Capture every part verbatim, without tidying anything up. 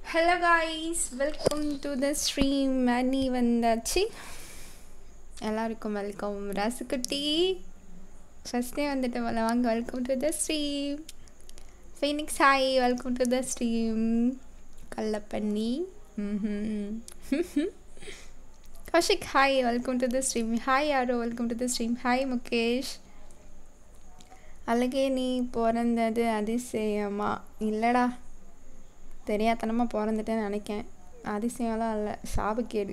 Hello guys, welcome to the stream. மணி வந்தாச்சு. எல்லாருக்கும் welcome. Rasukutti first day வந்துட்டு போல வாங்க. Welcome to the stream. Phoenix hi, welcome to the stream. கள்ளப்பண்ணி Kaushik hi, welcome to the stream. Hi யாரோ, welcome to the stream. Hi Mukesh. அழகே நீ பிறந்தது அதிசயமா? இல்லைடா, தெரியாதனமாக பிறந்துட்டேன்னு நினைக்கேன். அதிசயம்லாம் இல்லை, சாபக்கேடு.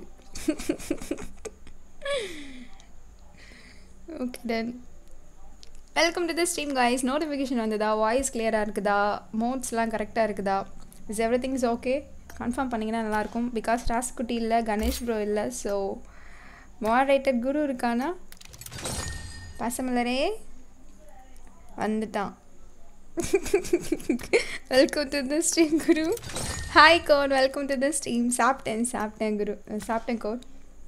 Okay done. Welcome to the stream guys. Notification வந்ததா? வாய்ஸ் கிளியராக இருக்குதா? மோட்ஸ்லாம் கரெக்டாக இருக்குதா? Is everything is okay? Confirm பண்ணிங்கன்னா நல்லாயிருக்கும். பிகாஸ் ராஸ்குட்டி இல்லை, கணேஷ் ப்ரோ இல்லை. ஸோ மாடரேட்டர் குரு இருக்கானா? பசமலரே வந்துட்டான். Welcome to the stream Guru. Hi goat, welcome to the stream. சாப்பிட்டேன் சாப்பிட்டேன் குரு, சாப்பிட்டேன் கோட்.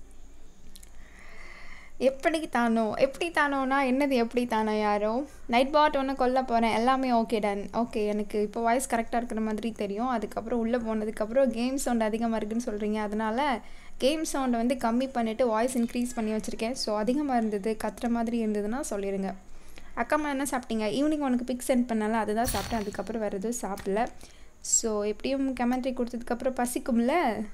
எப்படி தானோ எப்படி தானோனா என்னது? எப்படி தானோ யாரோ? நைட் பாட் ஒன்று கொல்ல போகிறேன். எல்லாமே ஓகே டன். ஓகே, எனக்கு இப்போ வாய்ஸ் கரெக்டாக இருக்கிற மாதிரி தெரியும். அதுக்கப்புறம் உள்ளே போனதுக்கப்புறம் கேம் சவுண்ட் அதிகமாக இருக்குதுன்னு சொல்கிறீங்க. அதனால் கேம் சவுண்டை வந்து கம்மி பண்ணிவிட்டு வாய்ஸ் இன்க்ரீஸ் பண்ணி வச்சுருக்கேன். ஸோ அதிகமாக இருந்தது, கத்துற மாதிரி இருந்ததுன்னா சொல்லிடுங்க. அக்காம்மா என்ன சாப்பிட்டீங்க? ஈவினிங் உனக்கு பிக் சென்ட் பண்ணால அதுதான் சாப்பிட்டேன். அதுக்கப்புறம் வேறு எதுவும் சாப்பிடல. ஸோ எப்படியும் கமெண்ட்ரி கொடுத்ததுக்கப்புறம் பசிக்கும்ல,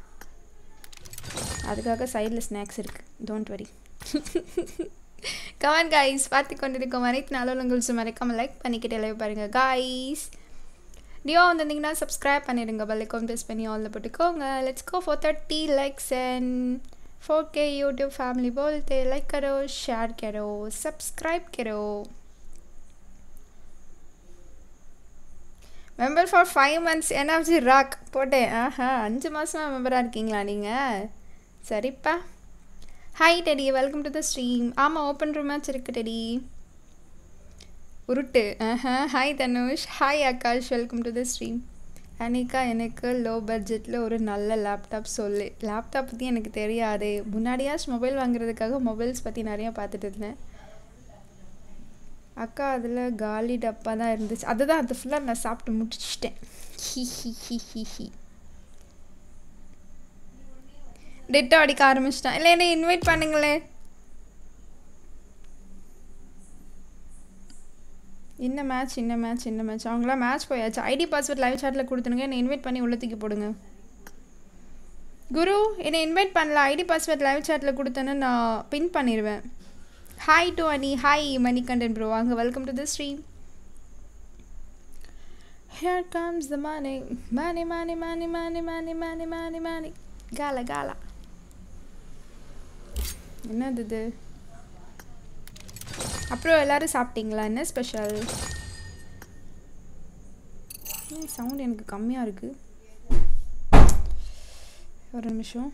அதுக்காக சைடில் ஸ்நாக்ஸ் இருக்குது. Don't worry. Comment guys. பார்த்து கொண்டிருக்கோம் அனைத்து நல்லவங்களும் மறக்காமல் லைக் பண்ணிக்கிட்டே லைவ் பாருங்கள் காய்ஸ். நியூ வந்திருந்தீங்கன்னா சப்ஸ்கிரைப் பண்ணிடுங்க. பெல்லைக்கான் ப்ரெஸ் பண்ணி ஆல்ல போட்டுக்கோங்க. Let's go for thirty likes and four K YouTube family बोलते लाइक करो, शेयर करो, सब्सक्राइब करो. Member for five months energy rock போட்டேன். ஆஹா, அஞ்சு மாதமாக மெம்பராக இருக்கீங்களா நீங்கள்? சரிப்பா. Hi Teddy, welcome to the stream. ஆமாம், ஓப்பன் ரூம் மேட்ச் இருக்குது டெடி. உருட்டு. ஆஹா. Hi Dhanush. Hi Akash, welcome to the stream. Anika, எனக்கு லோ பட்ஜெட்டில் ஒரு நல்ல லேப்டாப் சொல்லு. லேப்டாப் பற்றி எனக்கு தெரியாது. முன்னாடியாச்சும் மொபைல் வாங்குறதுக்காக மொபைல்ஸ் பற்றி நிறையா பார்த்துட்டு இருந்தேன். அக்கா, அதில் காலி டப்பா தான் இருந்துச்சு. அதுதான், அது ஃபுல்லாக நான் சாப்பிட்டு முடிச்சிட்டேன். ஹி ஹி ஹி ஹி ஹி. டெட்டோ அடிக்க ஆரம்பிச்சிட்டான். இல்லை, என்ன இன்வைட் பண்ணுங்களே. என்ன மேட்ச் என்ன மேட்ச் என்ன மேட்ச் அவங்களாம் மேட்ச் போயாச்சு. ஐடி பாஸ்வேர்ட் லைவ் சாட்டில் கொடுத்துருங்க. என்னை இன்வைட் பண்ணி உள்ள தூக்கி போடுங்க. குரு, என்னை இன்வைட் பண்ணல. ஐடி பாஸ்வேர்ட் லைவ் சாட்டில் கொடுத்தேன்னு நான் பின் பண்ணிடுவேன். Hi to Ani. Hi Manikandan bro, வாங்க. Welcome to the stream. Here comes the money money money money money money money money money காலா காலா. என்னது இது? அப்புறம் எல்லோரும் சாப்பிட்டீங்களா? என்ன ஸ்பெஷல்? சவுண்ட் எனக்கு கம்மியாக இருக்குது. ஒரு நிமிஷம்.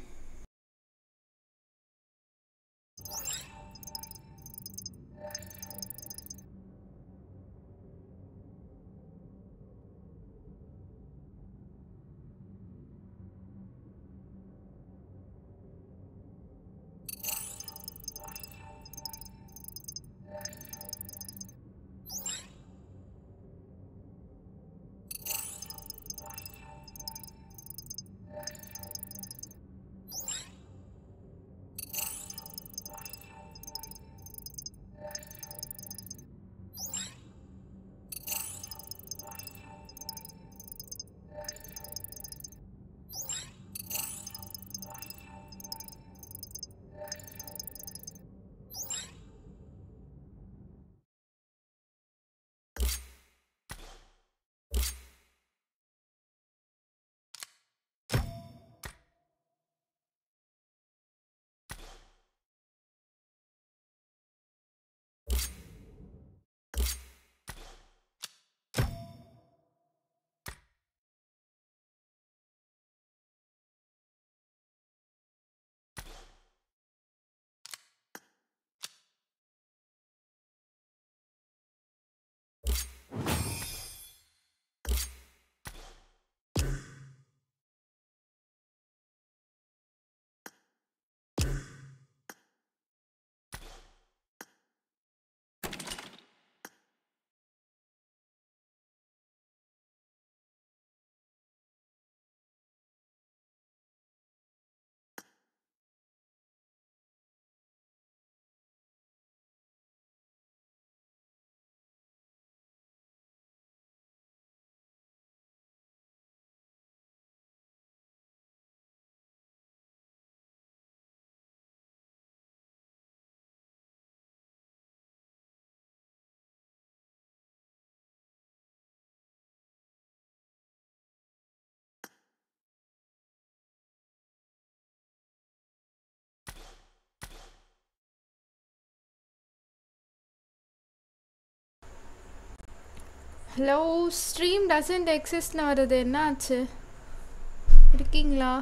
ஹலோ ஸ்ட்ரீம் டசன்ட் எக்ஸிஸ்ட்னு வருது என்ன ஆச்சு இருக்கீங்களா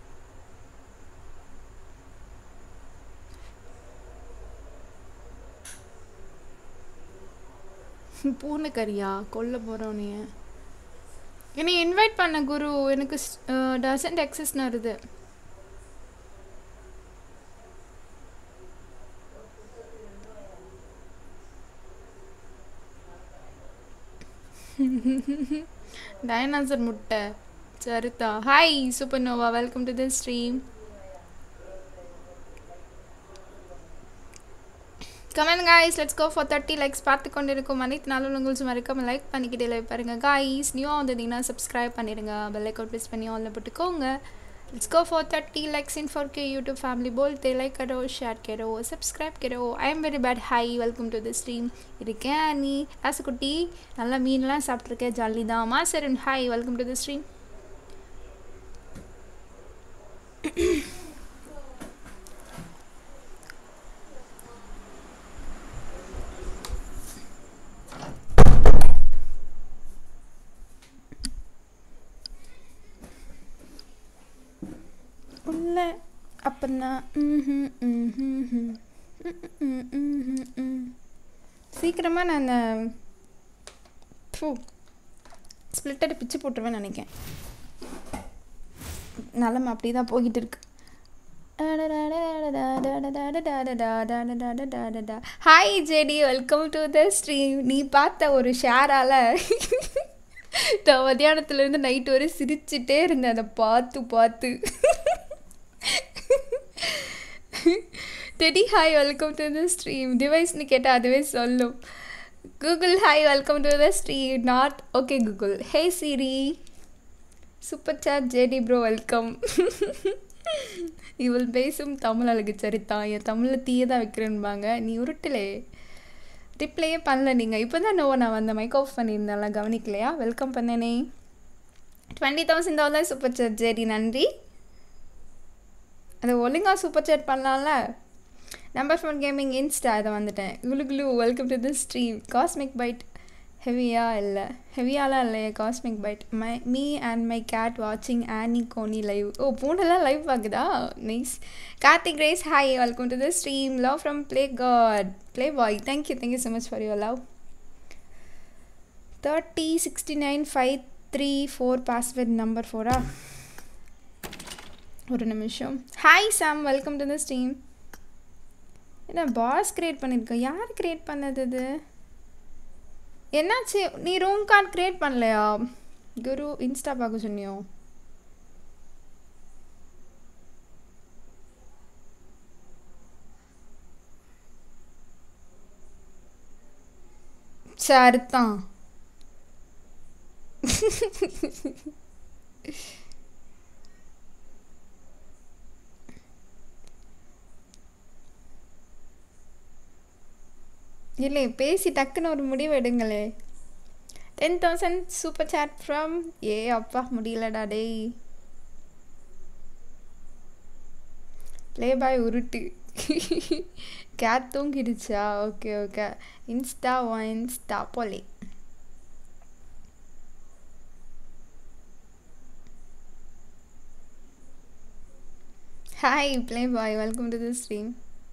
பூனைக்கறியா கொல்ல போகிறோம் நீ என்னை இன்வைட் பண்ண குரு எனக்கு டசன்ட் எக்ஸிஸ்ட்னு வருது டைனாசர் முட்டை Saritha hi super Nova welcome to the stream comment guys let's go for thirty likes பார்த்து கொண்டு இருக்கும் அனைத்து நாளும் உங்களுக்கு மறக்காம லைக் பண்ணிக்கிட்டே லைக் பாருங்க காய்ஸ் நியூவாக வந்தீங்கன்னா சப்ஸ்கிரைப் பண்ணிடுங்க பெல் ஐக்கான் ப்ரெஸ் பண்ணி ஆன்ல போட்டுக்கோங்க let's go for thirty likes in four K YouTube family bolte like karo share karo subscribe karo I am very bad hi welcome to the stream iruken ani askutti nalla meen la saaptiruke jolly da ma sir hi welcome to the stream உள்ள அப்பன்னா சீக்கிரமாக நான் ஃபூ ஸ்ப்ளிட்டரை பிச்சு போட்டுருவேன்னு நினைக்கிறேன் நிலமை அப்படி தான் போய்கிட்டு இருக்கு hi JD welcome to the stream நீ பார்த்த ஒரு ஷேரால் மத்தியானத்துலேருந்து நைட்டு வரை சிரிச்சுட்டே இருந்தேன் அதை பார்த்து பார்த்து Teddy hi welcome to the stream டிவைஸ்னு கேட்டால் அதுவே சொல்லும் Google hi welcome to the stream not okay Google hey Siri super chat JD bro welcome இவள் பேசும் தமிழ் அழகு சரித்தான் என் தமிழில் தீயதான் வைக்கிறேன்பாங்க நீ உருட்டலே ரிப்ளையே பண்ணல நீங்கள் இப்போ தான் நோவா நான் வந்த மைக் ஆஃப் பண்ணியிருந்தேன்லாம் கவனிக்கலையா வெல்கம் பண்ணனே twenty thousand dollar super chat JD நன்றி அதை ஒழுங்காக சூப்பர் சாட் பண்ணலாம்ல நம்பர் ஃபோன் கேமிங் இன்ஸ்டா இதை வந்துட்டேன் குளு குளு welcome to the stream cosmic bite ஹெவியாக இல்லை ஹெவியாலாம் இல்லையே cosmic bite my me and my cat வாட்சிங் ஆனி கோனி லைவ் ஓ பூனெல்லாம் லைவ் பார்க்குதா nice Karthik race hi welcome to the stream love from play god play boy thank you thank you so much for your love thirty sixty nine five three four password number ஃபோரா ஒரு நிமிஷம் hi Sam welcome to the stream என்ன pass create பண்ணியிருக்கேன் யார் create பண்ணது இது என்னாச்சு நீ ரூம் கார்டு க்ரியேட் பண்ணலையா குரு இன்ஸ்டா பார்க்க சொன்னியோ சரிதான் இல்லை பேசி டக்குன்னு ஒரு முடிவு எடுங்களே ten thousand super chat from ஏ அப்பா முடியலடா டேய் ப்ளே பாய் உருட்டு கேட் தூங்கிடுச்சா okay okay insta one insta போலே hi play boy welcome to the stream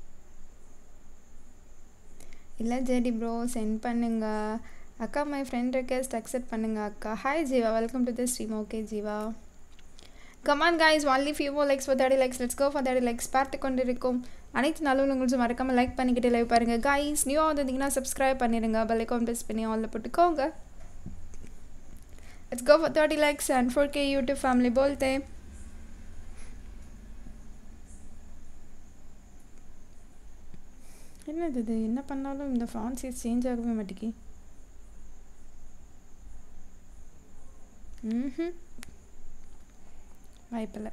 இல்லை ஜேடி ப்ரோ சென்ட் பண்ணுங்க அக்கா மை ஃப்ரெண்ட் ரெக்வெஸ்ட் அக்செப்ட் பண்ணுங்க அக்கா hi Jeeva welcome to the stream okay Jeeva come on guys only few more likes for thirty likes let's go for thirty likes பார்த்து கொண்டு இருக்கும் அனைத்து நாளும் உங்களுக்கு மறக்காமல் லைக் பண்ணிக்கிட்டே லைவ் பாருங்கள் கைஸ் நியூவாக வந்தீங்கன்னா சப்ஸ்கிரைப் பண்ணிடுங்க பெல் ஐக்கான் ப்ரெஸ் பண்ணி ஆன்ல போட்டுக்கோங்க let's go for thirty likes and four K YouTube family போல்தே என்னது இது என்ன பண்ணாலும் இந்த ஃபாண்ட் சைஸ் சேஞ்ச் ஆகவே மாட்டேங்கி ம் வாய்ப்பில்லை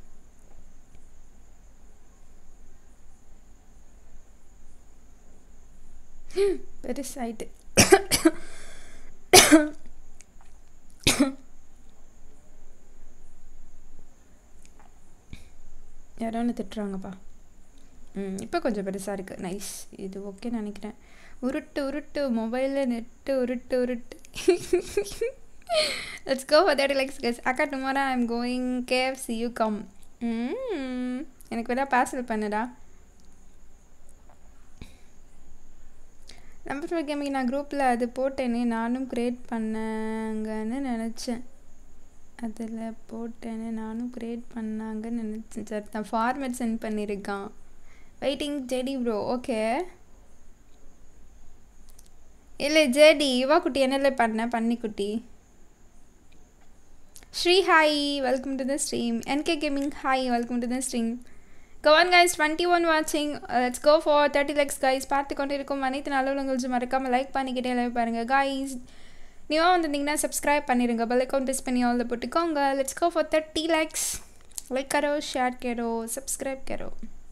பெருசாயிட்டு யாரோ ஒன்று திட்டுறாங்கப்பா ம் இப்போ கொஞ்சம் பெருசாக இருக்குது. நைஸ். இது ஓகே நினைக்கிறேன். உருட்டு உருட்டு மொபைலில் நெட்டு உருட்டு உருட்டு. Let's go for thirty likes guys. அக்கா tomorrow I am going KFC you come. ம் எனக்கு வேணா பார்சல் பண்ணுடா. நம்பர் ஃபோர் கேமிங் நான் குரூப்பில் அது போட்டேனே, நானும் க்ரியேட் பண்ணாங்கன்னு நினச்சேன். அதில் போட்டேன்னு நானும் க்ரியேட் பண்ணாங்கன்னு நினச்சேன் சார். நான் ஃபார்மேட் சென்ட் பண்ணியிருக்கான். Waiting JD bro. ஓகே இல்லை ஜேடி யுவா குட்டி என்னல பண்ண பன்னிக்குட்டி. Sri hi welcome to the stream. NK gaming hi welcome to the stream. Go on guys, twenty-one watching. Uh, let's go for thirty likes guys. பார்த்து கொண்டு இருக்கும் அனைத்து நல்லவங்களும் மறக்காமல் லைக் பண்ணிக்கிட்டே லைவ் பாருங்கள் guys. நியூவாக வந்திருந்தீங்கன்னா சப்ஸ்கிரைப் பண்ணிடுங்க. பெல் அக்கௌண்ட் ப்ரெஸ் பண்ணி ஆல் போட்டுக்கோங்க. Let's go for thirty likes. Like கரோ, ஷேர் கரோ, சப்ஸ்கிரைப் கரோ.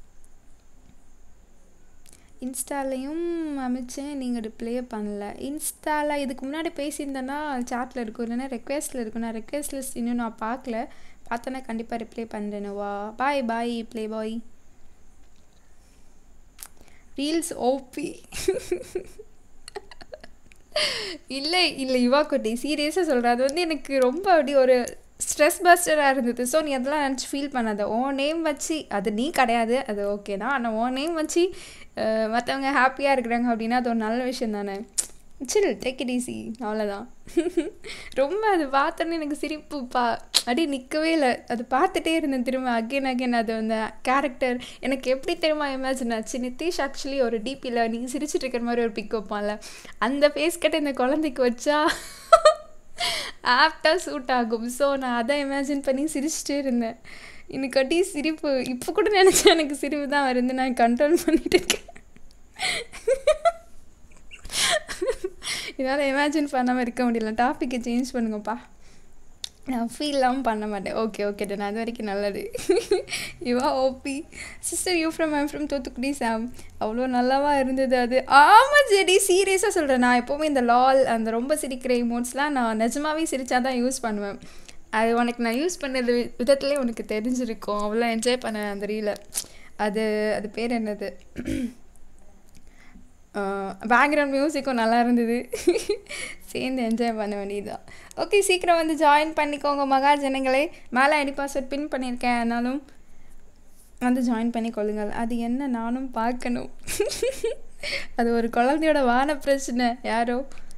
இன்ஸ்டாலையும் அமைச்சேன், நீங்கள் ரிப்ளையே பண்ணல. இன்ஸ்டாவில் இதுக்கு முன்னாடி பேசியிருந்தேன்னா சாட்டில் இருக்கும், இல்லைன்னா ரெக்வெஸ்ட்டில் இருக்கும். நான் ரெக்வெஸ்ட் லிஸ்ட் இன்னும் நான் பார்க்கல. பார்த்தோன்னா கண்டிப்பாக ரிப்ளை பண்ணுறேனுவா. Bye bye play boy. Reels OP. இல்லை இல்லை யுவா குட்டி சீரியஸாக சொல்கிறேன். அது வந்து எனக்கு ரொம்ப அப்படி ஒரு ஸ்ட்ரெஸ் பஸ்டராக இருந்தது. ஸோ நீ அதெல்லாம் நினச்சி ஃபீல் பண்ணாத. ஓ நேம் வச்சு, அது நீ கிடையாது, அது ஓகே தான். ஆனால் ஓ நேம் வச்சு மற்றவங்க ஹாப்பியாக இருக்கிறாங்க அப்படின்னா அது ஒரு நல்ல விஷயம் தானே. சில், டேக் இட் ஈஸி, அவ்வளோதான். ரொம்ப அது பார்த்தோன்னே எனக்கு சிரிப்பு பா அப்படி நிற்கவே இல்லை. அது பார்த்துட்டே இருந்தேன் திரும்ப அகெயின் அகெயின். அது அந்த கேரக்டர் எனக்கு எப்படி தெரியுமா இமேஜின் ஆச்சு. நிதிஷ் ஆக்சுவலி ஒரு டிபியில் நீங்கள் சிரிச்சிட்டு இருக்கிற மாதிரி ஒரு பிக் வைப்பான்ல, அந்த ஃபேஸ் கட்ட இந்த குழந்தைக்கு வச்சா ஆப்டாக சூட் ஆகும். ஸோ நான் அதை இமேஜின் பண்ணி சிரிச்சிட்டே இருந்தேன். இன்னைக்கு கட்டி சிரிப்பு இப்போ கூட நினச்சா எனக்கு சிரிப்பு தான் வருது. நான் கண்ட்ரோல் பண்ணிட்டு இருக்கேன். இதனால் இமேஜின் பண்ணாமல் இருக்க முடியல. டாப்பிக்கை சேஞ்ச் பண்ணுங்கப்பா. நான் ஃபீல்லாம் பண்ண மாட்டேன். ஓகே ஓகே நான் அது வரைக்கும் நல்லது. Yuva OP sister you from I'm from Thoothukudi Sam. அவ்வளோ நல்லாவா இருந்தது அது. ஆமாம் ஜெடி சீரியஸாக சொல்கிறேன். நான் எப்போவுமே இந்த லால் அந்த ரொம்ப சிரிக்கிற இமோட்ஸ்லாம் நான் நிஜமாகவே சிரித்தா தான் யூஸ் பண்ணுவேன். அது உனக்கு நான் யூஸ் பண்ணது விதத்துலேயே உனக்கு தெரிஞ்சிருக்கும். அவ்வளோ என்ஜாய் பண்ணேன் அந்த ரீலை. அது அது பேர் என்னது, பேக்ரவுண்ட் மியூசிக்கும் நல்லா இருந்தது. சேர்ந்து என்ஜாய் பண்ண வேண்டியதுதான். ஓகே சீக்கிரம் வந்து ஜாயின் பண்ணிக்கோங்க மகாஜனங்களே. மேலே ஐடி பாஸ்வேர்ட் பின் பண்ணியிருக்கேன், ஆனாலும் வந்து ஜாயின் பண்ணி கொள்ளுங்கள். அது என்ன நானும் பார்க்கணும். அது ஒரு குழந்தையோட வான பிரச்சனை. யாரோ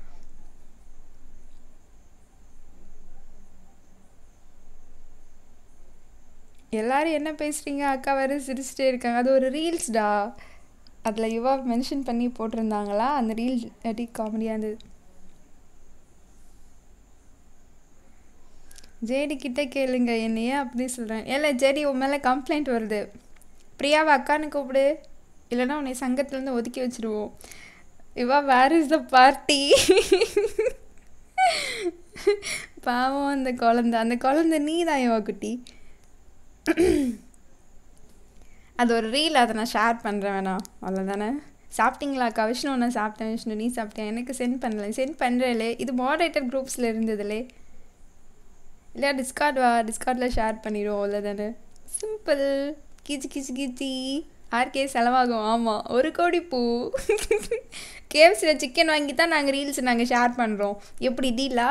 எல்லாரும் என்ன பேசுகிறீங்க அக்கா வேறு சிரிச்சிட்டே இருக்காங்க. அது ஒரு ரீல்ஸ்டா, அதில் யுவா மென்ஷன் பண்ணி போட்டிருந்தாங்களா. அந்த ரீல் அடி காமெடியாக இருந்தது. ஜேடி கிட்ட கேளுங்க என்னையே அப்படி சொல்கிறேன். இல்லை ஜேடி உன் மேலே கம்ப்ளைண்ட் வருது. பிரியாவை அக்கான்னு கூப்பிடு, இல்லைன்னா உன்னை சங்கத்துலேருந்து ஒதுக்கி வச்சுருவோம். Yuva where is the party. பாவம் அந்த குழந்தை, அந்த குழந்தை நீ தான் யுவா குட்டி. அது ஒரு ரீல், அதை நான் ஷேர் பண்ணுறேன் வேணா, அவ்வளோதானே. சாப்பிட்டீங்களா அக்கா? விஷ்ணு நான் சாப்பிட்டேன். விஷ்ணு நீ சாப்பிட்டேன். எனக்கு சென்ட் பண்ணல. சென்ட் பண்ணுறேலே. இது மாடரேட்டர் குரூப்ஸில் இருந்ததுலே. இல்லையா டிஸ்கார்ட் வா, டிஸ்கார்டில் ஷேர் பண்ணிடுவோம், அவ்வளோதானே. சிம்பிள். கீச்சு கீச்சு கீச்சி. ஆர்கே செலவாகும். ஆமாம், ஒரு கோடி பூ. கேஎஃப்சியில் சிக்கன் வாங்கி தான் நாங்கள் ரீல்ஸ் நாங்கள் ஷேர் பண்ணுறோம். எப்படி டீலா?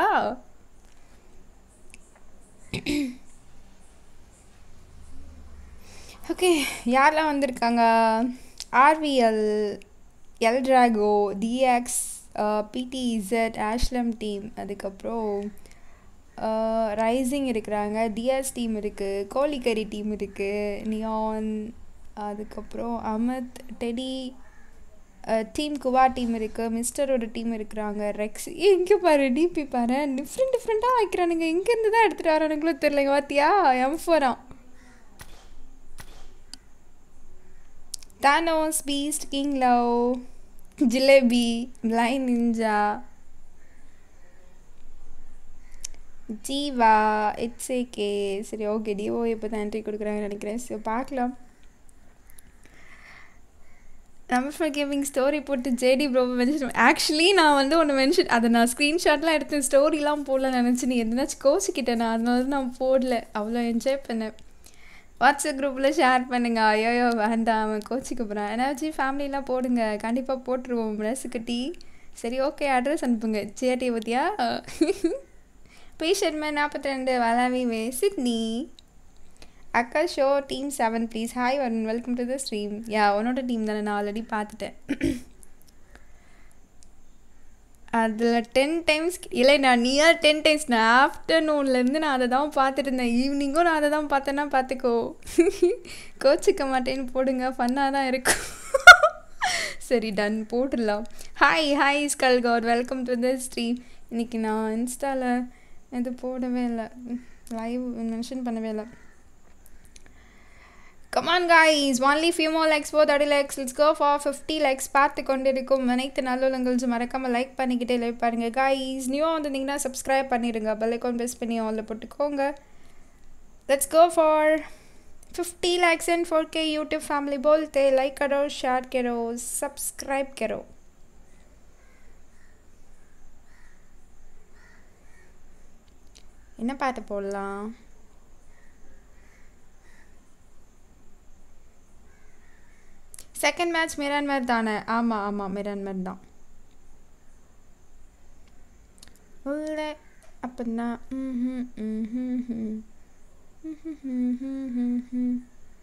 ஓகே யாரெல்லாம் வந்திருக்காங்க? RVL, L Draco, DX, PDZ, ஆஷ்லம் டீம், அதுக்கப்புறம் ரைசிங் இருக்கிறாங்க, டிஎஸ் டீம் இருக்குது, கோழிக்கறி டீம் இருக்குது, நியான், அதுக்கப்புறம் அமித், டெடி டீம், குவா டீம் இருக்குது, மிஸ்டரோட டீம் இருக்கிறாங்க, ரெக்ஸ். எங்கே பாரு டிபி பாரு, டிஃப்ரெண்ட் டிஃப்ரெண்ட்டாக வைக்கிறானுங்க. எங்கேருந்து தான் எடுத்துகிட்டு வரானுங்களோ தெரியல. பார்த்தியா எம் ஃபோரா, Thanos, beast, king love, Jalebi, blind ninja, Jeeva, it's AK. சரி ஓகே டிஓ இப்போ தான் என்ட்ரி கொடுக்குறாங்கன்னு நினைக்கிறேன். ஸோ பார்க்கலாம். நம்பர் ஃபோர் கேமிங் ஸ்டோரி போட்டு ஜேடி ப்ரோ மென்ஷன். ஆக்சுவலி நான் வந்து ஒன்று மென்ஷன், அதை நான் ஸ்க்ரீன்ஷாட்லாம் எடுத்து ஸ்டோரிலாம் போடல நினச்சி நீ எதுனாச்சும் கோச்சிக்கிட்டேன். நான் அதனால நான் போடல. அவ்வளோ என்ஜாய் பண்ணேன். வாட்ஸ்அப் குரூப்பில் ஷேர் பண்ணுங்க. ஐயோ வேண்டாம், அவன் கோச்சிக்க போகிறான். எனர்ஜி ஃபேமிலிலாம் போடுங்க, கண்டிப்பாக போட்டுருவோம் ப்ரெஸ்ஸுக்கு. சரி ஓகே, அட்ரஸ் அனுப்புங்க. சேட்டி பத்தியா பேஷன்மே நாற்பத்தி ரெண்டு வளாவிவே சிட்னி. அக்கா show team seven please. Hi Varun, welcome to the stream. Yeah உன்னோட டீம் தானே, நான் ஆல்ரெடி பார்த்துட்டேன். அதில் டென் டைம்ஸ் இல்லை, நான் நியர் டென் டைம்ஸ் நான் ஆஃப்டர்நூன்லேருந்து நான் அதை தான் பார்த்துட்டு இருந்தேன். ஈவினிங்கும் நான் அதை தான் பார்த்தேன்னா பார்த்துக்கோ. கோச்சிக்க மாட்டேன்னு போடுங்க, ஃபன்னாக தான் இருக்கும். சரி டன், போட்டுடலாம். Hi hi skull god, welcome to the stream. இன்றைக்கி நான் இன்ஸ்டாவில் இது போடவே இல்லை, லைவ் மென்ஷன் பண்ணவே இல்லை. Come on guys, only few more likes for thirty likes. Let's go for fifty likes. பார்த்து கொண்டிருக்கும் அனைத்து நல்லுள்ளங்களும் மறக்காமல் லைக் பண்ணிக்கிட்டே லைக் பாருங்கள் guys. நியூவாக வந்திருந்தீங்கன்னா சப்ஸ்கிரைப் பண்ணிடுங்க, பெல் ஐகான் ப்ரெஸ் பண்ணி ஆல்ல போட்டுக்கோங்க. Let's go for fifty likes and four K YouTube family. बोलते like करो, share करो, subscribe करो. என்ன பாட்டு போடலாம்? செகண்ட் மேட்ச் மிரான்மர் தானே? ஆமாம் ஆமாம், மிரான்மர் தான். உள்ள அப்படின்னா ம் ம் ம் ம்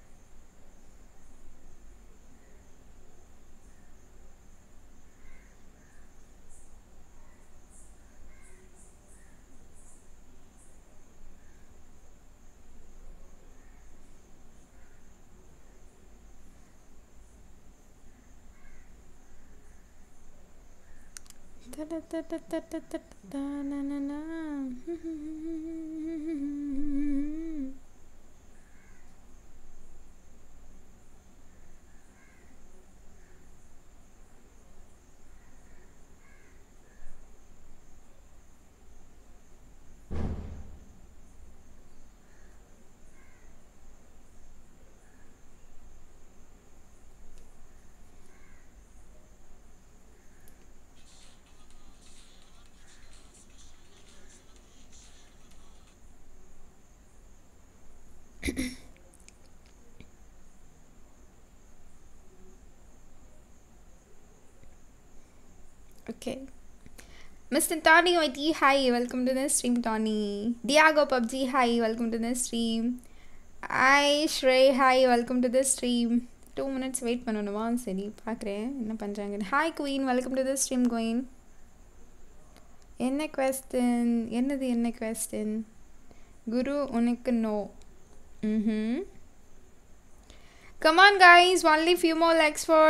Okay. Mister Tony Y T, hi, welcome to the stream. Tony Diago P U B G, hi, welcome to the stream. Hi Shrey, hi, welcome to the stream. Two minutes wait பண்ணணுமா? சரி பார்க்குறேன் என்ன பண்ணுறாங்க. Hi queen, welcome to the stream queen. என்ன question? என்னது என்ன question? குரு உனக்கு no. ம் Come on guys, only few more likes for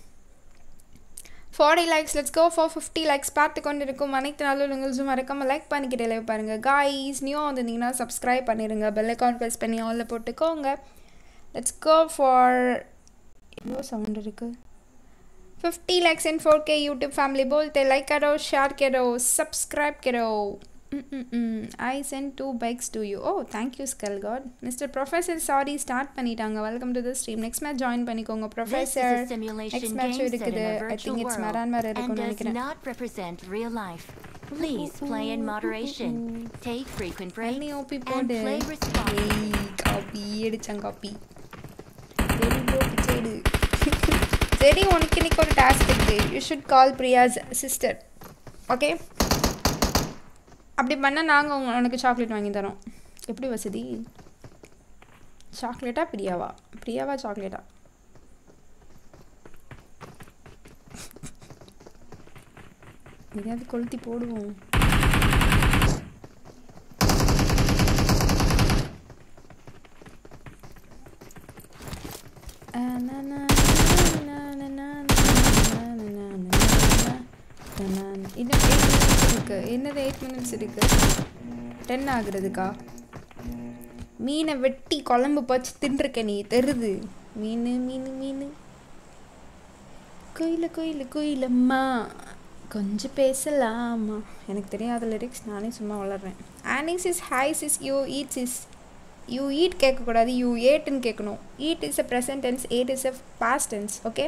forty likes. Let's go for fifty likes. பார்த்து கொண்டு இருக்கும் அனைத்து நல்லுள்ளங்களும் மறக்காமல் லைக் பண்ணிக்கிட்டே லைவ் பாருங்கள் guys. நியூவாக வந்திருந்தீங்கன்னா சப்ஸ்கிரைப் பண்ணிடுங்க, பெல் ஐகான் ப்ரெஸ் பண்ணி ஆல்ல போட்டுக்கோங்க. Let's go for எவ்வளோ சவுண்ட் இருக்குது? fifty likes and four K YouTube family. बोलते like करो, share करो, subscribe करो. Mm-mm-mm. I sent two bikes to you. Oh, thank you, Skull God. Mister Professor, sorry, start பண்ணிட்டாங்க. Welcome to the stream. Next match join பண்ணிக்கோங்க Professor. Next match இருக்குது. I think it's Myanmar இருக்குன்னு நினைக்கிறேன். Does not represent real life. Please play in moderation. Take frequent breaks and play responsibly. Copy எடுச்சங்க copy. Very good side. சரி, உனக்கு இன்னைக்கு ஒரு task இருக்கு. You should call Priya's sister. Okay? அப்படி பண்ணால் நாங்கள் உங்க உனக்கு சாக்லேட் வாங்கி தரோம். எப்படி வசதி? சாக்லேட்டா பிரியாவா? பிரியாவா சாக்லேட்டா? எதையாவது கொளுத்தி போடுவோம். இன்னும் எயிட் மினிட்ஸ் இருக்கு. என்னது எயிட் மினிட்ஸ் இருக்கு? டென் ஆகுறதுக்கா? மீனை வெட்டி குழம்பு பச்சு தின்றுருக்க நீ, தெருது மீன் மீன் மீன். கோயில கோயில கோயிலம்மா கொஞ்சம் பேசலாமா? எனக்கு தெரியாத லிரிக்ஸ், நானே சும்மா வளர்றேன். ஆனிங் sis hi sis, you eat sis. You eat கேட்கக்கூடாது, யூ ஏட்டுன்னு கேட்கணும். Eat is a present tense, ate is a past tense. Okay,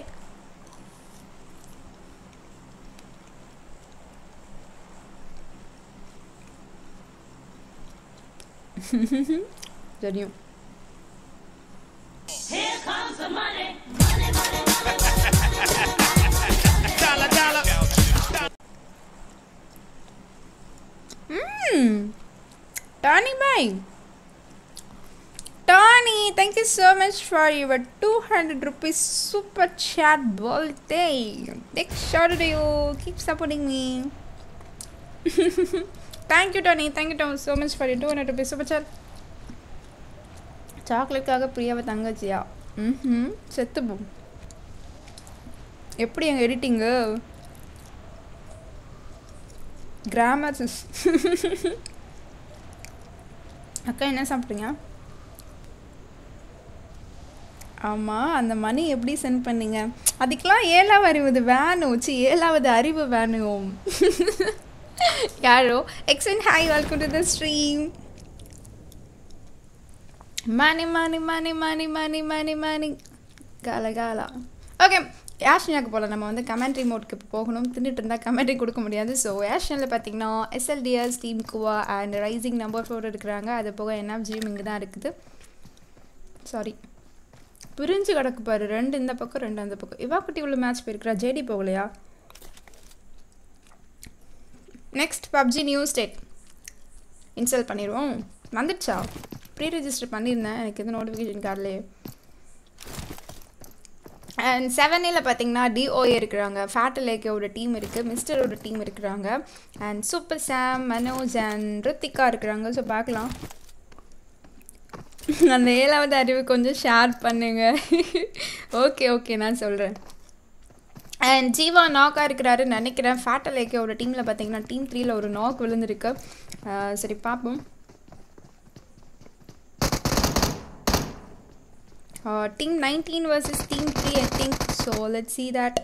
தெரியும். Tony bhai. Tony, thank you so much for your two hundred rupees super chat birthday. Big shout out to you. Keep supporting me. Thank you, Tony. Thank you so much for your two hundred rupees super chat. Chocolate kaga priya vatangachiya. Mhm. Settu bo. எப்படி எங்க editing grammar அக்கா என்ன சாப்பிட்டீங்க ஆமாம் அந்த மணி எப்படி send பண்ணீங்க அதுக்கெலாம் ஏழாவது அறிவு வேணும் சி ஏழாவது அறிவு வேணும் யாரோ எக்ஸன் hi welcome to the stream money money money money money money money கால காலா ஓகே ஆஷனியாவுக்கு போகலாம் நம்ம வந்து கமெண்ட்ரி மோட்க்கு இப்போ போகணும் தின்னுட்டு இருந்தால் கமெண்ட்ரி கொடுக்க முடியாது ஸோ ஆஷனில் பார்த்தீங்கன்னா எஸ்எல்டிஎஸ் டீம் குவா அண்ட் ரைசிங் நம்பர் ஃபோர் இருக்கிறாங்க அது போக என்எஃப்ஜியும் இங்கே தான் இருக்குது சாரி பிரிஞ்சு கிடக்கு பாரு ரெண்டு இந்த பக்கம் ரெண்டு அந்த பக்கம் இவா குட்டி உள்ள மேட்ச் போயிருக்கிறா ஜேடி போகலையா next PUBG new state install பண்ணிடுவோம் வந்துடுச்சா ப்ரீ ரெஜிஸ்டர் பண்ணியிருந்தேன் எனக்கு எதுவும் நோட்டிஃபிகேஷன் கார்ட்லேயே அண்ட் செவனில் பார்த்தீங்கன்னா டிஓஏ இருக்கிறாங்க ஃபேட்டலேக்கோட டீம் இருக்குது மிஸ்டரோட டீம் இருக்கிறாங்க and super Sam Manoj and Rithika இருக்கிறாங்க ஸோ பார்க்கலாம் அந்த ஏழாவது அறிவு கொஞ்சம் ஷேர் பண்ணுங்க ஓகே ஓகே நான் சொல்கிறேன் அண்ட் ஜீவா நாக்காக இருக்கிறாருன்னு நினைக்கிறேன் ஃபேட்டலேக்கோட டீமில் பார்த்தீங்கன்னா டீம் த்ரீயில் ஒரு நாக் விழுந்திருக்கு சரி பார்ப்போம் Uh, team nineteen versus team three I think so let's see that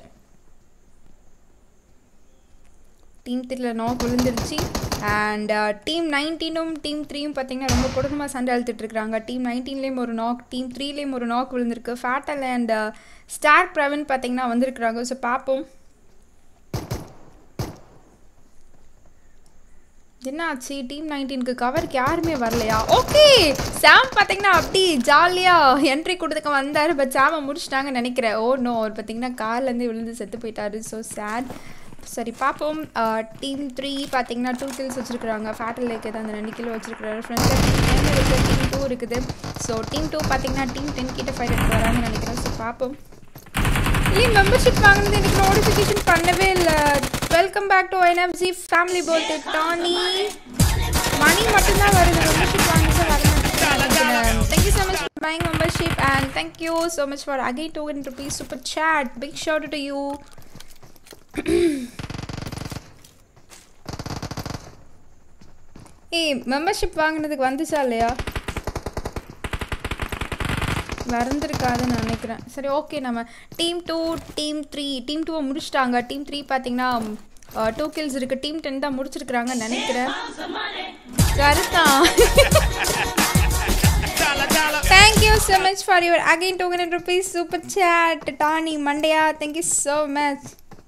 team three la knock விழுந்துருச்சு and uh, team nineteen um team three um பாத்தீங்கன்னா ரொம்ப கொடூரமா சண்டை அழுத்திட்டு இருக்காங்க team nineteen லயும் ஒரு knock team three லயும் ஒரு knock விழுந்திருக்கு fatal and uh, star Praveen பாத்தீங்கன்னா வந்திருக்காங்க சோ பாப்போம் என்னாச்சு டீம் நைன்டீனுக்கு கவருக்கு யாருமே வரலையா ஓகே சாம் பார்த்தீங்கன்னா அப்படி ஜாலியாக என்ட்ரி கொடுத்துக்க வந்தார் பட் சாமை முடிச்சிட்டாங்கன்னு நினைக்கிறேன் ஓ நோ அவர் பார்த்தீங்கன்னா கார்லேருந்து விழுந்து செத்து போயிட்டாரு ஸோ சேட் சரி பார்ப்போம் டீம் த்ரீ பார்த்தீங்கன்னா டூ கில்ஸ் வச்சுருக்குறாங்க ஃபேட்டல் லேக்கு தான் அந்த ரெண்டு கிலோ வச்சுருக்காரு ஃப்ரெண்ட்ஸ் டீம் டென் இருக்குது டீம் டூ இருக்குது ஸோ டீம் டூ பார்த்தீங்கன்னா டீம் டென் கிட்ட ஃபைட் எடுத்து வராங்கன்னு நினைக்கிறேன் ஸோ பார்ப்போம் ஏன் மெம்பர்ஷிப் வாங்கினது எனக்கு நோட்டிஃபிகேஷன் பண்ணவே இல்லை welcome back to NFG family bold Tony மணி மட்டும்தான் வருது மெம்பர்ஷிப் வாங்கிட்டு வர மாட்டேன் thank you so much for buying membership and thank you so much for again two hundred rupees super chat big shout to you ஏய் மெம்பர்ஷிப் வாங்கினதுக்கு வந்துச்சா இல்லையா மறந்துருக்காதுன்னு நினைக்கிறேன் சரி ஓகே நம்ம team two team three team டூவை முடிச்சிட்டாங்க டீம் த்ரீ பார்த்தீங்கன்னா டூ கில்ஸ் இருக்குது டீம் டென் தான் முடிச்சிருக்கிறாங்கன்னு நினைக்கிறேன் கருத்தா thank you so much for your again two hundred rupees super chat Tony மண்டையா தேங்க்யூ ஸோ மச்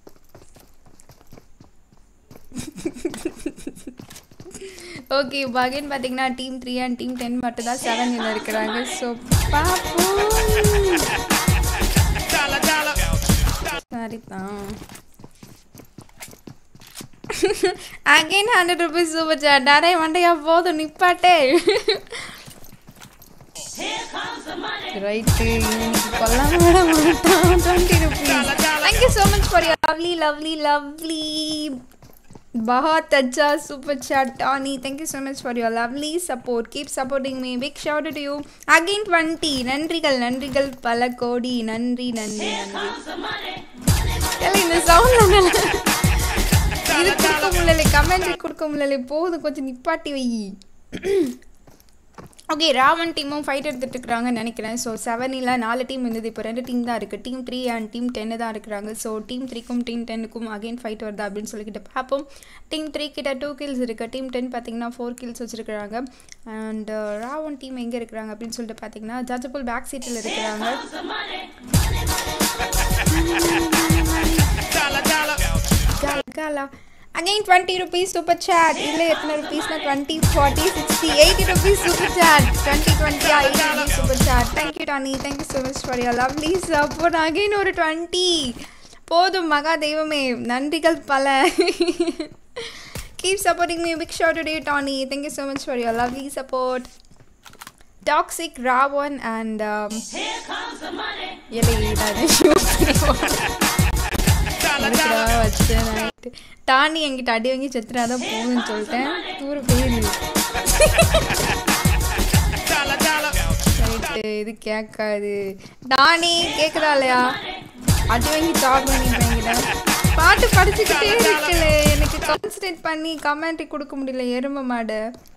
ஓகே இப்போ அகைன் பார்த்தீங்கன்னா team three and team ten மட்டும் தான் செவனில் இருக்கிறாங்க ஸோ பாப்போம் சரிதான் again hundred rupees super chat டேரே மண்டையா போதும் நிப்பாட்டே ரைட்டு கொல்லாம விட மாட்டான் twenty rupees thank you so much for your lovely lovely lovely बहुत अच्छा super chat Tony thank you so much for your lovely support keep supporting me big shout out to you again twenty நன்றிகள் நன்றிகள் பல கோடி நன்றி நன்றி நன்றி இந்த சவுண்ட் இது கொடுக்க முடியல கமெண்ட் கொடுக்க முடியல போதும் கொஞ்சம் நிப்பாட்டி வை ஓகே ராவன் டீமும் ஃபைட் எடுத்துகிட்டு இருக்கிறாங்கன்னு நினைக்கிறேன் ஸோ செவனில் நாலு டீம் இருந்தது இப்போ ரெண்டு டீம் தான் இருக்குது team three and team ten தான் இருக்கிறாங்க ஸோ டீம் த்ரீக்கும் டீம் டென்னுக்கும் அகைன் ஃபைட் வருதா அப்படின்னு சொல்லிக்கிட்டு பார்ப்போம் டீம் த்ரீ கிட்ட டூ கில்ஸ் இருக்குது டீம் டென் பார்த்தீங்கன்னா ஃபோர் கில்ஸ் வச்சுருக்கிறாங்க அண்ட் ராவன் டீம் எங்கே இருக்கிறாங்க அப்படின்னு சொல்லிட்டு பார்த்தீங்கன்னா ஜட்ஜபுல் பேக் சீட்டில் இருக்கிறாங்க again twenty rupees super chat இல்லை எத்தனை rupeesனா twenty forty sixty eighty rupees super chat twenty twenty eighty rupees super chat thank you Tony thank you so much for your lovely support again ஒரு twenty போதும் மகா தெய்வமே நன்றிகள் பல Keep supporting me. Big shout out to you, Tony. Thank you so much for your lovely support. Toxic, Ravan, and um, here comes the money. Tony என்கிட்ட அடி வாங்கி செத்துறாதான் போகுதுன்னு சொல்லிட்டேன். தூர போயிடுது. இது கேட்காது. டானி கேட்குதா இல்லையா? அடி வாங்கி டாக் பண்ணிட்டேன். பாட்டு படிச்சுக்கிட்டே இருக்கல, எனக்கு கான்சன்ட்ரேட் பண்ணி கமெண்ட் கொடுக்க முடியல. எறும்பு மாடு.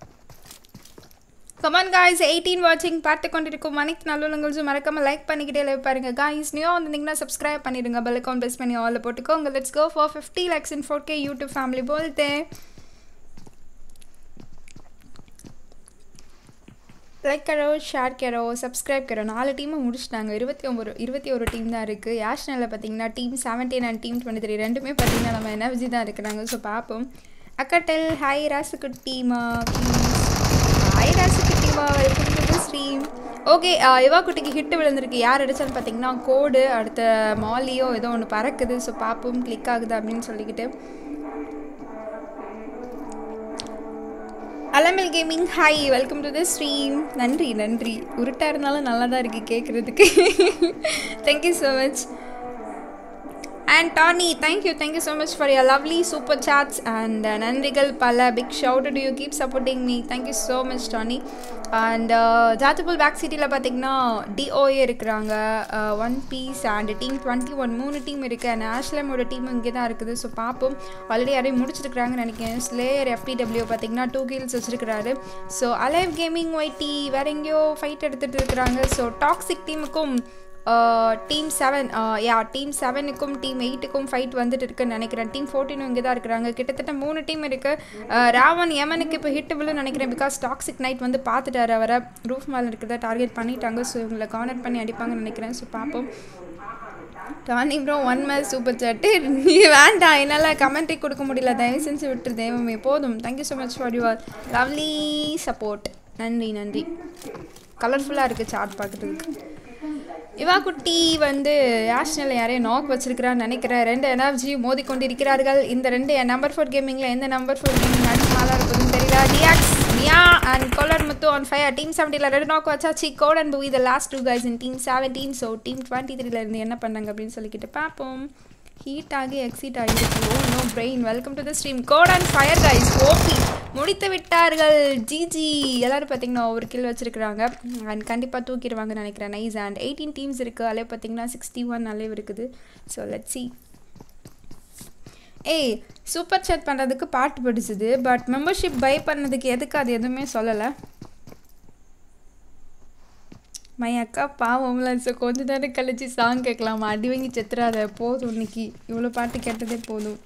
கமான் காய்ஸ், எயிட்டீன் வாட்சிங் பார்த்து கொண்டிருக்கும் அனைத்து நல்லுள்ளங்களும் மறக்காம லைக் பண்ணிக்கிட்டே லைவ் பாருங்க காய்ஸ். நியூ வந்தீங்கன்னா சப்ஸ்கிரைப் பண்ணிடுங்க, பெல் ஐகான் ப்ரெஸ் பண்ணி ஆல்ல போட்டுக்கோங்க. Let's go for fifty likes in four K YouTube family बोलते லைக் करो, ஷேர் करो, சப்ஸ்கிரைப் करो. நாலு டீமை முடிச்சிட்டாங்க. இருபத்தி ஒம்பது இருபத்தி ஒரு டீம் தான் இருக்குது. யாஷ்னலில் பார்த்தீங்கன்னா team seventeen and team twenty three ரெண்டுமே பார்த்தீங்கன்னா நம்ம எனர்ஜி தான் இருக்கிறாங்க. ஸோ பார்ப்போம். அக்கட்டல் ஹாய் ராசுக்குட்டிமா, ஹாய் ராசுக்குட்டிமா, welcome to the stream. Okay, Yuva குட்டிக்கு ஹிட்டு விழுந்திருக்கு. யார் அடித்தான்னு பார்த்தீங்கன்னா கோடு, அடுத்த மாலியோ ஏதோ ஒன்று பறக்குது. ஸோ பார்ப்போம் கிளிக் ஆகுது அப்படின்னு சொல்லிக்கிட்டு. அலமில் gaming hi, welcome to the stream. நன்றி நன்றி. உருட்டாக இருந்தாலும் நல்லா தான் இருக்குது கேட்குறதுக்கு. Thank you so much. And Tony, thank you, thank you so much for your lovely super chats and uh, நன்றிகள் பல. Big shout out to you, keep supporting me. Thank you so much Tony. And ஜாத்துபுல் பேக் சிட்டியில் பார்த்தீங்கன்னா DOA இருக்கிறாங்க, one piece and team twenty one மூணு team இருக்குது. And ஆஷ்லமோட டீம் இங்கே தான் இருக்குது. ஸோ பார்ப்போம். ஆல்ரெடி யாரையும் முடிச்சிருக்கிறாங்கன்னு நினைக்கிறேன். ஸ்லேயர் எஃப்டிடபிள்யூ பார்த்தீங்கன்னா டூ கில்ஸ் வச்சுருக்கிறாரு. ஸோ அலைவ் கேமிங் ஒய்டி வேறு எங்கேயோ ஃபைட் எடுத்துகிட்டு இருக்கிறாங்க. ஸோ டாக்ஸிக் டீமுக்கும் டீம் செவன் யா டீம் செவனுக்கும் டீம் எயிட்டுக்கும் ஃபைட் வந்துட்டு இருக்குன்னு நினைக்கிறேன். டீம் ஃபோர்டீனும் இங்கே தான் இருக்கிறாங்க. கிட்டத்தட்ட மூணு டீம் இருக்குது. ராவன் யமனுக்கு இப்போ ஹிட் விழுன்னு நினைக்கிறேன். பிகாஸ் டாக்ஸிக் நைட் வந்து பார்த்துட்டாரு அவரை. ரூஃப் மேலே இருக்கிறத டார்கெட் பண்ணிட்டாங்க. ஸோ இவங்களை கார்னர் பண்ணி அடிப்பாங்கன்னு நினைக்கிறேன். ஸோ பார்ப்போம். டானி ப்ரோ ஒன் மேல் சூப்பர் சாட்டு. நீ வேண்டாம், என்னால் கமெண்ட்ரி கொடுக்க முடியல, தயவு செஞ்சு விட்டுரு தெய்வமே. போதும். Thank you so much for your lovely support. நன்றி நன்றி. கலர்ஃபுல்லாக இருக்குது சார்ட் பார்க்குறதுக்கு. இவா குட்டி வந்து யாஷ்னலில் யாரையும் நாக் வச்சிருக்கிறான்னு நினைக்கிறேன். ரெண்டு எனர்ஜி மோதி கொண்டு இருக்கிறார்கள். இந்த ரெண்டு நம்பர் ஃபோர் கேமிங்கில் எந்த நம்பர் ஃபோர் கேமிங் அடிமாலாக இருக்குதுன்னு தெரியல. டியாக்ஸ் மியா அண்ட் கோலர் முத்து ஆன் ஃபயர். டீம் செவன்டீனில் ரெண்டு நாக் வச்சாச்சு. கோட் அண்ட் பூவி the last two guys in team seventeen. So team twenty த்ரீல இருந்து என்ன பண்ணாங்க அப்படின்னு சொல்லிக்கிட்டு பார்ப்போம். ஹீட் ஆகி எக்ஸிட் ஆகிருக்கு. Oh no brain. Welcome to the stream. கோட் அண்ட் ஃபயர் கைஸ் ஓபி முடித்து விட்டார்கள். ஜிஜி. எல்லோரும் பார்த்தீங்கன்னா ஒரு கில் வச்சுருக்கிறாங்க. அண்ட் கண்டிப்பாக தூக்கிடுவாங்கன்னு நினைக்கிறேன். நைஸ். அண்ட் எயிட்டீன் டீம்ஸ் இருக்குது. அலைவ் பார்த்தீங்கன்னா சிக்ஸ்டி ஒன் அலைவ் இருக்குது. So let's see. ஏய், சூப்பர் சேட் பண்ணுறதுக்கு பாட்டு படிச்சுது. பட் மெம்பர்ஷிப் பை பண்ணதுக்கு எதுக்கு அது எதுவுமே சொல்லலை. மை அக்கா பாவம்ல. ஸோ கொஞ்ச நேரம் கழிச்சு சாங் கேட்கலாமா? அடி வாங்கி செத்துறாத. போதும், இன்னைக்கு இவ்வளோ பாட்டு கேட்டதே போதும்.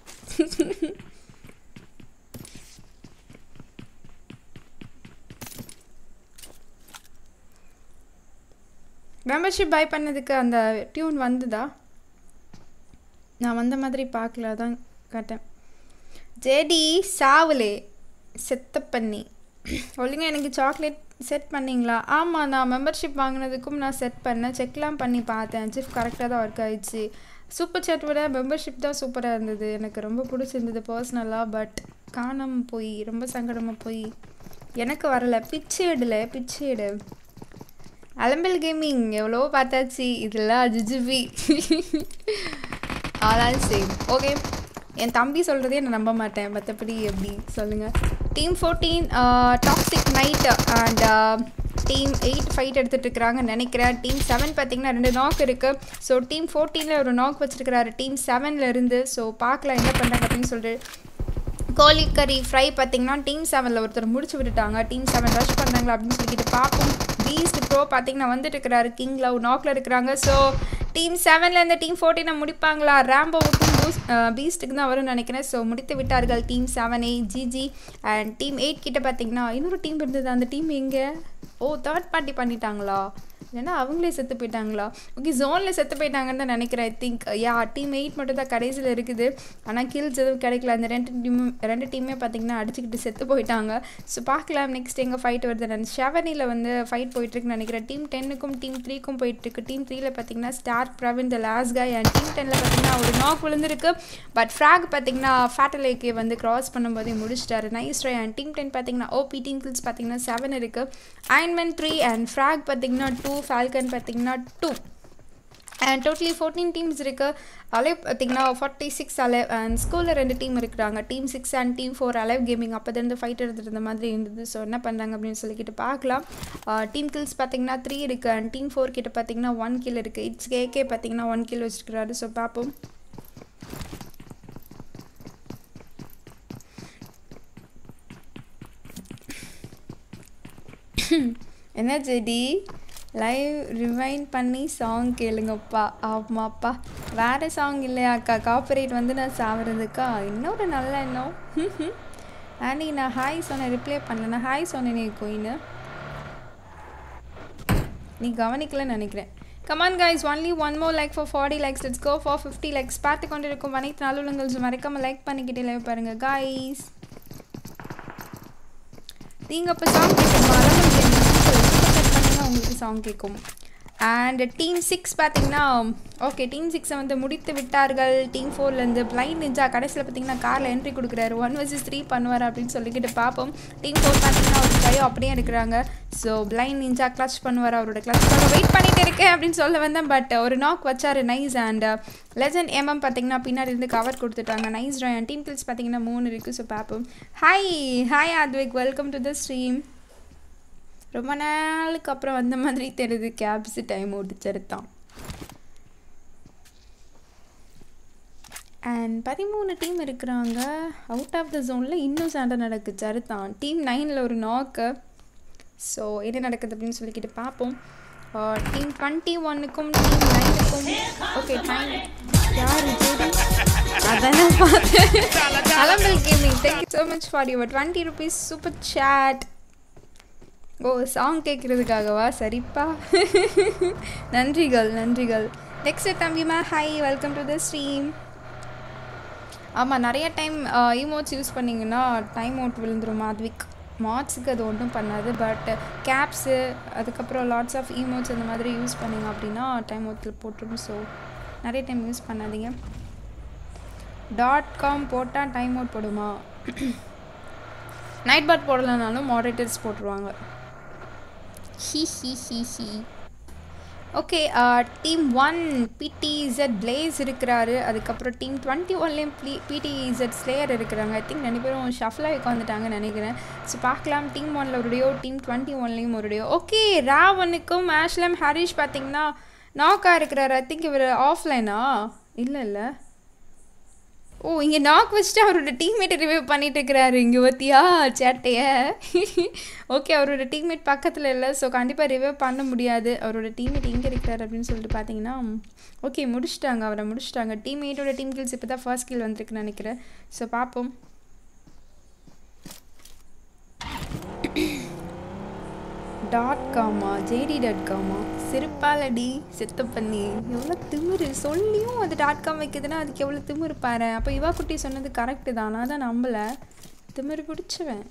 மெம்பர்ஷிப் பை பண்ணதுக்கு அந்த டியூன் வந்துதா? நான் வந்த மாதிரி பார்க்கல, தான் கேட்டேன். ஜேடி சாவுலே செத்த பண்ணி ஒழுங்கா எனக்கு சாக்லேட் செட் பண்ணிங்களா? ஆமாம், நான் மெம்பர்ஷிப் வாங்கினதுக்கும் நான் செட் பண்ணேன். செக்லாம் பண்ணி பார்த்தேன். ஜிஃப் கரெக்டாக தான் ஒர்க் ஆகிடுச்சு. சூப்பர் சேட் விட மெம்பர்ஷிப் தான் சூப்பராக இருந்தது. எனக்கு ரொம்ப பிடிச்சிருந்தது பர்சனலாக. பட் காணாமல் போய் ரொம்ப சங்கடமாக போய் எனக்கு வரலை. பிச்சு எடுல பிச்சு எடு. அலம்பில் கேமிங் எவ்வளோ பார்த்தாச்சு. இதெல்லாம் ஜிஜிபி ஆளால் சேம். ஓகே, என் தம்பி சொல்கிறதே நான் நம்ப மாட்டேன். மற்றபடி எப்படி சொல்லுங்கள். Team fourteen toxic night and team eight fight எடுத்துகிட்டு இருக்கிறாங்கன்னு நினைக்கிறேன். டீம் செவன் பார்த்திங்கன்னா ரெண்டு நாக் இருக்குது. ஸோ டீம் ஃபோர்டீனில் ஒரு நாக் வச்சுருக்கிறாரு டீம் செவனில் இருந்து. ஸோ பார்க்கலாம் என்ன பண்ணுறாங்க அப்படின்னு சொல்லிட்டு. கோழிக்கறி ஃப்ரை பார்த்திங்கன்னா டீம் செவனில் ஒருத்தர் முடிச்சு விட்டுட்டாங்க. டீம் செவன் ரஷ் பண்ணுறாங்களா அப்படின்னு சொல்லிட்டு பார்ப்போம். பீஸ்ட் ப்ரோ பார்த்திங்கன்னா வந்துட்டு இருக்கிறாரு. கிங் லவ் நாக்கில் இருக்கிறாங்க. ஸோ டீம் செவன்லேருந்து டீம் ஃபோர்டீனை முடிப்பாங்களா? ரேம்போவுக்கும் பூஸ் பீஸ்ட்டுக்கு தான் வரும்னு நினைக்கிறேன். ஸோ முடித்து விட்டார்கள் டீம் செவனே. ஜிஜி. அண்ட் டீம் எயிட் கிட்ட பார்த்திங்கன்னா இன்னொரு டீம் இருந்தது. அந்த டீம் எங்கே? ஓ, தேர்ட் பார்ட்டி பண்ணிட்டாங்களா? இல்லைன்னா அவங்களே செத்து போயிட்டாங்களா? ஓகே, ஜோனில் செத்து போயிட்டாங்கன்னு தான் நினைக்கிறேன். ஐ திங்க் யா டீம் எயிட் மட்டும் தான் கடைசியில் இருக்குது. ஆனால் கில்ஸ் எதுவும் கிடைக்கல. அந்த ரெண்டு டீமும் ரெண்டு டீமே பார்த்தீங்கன்னா அடிச்சுக்கிட்டு செத்து போயிட்டாங்க. ஸோ பார்க்கலாம் நெக்ஸ்ட் எங்கே ஃபைட் வருது. நான் ஷெவனியில் வந்து ஃபைட் போயிட்டுருக்குன்னு நினைக்கிறேன். டீம் டென்னுக்கும் டீம் த்ரீக்கும் போயிட்டுருக்கு. டீம் த்ரீயில் பார்த்தீங்கன்னா star Praveen the last guy and team டென்னில் பார்த்தீங்கன்னா ஒரு நாக் விழுந்திருக்கு. பட் ஃப்ராக் பார்த்தீங்கன்னா ஃபேட்டலேக்கே வந்து கிராஸ் பண்ணும்போதே முடிச்சிட்டாரு. Nice try. And team ten பார்த்தீங்கன்னா ஓபி டீம் கில்ஸ் பார்த்தீங்கன்னா செவன் இருக்குது. அயன்மேன் த்ரீ அண்ட் ஃப்ராக் பார்த்தீங்கன்னா டூ, ஃபால்கன் பார்த்தீங்கன்னா two and totally fourteen teams இருக்குது. அலைவ் பார்த்தீங்கன்னா ஃபார்ட்டி சிக்ஸ் அலைவ் அண்ட் ஸ்கூலில் ரெண்டு டீம் இருக்கிறாங்க. Team six and team four alive gaming அப்போ இருந்து ஃபைட் எடுத்துகிட்டு இருந்த மாதிரி இருந்தது. ஸோ என்ன பண்ணுறாங்க அப்படின்னு சொல்லிக்கிட்டு பார்க்கலாம். டீம் கில்ஸ் பார்த்தீங்கன்னா த்ரீ இருக்குது அண்ட் டீம் ஃபோர் கிட்ட பார்த்தீங்கன்னா ஒன் கில் இருக்குது. இட்ஸ் கேகே பார்த்தீங்கன்னா ஒன் கில் வச்சுருக்கிறாரு. ஸோ பார்ப்போம். என்ன ஜெடி லைவ் ரிவைண்ட் பண்ணி சாங் கேளுங்கப்பா. ஆமாப்பா, வேறு சாங் இல்லையாக்கா? காப்பரேட் வந்து நான் சாப்பிட்றதுக்கா? இன்னொரு நல்ல எண்ணம். ஆண்டி நான் ஹாய் சொன்னேன், ரிப்ளை பண்ணல. நான் ஹாய் சொன்னேனே கோயின்னு, நீ கவனிக்கலன்னு நினைக்கிறேன். Come on guys, only one more like for forty likes. Let's go for fifty likes. பார்த்து கொண்டு இருக்கும் அனைத்து நல்லுள்ளங்கள் மறக்காமல் லைக் பண்ணிக்கிட்டே லைவ் பாருங்கள் கைஸ். நீங்கள் இப்போ சாங் கேட்கணும், அலமல் கேம் பண்ணிங்கன்னா உங்களுக்கு சாங் கேட்கும். அண்ட் டீம் சிக்ஸ் பார்த்தீங்கன்னா ஓகே டீம் சிக்ஸை வந்து முடித்து விட்டார்கள். டீம் ஃபோர்லேருந்து பிளைண்ட் நிஞ்சா கடைசியில் பார்த்தீங்கன்னா காரில் என்ட்ரி கொடுக்குறாரு. ஒன் வர்சஸ் த்ரீ பண்ணுவார் அப்படின்னு சொல்லிக்கிட்டு பார்ப்போம். டீம் ஃபோர் பார்த்தீங்கன்னா ஒரு ட்ரையோ அப்படியே எடுக்கிறாங்க. ஸோ பிளைண்ட் நிஞ்சா கிளச் பண்ணுவார். அவரோட கிளச் பண்ண வெயிட் பண்ணிட்டு இருக்கேன் அப்படின்னு சொல்ல வந்தேன். பட் ஒரு நாக் வச்சார். நைஸ். அண்ட் லெஜண்ட் எம்எம் பார்த்தீங்கன்னா பின்னாடி இருந்து கவர் கொடுத்துட்டாங்க. Nice try. And team kills பார்த்தீங்கன்னா மூணு இருக்குது. ஸோ பார்ப்போம். Hi hi Advik, welcome to the stream. ரொம்ப நாளுக்கு அப்புறம் வந்த மாதிரி தெரியுது. கேப்ஸ் டைம் ஓடிச்சிருத்தான். அண்ட் பதிமூணு டீம் இருக்கிறாங்க. அவுட் ஆஃப் த ஜோனில் இன்னும் சண்டை நடக்குச்சு. அறுத்தான் டீம் நைனில் ஒரு நாக்கு. ஸோ என்ன நடக்குது அப்படின்னு சொல்லிக்கிட்டு பார்ப்போம். டீம் டுவெண்ட்டி ஒன்னுக்கும் டீம் நைனுக்கும் ஓகே டைம் யார் அதானே பார்த்தேன். அலம்பல் gaming, thank you so much for your twenty rupees super chat. Oh song கேட்குறதுக்காகவா? சரிப்பா, நன்றிகள் நன்றிகள். நெக்ஸ்ட் தம்பிமா hi, welcome to the stream. ஆமாம், நிறைய டைம் இமோட்ஸ் யூஸ் பண்ணிங்கன்னா டைம் அவுட் விழுந்துரும். மாத்விக் மாட்ஸுக்கு அது ஒன்றும் பண்ணாது. பட் கேப்ஸு அதுக்கப்புறம் லாட்ஸ் ஆஃப் இமோட்ஸ் அந்த மாதிரி யூஸ் பண்ணிங்க அப்படின்னா டைம் அவுட்டில் போட்டுரும். ஸோ நிறைய டைம் யூஸ் பண்ணாதீங்க. டாட் காம் போட்டால் டைம் அவுட் போடுமா? நைட் பாட் போடலைனாலும் மாடரேட்டர்ஸ் போட்டுருவாங்க. ஹி ஹி ஹி ஹி. Okay, team one PDZ blaze இருக்கிறாரு. அதுக்கப்புறம் டீம் டுவெண்ட்டி ஒன்லேயும் பி பிடிஇசட் ஸ்லேயர் இருக்கிறாங்க. ஐ திங்க் ரெண்டு பேரும் ஷஃப்லாக உட்காந்துட்டாங்கன்னு நினைக்கிறேன். ஸோ பார்க்கலாம். டீம் ஒனில் ஒரு டேயோ டீம் டுவெண்ட்டி ஒன்லேயும் ஒரு டேயோ. ஓகே, ராவனுக்கும் ஆஷ்லம் ஹரிஷ் பார்த்தீங்கன்னா நாக்காக இருக்கிறாரு. ஐ திங்க் இவர் ஆஃப்லைனா? இல்லை இல்லை ஓ இங்கே நாக் வச்சுட்டு அவரோட டீம்மேட்டை ரிவ்யூ பண்ணிட்டு இருக்கிறாரு. இங்கே பற்றியா சேட்டைய? ஓகே, அவரோட டீம்மேட் பக்கத்தில் இல்லை. ஸோ கண்டிப்பாக ரிவ்யூ பண்ண முடியாது. அவரோட டீம்மேட் எங்கே இருக்கிறார் அப்படின்னு சொல்லிட்டு பார்த்தீங்கன்னா ஓகே முடிச்சிட்டாங்க, அவரை முடிச்சிட்டாங்க. டீம்மேட்டோட டீம் கில்ஸ் இப்போ தான் ஃபர்ஸ்ட் கில் வந்திருக்குன்னு நினைக்கிறேன். ஸோ பார்ப்போம். டாட் காமா ஜேடி டாட் காமா சிறுப்பாலடி செத்த பண்ணி எவ்வளோ திமிரு. சொல்லியும் அது டாட் காம் வைக்குதுன்னா அதுக்கு எவ்வளோ திமிரு பாரு. அப்போ இவா குட்டி சொன்னது கரெக்டு தான். நான் தான் நம்பலை, திமிரு பிடிச்சுவேன்.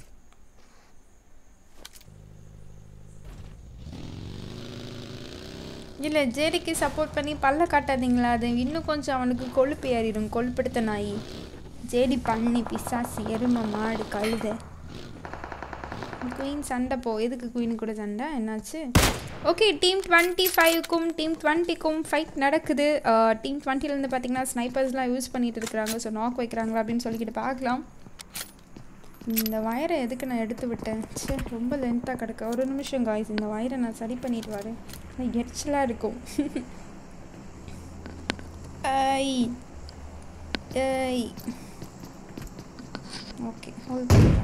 இல்லை ஜேடிக்கு சப்போர்ட் பண்ணி பல்ல காட்டாதீங்களா? அது இன்னும் கொஞ்சம் அவனுக்கு கொழுப்பு ஏறிடும். கொழுப்படுத்த நாய் ஜேடி பண்ணி பிசாசி எருமை மாடு கழுத. குயின் சண்டை போ. எதுக்கு குயின் கூட சண்டை? என்னாச்சு? ஓகே, டீம் டுவெண்ட்டி ஃபைவ்க்கும் டீம் டுவெண்ட்டிக்கும் ஃபைட் நடக்குது. டீம் டுவெண்ட்டிலேருந்து பார்த்தீங்கன்னா ஸ்னைப்பர்ஸ்லாம் யூஸ் பண்ணிட்டு இருக்கிறாங்க. ஸோ நாக் வைக்கிறாங்களா அப்படின்னு சொல்லிக்கிட்டு பார்க்கலாம். இந்த வயரை எதுக்கு நான் எடுத்து விட்டேன்? சே, ரொம்ப லென்த்தாக கிடக்கு. ஒரு நிமிஷம் காய்ஸ், இந்த வயரை நான் சரி பண்ணிட்டு வரேன். எரிச்சலாக இருக்கும். ஐ ஐ ஓகே ஹோல்ட் பண்ணிக்கலாம்.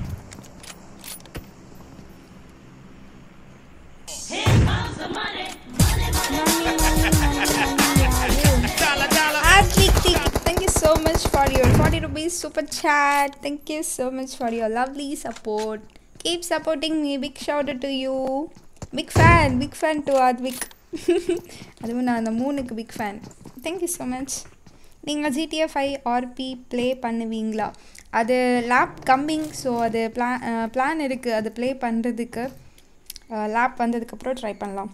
Thank you so much for your forty rupees super chat. Thank you so much for your lovely support. Keep supporting me. Big shout out to you. Big fan big fan to Advik. அதுவும் நான் அந்த மூணுக்கு big fan. Thank you so much. நீங்கள் GTA five RP play பண்ணுவீங்களா? அது லேப் coming, so அது plan plan இருக்குது அது ப்ளே பண்ணுறதுக்கு. லேப் வந்ததுக்கப்புறம் ட்ரை பண்ணலாம்.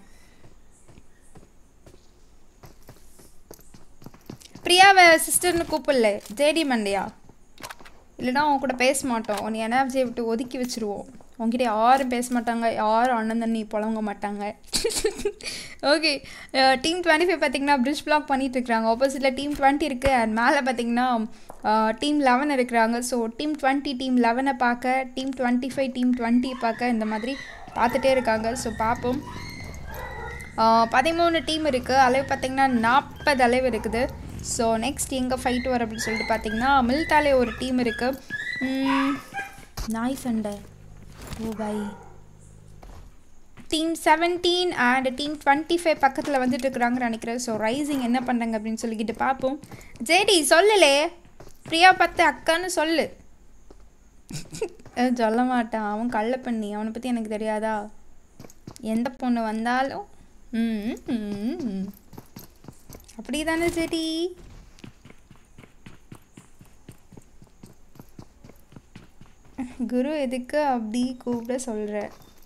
பிரியாவை சிஸ்டர்னு கூப்பிடல, ஜேடி மண்டையா, இல்லைனா அவன் கூட பேச மாட்டோம். உன்னை எனர்ஜியை விட்டு ஒதுக்கி வச்சுருவோம். உங்ககிட்ட யாரும் பேச மாட்டாங்க, யாரும் அண்ணன் தண்ணி புலங்க மாட்டாங்க. ஓகே, டீம் டுவெண்ட்டி ஃபைவ் பார்த்தீங்கன்னா பிரிட்ஜ் பிளாக் பண்ணிட்டு இருக்கிறாங்க. ஆப்போசிட்டில் டீம் டுவெண்ட்டி இருக்குது. அண்ட் மேலே பார்த்தீங்கன்னா டீம் லெவன் இருக்கிறாங்க. ஸோ டீம் டுவெண்ட்டி டீம் லெவனை பார்க்க, team twenty five team twenty பார்க்க இந்த மாதிரி பார்த்துட்டே இருக்காங்க. ஸோ பார்ப்போம். பதிமூணு டீம் இருக்குது. அளவு பார்த்திங்கன்னா நாற்பது அளவு இருக்குது. ஸோ நெக்ஸ்ட் எங்கே ஃபைட் வர அப்படின்னு சொல்லிட்டு பார்த்தீங்கன்னா மில்டாலே ஒரு டீம் இருக்குது. நாய் சண்டை. Oh boy. Team seventeen and team twenty five பக்கத்தில் வந்துட்டு இருக்கிறாங்கன்னு நினைக்கிறேன். ஸோ ரைசிங் என்ன பண்ணுறாங்க அப்படின்னு சொல்லிக்கிட்டு பார்ப்போம். ஜேடி சொல்லலே, பிரியா பார்த்து அக்கான்னு சொல்லு. சொல்ல மாட்டான், அவன் கள்ள பண்ணி, அவனை பற்றி எனக்கு தெரியாதா? எந்த பொண்ணு வந்தாலும் ம் அப்படி தானே ஜெடி. குரு எதுக்கு அப்படி கூப்பிட சொல்கிற?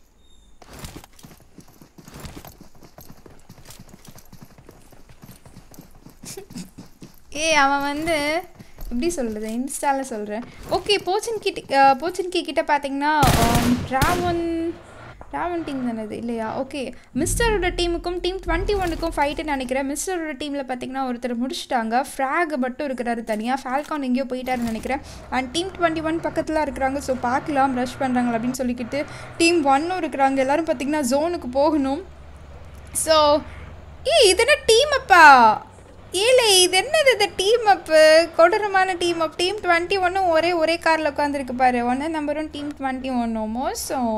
ஏ அவன் வந்து எப்படி சொல்கிறது, இன்ஸ்டாவில் சொல்கிறேன். ஓகே, போச்சன் கிட்ட போச்சன் கி கிட்ட பார்த்தீங்கன்னா ராவன் ராவன் டீம் தானே இது இல்லையா? ஓகே, மிஸ்டரோட டீமுக்கும் டீம் டுவெண்ட்டி ஒன்னுக்கும் ஃபைட்டுன்னு நினைக்கிறேன். மிஸ்டரோட டீமில் பார்த்தீங்கன்னா ஒருத்தர் முடிச்சுட்டாங்க. ஃப்ராக் மட்டும் இருக்கிறாரு தனியாக. ஃபால்கான் எங்கேயோ போயிட்டாருன்னு நினைக்கிறேன். அண்ட் டீம் டுவெண்ட்டி ஒன் பக்கத்தில் இருக்கிறாங்க. ஸோ பார்க்கலாம் ரஷ் பண்ணுறாங்க அப்படின்னு சொல்லிக்கிட்டு. டீம் ஒன்னும் இருக்கிறாங்க. எல்லோரும் பார்த்தீங்கன்னா ஜோனுக்கு போகணும். ஸோ ஏ இது என்ன டீம் அப்பா? ஏலே இது என்னது இது டீம் அப்பு? கொடூரமான டீம் அப். டீம் டுவெண்ட்டி ஒன்னும் ஒரே ஒரே காரில் உட்காந்துருக்கு பாரு. ஒன்று நம்பரும் டீம் டுவெண்ட்டி ஒன்னும் மோசம்.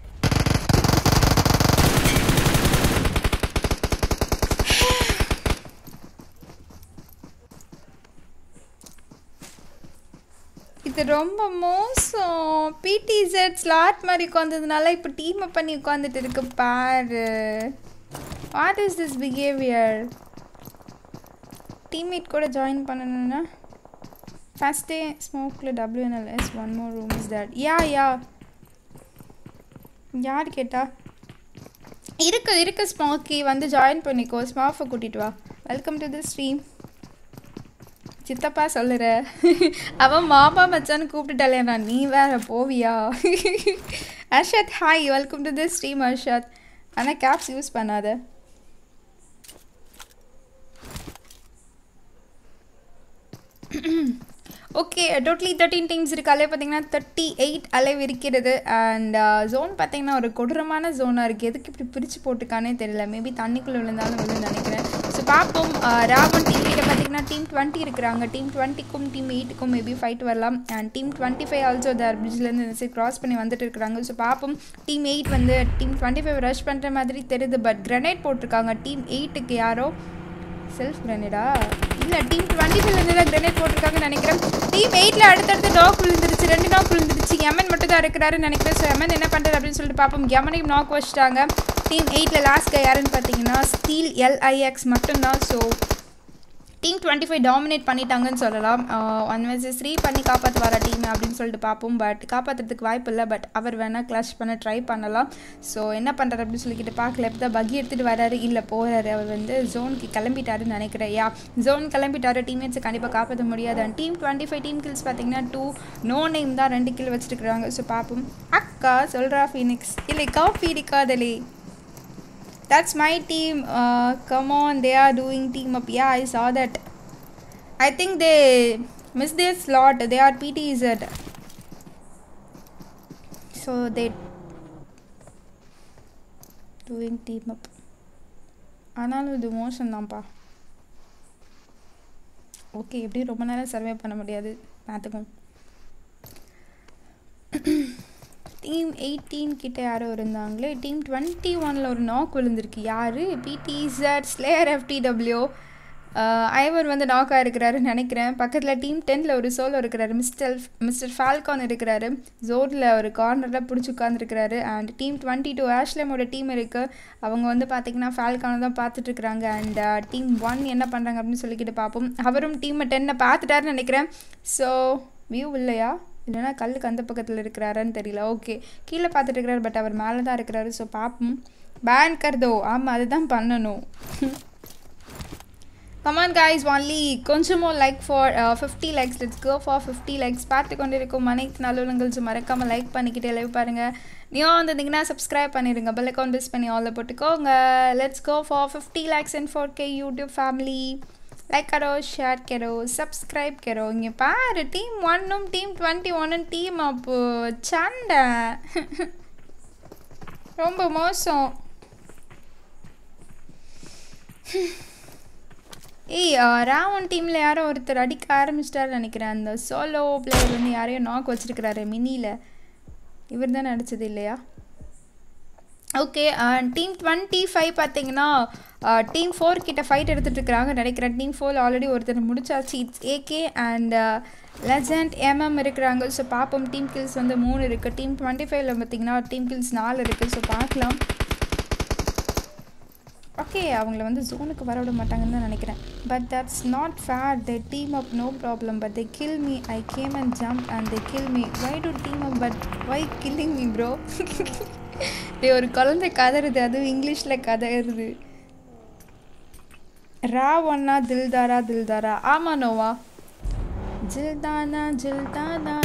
இது ரொம்ப மோசம். பிடிசெட் ஸ்லாட் மாதிரி உட்காந்ததுனால இப்போ டீமை பண்ணி உட்காந்துட்டு இருக்கு பாரு. What is this behaviour? Teammate கூட ஜாயின் பண்ணணும்னா ஃபஸ்ட்டே ஸ்மோக்கில் WNLS one more room is that. யா யா யார் கேட்டா? இருக்கு இருக்கு ஸ்மோக்கி, வந்து ஜாயின் பண்ணிக்கோ. ஸ்மாஃபை கூட்டிகிட்டு வா. Welcome to the stream. சித்தப்பா சொல்லுற, அவன் மாமா மச்சான்னு கூப்பிட்டுட்டாலேண்ணா, நீ வேற போவியா? Arshad hi, welcome to the stream Arshad. ஆனால் கேப்ஸ் யூஸ் பண்ணாத. ஓகே, டோட்டலி தேர்ட்டீன் டீம்ஸ் இருக்குது. அலைவ் பார்த்தீங்கன்னா தேர்ட்டி எயிட் அலைவ் இருக்கிறது. அண்ட் ஜோன் பார்த்தீங்கன்னா ஒரு கொடூரமான ஜோனாக இருக்குது. எதுக்கு இப்படி பிரித்து போட்டுக்கானே தெரியல. மேபி தண்ணிக்குள்ளே விழுந்தாலும் விழுந்து நினைக்கிறேன். ஸோ பார்ப்போம். ராவன் டீம் கிட்ட பார்த்தீங்கன்னா டீம் டுவெண்ட்டி இருக்கிறாங்க. டீம் டுவெண்ட்டிக்கும் டீம் எயிட்டுக்கும் மேபி ஃபைட் வரலாம். And team twenty five also தார் பிரிட்ஜ்லேருந்து இந்த சைட் க்ராஸ் பண்ணி வந்துட்டு இருக்கிறாங்க. ஸோ பார்ப்போம். டீம் எயிட் வந்து டீம் டுவெண்ட்டி ஃபைவ் ரஷ் பண்ணுற மாதிரி தெரியுது. பட் கிரனேட் போட்டிருக்காங்க. டீம் எயிட்டுக்கு யாரோ செல்ஃப் கிரனேடா இல்லை, டீம் டுவெண்ட்டி ஃபைவ்லேருந்து தான் கிரனேட் போட்டிருக்காங்கன்னு நினைக்கிறேன். டீம் எயிட்டில் அடுத்தடுத்து நாக் விழுந்துருச்சு. ரெண்டு நாக் விழுந்துருச்சு. எமன் மட்டும் தான் இருக்கிறாருன்னு நினைக்கிறேன். ஸோ எமன் என்ன பண்ணுறது அப்படின்னு சொல்லிட்டு பார்ப்போம். எமனையும் நாக் வச்சுட்டாங்க. டீம் எயிட்டில் லாஸ்ட் யாருன்னு பார்த்தீங்கன்னா ஸ்டீல் எல்ஐஎக்ஸ் மட்டும்தான். So team twenty five dominate பண்ணிட்டாங்கன்னு சொல்லலாம். ஒன் வர்சஸ் த்ரீ பண்ணி காப்பாற்ற வர டீம் அப்படின்னு சொல்லிட்டு பார்ப்போம். பட் காப்பாற்றுறதுக்கு வாய்ப்பு இல்லை. பட் அவர் வேணால் கிளஷ் பண்ண ட்ரை பண்ணலாம். ஸோ என்ன பண்ணுறாரு அப்படின்னு சொல்லிக்கிட்டு பார்க்கல. இப்போ தான் பக்கி எடுத்துகிட்டு வராரு, இல்லை போகிறாரு. அவர் வந்து ஜோனுக்கு கிளம்பிட்டாருன்னு நினைக்கிறேன். யா ஜோன் கிளம்பிட்டாரு. டீம்மேட்ஸை கண்டிப்பாக காப்பாற்ற முடியாது. And team twenty five team kills பார்த்தீங்கன்னா டூ நோ நேம் தான் ரெண்டு கில் வச்சுருக்குறாங்க. ஸோ பார்ப்போம். அக்கா சொல்கிறா ஃபீனிக்ஸ் இல்லை காஃபி இருக்காதலே. That's my team. Uh, come on, they are doing team up. Yeah, I saw that. I think they missed their slot. They are P T Z. So they doing team up. ஆனாலும் இது motion தான்ப்பா. Okay, எப்படி ரொம்ப நேரம் survey பண்ண முடியாது பார்த்துக்கோங்க. Team eighteen கிட்ட யாரோ இருந்தாங்களே. டீம் டுவெண்ட்டி ஒனில் ஒரு நாக் விழுந்திருக்கு. யார்? PDZ slayer FTW. ஐவர் வந்து நாக்காக இருக்கிறாருன்னு நினைக்கிறேன். பக்கத்தில் டீம் டென்னில் ஒரு சோலோ இருக்கிறாரு, மிஸ்டர் மிஸ்டர் ஃபால்கான் இருக்கிறாரு, ஜோரில் ஒரு கார்னரில் பிடிச்சி உட்காந்துருக்கிறாரு. அண்ட் டீம் டுவெண்ட்டி டூ ஆஷ்லமோட டீம் இருக்குது, அவங்க வந்து பார்த்திங்கன்னா ஃபால்கானை தான் பார்த்துட்ருக்குறாங்க. அண்ட் டீம் ஒன் என்ன பண்ணுறாங்க அப்படின்னு சொல்லிக்கிட்டு பார்ப்போம். அவரும் டீம் டென்னை பார்த்துட்டாருன்னு நினைக்கிறேன். ஸோ வியூ இல்லையா, இல்லைனா கல்லுக்கு அந்த பக்கத்தில் இருக்கிறாருன்னு தெரியல. ஓகே, கீழே பார்த்துட்டு இருக்கிறாரு, பட் அவர் மேலே தான் இருக்கிறாரு. ஸோ பார்ப்போம். பேன் கர்தோ, ஆமாம் அதுதான் பண்ணணும். கமான் கைஸ், ஒன்லி கொஞ்சமோ like for fifty likes. Let's go for fifty likes. பார்த்து கொண்டு இருக்கும் அனைத்து நல்லுள்ளங்களும் மறக்காமல் லைக் பண்ணிக்கிட்டே லைவ் பாருங்கள். நீயும் வந்திருந்தீங்கன்னா சப்ஸ்கிரைப் பண்ணிடுங்க, பெல் அக்கௌண்ட் ப்ரெஸ் பண்ணி ஆல்ல போட்டுக்கோங்க. Let's go for fifty likes and four K YouTube family. Like करो, शेयर करो, सब्सक्राइब करो. இங்கே பாரு, டீம் ஒன்னும் டீம் டுவெண்ட்டி ஒன்னும் டீம் அப்போ சண்டை ரொம்ப மோசம். ஏய், ராவன் டீமில் யாரோ ஒருத்தர் அடிக்க ஆரம்பிச்சிட்டாரு நினைக்கிறேன். அந்த சோலோ பிளேயர் வந்து யாரையும் நாக் வச்சுருக்கிறாரு மினியில். இவர் தானே அடித்தது இல்லையா? ஓகே, டீம் டுவெண்ட்டி ஃபைவ் பார்த்தீங்கன்னா டீம் ஃபோர் கிட்ட ஃபைட் எடுத்துகிட்டு இருக்கிறாங்க நினைக்கிறேன். டீம் ஃபோர் ஆல்ரெடி ஒருத்தர் முடிச்சாச்சு. It's AK and legend MM இருக்கிறாங்க. ஸோ பார்ப்போம். டீம் கில்ஸ் வந்து மூணு இருக்குது. டீம் டுவெண்ட்டி ஃபைவ்ல பார்த்தீங்கன்னா டீம் கில்ஸ் நாலு இருக்குது. ஸோ பார்க்கலாம். ஓகே, அவங்கள வந்து ஜோனுக்கு வர விட மாட்டாங்கன்னு தான் நினைக்கிறேன். But that's not fair. They team up no problem, but they kill me. I came and jump and they kill me. Why do team up but why killing me bro? டே, ஒரு குழந்தை கதறுது, அதுவும் இங்கிலீஷில் கதறுது. ரா ஒன்னா தில்தாரா தில்தாரா. ஆமாம் நோவா, ஜில்தானா ஜில்தானா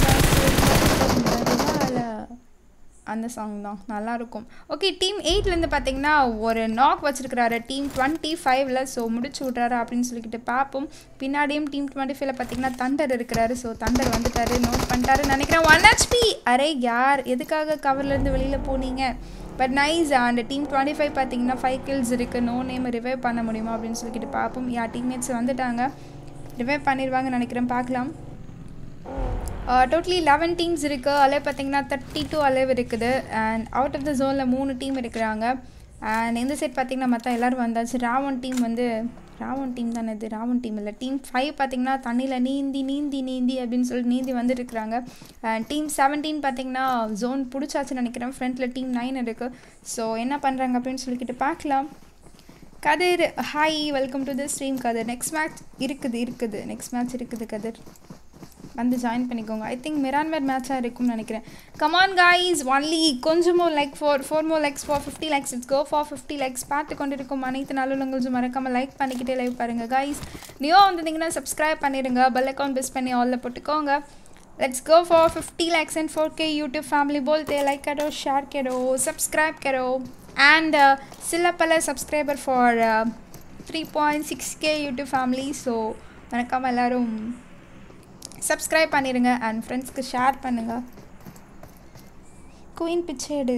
அந்த சாங் தான் நல்லாயிருக்கும். ஓகே, டீம் எயிட்லேருந்து பார்த்தீங்கன்னா ஒரு நாக் வச்சுருக்கிறாரு டீம் டுவெண்ட்டி ஃபைவ்ல. ஸோ முடிச்சு விட்றாரு அப்படின்னு சொல்லிக்கிட்டு பார்ப்போம். பின்னாடியும் டீம் டுவெண்ட்டி ஃபைவ்ல பார்த்தீங்கன்னா தண்டர் இருக்கிறாரு. ஸோ தண்டர் வந்துட்டாரு, நோட் பண்ணிட்டாருன்னு நினைக்கிறேன். One HP. அரே யார், எதுக்காக கவர்லேருந்து வெளியில் போனீங்க? But nice. And team twenty five பார்த்தீங்கன்னா ஃபைவ் கில்ஸ் இருக்குது. நோ நேம் ரிவைவ் பண்ண முடியுமா அப்படின்னு சொல்லிக்கிட்டு பார்ப்போம். யா, டீம்மேட்ஸ் வந்துட்டாங்க, ரிவைவ் பண்ணிடுவாங்கன்னு நினைக்கிறேன். பார்க்கலாம். டோட்டலி லெவன் டீம்ஸ் இருக்குது. அலைவ் பார்த்தீங்கன்னா தேர்ட்டி டூ அலைவ் இருக்குது. அண்ட் அவுட் ஆஃப் த ஜோனில் மூணு டீம் இருக்கிறாங்க. அண்ட் இந்த சைட் பார்த்தீங்கன்னா மற்ற எல்லோரும் வந்தாச்சு. ராவன் டீம் வந்து ராவன் டீம் தானே இது, ராவன் டீம் இல்லை. டீம் ஃபைவ் பார்த்தீங்கன்னா தண்ணியில் நீந்தி நீந்தி நீந்தி அப்படின்னு சொல்லிட்டு நீந்தி வந்துட்டு இருக்கிறாங்க. அண்ட் டீம் செவன்டீன் பார்த்தீங்கன்னா ஜோன் பிடிச்சாச்சுன்னு நினைக்கிறேன். ஃப்ரண்ட்டில் டீம் நைன் இருக்குது. ஸோ என்ன பண்ணுறாங்க அப்படின்னு சொல்லிக்கிட்டு பார்க்கலாம். Kathir, hi, welcome to the stream Kathir. Next match இருக்குது இருக்குது நெக்ஸ்ட் மேட்ச் இருக்குது கதிர், வந்து ஜாயின் பண்ணிக்கோங்க. ஐ திங்க் மிரான்வர் மேட்சாக இருக்கும்னு நினைக்கிறேன். கமான் கைஸ், ஒன்லி கொஞ்சமோ like for four more likes for fifty likes. It's go for fifty likes. பார்த்து கொண்டு இருக்கும் அனைத்து நல்லுள்ளங்களும் மறக்காமல் லைக் பண்ணிக்கிட்டே லைவ் பாருங்கள் கைஸ். நியூ வந்திருந்தீங்கன்னா சப்ஸ்கிரைப் பண்ணிடுங்க, பெல் அக்கௌண்ட் ப்ரெஸ் பண்ணி ஆலில் போட்டுக்கோங்க. Let's go for fifty likes and four K YouTube family बोलते हैं. लाइक करो, शेयर करो, सब्सक्राइब करो एंड सिला पला subscriber for three point six K YouTube family. So மறக்காமல் எல்லோரும் சப்ஸ்கிரைப் பண்ணிடுங்க அண்ட் ஃப்ரெண்ட்ஸ்க்கு ஷேர் பண்ணுங்கள். குயின் பிச்சேடு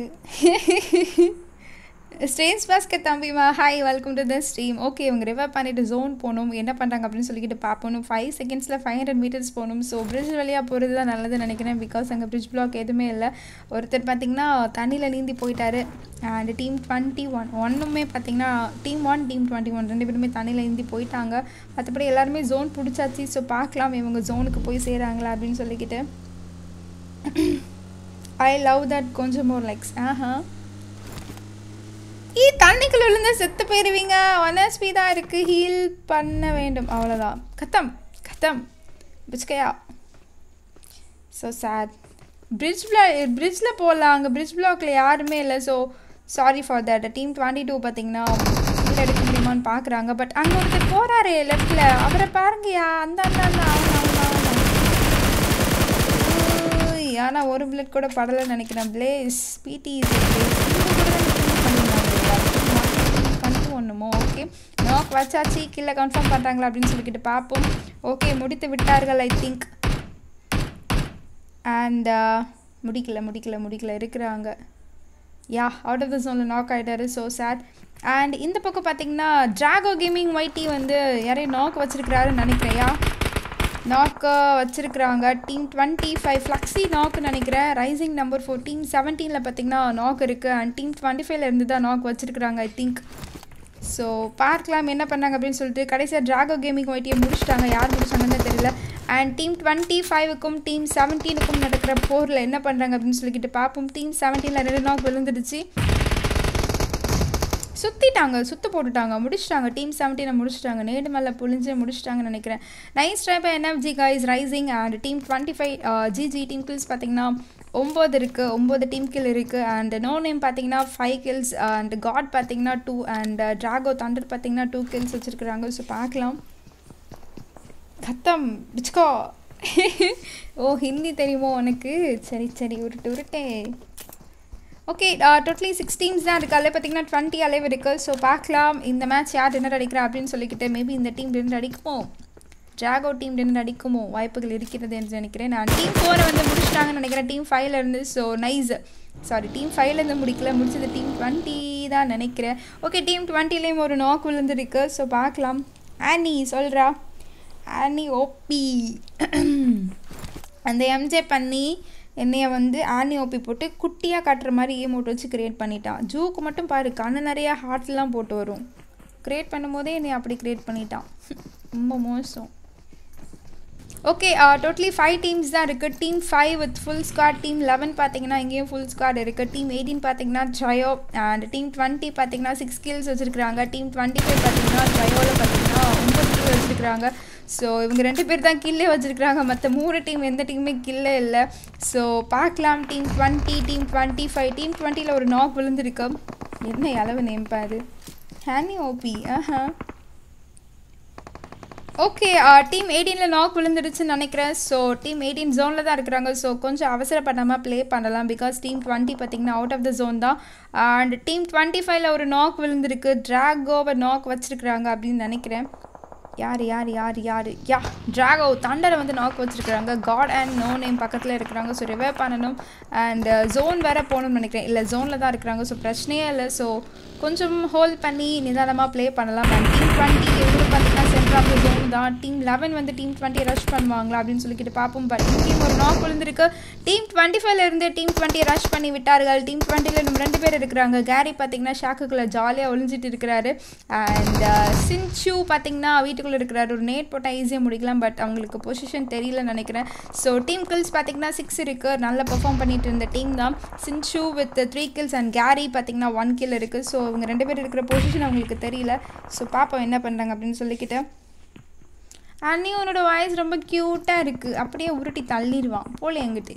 ஸ்ட்ரேன்ஸ் பாஸ்கெட் தம்பிமா, hi, welcome to the stream. Okay, இவங்க ரிவர் பண்ணிவிட்டு ஜோன் போகணும், என்ன பண்ணுறாங்க அப்படின்னு சொல்லிக்கிட்டு பார்ப்போம். ஃபைவ் செகண்ட்ஸில் ஃபைவ் ஹண்ட்ரட் மீட்டர்ஸ் போகணும். ஸோ பிரிட்ஜ் வழியாக போகிறது தான் நல்லதுன்னு நினைக்கிறேன். பிகாஸ் அங்கே பிரிட்ஜ் பிளாக் எதுவுமே இல்லை. ஒருத்தர் பார்த்திங்கன்னா தண்ணியில் நீந்தி போயிட்டாரு. அண்ட் டீம் டுவெண்ட்டி ஒன் ஒன்றுமே பார்த்திங்கன்னா team one team twenty one ரெண்டு பேருமே தண்ணியில் நீந்தி போயிட்டாங்க. மற்றபடி எல்லாருமே ஜோன் பிடிச்சாச்சு. ஸோ பார்க்கலாம் இவங்க ஜோனுக்கு போய் சேராங்களா அப்படின்னு சொல்லிக்கிட்டு. ஐ லவ் தட் கொஞ்சம் மோர் லைக்ஸ். ஆஹா, ஈ தண்ணிக்குள்ள விழுந்தா செத்து போயிடுவீங்க. ஒன் ஹெச்பி தான் இருக்குது, ஹீல் பண்ண வேண்டும், அவ்வளோதான். கத்தம் கத்தம் பிச்சுக்கையா. So sad. பிரிட்ஜ் பிளா பிரிட்ஜில் போகலாம், அங்கே பிரிட்ஜ் பிளாக்ல யாருமே இல்லை. So sorry for that. Team twenty two பார்த்தீங்கன்னா ஹீல் எடுக்க முடியுமான்னு பார்க்குறாங்க. பட் அங்கே ஒருத்தர் போகிறாரு லெஃப்டில், அவரை பாருங்கயா. அந்த அந்த அந்த அவங்க அவங்க ஆனால் ஒரு பிளட் கூட படலைன்னு நினைக்கிறேன். பிளேஸ் பிடி ஒன்றுமோ. ஓகே, நாக் வச்சாச்சு, கீழே கன்ஃபார்ம் பண்ணுறாங்களா அப்படின்னு சொல்லிக்கிட்டு பார்ப்போம். ஓகே, முடித்து விட்டார்கள் ஐ திங்க். அண்ட் முடிக்கல முடிக்கல முடிக்கல இருக்கிறாங்க. யா, அவுட் ஆஃப் த ஜோனில் நாக் ஆகிட்டாரு. So sad. அண்ட் இந்த பக்கம் பார்த்தீங்கன்னா ட்ராகோ கேமிங் ஒய்டி வந்து யாரையும் நாக் வச்சுருக்கிறாருன்னு நினைக்கிறேயா. நாக்கு வச்சுருக்குறாங்க. டீம் டுவெண்ட்டி ஃபைவ் ஃப்ளக்ஸி நாக்கு நினைக்கிறேன். ரைசிங் நம்பர் ஃபோர் டீம் செவன்டீனில் பார்த்தீங்கன்னா நாக் இருக்குது. அண்ட் டீம் டுவெண்ட்டி ஃபைவ்ல இருந்து தான் நாக் வச்சுருக்குறாங்க ஐ திங்க். ஸோ பார்க்கலாம் என்ன பண்ணாங்க அப்படின்னு சொல்லிட்டு கடைசியாக ட்ராகோ கேமிங் ஒயிட்டியை முடிச்சிட்டாங்க. யார் முடிச்சாங்கன்னு தெரியல. அண்ட் டீம் டுவெண்ட்டி ஃபைவுக்கும் டீம் செவன்டீனுக்கும் நடக்கிற போரில் என்ன பண்ணுறாங்க அப்படின்னு சொல்லிக்கிட்டு பார்ப்போம். டீம் செவன்டீனில் ரெண்டு நாக் விழுந்துடுச்சு. சுற்றிட்டாங்க, சுற்று போட்டுட்டாங்க, முடிச்சிட்டாங்க. டீம் செவன்டீனை முடிச்சிட்டாங்க. நேடு மேலே புழிஞ்சு முடிச்சிட்டாங்கன்னு நினைக்கிறேன். Nice try by NFG guys rising. And team twenty five GG team kills பார்த்தீங்கன்னா ஒம்பது இருக்குது, ஒம்பது டீம் கில் இருக்குது. அண்ட் நோ நேம் பார்த்தீங்கன்னா ஃபைவ் கில்ஸ். அண்ட் காட் பார்த்தீங்கன்னா டூ. அண்ட் ட்ராகோ தண்டர் பார்த்தீங்கன்னா டூ கில்ஸ் வச்சுருக்குறாங்க. ஸோ பார்க்கலாம். கத்தம் பிச்சுக்கோ. ஓ ஹிந்தி தெரியுமோ உனக்கு? சரி சரி உருட்டு உருட்டே. ஓகே டோட்டலி சிக்ஸ் டீம்ஸ் தான் இருக்குது. அதில் பார்த்தீங்கன்னா டுவெண்ட்டி அளவு இருக்குது. ஸோ பார்க்கலாம் இந்த மேட்ச் யார் டின்னர் அடிக்கிறா அப்படின்னு சொல்லிக்கிட்டு. மேபி இந்த டீம் டின்னர் அடிக்குமோ, ட்ராகோ டீம் டின்னர் அடிக்குமோ வாய்ப்புகள் இருக்கிறது என்று நினைக்கிறேன். நான் டீம் ஃபோரை வந்து முடிச்சிட்டாங்கன்னு நினைக்கிறேன் டீம் ஃபைவ்ல இருந்து. So nice. சாரி டீம் ஃபைவ்லேருந்து முடிக்கல, முடிச்சது டீம் டுவெண்ட்டி தான் நினைக்கிறேன். ஓகே டீம் டுவெண்ட்டிலேயும் ஒரு நாக் விழுந்துருக்கு. ஸோ பார்க்கலாம். ஆனி சொல்கிறா. ஆனி ஓபி அந்த எம்ஜே பண்ணி என்னைய வந்து ஆனி ஓபி போட்டு குட்டியாக காட்டுற மாதிரி ஏமோட் வச்சு க்ரியேட் பண்ணிட்டான். ஜூக்கு மட்டும் பாரு கண்ணு நிறையா ஹார்ட்லாம் போட்டு வரும். க்ரியேட் பண்ணும்போதே என்னை அப்படி க்ரியேட் பண்ணிட்டான். ரொம்ப மோசம். ஓகே டோட்டலி ஃபைவ் டீம்ஸ் தான் இருக்குது. Team five with full squad. Team eleven பார்த்தீங்கன்னா இங்கேயும் ஃபுல் ஸ்குவாட் இருக்குது. டீம் எயிட்டீன் பார்த்தீங்கன்னா ட்ரையோ. அண்ட் டீம் டுவெண்ட்டி பார்த்தீங்கன்னா சிக்ஸ் கில்ஸ் வச்சுருக்காங்க. டீம் டுவெண்ட்டி ஃபைவ் பார்த்தீங்கன்னா ட்ரையோவில் பார்த்தீங்கன்னா ஒம்பது கில் வச்சுருக்காங்க. ஸோ இவங்க ரெண்டு பேர் தான் கில்லே வச்சுருக்காங்க. மற்ற மூணு டீம் எந்த டீமுமே கில்லே இல்லை. ஸோ பார்க்கலாம். Team twenty team twenty five team டுவெண்ட்டியில் ஒரு நாக் விழுந்திருக்கு. என்ன அளவு நேம்பாரு ஹேனி ஓபி. ஆஹா ஓகே டீம் எயிட்டீனில் நாக் விழுந்துடுச்சுன்னு நினைக்கிறேன். ஸோ டீம் எயிட்டீன் ஜோனில் தான் இருக்கிறாங்க. ஸோ கொஞ்சம் அவசரப்படாமல் ப்ளே பண்ணலாம். பிகாஸ் டீம் டுவெண்ட்டி பார்த்திங்கன்னா அவுட் ஆஃப் த ஜோன் தான். அண்ட் டீம் டுவெண்ட்டி ஃபைவ்ல ஒரு நாக் விழுந்திருக்கு. ட்ராகோவை நாக் வச்சுருக்குறாங்க அப்படின்னு நினைக்கிறேன். யார் யார் யார் யார் யா ட்ராகோ தண்டரை வந்து நாக் வச்சுருக்குறாங்க. காட் அண்ட் நோ நேம் பக்கத்தில் இருக்கிறாங்க. ஸோ ரிவைவ் பண்ணணும். அண்ட் ஜோன் வேறு போகணும்னு நினைக்கிறேன். இல்லை ஜோனில் தான் இருக்கிறாங்க. ஸோ பிரச்சனையே இல்லை. ஸோ கொஞ்சம் ஹோல்ட் பண்ணி நிதானமாக ப்ளே பண்ணலாம். அண்ட் டீம் டுவெண்ட்டி எவ்வளோ பார்த்தீங்கன்னா சென்டர் ஆஃப் த ஜோன் தான். டீம் லெவன் வந்து டீம் டுவெண்ட்டியை ரஷ் பண்ணுவாங்களா அப்படின்னு சொல்லிக்கிட்டு பார்ப்போம். பட் டீம் ஒரு நாக் விழுந்திருக்கு. டீம் டுவெண்ட்டி ஃபைவ்ல இருந்து டீம் டுவெண்ட்டியை ரஷ் பண்ணி விட்டார்கள். டீம் டுவெண்ட்டியில் நம்ம ரெண்டு பேர் இருக்கிறாங்க. கேரி பார்த்தீங்கன்னா ஷாக்குக்குள்ளே ஜாலியாக ஒளிஞ்சிட்டு இருக்கிறாரு. அண்ட் சின்சு பார்த்தீங்கன்னா வீட்டுக்குள்ளே இருக்கிறாரு. ஒரு நேட் போட்டால் ஈஸியாக முடிக்கலாம். பட் அவங்களுக்கு பொசிஷன் தெரியலன்னு நினைக்கிறேன். ஸோ டீம் கில்ஸ் பார்த்தீங்கன்னா சிக்ஸ் இருக்குது. நல்லா பெர்ஃபார்ம் பண்ணிட்டு இருந்த டீம் தான். சின்சு with three kills and Carry பார்த்தீங்கன்னா ஒன் கில் இருக்குது. ஸோ இவங்க ரெண்டு பேர் இருக்கிற பொசிஷன் அவங்களுக்கு தெரியல. ஸோ பார்ப்போம் என்ன பண்ணுறாங்க அப்படின்னு சொல்லிக்கிட்டு. அண்ணி உன்னோட வாய்ஸ் ரொம்ப க்யூட்டாக இருக்குது. அப்படியே உருட்டி தள்ளிடுவான் போல எங்கிட்டு.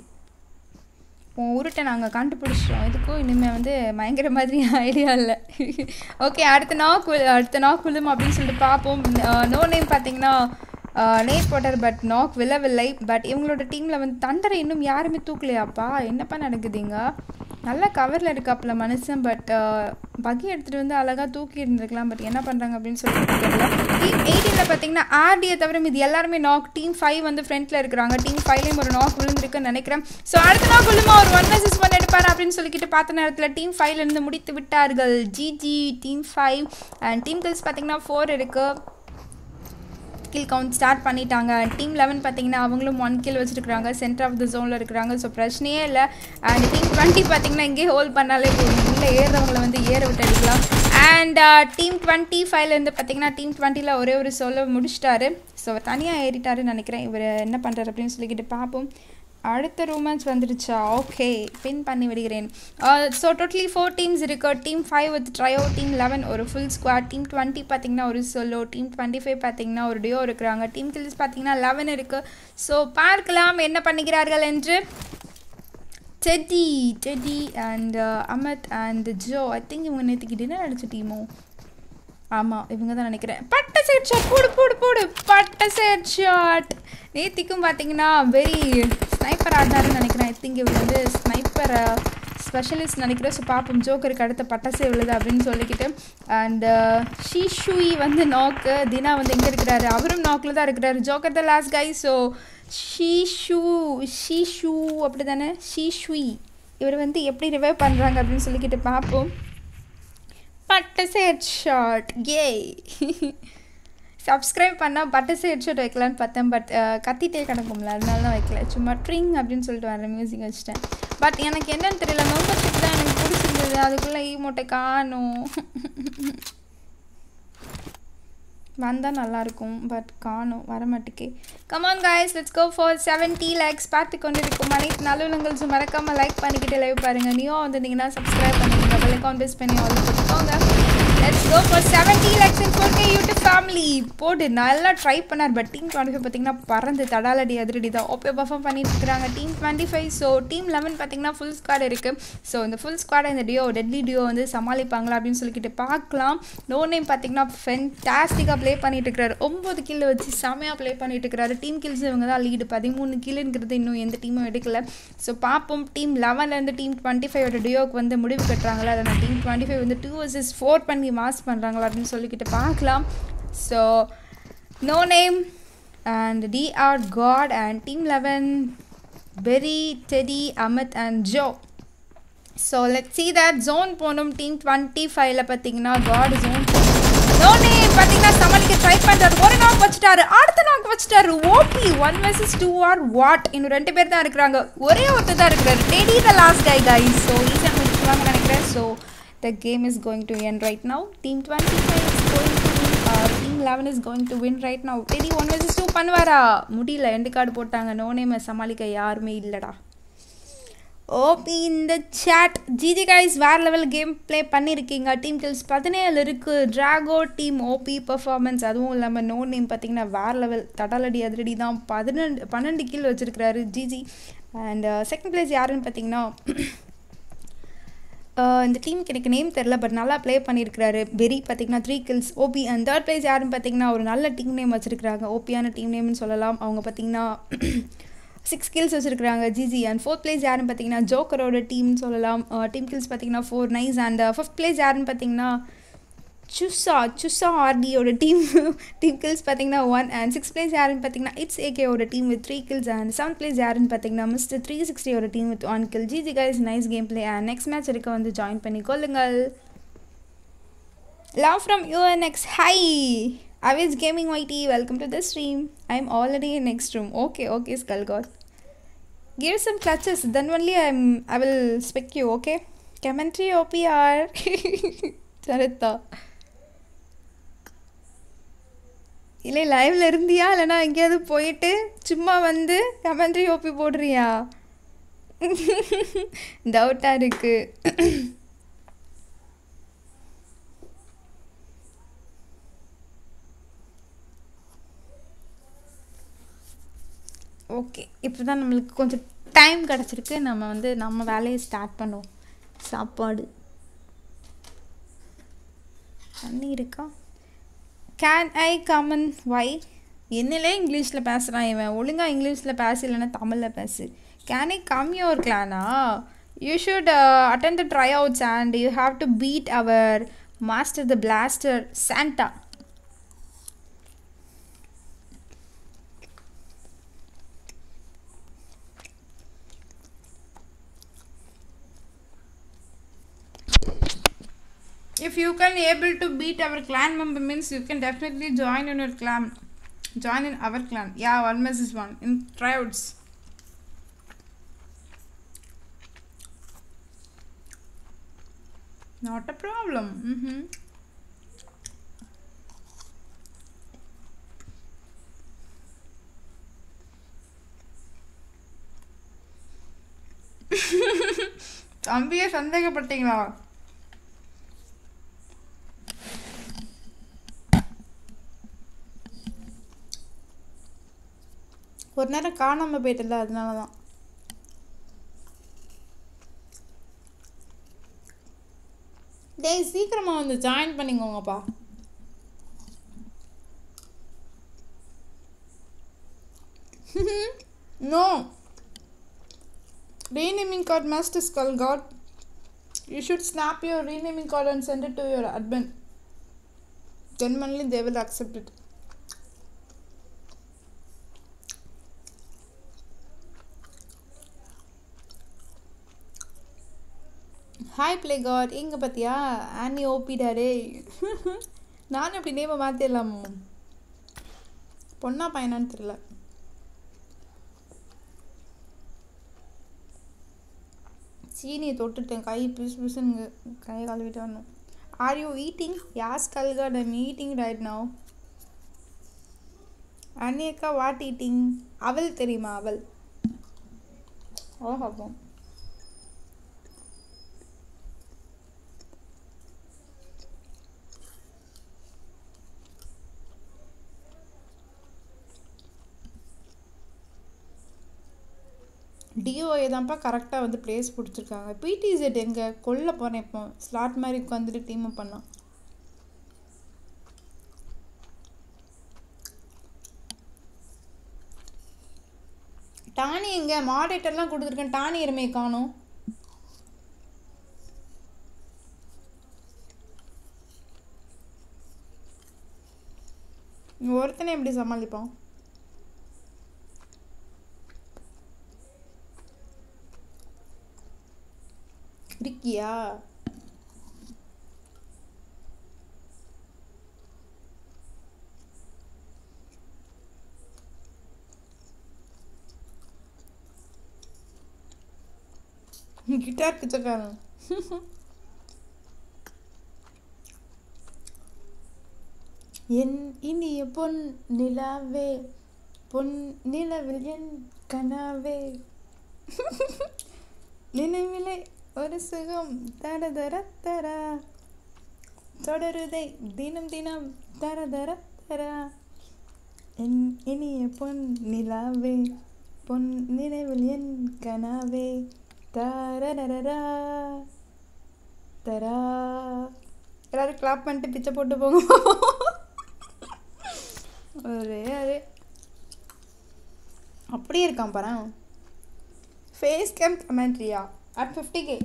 உன் உருட்டை நாங்கள் கண்டுபிடிச்சிட்டோம். இதுக்கும் இனிமேல் வந்து பயங்கர மாதிரி ஐடியா இல்லை. ஓகே அடுத்த நாக் அடுத்த நாக் விழும் அப்படின்னு சொல்லிட்டு பார்ப்போம். நோ நேம் பார்த்தீங்கன்னா நேட் போட்டார். பட் நாக் விழவில்லை. பட் இவங்களோட டீமில் வந்து தண்டரை இன்னும் யாருமே தூக்கலையாப்பா. என்னப்பா நடக்குதுங்க? நல்லா கவரில் இருக்காப்புல மனுஷன். பட் பக்கி எடுத்துகிட்டு வந்து அழகாக தூக்கி இருந்திருக்கலாம். பட் என்ன பண்ணுறாங்க அப்படின்னு சொல்லிட்டு தெரியல. டீம் எயிட்டீனில் பார்த்தீங்கன்னா ஆர்டியை தவிர இது எல்லாருமே நாக். டீம் ஃபைவ் வந்து ஃப்ரண்ட்டில் இருக்கிறாங்க. டீம் ஃபைவ்லேயும் ஒரு நாக் விழுந்திருக்குன்னு நினைக்கிறேன். ஸோ அடுத்த நாக் விழுமா ஒரு ஒன் வர்சஸ் ஒன் எடுப்பார் அப்படின்னு சொல்லிக்கிட்டு பார்த்த நேரத்தில் டீம் ஃபைவ்லேருந்து முடித்து விட்டார்கள். GG team five. And team kills பார்த்தீங்கன்னா ஃபோர் இருக்குது. கில் கவுண்ட் ஸ்டார்ட் பண்ணிட்டாங்க. டீம் லெவன் பார்த்தீங்கன்னா அவங்களும் ஒன் கில் வச்சுருக்காங்க. சென்டர் ஆஃப் த ஜோனில் இருக்கிறாங்க. ஸோ பிரச்சனையே இல்லை. அண்ட் டீம் டுவெண்ட்டி பார்த்தீங்கன்னா இங்கேயே ஹோல்ட் பண்ணாலே போதும். உள்ளே ஏறுறவங்களை வந்து ஏற விட்டு அடிக்கலாம். அண்ட் டீம் டுவெண்ட்டி ஃபைவ்லேருந்து பார்த்தீங்கன்னா டீம் டுவெண்ட்டியில் ஒரே ஒரு சோலோ முடிச்சிட்டாரு. ஸோ தனியாக ஏறிட்டாருன்னு நினைக்கிறேன். இவர் என்ன பண்ணுறாரு அப்படின்னு சொல்லிக்கிட்டு பார்ப்போம். அடுத்த ரூமன்ஸ் வந்துடுச்சா? ஓகே பின் பண்ணி விடுகிறேன். ஸோ டோட்டலி ஃபோர் டீம்ஸ் இருக்குது. Team five with trio. Team eleven ஒரு ஃபுல் ஸ்குவாட். டீம் டுவெண்ட்டி பார்த்தீங்கன்னா ஒரு சோலோ. டீம் டுவெண்ட்டி ஃபைவ் பார்த்தீங்கன்னா ஒரு டியோ இருக்கிறாங்க. டீம் கில்ஸ் பார்த்தீங்கன்னா லெவன் இருக்குது. ஸோ பார்க்கலாம் என்ன பண்ணுகிறார்கள் என்று. Teddy Teddy and Amit and Joe I think இவங்க நேற்றுக்கு டின்னர் அடிச்ச டீமோ? ஆமாம் இவங்க தான் நினைக்கிறேன். பட்ட செட் ஷாட் போடு போடு போடு பட்ட செட் ஷாட். நேத்திக்கும் பார்த்தீங்கன்னா வெரி ஸ்னைப்பர் ஆடினாருன்னு நினைக்கிறேன். ஐ திங்க் இவர் வந்து ஸ்னைப்பர் ஸ்பெஷலிஸ்ட் நினைக்கிறேன். ஸோ பார்ப்போம் ஜோக்கருக்கு அடுத்த பட்டாசே உள்ளது அப்படின்னு சொல்லிக்கிட்டு. அண்டு ஷீஷுயி வந்து நாக்கு. தினா வந்து எங்கே இருக்கிறாரு? அவரும் நாக்கில் தான் இருக்கிறாரு. Joker the last guy. So ஷீஷு ஷீஷு அப்படி தானே ஷீஷுயி. இவர் வந்து எப்படி ரிவைவ் பண்ணுறாங்க அப்படின்னு சொல்லிக்கிட்டு பார்ப்போம். பட்டசை ஹெட்ஷாட் ஏ. சப்ஸ்கிரைப் பண்ணால் பட்டசை ஹெட்ஷாட் வைக்கலான்னு பார்த்தேன். பட் கத்திட்டே கிடக்கும்ல அதனால தான் வைக்கல. சும்மா ட்ரிங் அப்படின்னு சொல்லிட்டு வர மியூசிக் வச்சுட்டேன். பட் எனக்கு என்னன்னு தெரியல. மெம்பர்ஷிப் தான் எனக்கு பிடிச்சிருந்தது. அதுக்குள்ளே ஈ மூட்டை காணும். வந்தால் நல்லாயிருக்கும் பட் காணும் வரமாட்டுக்கே. Come on guys, let's go for seventy likes. பார்த்து கொண்டு இருக்கும் அனைத்து நல்லுள்ளங்கள் மறக்காமல் லைக் பண்ணிக்கிட்டு லைவ் பாருங்கள். நீயும் வந்திருந்தீங்கன்னா சப்ஸ்கிரைப் பண்ணிடுங்க, பெல் ஐகான் ப்ரெஸ் பண்ணி ஆல் போட்டுக்கோங்க. let's go for seventy likes and four K YouTube family. போடு நல்லா ட்ரை பண்ணார் பட் டீம் டுவெண்ட்டி ஃபைவ் பார்த்தீங்கன்னா பறந்து தடாலடி அதிரடி தான் ஓப்பே பர்ஃபார்ம் பண்ணிட்டு இருக்கிறாங்க team twenty five. So team eleven பார்த்தீங்கன்னா ஃபுல் ஸ்குவாட் இருக்குது. ஸோ இந்த ஃபுல் ஸ்குவாடை இந்த டியோ டெட்லி டியோ வந்து சமாளிப்பாங்களா அப்படின்னு சொல்லிக்கிட்டு பார்க்கலாம். நோ நேம் பார்த்தீங்கன்னா ஃபென்டாஸ்டிக்காக ப்ளே பண்ணிட்டு இருக்கிறாரு. ஒம்பது கில் வச்சு செமையாக ப்ளே பண்ணிட்டு இருக்கிறாரு. டீம் கில்ஸ் இவங்க தான் லீடு, பதிமூணு கில்லுங்கிறது இன்னும் எந்த டீமும் எடுக்கல. ஸோ பார்ப்போம் டீம் லெவன்லேருந்து டீம் டுவெண்ட்டி ஃபைவோட டியோக்கு வந்து முடிவு கட்டுறாங்களா, அதை டீம் டுவெண்ட்டி ஃபைவ் வந்து டூ வர்சஸ் ஃபோர் பண்ணி மாஸ் பண்ணுறாங்களா அப்படின்னு சொல்லிக்கிட்டு பார்க்கலாம். So no name and T R God and team eleven Perry, Teddy, Amit and Joe. So let's see that zone போகணும். டீம் டுவெண்ட்டி ஃபைவ்ல பார்த்தீங்கன்னா காட் ஜோன் நோனே பார்த்தீங்கன்னா சமாளிக்க ட்ரை பண்ணுறாரு. ஒரு நாக் வச்சுட்டாரு, அடுத்த நாக் வச்சுட்டாரு. OP one versus two or what? இன்னும் ரெண்டு பேர் தான் இருக்கிறாங்க, ஒரே ஒருத்தர் தான் இருக்கிறாரு. Teddy the last guy guys. So ஈஸியாக முடிச்சுவாங்கன்னு நினைக்கிறேன். So the game is going to end right now. Team twenty five is going to team eleven is going to win right now. Teddy one versus two பண்ணுவாரா? முடியல, end card போட்டாங்க. நோனேமை சமாளிக்க யாருமே இல்லைடா. OP இந்த சேட் ஜிஜி கைஸ் வேறு level game play பண்ணியிருக்கீங்க. Team kills பதினேழு இருக்குது. ட்ராகோ டீம் ஓபி பர்ஃபார்மன்ஸ், அதுவும் இல்லாமல் நோ நேம் பார்த்தீங்கன்னா வேறு லெவல் தடாலடி அதிரடி தான். பதினெண்டு பன்னெண்டு கில் வச்சுருக்கிறாரு ஜிஜி. அண்ட் செகண்ட் பிளேஸ் யாருன்னு பார்த்தீங்கன்னா இந்த டீமுக்கு எனக்கு நேம் தெரில பட் நல்லா ப்ளே பண்ணியிருக்கிறாரு. பெரி பார்த்தீங்கன்னா three kills OP. And third place யாருன்னு பார்த்தீங்கன்னா ஒரு நல்ல டீம் நேம் வச்சுருக்கிறாங்க, ஓபியான டீம் நேம்னு சொல்லலாம். அவங்க பார்த்தீங்கன்னா சிக்ஸ் கில்ஸ் வச்சுருக்குறாங்க ஜிஜி. அண்ட் ஃபோர்த் பிளேஸ் யாருன்னு பார்த்தீங்கன்னா ஜோக்கரோட டீம்னு சொல்லலாம். டீம் கில்ஸ் பார்த்தீங்கன்னா four nice. And fifth place யாருன்னு பார்த்தீங்கன்னா சுசா சுசா ஆர்டியோட டீம் டீம் கில்ஸ் பார்த்தீங்கன்னா ஒன். அண்ட் சிக்ஸ் பிளேஸ் யாருன்னு பார்த்தீங்கன்னா இட்ஸ் ஏகேயோட team with three kills. And seventh place யாருன்னு பார்த்தீங்கன்னா மிஸ்டர் த்ரீ சிக்ஸ்டியோட team with one kill. GG guys nice game play. And next match இருக்க வந்து ஜாயின் பண்ணி கொள்ளுங்கள். Love from UNX. Hi Avis Gaming Y T, welcome to the stream. I'm already in next room. Okay, okay, Skull God. Give some clutches, then only I'm, I will spec you, okay? Commentary O P R. Charitha. இல்லை லைவில் இருந்தியா இல்லைனா எங்கேயாவது போயிட்டு சும்மா வந்து commentary OP போடுறியா? டவுட்டாக இருக்குது. ஓகே, இப்போ தான் நம்மளுக்கு கொஞ்சம் டைம் கிடச்சிருக்கு. நம்ம வந்து நம்ம வேலையை ஸ்டார்ட் பண்ணுவோம். சாப்பாடு தண்ணி இருக்கா? Can I come in why? என்னிலே இங்கிலீஷில் பேசுகிறான் இவன். ஒழுங்காக இங்கிலீஷில் பேசு, இல்லைன்னா தமிழில் பேசு. Can I come your கிளானா? You should attend the try outs and you have to beat our master the plaster Santa. If you can able to beat our clan member means you can definitely join in your clan. Join in our clan. Yeah, one versus one in tryouts. Not a problem. Mm-hmm. தம்பியை சந்தேகப்பட்டீங்களா? ஒரு நேரம் காணாமல் போயிட்டல, அதனால தான். டேய் சீக்கிரமாக வந்து join பண்ணிக்கோங்கப்பா. No renaming card master skull god. You should snap your renaming card and send it to your admin. Then only they will accept it. Hi play God. எங்கே பார்த்தியா ஆனி ஓபிடாரே. நானும் அப்படி நேமை மாற்றிடலாமோ? பொண்ணா பையனான்னு தெரியல. சீனியை தொட்டுட்டேன், கை பிசு பிசுன்னு கை கழுவிட்டு வரணும். Are you eating? யாஸ் கல்காட் ஐம் ஈட்டிங் ரைட் நவ். அண்ணியக்கா வாட் ஈட்டிங்? அவள் தெரியுமா? அவள் ஓஹோ. டிஓஏ தான்ப்பா கரெக்டாக வந்து பிளேஸ் பிடிச்சிருக்காங்க. பிடிசெட் எங்கே கொல்ல போனேன் இப்போ ஸ்லாட் மாதிரி உட்காந்துட்டு டீம் பண்ணோம். டானி எங்கே? மாடரேட்டர்லாம் கொடுத்துருக்கேன், டானி எருமையை காணும். ஒருத்தனை எப்படி சமாளிப்போம்? இருக்கியா? கிட்டார் பிச்சைக்காரன். என் இனிய பொன் நிலாவே, பொன் நிலவில் என் கனாவே, நினைவிலே ஒரு சுகம் தர தர தர, தொடருதை தினம் தினம் தர தர தர, என் இனிய பொன் நிலாவே, பொன் நினைவில் என் கனாவே, தரரரரா தரா. எல்லாரும் கிளாப் பண்ணிட்டு பிச்சை போட்டு போங்க. ஒரே அது அப்படியே இருக்கான் பாரு. ஃபேஸ் கேம் கமெண்ட்ரியா at fifty K.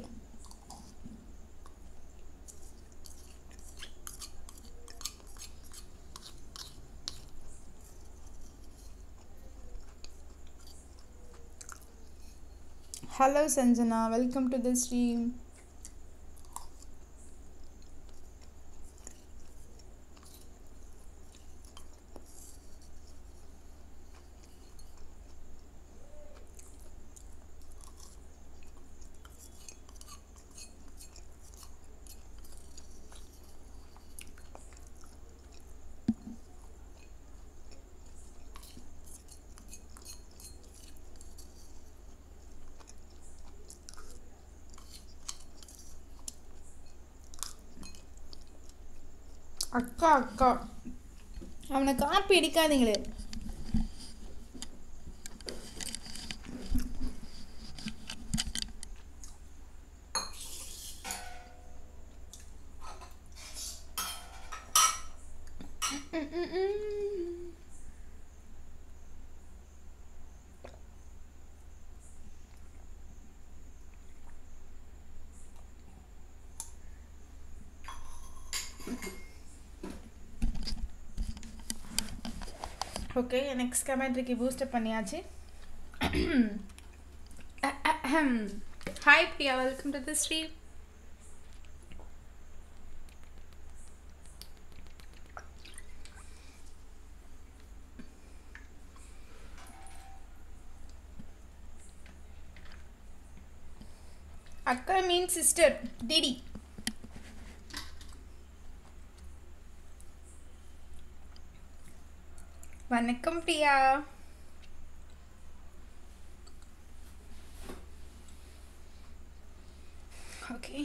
Hello Sanjana, welcome to the stream. அக்கா அக்கா அவனை காப்பி அடிக்காதீங்களே. ஓகே, நெக்ஸ்ட் கமெண்ட்ரிக்கு பூஸ்டப் பண்ணியாச்சு. Hi Priya, welcome to the stream. அக்கா மீன் சிஸ்டர் டிடி. வணக்கம் Priya. Okay,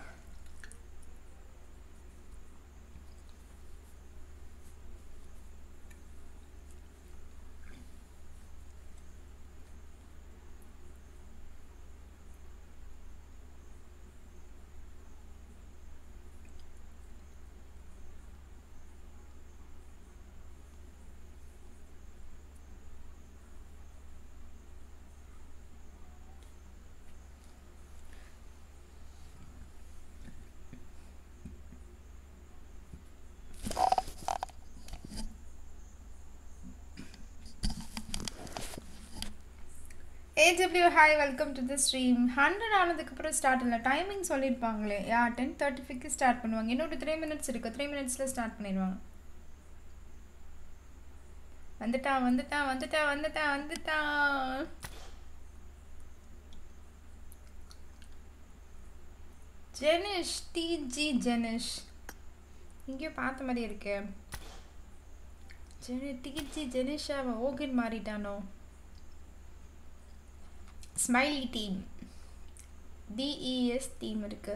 AW hi, welcome to the stream. Hundred ஆனதுக்கப்புறம் ஸ்டார்ட் இல்லை, டைமிங் சொல்லியிருப்பாங்களே. யா, டென் தேர்ட்டி ஃபைவ்க்கு ஸ்டார்ட் பண்ணுவாங்க. இன்னொரு த்ரீ மினிட்ஸ் இருக்குது, த்ரீ மினிட்ஸில் ஸ்டார்ட் பண்ணிடுவாங்க. வந்துட்டான் வந்துட்டான் வந்துட்டான் வந்துட்டான் வந்துட்டான். ஜெனிஷ், டிஜி ஜெனிஷ், எங்கேயோ பார்த்த மாதிரி இருக்கு. ஜெனி டிகிச்சி ஜெனிஷாவை ஓகன் மாறிட்டானோ. ஸ்மைலி டீம், டிஇஎஸ் டீம் இருக்கு.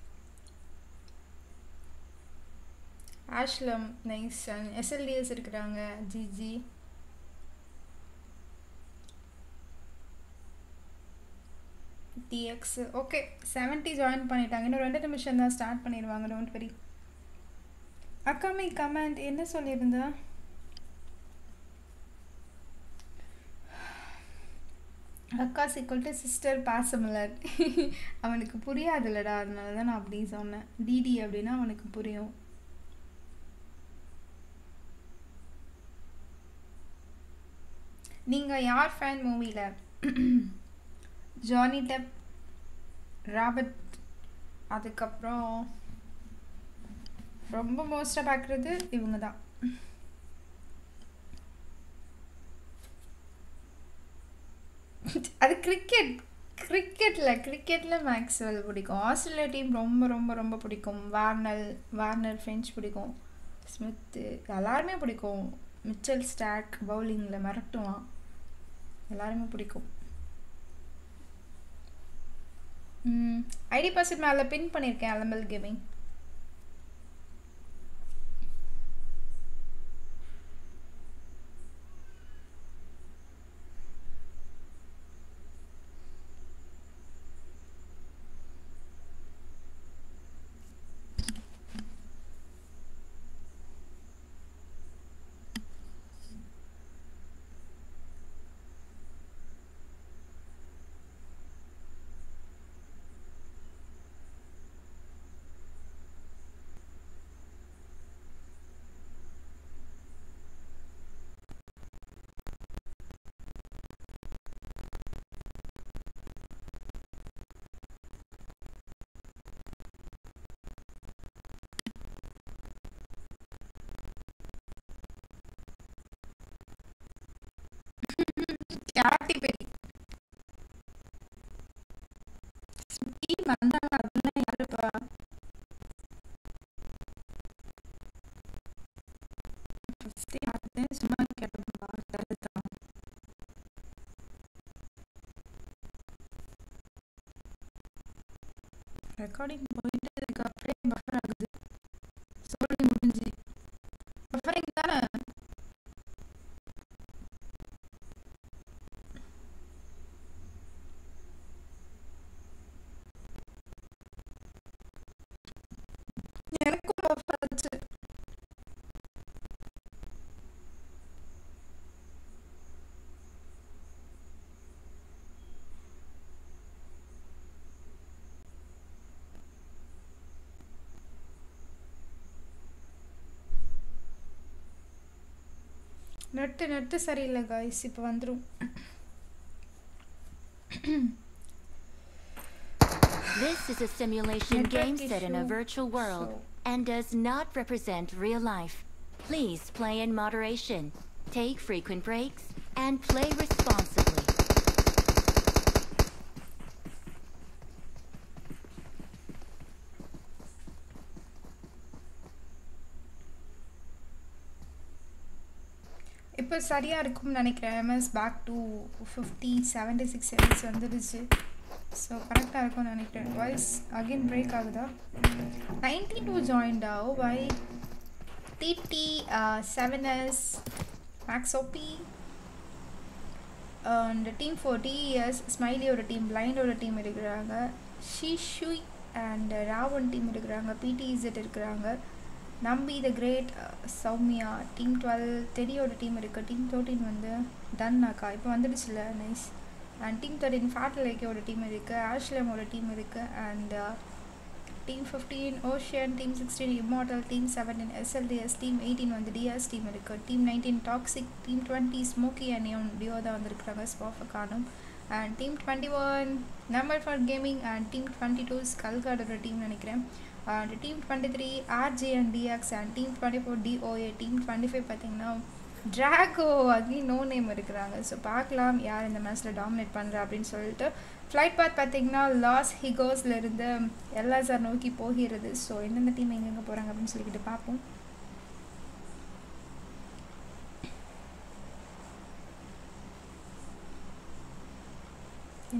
ஆஷ்லம் நைஸ், எஸ்எல்டிஎஸ் இருக்கிறாங்க. GG DX okay seventy join பண்ணிட்டாங்க. இன்னும் ரெண்டு நிமிஷம் தான் ஸ்டார்ட் பண்ணிடுவாங்க. Don't worry. அக்காமி கமெண்ட் என்ன சொல்லியிருந்தா? அக்கா சீக்வல் டு சிஸ்டர் பாசமலர். அவனுக்கு புரியாதுல்லடா, அதனால தான் நான் அப்படி சொன்னேன். டிடி அப்படின்னா அவனுக்கு புரியும். நீங்கள் யார் ஃபேன் மூவியில்? ஜானி டெப், ராபர்ட், அதுக்கப்புறம் ரொம்ப மோஸ்ட்டாக பார்க்குறது இவங்க தான். அது கிரிக்கெட் கிரிக்கெட்டில் கிரிக்கெட்டில் மேக்ஸ்வெல் பிடிக்கும். ஆஸ்திரேலியா டீம் ரொம்ப ரொம்ப ரொம்ப பிடிக்கும். வார்னர் வார்னர் ஃப்ரெஞ்ச் பிடிக்கும். ஸ்மித்து எல்லாருமே பிடிக்கும். மிச்சல் ஸ்டாக் பவுலிங்கில் மிரட்டுவான். எல்லாருமே பிடிக்கும். ஐடி பாஸ்வேர்ட் மேலே பின் பண்ணியிருக்கேன். அலம்பல் கேமிங். யார்ட்டி பெரி ஸ்மிட்டி வந்தாங்க. அதெல்லாம் யாருப்பா? ஃபஸ்ட்டு யாருன்னு சும்மா கேட்டப்பா. தருதான் ரெக்கார்டிங் போயிட்டு இருக்கு. அப்படியே பஃபர் ஆகுது. சொல்லி முடிஞ்சு பஃபரிங் தானே. எனக்கும் பஃபர் ஆச்சு. நெட்டு நெட்டு சரியில்லை காய்ஸ். இப்போ வந்துடும். This is a simulation game set in a virtual world and does not represent real life. Please play in moderation, take frequent breaks, and play responsibly. இப்போ சரியாக இருக்கும்னு நினைக்கிறேன். MS back to fifty seventy six MS வந்துடுச்சு. So கரெக்டாக இருக்கும்னு நினைக்கிறேன். Voice again break ஆகுதா? Ninety two ஜாயின்டா. Oh why DD seven S max OP and team four DS ஸ்மைலியோட டீம், பிளைண்டோட டீம் இருக்கிறாங்க. ஷிஷுய் அண்ட் ராவன் டீம் இருக்கிறாங்க. பிடிஇசட் இருக்கிறாங்க. நம்பி the great, Soumya team twelve, டெடியோட டீம் இருக்குது. டீம் தேர்ட்டீன் வந்து டன்னாக்கா இப்போ வந்துடுச்சுல. நைஸ். அண்ட் டீம் தேர்ட்டீன் ஃபேட் லேக்கோட டீம் இருக்குது. ஆஷ்லமோட டீம் இருக்குது. And team fifteen ocean, team sixteen immortal, team seventeen SLDS, team eighteen வந்து டிஎஸ் டீம் இருக்குது. Team nineteen toxic, team twenty smoky and neon duo தான் வந்துருக்குறாங்க. ஸ்பாஃபக்கானும். And team twenty one number for gaming. And team twenty two ஸ்கல்கார்டோட team நினைக்கிறேன். And team twenty three RJ and DX. And team twenty four DOA. Team twenty five பார்த்தீங்கன்னா Drago again no name இருக்கிறாங்க. So பார்க்கலாம் யார் இந்த மேட்ச்சில் dominate பண்ணுறா அப்படின்னு சொல்லிட்டு. ஃப்ளைட் பாத் பார்த்தீங்கன்னா லாஸ் ஹிகோஸ்லேருந்து எல்எஸ்ஆர் நோக்கி போகிறது. ஸோ எந்தெந்த டீம் எங்கெங்கே போகிறாங்க அப்படின்னு சொல்லிக்கிட்டு பார்ப்போம்.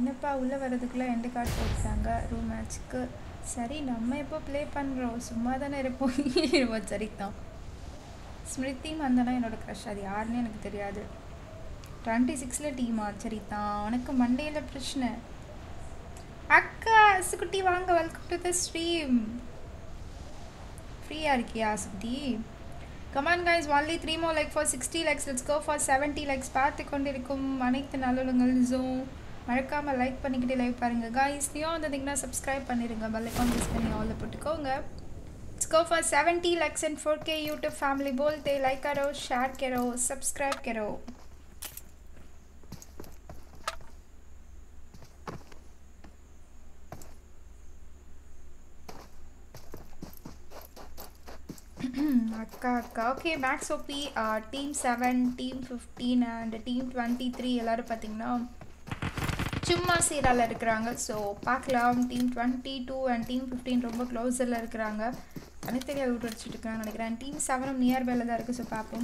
என்னப்பா உள்ளே வர்றதுக்குள்ளே எண்டு கார்டு போட்டாங்க ரூம் மேட்ச்சுக்கு. சரி நம்ம எப்போ ப்ளே பண்ணுறோம், சும்மா தானே இருப்போம். இருப்போம் சரிதான். ஸ்மிருதி மந்தனா என்னோட க்ரஷ், அது யாருன்னு எனக்கு தெரியாது. டுவெண்ட்டி சிக்ஸில் டீமா சரிதான். உனக்கு மண்டேயில் பிரச்சனை. அக்கா சுக்குட்டி வாங்க, வெல்கம் டு த ஸ்ட்ரீம். ஃப்ரீயாக இருக்கியா சுக்குட்டி? Come on guys, only three more like for sixty likes. Let's go for seventy likes. பார்த்து கொண்டிருக்கும் அனைத்து நல்லுங்களும் மறக்காமல் லைக் பண்ணிக்கிட்டே லைவ் பாருங்கள் கைஸ். நீயும் வந்தீங்கன்னா சப்ஸ்கிரைப் பண்ணிடுங்க, பெல் ஐகான் ப்ரெஸ் பண்ணி ஆல்ல போட்டுக்கோங்க. Let's go for seventy likes and four K YouTube family बोलते लाइक करो, शेयर करो, सब्सक्राइब करो. அக்கா அக்கா okay. Max OP team seven, team fifteen and team twenty three எல்லோரும் பார்த்தீங்கன்னா சும்மா சீரால் இருக்கிறாங்க. ஸோ பார்க்கலாம். Team twenty two and team fifteen ரொம்ப க்ளோஸரில் இருக்கிறாங்க. தனித்தனியாக விட்டு அடிச்சுட்டு இருக்காங்கன்னு நினைக்கிறேன். டீம் செவனும் நியர்பையில் தான் இருக்குது. ஸோ பார்ப்போம்.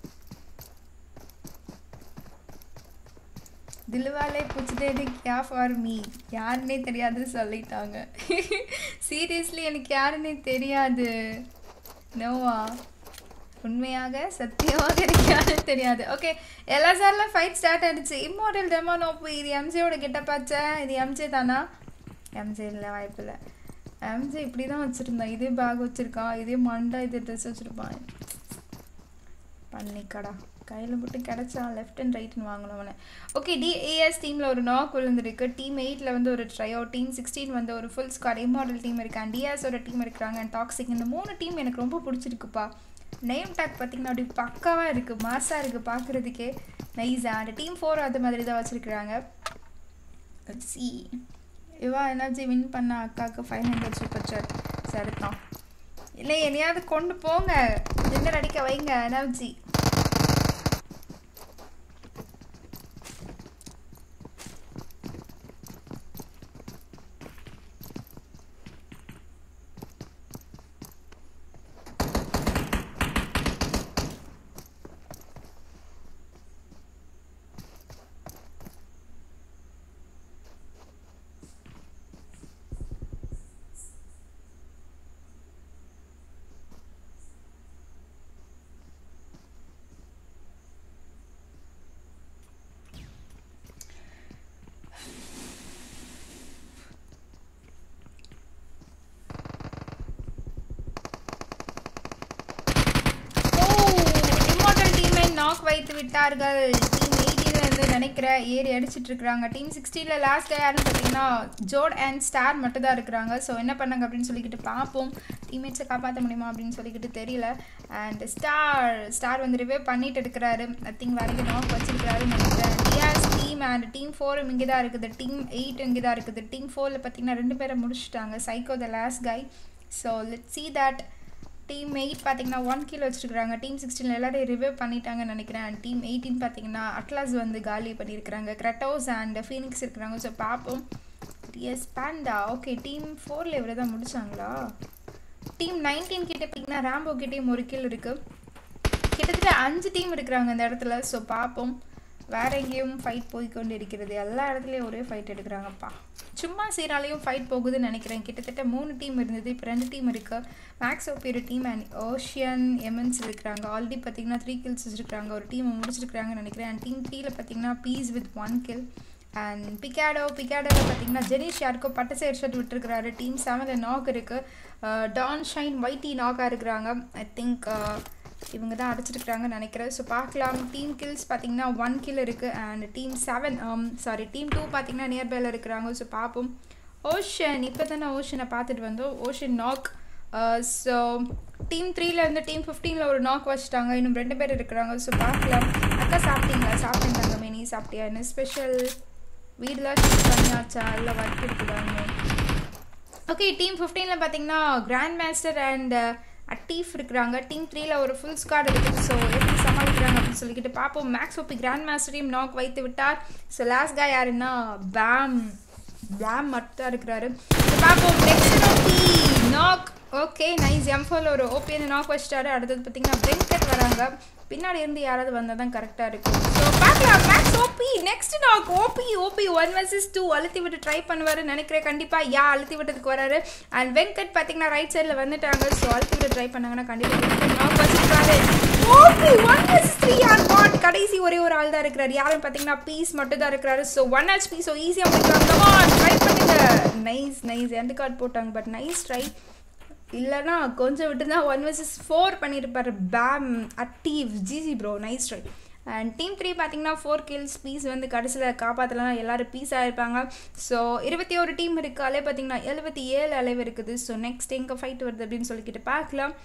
தில்வாலே பூச்சதே கியா ஃபார் மீ, யாருன்னே தெரியாதுன்னு சொல்லிட்டாங்க. சீரியஸ்லி எனக்கு யாருன்னே தெரியாது. நோவா, உண்மையாக சத்தியமாக எனக்கு யாரும் தெரியாது. ஓகே, எல்லா சாரில் ஃபைட் ஸ்டார்ட் ஆகிடுச்சு. இம்மோர்டல் டெமோனோப்பு, இது எம்ஜேயோட கெட்டப்பாச்சா? இது எம்ஜே தானா? எம்ஜே இல்லை, வாய்ப்பு இல்லை. எம்ஜே இப்படி தான் வச்சுருந்தான். இதே பேக் வச்சுருக்கான், இதே மண்டா, இதே ட்ரெஸ் வச்சுருப்பான். பண்ணிக்கடா, கையில் மட்டும் கிடச்சா லெஃப்ட் அண்ட் ரைட்னு வாங்கினவனே. ஓகே, டிஏஎஸ் டீமில் ஒரு நாக் விழுந்துருக்கு. டீம் எயிட்டில் வந்து ஒரு ட்ரையோ, டீம் சிக்ஸ்டீன் வந்து ஒரு ஃபுல் ஸ்குவாட் இம்மார்டல் டீம் இருக்குது. அண்ட் டிஎஸோட டீம் இருக்கிறாங்க. And toxic. இந்த மூணு டீம் எனக்கு ரொம்ப பிடிச்சிருக்குப்பா. நேம் டேக் பார்த்திங்கன்னா அப்படி பக்காவாக இருக்குது, மாசாக இருக்குது பார்க்குறதுக்கே நைஸாக. அந்த டீம் ஃபோர் அது மாதிரி தான் வச்சுருக்குறாங்க. சி இவா எனர்ஜி வின் பண்ண அக்காவுக்கு ஃபைவ் ஹண்ட்ரட் சூப்பர் சார். சரிதான். இல்லை என்னையாவது கொண்டு போங்க, டின்னர் அடிக்க வைங்க எனர்ஜி. நாக் வைத்து விட்டார்கள். டீம் எயிட்டில இருந்து நினைக்கிற ஏறி அடிச்சிட்டு இருக்காங்க. டீம் சிக்ஸ்டீன்ல லாஸ்ட் யாருன்னு பார்த்தீங்கன்னா ஜோட் அண்ட் ஸ்டார் மட்டும் தான் இருக்கிறாங்க. ஸோ என்ன பண்ணாங்க அப்படின்னு சொல்லிக்கிட்டு பார்ப்போம். டீம்மேட்ஸை காப்பாற்ற முடியுமா அப்படின்னு சொல்லிக்கிட்டு தெரியல. அண்ட் ஸ்டார் ஸ்டார் வந்து ரிவே பண்ணிட்டு இருக்கிறாரு. ஐ திங்க் வரைக்கும் நாக் வச்சிருக்கிறாருன்னு நினைக்கிறேன். டிஆர்ஸ் டீம் அண்ட் டீம் ஃபோரும் இங்கே தான் இருக்குது. டீம் எயிட் இங்கே தான் இருக்குது. டீம் ஃபோரில் பார்த்தீங்கன்னா ரெண்டு பேரை முடிச்சுட்டாங்க. Psycho the last guy. So let see that. Team eight பார்த்தீங்கன்னா ஒன் கிலோ வச்சுருக்காங்க. டீம் சிக்ஸ்டீனில் எல்லாரையும் ரிவைவ் பண்ணிட்டாங்கன்னு நினைக்கிறேன். அண்ட் டீம் எயிட்டீன் பார்த்தீங்கன்னா அட்லாஸ் வந்து காலி பண்ணியிருக்கிறாங்க. கிரட்டோஸ் அண்ட் ஃபீனிக்ஸ் இருக்கிறாங்க. ஸோ பார்ப்போம். S Panda. ஓகே, டீம் ஃபோரில் இவரை தான் முடிச்சாங்களா? டீம் நைன்டீன் கிட்டே பார்த்தீங்கன்னா ராம்போ கிட்டேயும் ஒரு கில் இருக்குது. கிட்டத்தட்ட அஞ்சு டீம் இருக்கிறாங்க இந்த இடத்துல. ஸோ பார்ப்போம். வேறு எங்கேயும் ஃபைட் போய்கொண்டு இருக்கிறது. எல்லா இடத்துலையும் ஒரே ஃபைட் எடுக்கிறாங்கப்பா. சும்மா சீராலையும் ஃபைட் போகுதுன்னு நினைக்கிறேன். கிட்டத்தட்ட மூணு டீம் இருந்தது, இப்போ ரெண்டு டீம் இருக்குது. மேக்ஸ் ஓபி ஒரு டீம் அண்ட் ஓஷியன் எம்என்ஸ் இருக்கிறாங்க. ஆல்ரெடி பார்த்தீங்கன்னா த்ரீ கில்ஸ் வச்சுருக்காங்க. ஒரு டீம் முடிச்சிருக்காங்கன்னு நினைக்கிறேன். அண்ட் டீம் த்ரீயில் பார்த்தீங்கன்னா peace with one kill. And Picado பிகாடோவில் பார்த்தீங்கன்னா ஜெனிஷ் யாருக்கோ பட்டசை ஹெட்ஷாட் விட்டுருக்கிறாரு. டீம் செவனில் நாக் இருக்குது. டான் ஷைன் ஒயிட்டி நாக்காக இருக்கிறாங்க. ஐ திங்க் இவங்க தான் அடிச்சிருக்கிறாங்கன்னு நினைக்கிறேன். ஸோ பார்க்கலாம். டீம் கில்ஸ் பார்த்தீங்கன்னா ஒன் கில் இருக்குது. And team seven sorry team two பார்த்தீங்கன்னா நியர்பையில் இருக்கிறாங்க. ஸோ பார்ப்போம். ஓஷன் இப்போ தானே ஓஷனை பார்த்துட்டு வந்தோம். Ocean knock. ஸோ டீம் த்ரீல இருந்து டீம் ஃபிஃப்டீனில் ஒரு நாக் வச்சுட்டாங்க. இன்னும் ரெண்டு பேர் இருக்கிறாங்க. ஸோ பார்க்கலாம். அக்கா சாப்பிட்டீங்களா? சாப்பிட்டேங்க. மெனி சாப்பிட்டியா? என்ன ஸ்பெஷல்? வீடெலாம் ஷூட் பண்ணியாச்சா? இல்லை ஒர்க் இருக்குதாங்க? ஓகே, டீம் ஃபிஃப்டீனில் பார்த்தீங்கன்னா கிராண்ட் மாஸ்டர் அண்ட் அட்டீஃப் இருக்கிறாங்க. டீம் த்ரீல ஒரு ஃபுல் ஸ்குவாட் இருக்குது. ஸோ எப்படி சமாளிக்கிறாங்க அப்படின்னு சொல்லிக்கிட்டு பார்ப்போம். மேக்ஸ் ஓபி கிராண்ட் மாஸ்டரையும் நாக் வைத்து விட்டார். ஸோ லாஸ்ட் கா யாருன்னா பேம் பேம் மட்டும் தான் இருக்கிறாரு. ஸோ பார்ப்போம். Next OP knock. Okay nice. M ஃபோரில் ஒரு ஓபிஎன் நாக் வச்சிட்டாரு. அடுத்தது பார்த்தீங்கன்னா வெங்கட் வராங்க. பின்னாடி இருந்து யாராவது வந்தால் தான் கரெக்டாக இருக்கும். ஸோ பார்க்கலாம். Max OP next knock. OP OP one versus two அழுத்தி விட்டு ட்ரை பண்ணுவாருன்னு நினைக்கிறேன். கண்டிப்பாக யா அழுத்தி விட்டதுக்கு வராரு. அண்ட் வெங்கட் பார்த்தீங்கன்னா ரைட் சைடில் வந்துட்டாங்க. ஸோ அழுத்தி விட்டு ட்ரை பண்ணாங்கன்னா கண்டிப்பாக நாக் வச்சுருக்காரு. OP one versus three or not. கடைசி ஒரே ஒரு ஆள் தான் இருக்கிறார். யாருன்னு பார்த்தீங்கன்னா பீஸ் மட்டும் தான் இருக்கிறாரு. So one HP. ஸோ ஈஸியாக முடிக்கலாம். ட்ரை பண்ணுங்க. Nice nice. எண்ட் கார்டு போட்டாங்க. But nice try. இல்லைனா கொஞ்சம் விட்டுருந்தா ஒன் வர்சஸ் ஃபோர் பண்ணியிருப்பார். பேம் அட்டீவ் GG bro nice try. And team three பார்த்தீங்கன்னா ஃபோர் கில்ஸ். பீஸ் வந்து கடைசியில் காப்பாற்றலாம். எல்லோரும் பீஸ் ஆகிருப்பாங்க. ஸோ இருபத்தி ஒரு டீம் இருக்குது. அலை பார்த்தீங்கன்னா எழுபத்தி ஏழு அளவு இருக்குது. ஸோ நெக்ஸ்ட் எங்கே ஃபைட் வருது அப்படின்னு சொல்லிக்கிட்டு பார்க்கலாம்.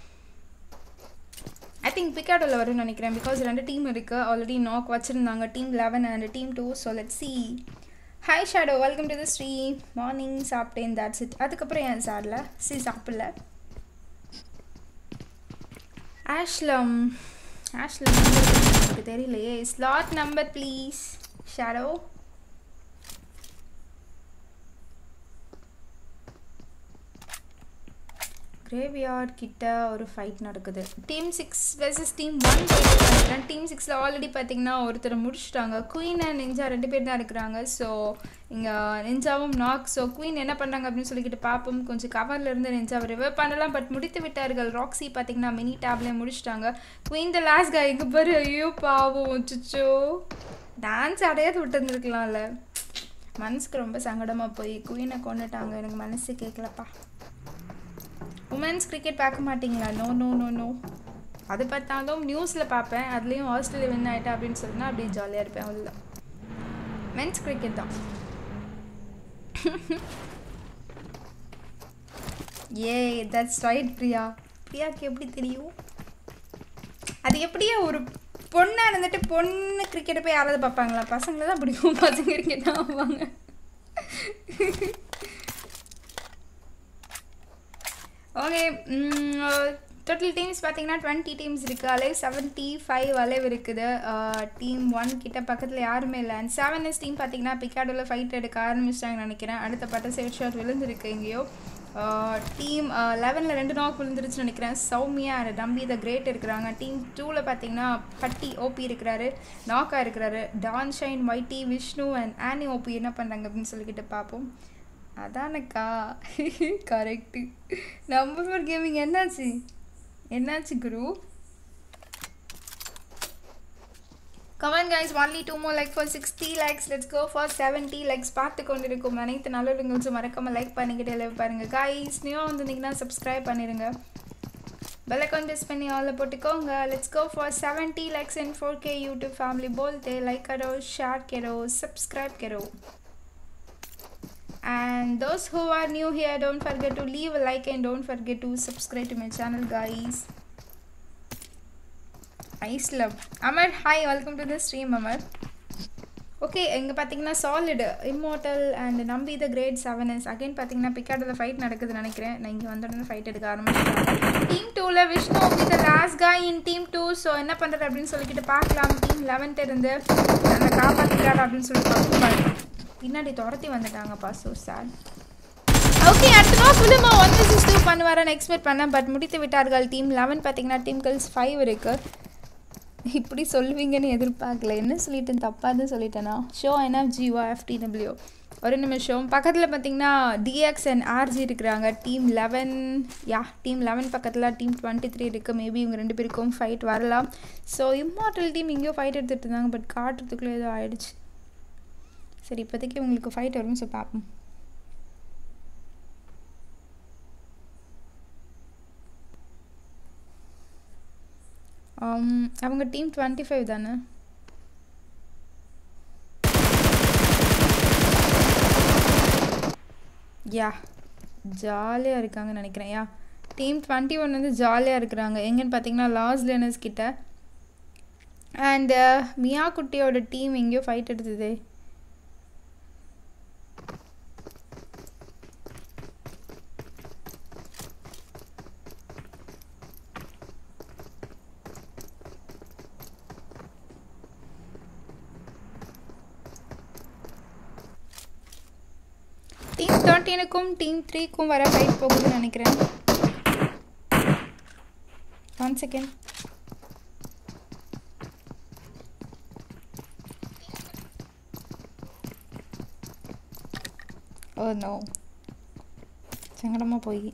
ஐ திங்க் பிகாடோவில் வரும்னு நினைக்கிறேன். பிகாஸ் ரெண்டு டீம் இருக்குது. ஆல்ரெடி நாக் வச்சுருந்தாங்க. Team eleven and team two. So let see. Hi shadow, welcome to the stream. Morning சாப்பிட்டேன், தட்ஸ் இட். அதுக்கப்புறம் ஏன் சாரில் சி சாப்பிடல. ஆஷ்லம் ஆஷ்லம் எனக்கு தெரியலையே. Slot number please shadow. Graveyard கிட்ட ஒரு ஃபைட் நடக்குது. Team six versus team one fight. Team சிக்ஸில் ஆல்ரெடி பார்த்தீங்கன்னா ஒருத்தரை முடிச்சுட்டாங்க. குயின் அண்ட் நிஞ்சா ரெண்டு பேர் தான் இருக்கிறாங்க. ஸோ இங்கே நிஞ்சாவும் நாக். ஸோ குயின் என்ன பண்ணுறாங்க அப்படின்னு சொல்லிக்கிட்டு பார்ப்போம். கொஞ்சம் கவரில் இருந்து நிஞ்சாவை ரிவர்வ் பண்ணலாம். பட் முடித்து விட்டார்கள். ராக்ஸி பார்த்தீங்கன்னா மினி டேப்லேயே முடிச்சிட்டாங்க. Queen the last guy. எங்கே பாரு. ஐயோ பாவம் சுச்சோ. டான்ஸ் அடையாது விட்டுருந்துருக்கலாம்ல. மனசுக்கு ரொம்ப சங்கடமாக போய் குயினை கொண்டுட்டாங்க. எனக்கு மனசு கேட்கலப்பா. உமன்ஸ் கிரிக்கெட் பார்க்க மாட்டிங்களா? No no no no. அது பார்த்தாலும் நியூஸில் பார்ப்பேன். அதுலேயும் ஆஸ்திரேலியா வின் ஆகிட்டா அப்படின்னு சொன்னால் அப்படியே ஜாலியாக இருப்பேன். அவ்வளோதான். மென்ஸ் கிரிக்கெட் தான். ஏ தட்ஸ் ரைட் பிரியா. பிரியாவுக்கு எப்படி தெரியும்? அது எப்படியே ஒரு பொண்ணாக இருந்துட்டு பொண்ணு கிரிக்கெட்டை போய் யாராவது பார்ப்பாங்களா? பசங்களை தான் பிடிக்கும். பசங்க கிரிக்கெட் தான் ஆவாங்க. ஓகே டோட்டல் டீம்ஸ் பார்த்தீங்கன்னா டுவெண்ட்டி டீம்ஸ் இருக்குது. அலைவ் செவன்ட்டி ஃபைவ் அலைவ் இருக்குது. டீம் ஒன் கிட்ட பக்கத்தில் யாருமே இல்லை. அண்ட் செவன் எஸ் டீம் பார்த்தீங்கன்னா பிகாடோவில் ஃபைட் எடுக்க ஆரம்பிச்சிட்டாங்கன்னு நினைக்கிறேன். அடுத்த பட்ட சேட் ஷாட் விழுந்துருக்கு எங்கேயோ. டீம் லெவனில் ரெண்டு நாக் விழுந்துருச்சுன்னு நினைக்கிறேன். சௌமியா அண்ட் டம்பி த கிரேட் இருக்கிறாங்க. டீம் டூவில் பார்த்தீங்கன்னா பட்டி ஓபி இருக்கிறாரு. நாக்கா இருக்கிறாரு. Don Shine Whitey Vishnu and Annie OP என்ன பண்ணுறாங்க அப்படின்னு சொல்லிக்கிட்டு பார்ப்போம். அதானக்கா கரெக்டு. நம்பர் ஃபோர் கேமிங் என்னாச்சு என்னாச்சு குரு? Comment guys. Only two more like for sixty likes. Let's go for seventy likes. பார்த்து கொண்டு இருக்கும் அனைத்து நல்லவங்களும் மறக்காமல் லைக் பண்ணிக்கிட்டே லைவ் பாருங்கள் கைஸ். நியூ வந்துருந்தீங்கன்னா சப்ஸ்கிரைப் பண்ணிடுங்க. பெல் ஐகான் ப்ரெஸ் பண்ணி ஆலில் போட்டுக்கோங்க. Let's go for seventy likes and four K YouTube family. போல்தே லைக் கரோ, ஷேர் கரோ, சப்ஸ்கிரைब करो. And those who are new here, don't forget to leave a like and don't forget to subscribe to my channel guys. Nice love. Amar, hi, welcome to the stream Amar. Okay, இங்க பாத்தீங்கன்னா solid immortal and Nambi the great seven yes again பாத்தீங்கன்னா பிகாடோல fight நடக்குதுன்னு நினைக்கிறேன். நான் இங்க வந்தோடனே fight எடுக்க ஆரம்பிச்சிட்டாங்க. டீம் டூல Vishnu OP the last guy in team two. So என்ன பண்றது அப்படின்னு சொல்லிக்கிட்டு பார்க்கலாம். டீம் லெவன்த் இருந்து நான் காப்பாத்திட்டாரு அப்படின்னு சொல்லி பார்ப்போம். பின்னாடி துரத்தி வந்துட்டாங்கப்பா. So chat. ஓகே, அடுத்த நாள் ஃபுல்லுமா ஒன் வர்சஸ் டூ பண்ணுவாரான்னு எக்ஸ்பெக்ட் பண்ணேன். பட் முடித்து விட்டார்கள். டீம் லெவன் பார்த்தீங்கன்னா டீம் கேர்ள்ஸ் ஃபைவ் இருக்குது. இப்படி சொல்லுவீங்கன்னு எதிர்பார்க்கல. என்ன சொல்லிட்டேன்? தப்பாக தான் சொல்லிட்டேனா? Show NF GO FTW. ஒரு நிமிஷம். பக்கத்தில் பார்த்தீங்கன்னா டிஎக்ஸ் அண்ட் ஆர்ஜி இருக்கிறாங்க. Team eleven yeah team eleven பக்கத்தில் டீம் டுவெண்ட்டி த்ரீ இருக்குது. மேபி இவங்க ரெண்டு பேருக்கும் ஃபைட் வரலாம். ஸோ இம்மார்டல் டீம் இங்கேயோ ஃபைட் எடுத்துகிட்டு இருந்தாங்க. பட் காட்டுறதுக்குள்ளே ஏதோ ஆயிடுச்சு. சரி, இப்போதைக்கு உங்களுக்கு ஃபைட் வரும். ஸோ பார்ப்போம். அவங்க டீம் டுவெண்ட்டி ஃபைவ் தானே? யா ஜாலியாக இருக்காங்கன்னு நினைக்கிறேன். யா டீம் டுவெண்ட்டி ஒன் வந்து ஜாலியாக இருக்கிறாங்க. எங்கன்னு பார்த்தீங்கன்னா லாஸ் லேனர்ஸ் கிட்ட. அண்ட் மியா குட்டியோட டீம் எங்கேயோ ஃபைட் எடுத்தது. டீம் தேர்ட்டீனுக்கும் டீம் த்ரீக்கும் வர ஃபைட் போகுதுன்னு நினைக்கிறேன். One second. Oh no. சங்கடமா போய்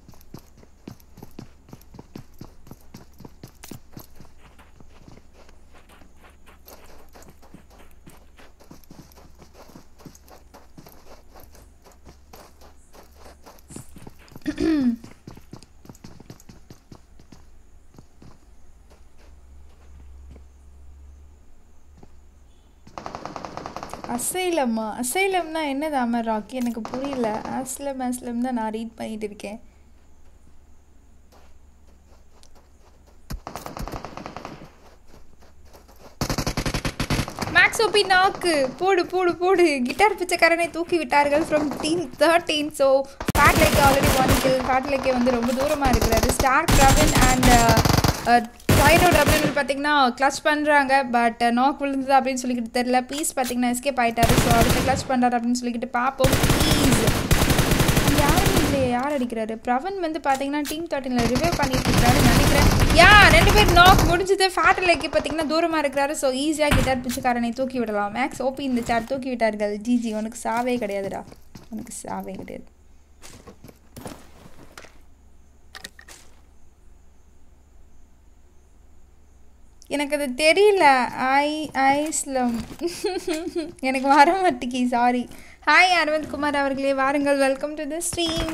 அசைலம்மா அசைலம்னா என்னதாம ராக்கி எனக்கு புரியல அஸ்லம் அஸ்லம் தான் நான் ரீட் பண்ணிட்டு இருக்கேன் மேக்ஸ் ஓபி நாக்கு போடு போடு போடு கிட்டார் பிச்சைக்காரனை தூக்கி விட்டார்கள் from team thirteen so fade like already one kill fade லைக்கே வந்து ரொம்ப தூரமாக இருக்கிறாரு Stark Raven and Tyro W பார்த்தீங்கன்னா கிளச் பண்ணுறாங்க பட் நாக் விழுந்தது அப்படின்னு சொல்லிக்கிட்டு தெரில ப்ளீஸ் பார்த்தீங்கன்னா எஸ்கேப் ஆகிட்டாரு ஸோ அடுத்து கிளச் பண்ணுறாரு அப்படின்னு சொல்லிக்கிட்டு பார்ப்போம் ப்ளீஸ் யாரும் இல்லையே யார் அடிக்கிறாரு பிரவன் வந்து பார்த்தீங்கன்னா டீம் தேர்ட்டீனில் ரிவைவ் பண்ணிட்டு இருக்காரு நினைக்கிறேன் யா ரெண்டு பேர் நாக் முடிஞ்சது ஃபேட் லைக்கு பார்த்தீங்கன்னா தூரமாக இருக்கிறாரு ஸோ ஈஸியாக கிட்டார் பிச்சைக்காரனை தூக்கி விடலாம் மேக்ஸ் ஓபி இந்த சார் தூக்கி விட்டார்கள் ஜிஜி உனக்கு சாவே கிடையாதுடா உனக்கு சாவே கிடையாது எனக்கு அது தெரியல ஐ ஐஸ்லம் எனக்கு வர மாட்டேங்கி சாரி ஹாய் அரவிந்த் குமார் அவர்களே வாருங்கள் welcome to the stream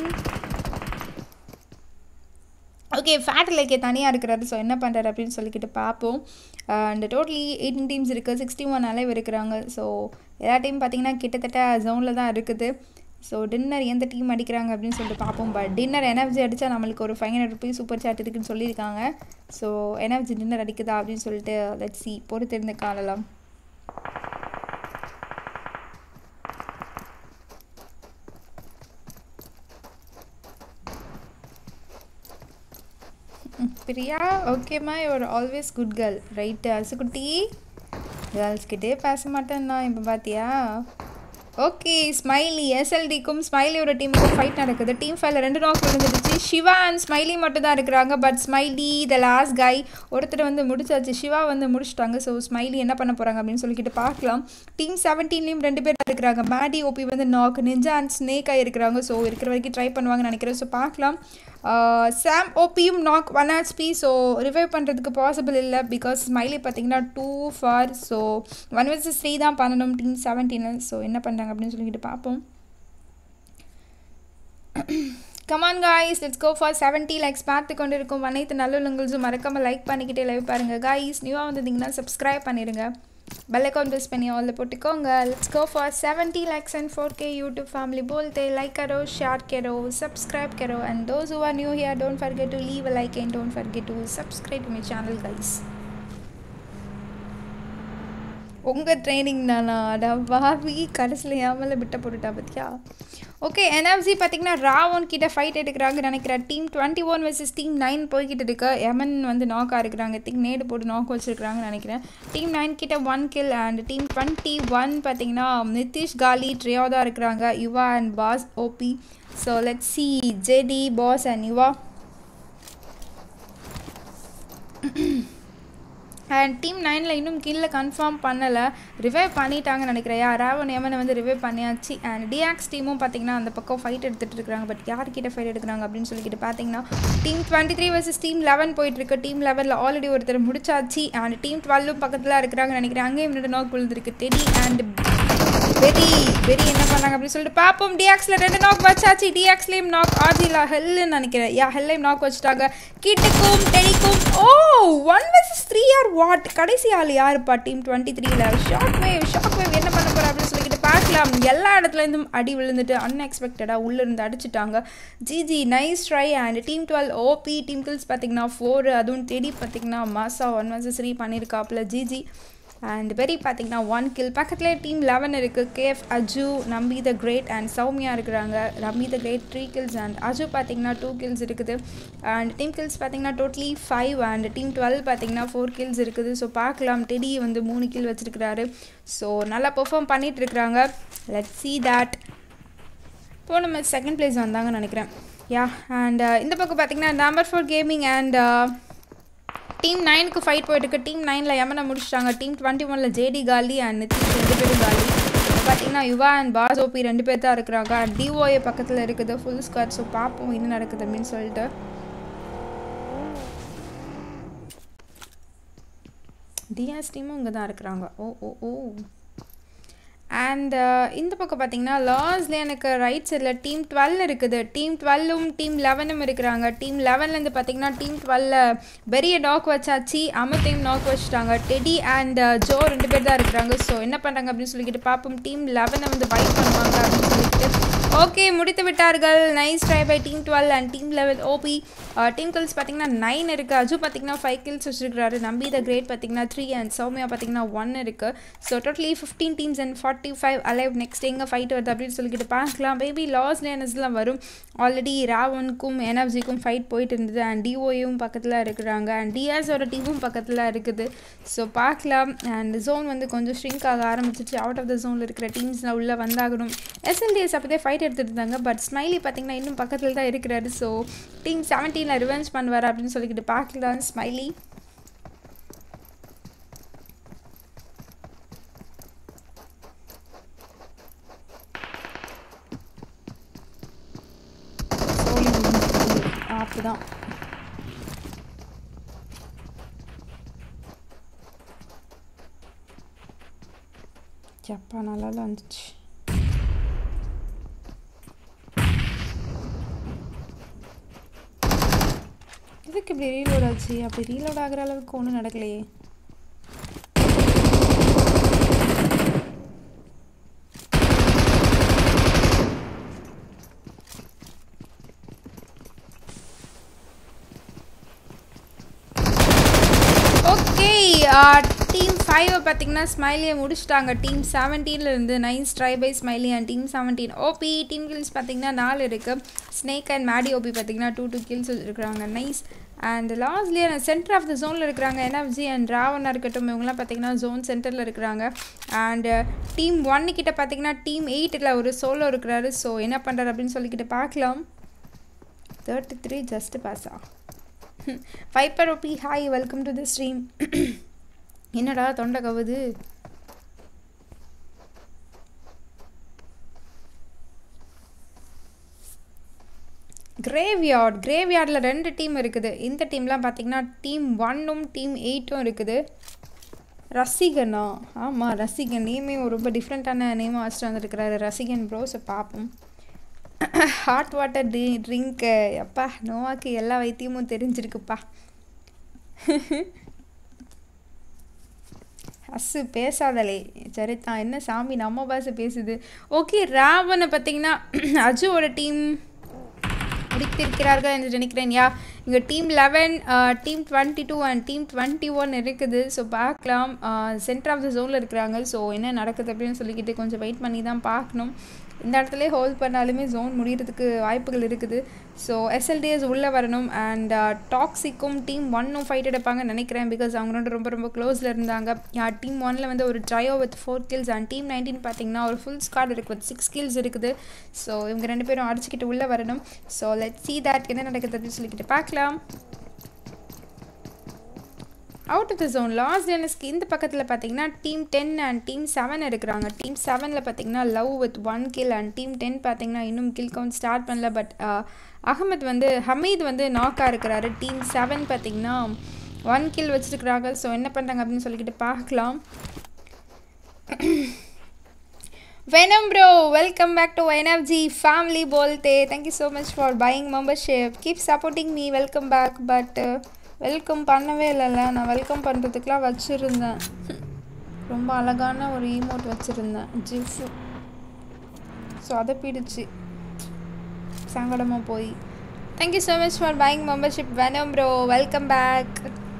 okay fade லைக்கே தனியாக இருக்கிறாரு ஸோ என்ன பண்ணுறாரு அப்படின்னு சொல்லிக்கிட்டு பார்ப்போம் அண்ட் டோட்டலி எயிட்டீன் டீம்ஸ் இருக்குது சிக்ஸ்டி ஒன் அலைவ் இருக்கிறாங்க ஸோ எல்லா டீம் பார்த்தீங்கன்னா கிட்டத்தட்ட ஜோனில் தான் இருக்குது ஸோ டின்னர் எந்த டீம் அடிக்கிறாங்க அப்படின்னு சொல்லிட்டு பார்ப்போம் பட் டின்னர் எனர்ஜி அடித்தா நம்மளுக்கு ஒரு five hundred rupees super chat இருக்குன்னு சொல்லியிருக்காங்க ஸோ எனர்ஜி டின்னர் அடிக்குதா அப்படின்னு சொல்லிட்டு லெட்ஸ் சி பொறுத்திருந்து காணலாம் பிரியா ஓகேம்மா your always good girl right அசுக்குட்டி கேர்ள்ஸ்கிட்டே பேச மாட்டேன்னா இப்போ பார்த்தியா ஓகே ஸ்மைலி எஸ்எல்டிக்கும் ஸ்மைலியோட டீமுக்கும் ஃபைட் நடக்குது டீம் ஃபைவ்ல ரெண்டு நாக் விழுந்துடுச்சு சிவா அண்ட் ஸ்மைலி மட்டும் தான் இருக்கிறாங்க but smiley the last guy ஒருத்தர் வந்து முடிச்சாச்சு சிவா வந்து முடிச்சிட்டாங்க ஸோ ஸ்மைலி என்ன பண்ண போகிறாங்க அப்படின்னு சொல்லிக்கிட்டு பார்க்கலாம் டீம் செவன்டீன்லேயும் ரெண்டு பேர் இருக்கிறாங்க மேடி ஓபி வந்து நாக் நிஞ்சா அண்ட் ஸ்னேக் ஆகி இருக்கிறாங்க ஸோ இருக்கிற வரைக்கும் ட்ரை பண்ணுவாங்கன்னு நினைக்கிறேன் ஸோ பார்க்கலாம் சாம் ஓபியும் knock one HP so revive பண்ணுறதுக்கு பாசிபிள் இல்லை பிகாஸ் ஸ்மைலி பார்த்தீங்கன்னா two for so one versus three தான் பண்ணணும் டீம் செவன்டீனில் ஸோ என்ன பண்ணுறாங்க அப்படின்னு சொல்லிக்கிட்டு பார்ப்போம் come on guys let's go for seventy likes பார்த்து கொண்டு இருக்கும் அனைத்து நல்லுள்ளங்களும் மறக்காமல் லைக் பண்ணிக்கிட்டே லைவ் பாருங்கள் காய்ஸ் நியூவாக வந்திருந்தீங்கன்னா சப்ஸ்கிரைப் பண்ணிடுங்க बेल आइकॉन प्रेस பண்ணி ஆல் போட்டுக்கோங்க let's go for seventy likes and four K YouTube family बोलते लाइक करो शेयर करो सब्सक्राइब करो and those who are new here don't forget to leave a like and don't forget to subscribe to my channel guys உங்கள் training தானா அடா வாவி கடைசியில் ஏமல விட்ட போட்டுட்டா பத்தியா ஓகே என்எஃப்சி பார்த்தீங்கன்னா ராவன் கிட்ட ஃபைட் எடுக்கிறாங்க நினைக்கிறேன் team twenty one versus team nine போய்கிட்டு இருக்கு எமன் வந்து நாக்காக இருக்கிறாங்க திங்க் நேடு போட்டு நாக் வச்சுருக்காங்கன்னு நினைக்கிறேன் டீம் நைன் கிட்ட one kill and team twenty one பார்த்தீங்கன்னா நிதிஷ் காலி ட்ரியோ தான் இருக்கிறாங்க Yuva and boss OP so let's see JD boss and Yuva and team நைனில் இன்னும் கீழே கன்ஃபார்ம் பண்ணலை ரிவைவ் பண்ணிட்டாங்கன்னு நினைக்கிறேன் யார் ராவன் எமனை வந்து ரிவைவ் பண்ணியாச்சு அண்ட் டிஆக்ஸ் டீமும் பார்த்தீங்கன்னா அந்த பக்கம் ஃபைட் எடுத்துகிட்டு இருக்காங்க பட் யார்கிட்ட ஃபைட் எடுக்கிறாங்க அப்படின்னு சொல்லிக்கிட்டு பார்த்தீங்கன்னா team twenty three versus team eleven போயிட்டுருக்கு டீம் லெவனில் ஆல்ரெடி ஒருத்தர் முடிச்சாச்சு அண்ட் டீம் டுவெல்லும் பக்கத்தில் இருக்கிறாங்கன்னு நினைக்கிறேன் அங்கேயும் ரெண்டு நாக் விழுந்துருக்கு டெடி அண்ட் வெரி வெரி என்ன பண்ணாங்க அப்படின்னு சொல்லிட்டு பார்ப்போம் டிஆக்ஸில் ரெண்டு நாக் வச்சாச்சு டிஆக்ஸ்லேயும் நாக் ஆஜிலா ஹெல்லுன்னு நினைக்கிறேன் யா ஹெல்லையும் நாக் வச்சுட்டாங்க கிட்டுக்கும் டெடிக்கும் oh one versus three or what கடைசி ஆள் யாருப்பா டீம் டுவெண்ட்டி த்ரீல ஷாக் வேவ் ஷாக் வேவ் என்ன பண்ண போகிறா அப்படின்னு சொல்லிக்கிட்டு பார்க்கலாம் எல்லா இடத்துலேருந்தும் அடி விழுந்துட்டு அன்எக்ஸ்பெக்டடாக உள்ளேருந்து அடிச்சுட்டாங்க GG nice try and team twelve OP team kills பார்த்தீங்கன்னா ஃபோர் அதுவும் டெடி பார்த்தீங்கன்னா மாசா ஒன் வர்சஸ் த்ரீ பண்ணியிருக்காப்புல ஜிஜி அண்ட் வெரி பார்த்தீங்கன்னா ஒன் கில் பக்கத்துலேயே டீம் லெவன் இருக்குது KF Aju Nambi the great and Soumya இருக்கிறாங்க நம்பி the great three kills and Aju பார்த்தீங்கன்னா டூ கில்ஸ் இருக்குது அண்ட் டீம் கில்ஸ் பார்த்தீங்கன்னா totally five and team twelve பார்த்தீங்கன்னா ஃபோர் கில்ஸ் இருக்குது ஸோ பார்க்கலாம் டெடி வந்து மூணு கில் வச்சுருக்கிறாரு ஸோ நல்லா பெர்ஃபார்ம் பண்ணிகிட்டு இருக்கிறாங்க லெட்ஸ் சி தேட் போன மேட்ச் செகண்ட் பிளேஸ் வந்தாங்கன்னு நினைக்கிறேன் யா அண்ட் இந்த பக்கம் பார்த்தீங்கன்னா number four gaming and team நைனுக்கு ஃபைட் போயிட்டுருக்கு. டீம் நைனில் யமனை முடிச்சிட்டாங்க. டீம் டுவெண்ட்டி ஒனில் ஜேடி காலி அண்ட் நிதிஷ் ரெண்டு பேரும் காலி. பார்த்தீங்கன்னா யுவா அண்ட் பாஸ் ஓபி ரெண்டு பேர் தான் இருக்கிறாங்க. டிஓஏ பக்கத்தில் இருக்குது ஃபுல் ஸ்குவாட். ஸோ பார்ப்போம் என்ன நடக்குது அப்படின்னு சொல்லிட்டு. டிஎஸ் டீமும் இங்கே தான் இருக்கிறாங்க. ஓ ஓ ஓ அண்ட் இந்த பக்கம் பார்த்தீங்கன்னா லாஸ்ட்ல எனக்கு ரைட் சைடில் டீம் டுவெல் இருக்குது. டீம் டுவெல்லும் டீம் லெவனும் இருக்கிறாங்க. டீம் லெவன்லேருந்து பார்த்தீங்கன்னா டீம் டுவெல்ல பெரிய டாக் வச்சாச்சு, அமித்தையும் நாக் வச்சுட்டாங்க. டெடி அண்ட் ஜோ ரெண்டு பேர் தான் இருக்கிறாங்க. ஸோ என்ன பண்ணுறாங்க அப்படின்னு சொல்லிக்கிட்டு பார்ப்போம். டீம் லெவனை வந்து ஃபைட் பண்ணுவாங்க அப்படின்னு சொல்லிக்கிட்டு. ஓகே, முடித்து விட்டார்கள். Nice try by team twelve and team eleven OP. Team kills பார்த்தீங்கன்னா நைன் இருக்குது. அஜு பார்த்தீங்கன்னா ஃபைவ் கில்ஸ் வச்சுருக்காரு. நம்பி த கிரேட் பார்த்தீங்கன்னா த்ரீ அண்ட் சௌமியா பார்த்தீங்கன்னா ஒன் இருக்குது. So totally fifteen teams and forty five alive. Next எங்கே ஃபைட் வருது அப்படின்னு சொல்லிக்கிட்டு பார்க்கலாம். மேபி லாஸ் லேனஸ்லாம் வரும். ஆல்ரெடி ராவனுக்கும் என்எஃப்ஜிக்கும் ஃபைட் போயிட்டு இருந்தது. அண்ட் டிஓயும் பக்கத்தில் இருக்கிறாங்க. அண்ட் டிஎஸோட டீமும் பக்கத்தில் இருக்குது. ஸோ பார்க்கலாம். அண்ட் ஜோன் வந்து கொஞ்சம் ஷ்ரிங்க் ஆக ஆரம்பிச்சிச்சு. அவுட் ஆஃப் த ஜோனில் இருக்கிற டீம்ஸ்லாம் உள்ளே வந்தாகணும். எஸ்எல்டிஎஸ் அப்போதே ஃபைட் எடுத்துகிட்டு இருந்தாங்க. பட் ஸ்மைலி பார்த்தீங்கன்னா இன்னும் பக்கத்தில் தான் இருக்கிறாரு. ஸோ டீம் செவன்டீனில் ரிவெஞ்ச் பண்ணுவார் அப்படின்னு சொல்லிக்கிட்டு பார்க்கலாம். ஸ்மைலி அப்படிதான். ஜப்பா நல்லா வந்துச்சு. இதுக்கு இப்படி ரீலோட் ஆச்சு. அப்படி ரீலோட் ஆகிற அளவுக்கு ஒன்றும் நடக்கலையே. ஓகே, டீம் ஃபைவை பார்த்தீங்கன்னா ஸ்மைலியை முடிச்சிட்டாங்க. டீம் செவன்டீன்லேருந்து nice try by smiley and team seventeen OP. Team kills பார்த்தீங்கன்னா நாலு இருக்குது. ஸ்னேக் அண்ட் மேடி ஓபி பார்த்தீங்கன்னா டூ டூ கில்ஸ் இருக்கிறாங்க. நைஸ். அண்ட் லாஸ்ட்லேயே சென்டர் ஆஃப் த ஜோனில் இருக்கிறாங்க. என்எஃப்ஜி அண்ட் ராவனாக இருக்கட்டும், இவங்களாம் பார்த்தீங்கன்னா ஜோன் சென்டரில் இருக்கிறாங்க. அண்ட் டீம் ஒன்னு கிட்ட பார்த்தீங்கன்னா டீம் எயிட்டில் ஒரு சோலோ இருக்கிறாரு. ஸோ என்ன பண்ணுறாரு அப்படின்னு சொல்லிக்கிட்டு பார்க்கலாம். தேர்ட்டி த்ரீ ஜஸ்ட் பாஸா. Viper OP hi, welcome to the stream. என்னடா தொண்டை கவுது. கிரேவ்யார்ட் கிரேவ்யார்டில் ரெண்டு டீம் இருக்குது. இந்த டீம்லாம் பார்த்தீங்கன்னா டீம் ஒன்னும் டீம் எயிட்டும் இருக்குது. ரசிகனா? ஆமாம், ரசிகன். நேமே ரொம்ப டிஃப்ரெண்ட்டான நேமாக வச்சுட்டு வந்துருக்கிறாரு ரசிகன் ப்ரோ. ஸோ பார்ப்போம். ஹாட் வாட்டர் ட்ரி ட்ரிங்க்கு அப்பா நோவாக்கு எல்லா வைத்தியமும் தெரிஞ்சிருக்குப்பா. அசு பேசாதலே. சரிதான், என்ன சாமி நம்ம பாச பேசுது. ஓகே, ராவனை பார்த்தீங்கன்னா அஜுவோட டீம் முடித்திருக்கிறார்கள் என்று நினைக்கிறேன். யா, இங்கே team eleven, team twenty two and team twenty one இருக்குது. ஸோ பார்க்கலாம். சென்டர் ஆஃப் த ஜோனில் இருக்கிறாங்க. ஸோ என்ன நடக்குது அப்படின்னு சொல்லிக்கிட்டு கொஞ்சம் வெயிட் பண்ணி தான் பார்க்கணும். இந்த இடத்துல ஹோல்ட் பண்ணாலுமே ஜோன் முடிகிறதுக்கு வாய்ப்புகள் இருக்குது. ஸோ எஸ்எல்டிஎஸ் உள்ளே வரணும். அண்ட் டாக்ஸிக்கும் டீம் ஒன்னும் ஃபைட் எடுப்பாங்கன்னு நினைக்கிறேன். பிகாஸ் அவங்களோட ரொம்ப ரொம்ப க்ளோஸில் இருந்தாங்க. டீம் ஒன்னில் வந்து ஒரு trio with four kills and team nineteen பார்த்தீங்கன்னா ஒரு ஃபுல் ஸ்குவாட் இருக்குது வித் சிக்ஸ் கில்ஸ் இருக்குது. ஸோ இவங்க ரெண்டு பேரும் அடிச்சுக்கிட்டு உள்ளே வரணும். ஸோ லெட் சி தட் என்ன நடக்குது அப்படின்னு சொல்லிக்கிட்டு பார்க்கலாம். அவுட் ஆஃப் த ஜோன் லாஸ் டேனஸ்க்கு இந்த பக்கத்தில் பார்த்தீங்கன்னா team ten and team seven இருக்கிறாங்க. டீம் செவனில் பார்த்தீங்கன்னா love with one kill and team ten பார்த்தீங்கன்னா இன்னும் கில் கவுண்ட் ஸ்டார்ட் பண்ணல. பட் அகமத் வந்து ஹமீத் வந்து நாக்காக இருக்கிறாரு. டீம் செவன் பார்த்தீங்கன்னா ஒன் கில் வச்சுருக்கிறாங்க. ஸோ என்ன பண்ணுறாங்க அப்படின்னு சொல்லிக்கிட்டு பார்க்கலாம். Venom bro, welcome back to N F G family bolte. Thank you so much for buying membership. Keep supporting me. Welcome back. But uh, welcome பண்ணவே இல்லைல்ல. நான் வெல்கம் பண்ணுறதுக்கெலாம் வச்சுருந்தேன். ரொம்ப அழகான ஒரு ஈமோட் வச்சுருந்தேன் ஜிஃபு. ஸோ அதை பிடிச்சி சங்கடமாக போய். Thank you so much for buying membership venom bro. Welcome back.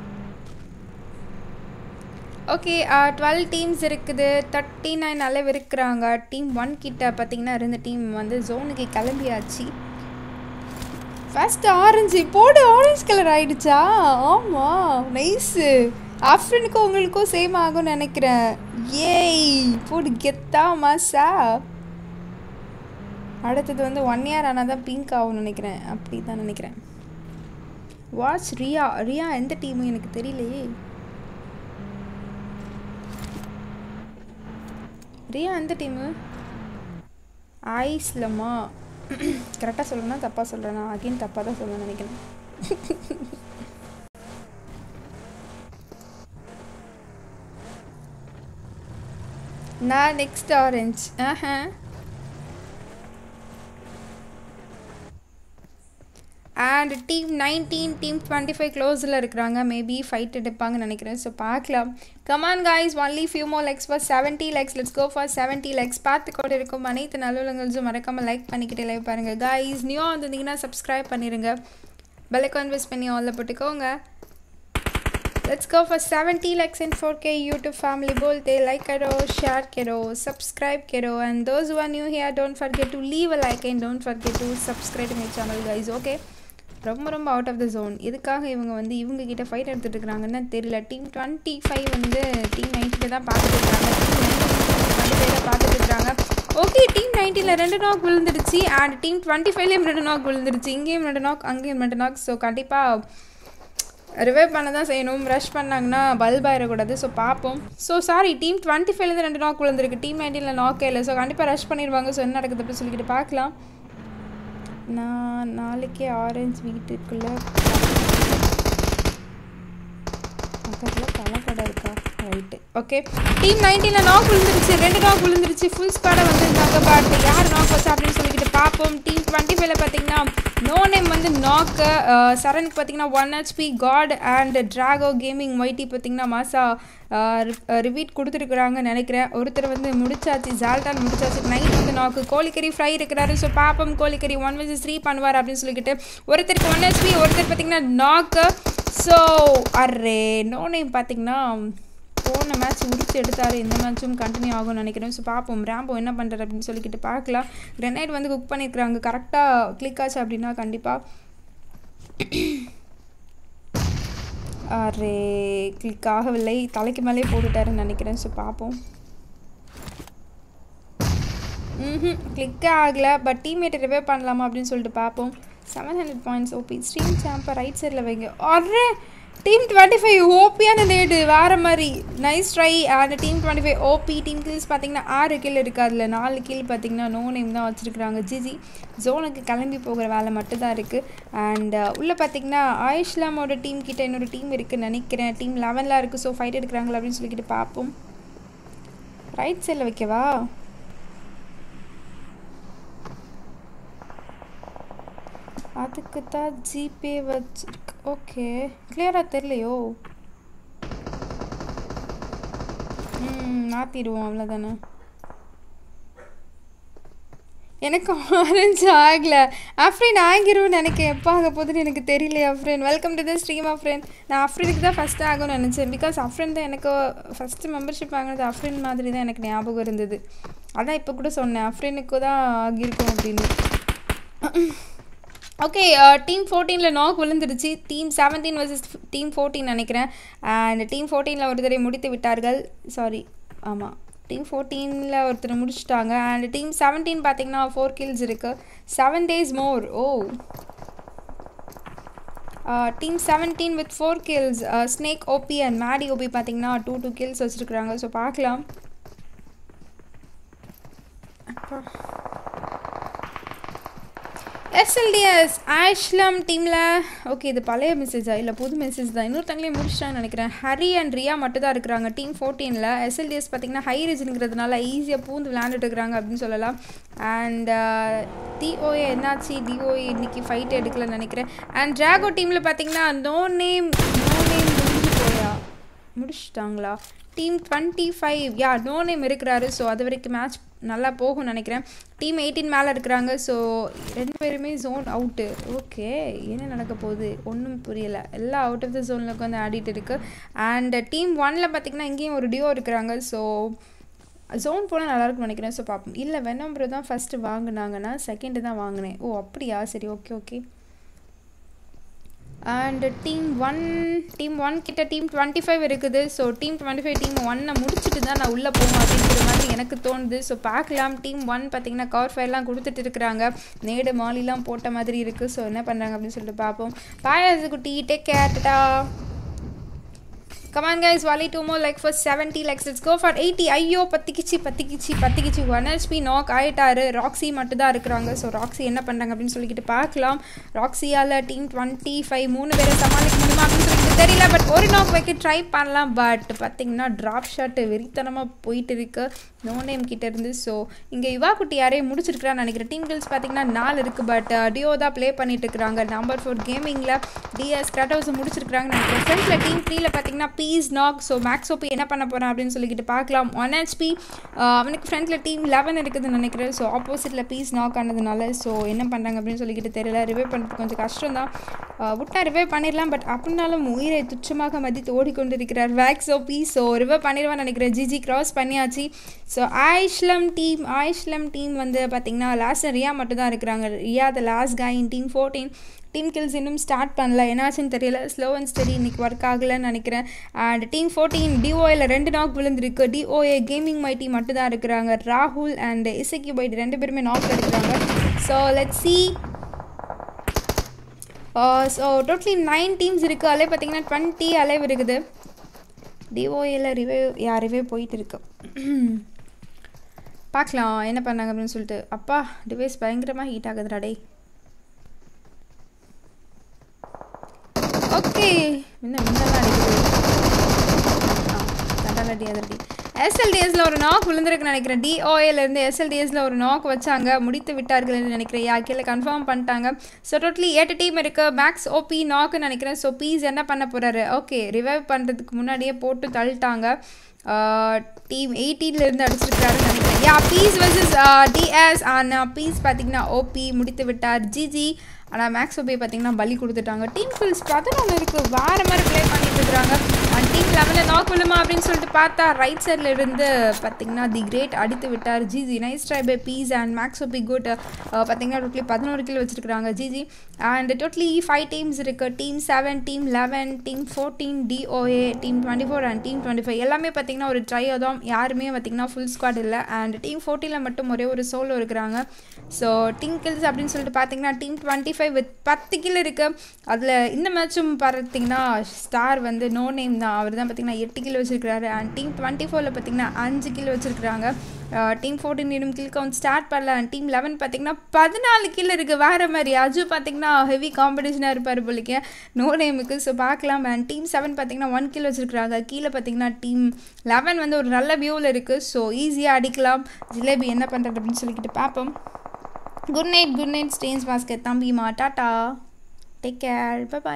Okay, twelve teams இருக்குது. தேர்ட்டி நைன் அளவு இருக்கிறாங்க. டீம் ஒன் கிட்ட பார்த்தீங்கன்னா ரெண்டு டீம் வந்து ஜோனுக்கு கிளம்பியாச்சு. ஃபஸ்ட்டு ஆரஞ்சு போடு. ஆரஞ்சு கலர் ஆகிடுச்சா? ஆமாம், நைஸு. ஆஃப்டர்னுக்கும் உங்களுக்கும் சேம் ஆகும்னு நினைக்கிறேன். ஏய் போடு, கெத்தா மாசா. அடுத்தது வந்து ஒன் இயர் ஆனால் தான் பிங்க் ஆகும்னு நினைக்கிறேன். அப்படி தான் நினைக்கிறேன். வாட்ச் ரியா ரியா எந்த டீமு எனக்கு தெரியலையே ரியா எந்த டீமு ஐஸ்லமா கரெக்டாக சொல்லணும்னா தப்பாக சொல்கிறேன் நான் அகைன் தப்பாக தான் சொல்லணும்னு நினைக்கிறேன் நான் நெக்ஸ்ட் ஆரஞ்ச் ஆஹா and team nineteen team twenty five க்ளோஸில் இருக்கிறாங்க மேபி ஃபைட் எடுப்பாங்கன்னு நினைக்கிறேன் ஸோ பார்க்கலாம் come on guys only few more likes for seventy likes let's go for seventy likes பார்த்து கொண்டு இருக்கும் அனைத்து நல்லுலங்களும் மறக்காமல் லைக் பண்ணிக்கிட்டே லைவ் பாருங்கள் காய்ஸ் நியூ வந்திருந்தீங்கன்னா சப்ஸ்கிரைப் பண்ணிடுங்க பெல் ஐகான் ப்ரெஸ் பண்ணி ஆல்ல போட்டுக்கோங்க let's go for seventy likes and four K YouTube family bolte like karo share karo subscribe karo and those who are new here don't forget to leave a like and don't forget to subscribe to my channel guys okay ரொம்ப ரொம்ப out of the zone இதுக்காக இவங்க வந்து இவங்க கிட்ட fight எடுத்துகிட்டு இருக்கிறாங்கன்னு தெரியல டீம் டுவெண்ட்டி ஃபைவ் வந்து டீம் நைன்ட்டியில் தான் பார்த்துட்டு இருக்காங்க டீம் டுவெண்ட்டி ஃபைவ்ல பார்த்துட்டு இருக்காங்க ஓகே டீம் நைன்ட்டியில் ரெண்டு நாக் விழுந்துடுச்சு அண்ட் டீம் டுவெண்ட்டி ஃபைவ்லேயும் ரெண்டு நாக் விழுந்துடுச்சு இங்கேயும் ரெண்டு நாக் அங்கேயும் ரெண்டு நாக் ஸோ கண்டிப்பாக ரிவைவ் பண்ண தான் செய்யணும் ரஷ் பண்ணாங்கன்னா பல்ப் ஆயிடக்கூடாது ஸோ பார்ப்போம் ஸோ சாரி டீம் டுவெண்ட்டி ஃபைவ்லேருந்து ரெண்டு நாக் விழுந்திருக்கு டீம் நைன்டீனில் நாக்கே இல்லை ஸோ கண்டிப்பாக ரஷ் பண்ணிடுவாங்க ஸோ என்ன நடக்குது அப்படின்னு சொல்லிக்கிட்டு பார்க்கலாம் நான் நாளைக்கே ஆரஞ்சு வீட்டுக்குள்ளே பக்கத்தில் பழக்கடை இருக்கா ரைட்டு ஓகே டீம் நைன்டீனில் நாக் விழுந்துருச்சு ரெண்டு நாக் விழுந்துருச்சு ஃபுல் ஸ்குவாடாக வந்திருந்தாங்க பட் யார் நாக் வச்சா அப்படின்னு சொல்லிக்கிட்டு பார்ப்போம் டீம் டுவெண்ட்டி ஃபைவ்ல பார்த்தீங்கன்னா நோ நேம் வந்து நாக்கு சரனுக்கு பார்த்தீங்கன்னா one HP God and Drago gaming YT பார்த்தீங்கன்னா மாசா ரிவீட் கொடுத்துருக்குறாங்கன்னு நினைக்கிறேன் ஒருத்தர் வந்து முடிச்சாச்சு ஜால்டான் முடிச்சாச்சு நைட் வந்து நாக்கு கோழிக்கறி ஃப்ரை இருக்கிறாரு ஸோ பாப்பம் கோழிக்கறி ஒன் வச்சு த்ரீ பண்ணுவார் அப்படின்னு சொல்லிக்கிட்டு ஒருத்தருக்கு ஒன் ஹெச்பி ஒருத்தர் பார்த்தீங்கன்னா நாக்கு ஸோ அரே நோ நேம் பார்த்தீங்கன்னா போன மேட்ச் முடிச்சு எடுத்தார் இந்த மேட்சும் கண்டினியூ ஆகும்னு நினைக்கிறேன் ஸோ பார்ப்போம் ரேம்போ என்ன பண்ணுறாரு அப்படின்னு சொல்லிக்கிட்டு பார்க்கலாம் கிரெனைட் வந்து குக் பண்ணியிருக்கிறாங்க கரெக்டாக கிளிக் ஆச்சு அப்படின்னா கண்டிப்பாக அரே கிளிக் ஆகவில்லை தலைக்கு மேலே போட்டுட்டாருன்னு நினைக்கிறேன் ஸோ பார்ப்போம் ம் கிளிக்கே ஆகலை பட் டீம்மேட்டை ரிவைவ் பண்ணலாமா அப்படின்னு சொல்லிட்டு பார்ப்போம் seven hundred points OP stream சாம்பை ரைட் சைடில் வைங்க அரே டீம் டுவெண்ட்டி ஃபைவ் ஓபியான நேடு வேறு மாதிரி nice try and team twenty five OP team kills பார்த்தீங்கன்னா ஆறு கில் இருக்குது அதில் நாலு கில் பார்த்தீங்கன்னா நோ நேம் தான் வச்சுருக்குறாங்க ஜிஜி ஜோனுக்கு கிளம்பி போகிற வேலை மட்டும்தான் இருக்குது அண்ட் உள்ளே பார்த்தீங்கன்னா ஆயுஷ்லாமோட டீம் கிட்ட இன்னொரு டீம் இருக்குதுன்னு நினைக்கிறேன் டீம் லெவனில் இருக்குது ஸோ ஃபைட் எடுக்கிறாங்களா அப்படின்னு சொல்லிக்கிட்டு பார்ப்போம் ரைட் சைடில் வைக்கவா அதுக்கு தான் ஜிபே வச்சிருக்கு ஓகே கிளியராக தெரியலையோ ம் மாற்றிடுவோம் அவ்வளோதானே எனக்கு ஆரஞ்சு ஆகலை அஃப்ரின் ஆகிரும்னு நினைக்கிறேன் எப்போ ஆக போகுதுன்னு எனக்கு தெரியலையே Afrin welcome to the stream Afrin நான் அஃப்ரினுக்கு தான் ஃபஸ்ட்டு ஆகும்னு நினச்சேன் பிகாஸ் அஃப்ரின் தான் எனக்கு ஃபஸ்ட்டு மெம்பர்ஷிப் வாங்கினது அஃப்ரின் மாதிரி தான் எனக்கு ஞாபகம் இருந்தது அதான் இப்போ கூட சொன்னேன் அஃப்ரினுக்கு தான் ஆகியிருக்கும் அப்படின்னு ஓகே டீம் ஃபோர்டீனில் நாக் விழுந்துருச்சு team seventeen versus team fourteen நினைக்கிறேன் அண்ட் டீம் ஃபோர்டீனில் ஒருத்தரை முடித்து விட்டார்கள் சாரி ஆமாம் டீம் ஃபோர்டீனில் ஒருத்தர் முடிச்சுட்டாங்க அண்ட் டீம் செவன்டீன் பார்த்தீங்கன்னா ஃபோர் கில்ஸ் இருக்குது seven days more oh team seventeen with four kills snake OP and Maddy OP பார்த்தீங்கன்னா டூ டூ கில்ஸ் வச்சுருக்குறாங்க ஸோ பார்க்கலாம் எஸ்எல்டிஎஸ் ஆஷ்லம் டீமில் ஓகே இது பழைய மெசேஜா இல்லை புது மெசேஜ் தான் இன்னொருத்தங்களையும் முடிச்சிட்டான்னு நினைக்கிறேன் ஹரி அண்ட் ரியா மட்டும் தான் இருக்கிறாங்க டீம் ஃபோர்டீனில் எஸ்எல்டிஎஸ் பார்த்திங்கன்னா ஹை ரீஜனுங்கிறதுனால ஈஸியாக பூந்து விளையாண்டுட்டு இருக்கிறாங்க அப்படின்னு சொல்லலாம் அண்ட் டிஓஏ என்னாச்சு டிஓஏ இன்றைக்கி ஃபைட் எடுக்கலன்னு நினைக்கிறேன் அண்ட் ட்ராகோ டீமில் பார்த்திங்கன்னா நோ நேம் நோ நேம் முடிஞ்சு போயா முடிச்சிட்டாங்களா team twenty five yeah no name இருக்கிறாரு ஸோ அது வரைக்கும் மேட்ச் நல்லா போகும்னு நினைக்கிறேன் டீம் எயிட்டீன் மேலே இருக்கிறாங்க ஸோ ரெண்டு பேருமே ஜோன் அவுட்டு ஓகே என்ன நடக்க போகுது ஒன்றும் புரியலை எல்லாம் அவுட் ஆஃப் த ஜோனில் உட்காந்து ஆடிட்டு இருக்குது அண்ட் டீம் ஒனில் பார்த்திங்கன்னா இங்கேயும் ஒரு டியோ இருக்கிறாங்க ஸோ ஜோன் போனால் நல்லாயிருக்கும்னு நினைக்கிறேன் ஸோ பார்ப்போம் இல்லை வெனம்பரோ தான் ஃபஸ்ட்டு வாங்கினாங்கன்னா செகண்டு தான் வாங்கினேன் ஓ அப்படியா சரி okay okay and team one team one கிட்ட டீம் டுவெண்ட்டி ஃபைவ் இருக்குது. So team twenty five team ஒன்னை முடிச்சுட்டு தான் நான் உள்ளே போவோம் அப்படிங்கிற மாதிரி எனக்கு தோணுது. ஸோ பார்க்கலாம். டீம் ஒன் பார்த்திங்கன்னா கவர் ஃபயர்லாம் கொடுத்துட்டு இருக்கிறாங்க. நேடு மாலிலாம் போட்ட மாதிரி இருக்குது. ஸோ என்ன பண்ணுறாங்க அப்படின்னு சொல்லிட்டு பார்ப்போம். பாயாசு குட்டி டேக் கேர் டாடா. Come on guys, Wally two more like for seventy likes. Let's go for eighty. ஐயோ பத்திக்கிச்சு பத்திக்கிச்சு பத்திக்கிச்சு ஒன் ஹெச்பி நாக் ஆயிட்டாரு. ராக்ஸி மட்டும் தான் இருக்கிறாங்க. ஸோ ராக்ஸி என்ன பண்ணுறாங்க அப்படின்னு சொல்லிக்கிட்டு பார்க்கலாம். ராக்ஸியால் டீம் டுவெண்ட்டி ஃபைவ் மூணு பேரை சமாளிக்க முடியுமா அப்படின்னு சொல்லிட்டு தெரியல. பட் ஒரு நாக் வைக்க ட்ரை பண்ணலாம். பட் பார்த்திங்கன்னா ட்ராப் ஷாட்டு வெறித்தனமாக போயிட்டு இருக்கு நோ நேம் கிட்ட இருந்து. ஸோ இங்கே யுவா குட்டி யாரையும் முடிச்சிருக்கிறான்னு நினைக்கிறேன். டீம் கில்ஸ் பார்த்திங்கன்னா நாலு இருக்குது. பட் டியோ தான் ப்ளே பண்ணிட்டு இருக்கிறாங்க. நம்பர் ஃபோர் கேமிங்கில் டிஎஸ் கிராட்டோஸை முடிச்சிருக்கிறாங்கன்னு நினைக்கிறேன். ஃப்ரெண்ட்ஸில் டீம் த்ரீல பார்த்திங்கன்னா பீஸ் நாக். ஸோ மேக்ஸோபி என்ன பண்ண போகிறான் அப்படின்னு சொல்லிக்கிட்டு பார்க்கலாம். ஒன் ஹெச்பி அவனுக்கு ஃப்ரெண்டில் டீம் லெவன் இருக்குதுன்னு நினைக்கிறேன். ஸோ ஆப்போசிட்டில் பீஸ் நாக் ஆனதுனால ஸோ என்ன பண்ணுறாங்க அப்படின்னு சொல்லிக்கிட்டு தெரியல. ரிவைவ் பண்ணுறது கொஞ்சம் கஷ்டம் தான். விட்டா ரிவைவ் பண்ணிடலாம். பட் அப்படின்னாலும் உயிரை துச்சமாக மதித்து ஓடிக்கொண்டு இருக்கிறார் மேக்ஸோபி. ஸோ ரிவைவ் பண்ணிடுவான்னு நினைக்கிறேன். ஜிஜி கிராஸ் பண்ணியாச்சு. ஸோ ஆயிஷ்லம் டீம் ஆயிஷ்லம் டீம் வந்து பார்த்திங்கன்னா லாஸ்ட் ரியா மட்டும் தான் இருக்கிறாங்க. Riya the last guy in team fourteen. Team kills இன்னும் ஸ்டார்ட் பண்ணல. என்னாச்சுன்னு தெரியல. ஸ்லோ அண்ட் ஸ்டடி இன்றைக்கி ஒர்க் ஆகலைன்னு நினைக்கிறேன். அண்ட் டீம் ஃபோர்டீன் டிஓஏல ரெண்டு நாக் விழுந்திருக்கு. டிஓஏ கேமிங் மைட்டி மட்டும் தான் இருக்கிறாங்க. ராகுல் அண்ட் இசக்கி பைட் ரெண்டு பேருமே நாக் இருக்கிறாங்க. So let's see. So totally nine teams இருக்குது. அலே பார்த்திங்கன்னா டுவெண்ட்டி அலைவ் இருக்குது. டிஓஏல ரிவைவ் யா ரிவைவ் போயிட்டு இருக்கு. பார்க்கலாம் என்ன பண்ணாங்க அப்படின்னு சொல்லிட்டு. அப்பா டிவைஸ் பயங்கரமாக ஹீட் ஆகுதுடா டே. ஓகே என்ன முன்னெல்லாம் அடிக்குது. ஆ தண்டாலடி அதடி. எஸ்எல்டிஎஸில் ஒரு நாக் விழுந்திருக்குன்னு நினைக்கிறேன். டிஓஏலேருந்து எஸ்எல்டிஎஸில் ஒரு நாக் வச்சாங்க. முடித்து விட்டார்கள் என்று நினைக்கிறேன். யா கீழே கன்ஃபார்ம் பண்ணிட்டாங்க. ஸோ டோட்டலி எட்டு டீம் இருக்குது. மேக்ஸ் ஓபி நாக்குன்னு நினைக்கிறேன். ஸோ பீஸ் என்ன பண்ண போகிறாரு. ஓகே ரிவைவ் பண்ணுறதுக்கு முன்னாடியே போட்டு தள்ளிட்டாங்க. டீம் எயிட்டீன்லேருந்து அடிச்சிருக்காருன்னு நினைக்கிறேன். Yeah Peace versus DS. ஆனால் பீஸ் பார்த்திங்கன்னா ஓபி முடித்து விட்டார். ஜிஜி. ஆனால் மேக்ஸ் ஓபி பார்த்திங்கன்னா பலி கொடுத்துட்டாங்க. டீம் ஃபுல்ஸ் பதினொன்று இருக்குது. வேறு மாதிரி ப்ளே பண்ணிட்டு இருக்கிறாங்க. அண்ட் டீம் லெவனில் நாக் விழுமா அப்படின்னு சொல்லிட்டு பார்த்தா ரைட் சைடில் இருந்து பார்த்திங்கன்னா தி கிரேட் அடித்து விட்டார். GG nice try by Peace and Max OP good. பார்த்திங்கன்னா டோட்டலி பதினோரு கிலோ வச்சுருக்காங்க GG. And totally five teams இருக்குது. Team seven team eleven team fourteen DOA team twenty four and team twenty five எல்லாமே பார்த்திங்கன்னா ஒரு trio தான். யாருமே பார்த்திங்கன்னா ஃபுல் ஸ்குவாட் இல்லை. அண்ட் டீம் ஃபோர்டீனில் மட்டும் ஒரே ஒரு சோலோ இருக்கிறாங்க. ஸோ டீம் கில்ஸ் அப்படின்னு சொல்லிட்டு பார்த்திங்கன்னா டீம் டுவெண்ட்டி ஃபைவ் வித் பத்து கிலோ இருக்குது. அதில் இந்த மேட்சும் பார்த்திங்கன்னா ஸ்டார் வந்து நோ நேம் தான். அவர் தான் பார்த்திங்கன்னா எட்டு கிலோ வச்சுருக்கிறாரு. அண்ட் டீம் டுவெண்ட்டி ஃபோரில் பார்த்திங்கன்னா அஞ்சு கிலோ வச்சுருக்கிறாங்க. டீம் ஃபோர்டீன் இன்னும் கில் கவுண்ட் ஸ்டார்ட் பண்ணல. அண்ட் டீம் லெவன் பார்த்திங்கன்னா பதினாலு கிலோ இருக்குது. வேறு மாதிரி அஜு பார்த்திங்கன்னா ஹெவி காம்படிஷனாக இருப்பார் போலிக்க நோ நேமுக்கு. ஸோ பார்க்கலாம். அண்ட் டீம் செவன் பார்த்திங்கன்னா ஒன் கிலோ வச்சுருக்கிறாங்க. கீழே பார்த்திங்கன்னா டீம் லெவன் வந்து ஒரு நல்ல வியூவில் இருக்குது. ஸோ ஈஸியாக அடிக்கலாம். ஜிலேபி என்ன பண்ணுறது அப்படின்னு சொல்லிக்கிட்டு பார்ப்போம். குட் நைட் குட் நைட் ஸ்டேன்ஸ் பாஸ்கெட் தம்பிமா டாட்டா take care bye bye.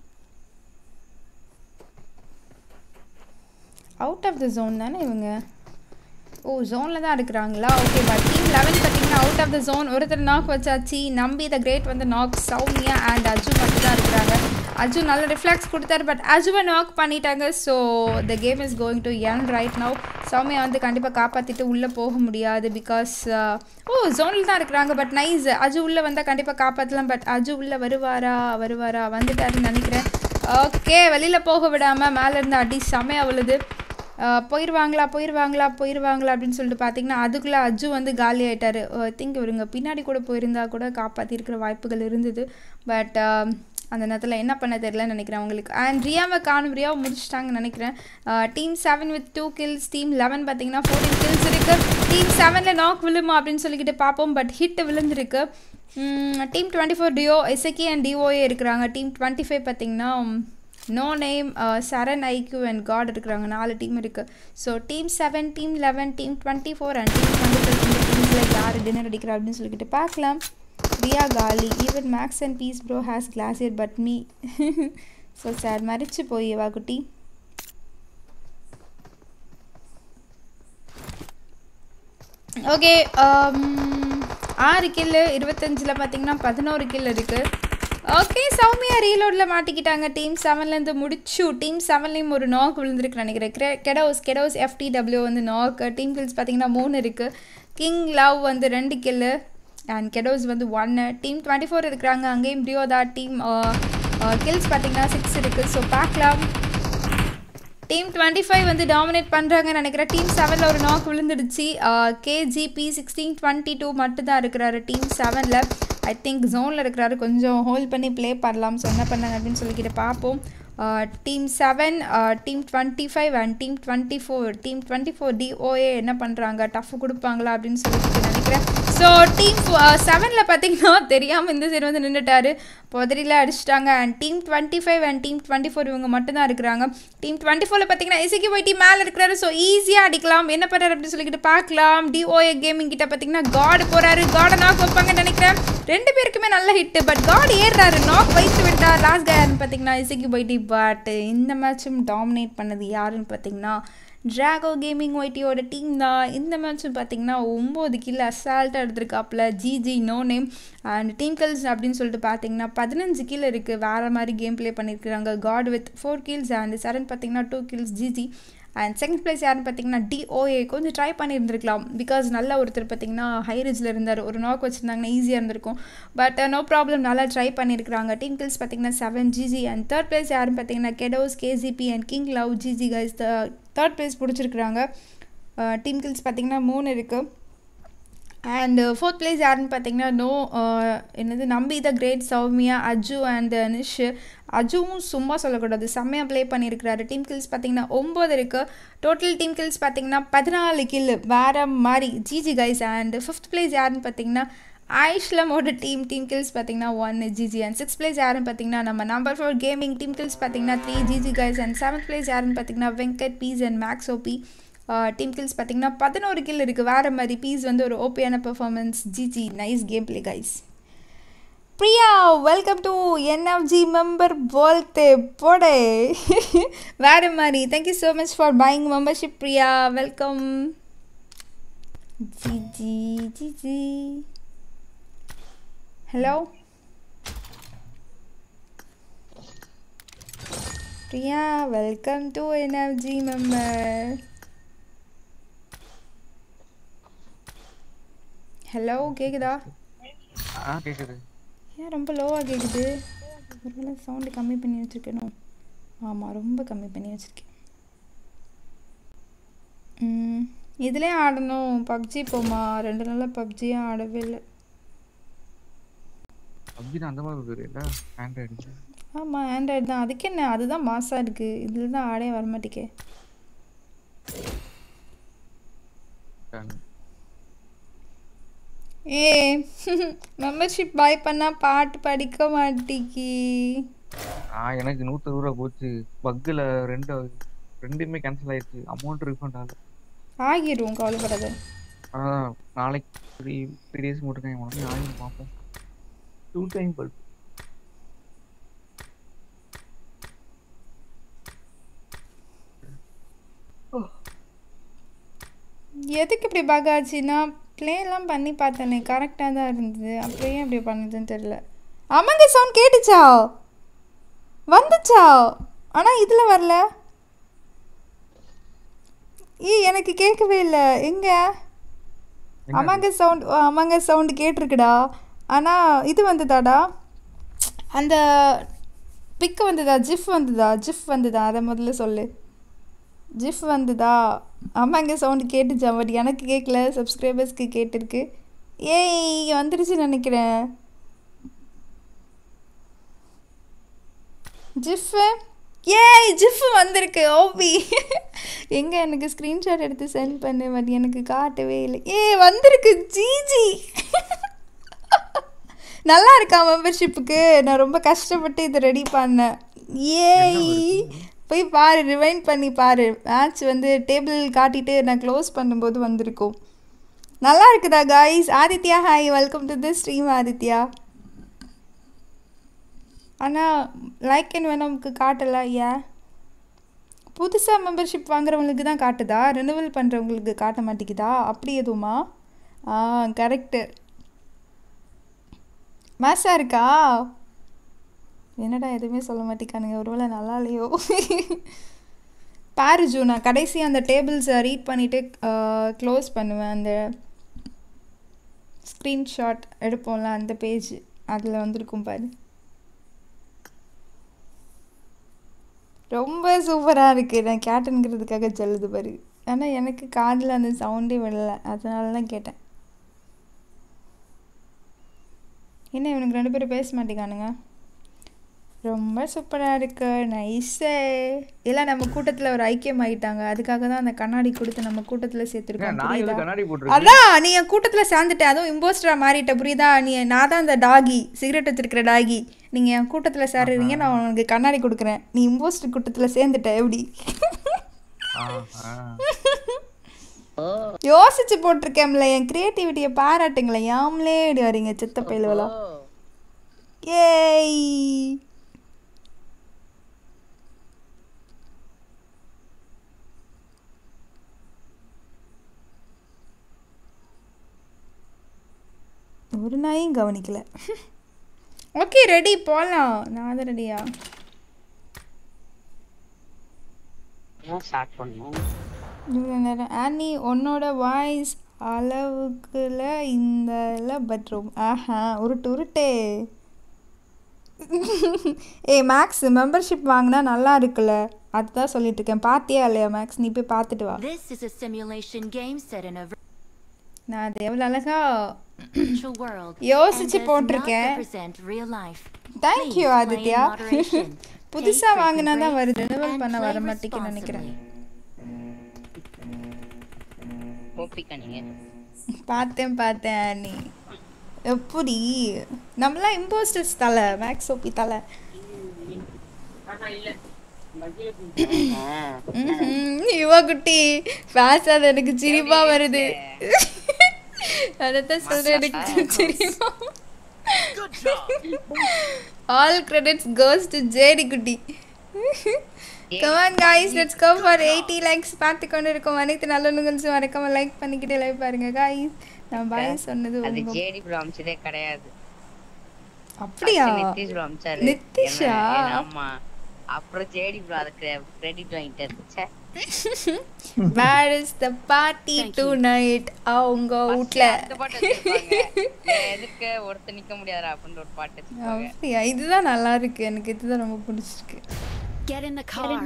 Out of the zone தானே இவங்க. ஓ ஜோனில் தான் இருக்கிறாங்களா. ஓகே பட் டீம் லெவன் பார்த்திங்கன்னா அவுட் ஆஃப் த ஜோன். ஒருத்தர் நாக் வச்சாச்சு. நம்பி த கிரேட் வந்து நாக். சௌமியா அண்ட் அஜு மட்டும் தான் இருக்கிறாங்க. அஜு நல்ல ரிஃப்ளெக்ஸ் கொடுத்தாரு. பட் அஜுவை நாக் பண்ணிட்டாங்க. So the game is going to end right now. Soumya வந்து கண்டிப்பாக காப்பாற்றிட்டு உள்ளே போக முடியாது. பிகாஸ் ஓ ஜோனில் தான் இருக்கிறாங்க. பட் நைஸ் அஜு உள்ளே வந்தால் கண்டிப்பாக காப்பாற்றலாம். பட் அஜு உள்ளே வருவாரா வருவாரா வந்துட்டாருன்னு நினைக்கிறேன். ஓகே வெளியில் போக விடாமல் மேலேருந்து அடி செமையாக விழுது. போயிடுவாங்களா போயிடுவாங்களா போயிடுவாங்களா அப்படின்னு சொல்லிட்டு பார்த்தீங்கன்னா அதுக்குள்ளே அஜு வந்து காலி ஆகிட்டார். ஐ திங்க் இவருங்க பின்னாடி கூட போயிருந்தால் கூட காப்பாற்றிருக்கிற வாய்ப்புகள் இருந்தது. பட் அந்த நேரத்தில் என்ன பண்ண தெரியலன்னு நினைக்கிறேன் அவங்களுக்கு. அண்ட் ரியாவை காணும். ரியாவை முடிச்சிட்டாங்கன்னு நினைக்கிறேன். Team seven with two kills. Team eleven பார்த்தீங்கன்னா ஃபோர்டீன் கில்ஸ் இருக்குது. டீம் செவனில் நாக் விழுமா அப்படின்னு சொல்லிக்கிட்டு பார்ப்போம். பட் ஹிட் விழுந்திருக்கு. டீம் டுவெண்ட்டி ஃபோர் டியோ எஸ்எக்கி அண்ட் டிஓஏ இருக்கிறாங்க. டீம் டுவெண்ட்டி ஃபைவ் பார்த்தீங்கன்னா no name Charan IQ and God இருக்கிறாங்க. நாலு டீம் இருக்குது. So team seven team eleven team twenty four and team twenty five இந்த டீம்ஸில் யார் டின்னர் அடிக்கிறா அப்படின்னு சொல்லிக்கிட்டு பார்க்கலாம். ரியா காலி. Even Max and Peace bro has glacier but me. So sir மறிச்சு போயவா குட்டி. ஓகே ஆறு கில்லு இருபத்தஞ்சில் பார்த்தீங்கன்னா பதினோரு கில் இருக்குது. ஓகே சௌமியா ரீலோடில் மாட்டிக்கிட்டாங்க. டீம் செவன்லேருந்து முடிச்சு. டீம் செவன்லேயும் ஒரு நாக் விழுந்துருக்குன்னு நினைக்கிறேன். கெடோஸ் கெடோஸ் எஃப்டிடபிள்யூ வந்து நாக். டீம் கில்ஸ் பார்த்தீங்கன்னா மூணு இருக்குது. கிங் லவ் வந்து ரெண்டு கில்லு அண்ட் கெடோஸ் வந்து ஒன்று. டீம் டுவெண்ட்டி ஃபோர் இருக்கிறாங்க. அங்கேயும் டியோதா. டீம் கில்ஸ் பார்த்தீங்கன்னா சிக்ஸ் இருக்குது. ஸோ பார்க்கலாம். டீம் டுவெண்ட்டி ஃபைவ் வந்து டாமினேட் பண்ணுறாங்கன்னு நினைக்கிறேன். டீம் செவனில் ஒரு நாக் விழுந்துடுச்சு. கேஜிபி சிக்ஸ்டீன் டுவெண்ட்டி டூ மட்டும் தான் இருக்கிறாரு டீம் செவனில். ஐ திங்க் ஜோனில் இருக்கிறாரு. கொஞ்சம் ஹோல்ட் பண்ணி ப்ளே பண்ணலாம். ஸோ என்ன பண்ணாங்க அப்படின்னு சொல்லிக்கிட்டு பார்ப்போம். Team seven, team twenty five and team twenty four team twenty four DOA என்ன பண்ணுறாங்க, டஃப் கொடுப்பாங்களா அப்படின்னு சொல்லிட்டு நினைக்கிறேன். ஸோ டீம் செவனில் பார்த்தீங்கன்னா தெரியாமல் இந்த சைடு வந்து நின்றுட்டாரு. புதரியில் அடிச்சிட்டாங்க. And team twenty five and team twenty four இவங்க மட்டும் தான் இருக்கிறாங்க. டீம் டுவெண்ட்டி ஃபோரில் பார்த்தீங்கன்னா எஸ்கே போய்ட்டி மேலே இருக்கிறாரு. ஸோ ஈஸியாக அடிக்கலாம். என்ன பண்ணுறாரு அப்படின்னு சொல்லிக்கிட்டு பார்க்கலாம். டிஓஏ கேமிங் கிட்ட பார்த்தீங்கன்னா காட் போகிறாரு. காடை நாக் வைப்பாங்கன்னு நினைக்கிறேன். ரெண்டு பேருக்குமே நல்ல ஹிட்டு. பட் காட் ஏறுறாரு. நாக் வைத்து விட்டார். லாஸ்ட் யாருன்னு பார்த்தீங்கன்னா எஸ்கே போய்ட்டி. பட் இந்த மேட்சும் டாமினேட் பண்ணது யாருன்னு பார்த்தீங்கன்னா ட்ராகோ கேமிங் ஒய்டியோட டீம் தான். இந்த மேட்சும் பார்த்தீங்கன்னா ஒம்பது கில் அசால்ட்டாக எடுத்திருக்காப்புல GG no name. And team kills அப்படின்னு சொல்லிட்டு பார்த்தீங்கன்னா பதினஞ்சு கில் இருக்குது. வேறு மாதிரி கேம் ப்ளே பண்ணியிருக்கிறாங்க. God with four kills and Charan பார்த்தீங்கன்னா two kills GG. And second place யாருன்னு பார்த்தீங்கன்னா டிஓஏ. கொஞ்சம் ட்ரை பண்ணியிருந்துருக்கலாம். பிகாஸ் நல்ல ஒருத்தர் பார்த்தீங்கன்னா ஹை ரிஜில் இருந்தார். ஒரு நாக் வச்சுருந்தாங்கன்னா ஈஸியாக இருந்திருக்கும். பட் நோ ப்ராப்ளம், நல்லா ட்ரை பண்ணியிருக்கிறாங்க. டீம் கில்ஸ் பார்த்தீங்கன்னா seven GG. And third place யாருன்னு பார்த்தீங்கன்னா கெடோஸ் KGP and king love GG guys third place பிடிச்சிருக்கிறாங்க. டீம் கில்ஸ் பார்த்தீங்கன்னா மூணு இருக்குது. அண்ட் ஃபோர்த் பிளேஸ் யாருன்னு பார்த்தீங்கன்னா நோ என்னது Nambi the great Soumya Aju and Nish. அஜுவும் சும்மா சொல்லக்கூடாது, செம்மையாக ப்ளே பண்ணியிருக்கிறாரு. டீம் கில்ஸ் பார்த்தீங்கன்னா ஒம்பது இருக்குது. டோட்டல் டீம் கில்ஸ் பார்த்தீங்கன்னா பதினாலு கில். வேறு மாதிரி GG guys. And fifth place யாருன்னு பார்த்தீங்கன்னா ஐஷ்லமோட டீம். டீம் கில்ஸ் பார்த்தீங்கன்னா one GG. And six place யாருன்னு பார்த்தீங்கன்னா நம்ம நம்பர் ஃபோர் கேமிங். டீம் கில்ஸ் பார்த்தீங்கன்னா three GG guys. And seventh place யாருன்னு பார்த்தீங்கன்னா Venkat Peace and Max OP. Team kills பார்த்தீங்கன்னா பதினோரு கில் இருக்குது. வேறு மாதிரி பீஸ் வந்து ஒரு ஓபியான performance. GG nice game play guys. Priya welcome to NFG member போல்தே போடே. வேறு மாதிரி thank you so much for buying membership Priya. Welcome GG GG. Hello Priya, welcome to NFG member. Hello கேக்குதா? ஆ கேக்குது. ஏன் ரொம்ப லோவாக கேட்குது? ஒருவேளை சவுண்டு கம்மி பண்ணி வச்சுருக்கணும். ஆமாம், ரொம்ப கம்மி பண்ணி வச்சுருக்கேன். ம் இதிலே ஆடணும். பப்ஜி போமா? ரெண்டு நாளாக பப்ஜியே ஆடவே இல்லை. பப்ஜி அந்த மாதிரி இல்லை, ஆண்ட்ராய்டு. ஆமாம் ஆண்ட்ராய்டு தான். அதுக்கு என்ன, அதுதான் மாசாக இருக்குது. இதில் தான் ஆடே வரமாட்டேக்கே. ஏ மெம்பர்ஷிப் பாய் பண்ணால் பாட்டு படிக்க மாட்டேக்கி. ஆ எனக்கு நூற்றறுபது ரூபா போச்சு. பக்கில் ரெண்டு ரெண்டுமே கேன்சல் ஆயிடுச்சு. அமௌண்ட் ரீஃபண்ட் ஆகல. ஆகிரும், கவலைப்படாத. அதான் நாளைக்கு த்ரீ த்ரீ டேஸ் மட்டும் உடனே ஆகிடும். பார்ப்போம். டூ டைம் பல்ப் எதுக்கு இப்படி பக் ஆச்சுன்னா ப்ளேலாம் பண்ணி பார்த்தேனே, கரெக்டாக தான் இருந்தது. அப்படியே அப்படி பண்ணுதுன்னு தெரில. அமங்க சவுண்ட் கேட்டுச்சா? வந்துச்சா? ஆனால் இதில் வரல. ஏ எனக்கு கேட்கவே இல்லை. எங்கே அமங்க சவுண்ட்? அமங்க சவுண்டு கேட்டிருக்குடா. ஆனால் இது வந்துதாடா, அந்த பிக்கு வந்துதா? ஜிஃப் வந்துதா? ஜிஃப் வந்துதா? அதை முதல்ல சொல்லு. ஜிஃப் வந்துதா? அம்மாங்க சவுண்டு கேட்டுச்சா? பட் எனக்கு கேட்கல, சப்ஸ்கிரைபர்ஸ்க்கு கேட்டிருக்கு. ஏய் வந்துருச்சுன்னு நினைக்கிறேன். ஜிஃபு ஏய் ஜிஃபு வந்திருக்கு. ஓபி எங்கே எனக்கு ஸ்க்ரீன்ஷாட் எடுத்து சென்ட் பண்ணு. பட் எனக்கு காட்டவே இல்லை. ஏ வந்திருக்கு ஜிஜி. நல்லா இருக்கா மெம்பர்ஷிப்புக்கு? நான் ரொம்ப கஷ்டப்பட்டு இதை ரெடி பண்ணேன். ஏய் போய் பாரு, ரிவைண்ட் பண்ணி பாரு. மேட்ச் வந்து டேபிள் காட்டிட்டு நான் க்ளோஸ் பண்ணும்போது வந்திருக்கும். நல்லா இருக்குதா guys? Aditya hi, welcome to this stream Aditya. ஆனால் லைக் அண்ட் வேணும்க்கு காட்டலை. ஏன்? புதுசாக மெம்பர்ஷிப் வாங்குறவங்களுக்கு தான் காட்டுதா? ரினுவல் பண்ணுறவங்களுக்கு காட்ட மாட்டேங்குதா? அப்படி எதுவுமா? ஆ கரெக்டு. மாசாக இருக்கா? என்னடா எதுவுமே சொல்ல மாட்டேக்கானுங்க. ஒருவேளை நல்லா இல்லையோ? பாரு ஜூ, நான் கடைசி அந்த டேபிள்ஸை ரீட் பண்ணிவிட்டு க்ளோஸ் பண்ணுவேன். அந்த ஸ்க்ரீன்ஷாட் எடுப்போம்ல, அந்த பேஜ் அதில் வந்திருக்கும் பாரு. ரொம்ப சூப்பரா இருக்கு. நான் கேட்டேங்கிறதுக்காக சொல்லுது பாரு. ஆனா எனக்கு காதுல அந்த சவுண்டே விழல. அதனால தான் கேட்டேன். என்ன இவனுக்கு ரெண்டு பேரும் பேச மாட்டேங்கானுங்க? ரொம்ப சூப்பரா இருக்கு. நைஸே. எல்லாம் நம்ம கூட்டத்துல ஒரு ஐக்கியம் ஆயிட்டாங்க. அதுக்காக தான் அந்த கண்ணாடி கொடுத்து நம்ம கூட்டத்துல சேர்த்துருக்கோம். நான் புரியுதா? இது கண்ணாடி போட்டுருக்கு. அதான் நீ என் கூட்டத்துல சேர்ந்துட்ட. அதுவும் இம்போஸ்டரா மாறிட்ட. புரியுதா? நீ நான் தான் அந்த டாகி, சிகரெட் வச்சிருக்கிற டாகி. நீங்க என் கூட்டத்துல சேருறீங்க, நான் உனக்கு கண்ணாடி கொடுக்குறேன். நீ இம்போஸ்டர் கூட்டத்துல சேர்ந்துட்ட. எப்படி யோசிச்சு போட்டிருக்கேன்ல. என் கிரியேட்டிவிட்டியை பாராட்டுங்களேன். யாமலே இப்படி வரீங்க சித்த பயிலுவலா. ஏய் ஒரு நாயும் கவனிக்கல. ஓகே ரெடி போகலாம். நான் தான் ரெடியா? ஸ்டார்ட் பண்ணோம். இவ்வளோ நேரம் ஆனி உன்னோட வாய்ஸ் அளவுக்குல இந்த பெட்ரூம். ஆஹா உருட்டு உருட்டே. ஏ மேக்ஸ் மெம்பர்ஷிப் வாங்கினா நல்லா இருக்குல்ல, அதுதான் சொல்லிட்டு இருக்கேன். பார்த்தியா இல்லையா மேக்ஸ்? நீ போய் பார்த்துட்டு வா. This is a simulation game set in a நான் அது எவ்வளோ அழகா virtual world யோசிச்சு and does போட்டிருக்கேன். not represent real life. Thank you Please play in Aditya. moderation. புதுசா Take வாங்கினா தான் frequent வருது. breaks ரெனுவல் and பண்ண play வர மாட்டேங்குன்னு நினைக்கிறேன். கோபிக்கா நீங்க பார்த்தேன் பார்த்தேன் ஆனி. எப்படி நம்மளாம் இம்போஸ்டர்ஸ் தலை, மேக்ஸ் ஓபி தலை. யுவா குட்டி பேசாத, எனக்கு சிரிப்பா வருது. அதான் சொல்றேன், எனக்கு சிரிப்பா. All credits goes to JD குட்டி. Come on guys, let's go for eighty likes. பார்த்து கொண்டு இருக்கோம். அனைத்து நல்லவங்களும் மறக்காம லைக் பண்ணிக்கிட்டே லைவ் பாருங்க guys. நான் பாய் சொன்னது அது உங்க ஜேடி ப்ரோ அம்சதே கிடையாது. அப்படியா? நிதிஷ் ப்ரோ அம்சாரு. நிதிஷா? ஆமா. அப்புறம் ஜேடி ப்ரோ அதுக்கு கிரெடிட் வாங்கிட்டாரு. ச்சே. Where is the party tonight? அவங்க வீட்ல. அந்த பாட்டு வச்சிருப்பாங்க. எதுக்கு ஒருத்த நிக்க முடியாதா அப்படின்ற ஒரு பாட்டு வச்சிருப்பாங்க. அப்படியா? இதுதான் நல்லா இருக்கு. எனக்கு இதுதான் ரொம்ப பிடிச்சிருக்கு. Get in the car.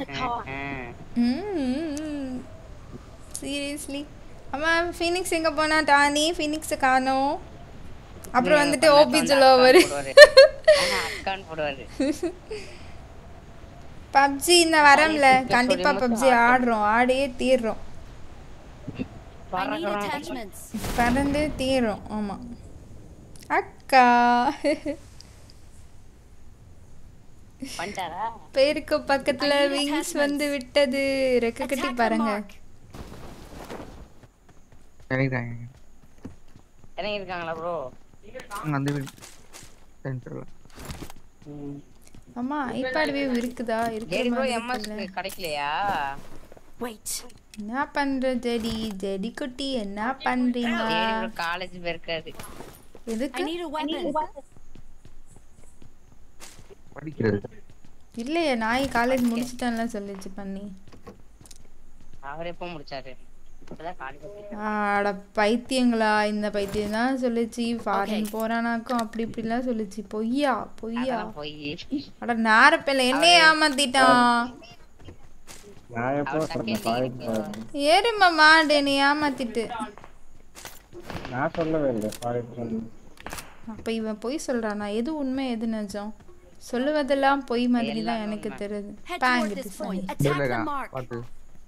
ம் சீரியஸ்லி. அம்மா ஃபீனிக்ஸ் எங்க போனா? டானி ஃபீனிக்ஸை காணோம். அப்புறம் வந்துட்டு ஓபி ஜலோவர் அக்கான் போடுவாரு. பப்ஜி இந்த வரம்ல கண்டிப்பா பப்ஜி ஆடுறோம், ஆடியே தீர்றோம். பறந்து தீர்றோம். ஆமா அக்கா. பண்டாரா பேருக்கு பக்கத்துல விங்ஸ் வந்து விட்டது. ரெக்க கட்டி பாருங்க. இறங்கிட்டாங்க. இறங்கி இருக்காங்களா ப்ரோ? அந்த சென்டர்ல. அம்மா ஐபாட் வேவ் இருக்குதா? இருக்கு ப்ரோ. எம்எஸ் கிடைக்கலையா? Wait. என்ன பண்ற ஜெடி? ஜெடி குட்டி என்ன பண்றீங்க? ஜெடி காலேஜ் போயிருக்காரு. எதுக்கு? I need a weapon. படிக்கிறது இல்லையே, நாய் காலேஜ் முடிச்சிட்டேன்ல சொல்லிச்சு பண்ணி. அவர் எப்போ முடிச்சாரு? இப்பதான் காலேஜ். ஆட பைத்தியங்களா, இந்த பைத்தியம் தான் சொல்லிச்சு ஃபாரின் போறானாக்கும் அப்படி இப்படிலாம் சொல்லிச்சு. பொய்யா பொய்யா போய் அட நாரப்பல என்னையே ஏமாத்திட்டான். ஏறுமா மாடு நீ ஏமாத்திட்டு. நான் சொல்லவே இல்லை. அப்ப இவன் பொய் சொல்றானா? எது உண்மை எது நிஜம்? சொல்லுவதெல்லாம் பொய் மாதிரி தான் எனக்கு தெரியுது. பாங்கிட்டு சனி. பார்த்து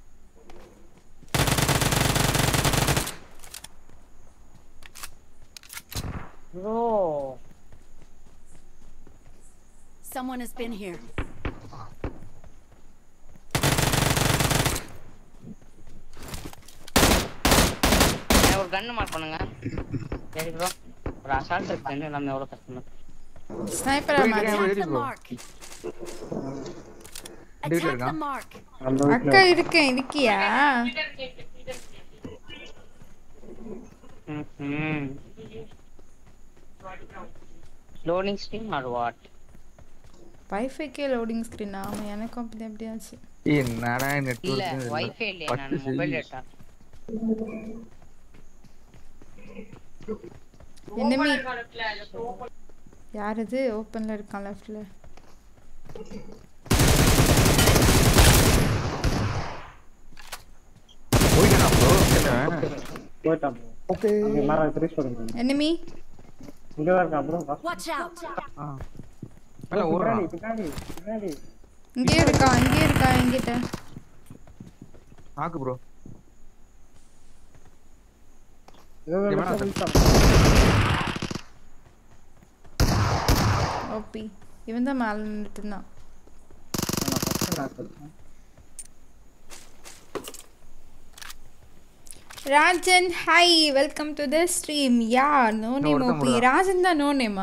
bro Someone has been here. ஒரு கன் மார்க் பண்ணுங்க. சரி ப்ரோ. ஒரு அசால்ட் கன் எல்லாமே எவ்வளவு கஷ்டமா. ஸ்னைப்பரா மாத்தி. Attack the mark. Attack the mark. அக்கா இருக்கேன். இருக்கியா? ம். Loading screen or what? Wifi கே லோடிங் ஸ்கிரீன். ஆமா எனக்கும் அப்படி அப்படியாச்சு. என்னடா நெட்வொர்க் இல்ல வைஃபை இல்ல, நான் மொபைல் டேட்டா. என்னமே யார் இது ஓபன்ல இருக்கான் லெஃப்ட்ல? போயிட்டான் bro. ஓகே அங்க மரம் த்ரீ ஸ்டோரி enemy இங்க தான் இருக்கான் bro. Watch out! ஆ மேல ஓடுறான். பின்னாடி பின்னாடி இங்கே இருக்கா இங்கே இருக்கா என்கிட்ட ஆக்கு ப்ரோ. இதோ எவனா இருக்கான். ஓபி இவன் தான் மேல நின்னுட்டு இருந்தான். நான் ஃபர்ஸ்ட் நான் சொல்றேன். Rajan hi welcome to the stream. Yeah no name ஒருத்தன் ஓபி. போடுறான். ராஜன் தான் நோ நேமா?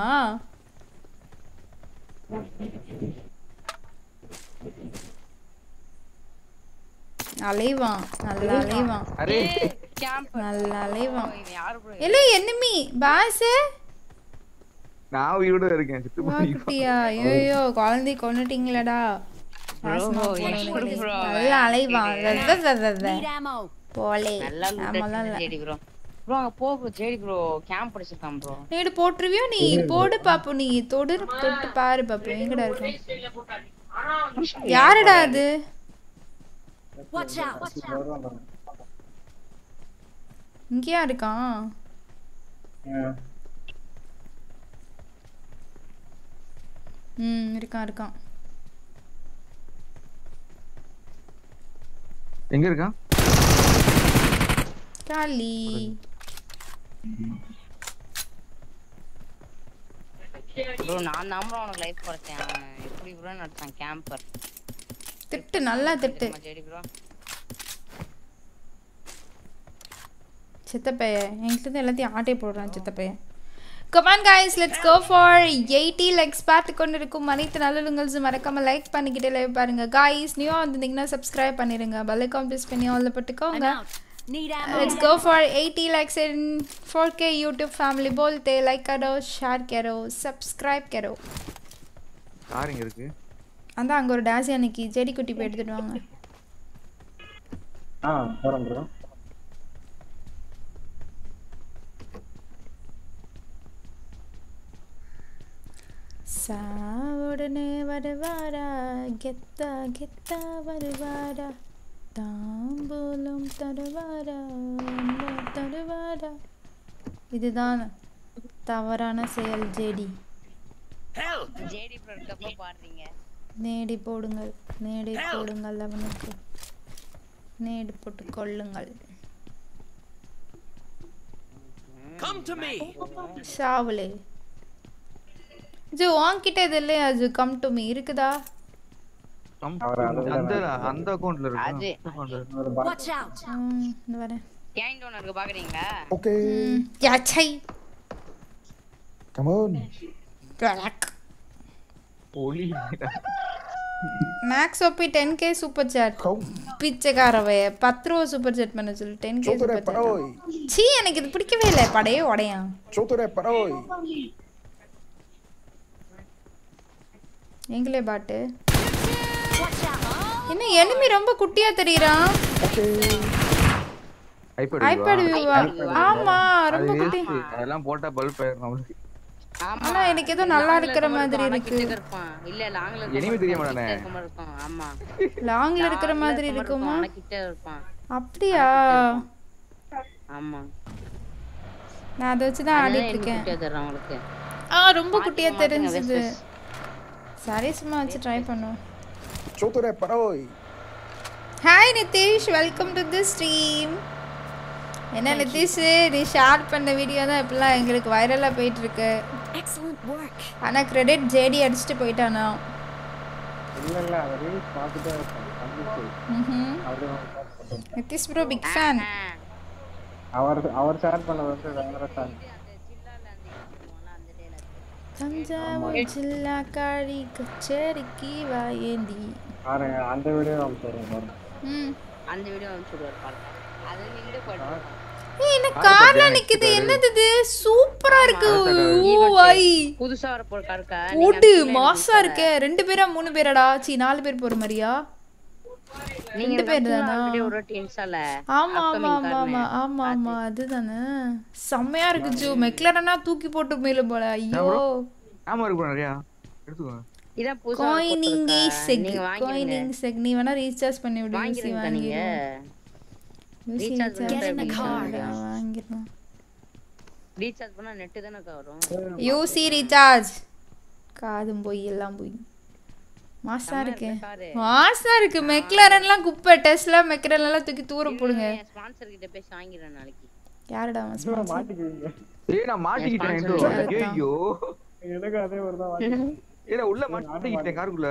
அலைவான் நல்லா அலைவான் அரே கேம்ப் நல்லா அலைவான். யாரு ப்ரோ இல்ல enemy பாஸ் நான் உயிரோட இருக்கேன். செத்து போய் வாக்குட்டியா ஐயோ குழந்தை கொன்னுட்டீங்களடா. நாசமா Bro, போனவங்களே. எப்படி bro? நல்லா அலைவான் வெ, வெ, வெ, வெ, வெ. Need ammo. போலே நல்லா ஆமாலாம் இல்ல. ஜேடி ப்ரோ ப்ரோ அங்க போ ப்ரோ ஜேடி ப்ரோ கேம்ப் அடிச்சிருக்கான் ப்ரோ நீடு போட்டுருவியோ நீ போடு பாப்பு நீ தொடு தொட்டு பாரு பாப்பு எங்கடா இருக்கும் யாருடா அது Watch out! வருவான் பாருங்க. இங்கேயா இருக்கான் ஆ. ம் இருக்கான் இருக்கான் எங்க இருக்கான்? காலி ப்ரோ நான் தான் ப்ரோ அவனுக்கு லைஃப் குறைச்சேன் அவன் எப்படி ப்ரோ நடத்தான் கேம்பர் திட்டு நல்லா திட்டு ஜேடி ப்ரோ சித்தப்பைய என்கிட்ட எல்லாத்தையும் ஆட்டே போடுறான் சித்தப்பைய. Come on guys, let's go for eighty likes. பார்த்து கொண்டு இருக்கும் அனைத்து நல்லுங்களும் மறக்காம லைக் பண்ணிக்கிட்டே லைவ் பாருங்க guys. நியூவா வந்திருந்தீங்கன்னா சப்ஸ்கிரைப் பண்ணிருங்க. பெல் ஐகான் பிரஸ் பண்ணி ஆல்ல I'm போட்டுக்கோங்க. out. Need ammo. Let's go for eighty likes in four K YouTube family. बोलते like करो, share करो, subscribe करो. கார் எங்க இருக்கு? அந்த அங்க ஒரு டாசி அன்னைக்கு செடி குட்டி போய் எடுத்துட்டு வாங்க. ஆ போறேன் ப்ரோ. சா உடனே வருவாரா கெத்தா கெத்தா வருவாரா தாம்பூலம் தருவாரா அன்பா தருவாரா. இதுதான் தவறான செயல் ஜேடி. ஜேடி ப்ரோ இருக்கப்ப பாடுறீங்க நேடி போடுங்கள் நேடி போடுங்கள் அவனுக்கு நேடி போட்டு கொள்ளுங்கள். Come to me. சாவலே ஜோ உன்கிட்ட இது இல்லையா ஜோ கம் டு மீ இருக்குதா? கம்- அவர் அதுல அந்த அந்த அக்கவுண்ட்ல இருக்கு. அது. அக்கவுண்ட்ல ஒரு பால் Watch out! ம் இந்த வரேன். கேங் டவுன் இருக்கு பாக்குறீங்களா ஓகே ம் யா சை கம் ஆன் பிளாக் ஒலி Max OP ten K super chat come பிச்சைக்காரவே பத்து ரூபா சூப்பர் செட் பண்ண சொல்லு ten K சோதரே சூப்பர் பரோய் செட். சீ எனக்கு இது பிடிக்கவே இல்லை படையே உடையா. சோதரே பரோய் எங்களே பாட்டு Watch out! என்ன enemy ரொம்ப குட்டியா தெரியுறான். ஓகே ஐபேட் ஐபேட் வியூவா ஆமா ரொம்ப குட்டி. அதெல்லாம் போட்டா பல்ப் ஆயிரும் நமக்கு. ஆமா ஆனா எனக்கு ஏதோ நல்லா இருக்கிற மாதிரி இருக்கு. இருப்பான் இல்ல லாங்ல Enemy தெரிய மாட்டானே. இருக்கும் ஆமா லாங்ல இருக்கிற மாதிரி இருக்குமா? ஆனா கிட்ட இருப்பான் அப்படியா? ஆமா நான் அதை வச்சு தான் ஆடிட்டு இருக்கேன். கிட்ட தர்றான் உங்களுக்கு ஆ ரொம்ப குட்டியா தெரிஞ்சது. சரி சும்மா வச்சு ட்ரை பண்ணுவோம். சோதரே பரோய் hi Nitish welcome to the stream. என்ன நிதிஷ் நீ ஷேர் பண்ண வீடியோ தான் இப்பெல்லாம் எங்களுக்கு வைரலாக போயிட்டு இருக்கு. Excellent work. ஆனால் கிரெடிட் ஜேடி அடிச்சுட்டு போயிட்டானா. இல்ல இல்ல அவர் ரீல்ஸ் பார்த்துட்டே இருக்கான் கண்டிப்பா ம்ஹும். அவரு நிதிஷ் ப்ரோ பிக் ஃபேன். அவர் அவர் ஷேர் பண்ணது வந்து வேற சாங் தஞ்சாவூர் ஜில்லா காரி கச்சேரிக்கு வாயேந்தி. பாருங்க அந்த வீடியோ நம்ம சொல்றோம் பாருங்க. ம் அந்த வீடியோ அனுப்பிச்சுடுவார் பாருங்க அது நின்று போயிட்டு ஏய் என்ன கார்ல நிக்குது என்னது இது சூப்பரா இருக்கு. ஓ ஐ புதுசா வர போற காருக்கா ஓடு மாசா இருக்கே. ரெண்டு பேரா மூணு பேராடா? சீ நாலு பேர் போற மாதிரியா? ரெண்டு பேர் தானா? ஒரு டென்ஷன்ல ஆமா ஆமா ஆமா ஆமா ஆமா ஆமா அதுதானே. செம்மையா இருக்கு ஜோ. மெக்லரனா தூக்கி போட்டு மேல போல. ஐயோ ஆமா இருக்கு நிறைய எடுத்துக்கோங்க. இதான் புதுசா காயினிங் நீங்க செக் வாங்கிருங்க. காயினிங் செக் நீ வேணா ரீசார்ஜ் பண்ணி விடு யூசி வாங்கிருங்க நீங்க வாங்கிரு. UC Recharge Get in the car. வாங்கிடணும். ரீசார்ஜ் பண்ணா நெட் தானே வரும். யூசி ரீசார்ஜ் காதும் போய் எல்லாம் போய் மாசா இருக்கு மாசா இருக்கு மெக்லரன்லாம் குப்பை டெஸ்லா மெக்லரன்லாம் தூக்கி தூர போடுங்க. ஸ்பான்சர் கிட்ட பேசி வாங்கிறேன் நாளைக்கு. யாரடா ஸ்பான்சர்? மாட்டிக்குவீங்க. ஏய் நான் மாட்டிக்கிட்டேன் இந்தோ. ஐயோ. எனக்கு அதே ஒரு தான் மாட்டிக்கிட்டேன். ஏய் நான் உள்ள மாட்டிக்கிட்டேன் காருக்குள்ள.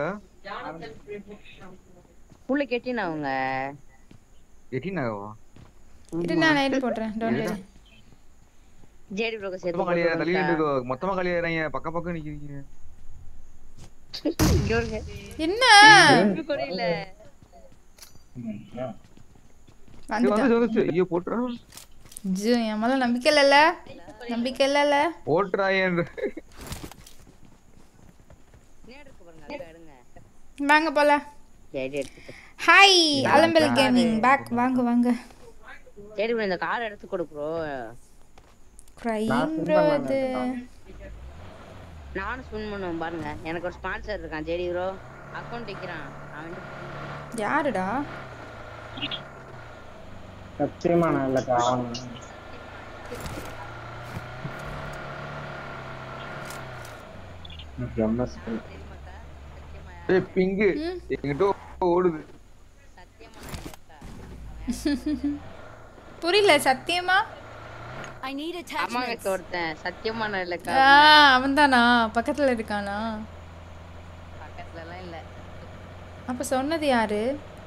உள்ள கேட்டினா அவங்க. கேட்டினாவா? இது நான் நைட் போட்றேன். Don't worry. ஜேடி ப்ரோக சேர்த்து மொத்தமா கலியா தள்ளி நின்னுக்கோ. மொத்தமா கலியாறீங்க பக்க பக்கம் நிக்கிறீங்க. என்ன? புரியல. வந்து வந்து ஐயோ போட்றா. ஜூ என் மேல நம்பிக்கை இல்லல? நம்பிக்கை இல்லல? போட்றாயேன். நேருக்கு பாருங்க எடுங்க. வாங்க போலாம். ஜேடி எடுத்து. ஹாய் அலம்பல் கேமிங் பேக் வாங்க வாங்க. ஜேடி ப்ரோ இந்த கார் எடுத்து கொடு ப்ரோ. கிரைம் ப்ரோ அது. நான் ஸ்பின் பண்ணுவேன் பாருங்க. எனக்கு ஒரு ஸ்பான்சர் இருக்கான் ஜேடி ப்ரோ. அக்கவுண்ட் வைக்கிறான். அவன் யாருடா? சத்தியமா நான் இல்ல காவன். எம்எஸ் ஏய் பிங் எங்கிட்ட ஓடுது. சத்தியமா நான் இல்ல. புரியல சத்தியமா? I need அம்மா attachments. கிட்ட ஒருத்தன் சத்தியமா நான் இல்ல. ஆ அவன்தானா? பக்கத்துல இருக்கானா? பக்கத்துல எல்லாம் இல்ல. அப்ப சொன்னது யாரு?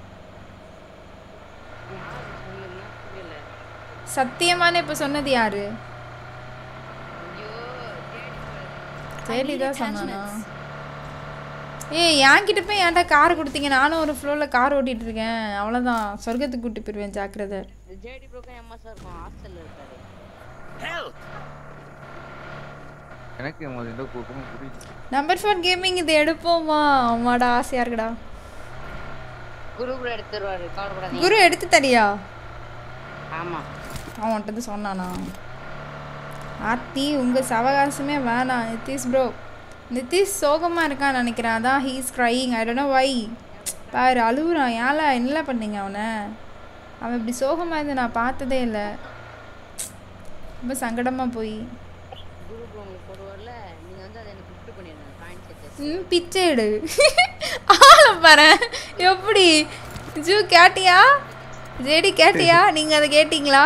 சத்தியமான இப்ப சொன்னது யாரு? ஜேடிதான் சொன்னானா? ஏய் என்கிட்ட போய் ஏன்டா கார் கொடுத்தீங்க? நானும் ஒரு ஃப்ளோர்ல கார் ஓட்டிட்டு இருக்கேன். அவ்வளவுதான் சொர்க்கத்துக்கு கூட்டி போயிருவேன் ஜாக்கிரதை. ஜேடி ப்ரோக்கு எம்மா சார் இருக்கும் ஹாஸ்டல்ல இருக்காரு. Help! எனக்கு முதல்ல இந்த கூப்பம் புரியல. நம்பர் ஃபோர் கேமிங் இது எடுப்போமா? அம்மாடா ஆசையா இருக்குடா. குரு ப்ரோ எடுத்துருவாரு கவலைப்படாதீங்க. குரு எடுத்து தரியா? ஆமா. அவன் வந்துட்டு சொன்னானா? ஆத்தி உங்க சவகாசமே வேணாம். நிதிஷ் ப்ரோ நிதிஷ் சோகமா இருக்கான்னு நினைக்கிறேன். அதான் he is crying. I don't know why. பாரு அழுகுறான். ஏன்ல என்ன பண்ணீங்க அவனை? அவன் இப்படி சோகமா இருந்து நான் பார்த்ததே இல்லை. ரொம்ப சங்கடமா போய் குரு ப்ரோ உங்களுக்கு போடுவார்ல நீங்க வந்து அதை எனக்கு கிஃப்ட் பண்ணிடுங்க காயின் செட். ம் பிச்சை எடு. ஆளை பாரு எப்படி? ஜூ கேட்டியா? ஜேடி கேட்டியா? நீங்க அதை கேட்டிங்களா?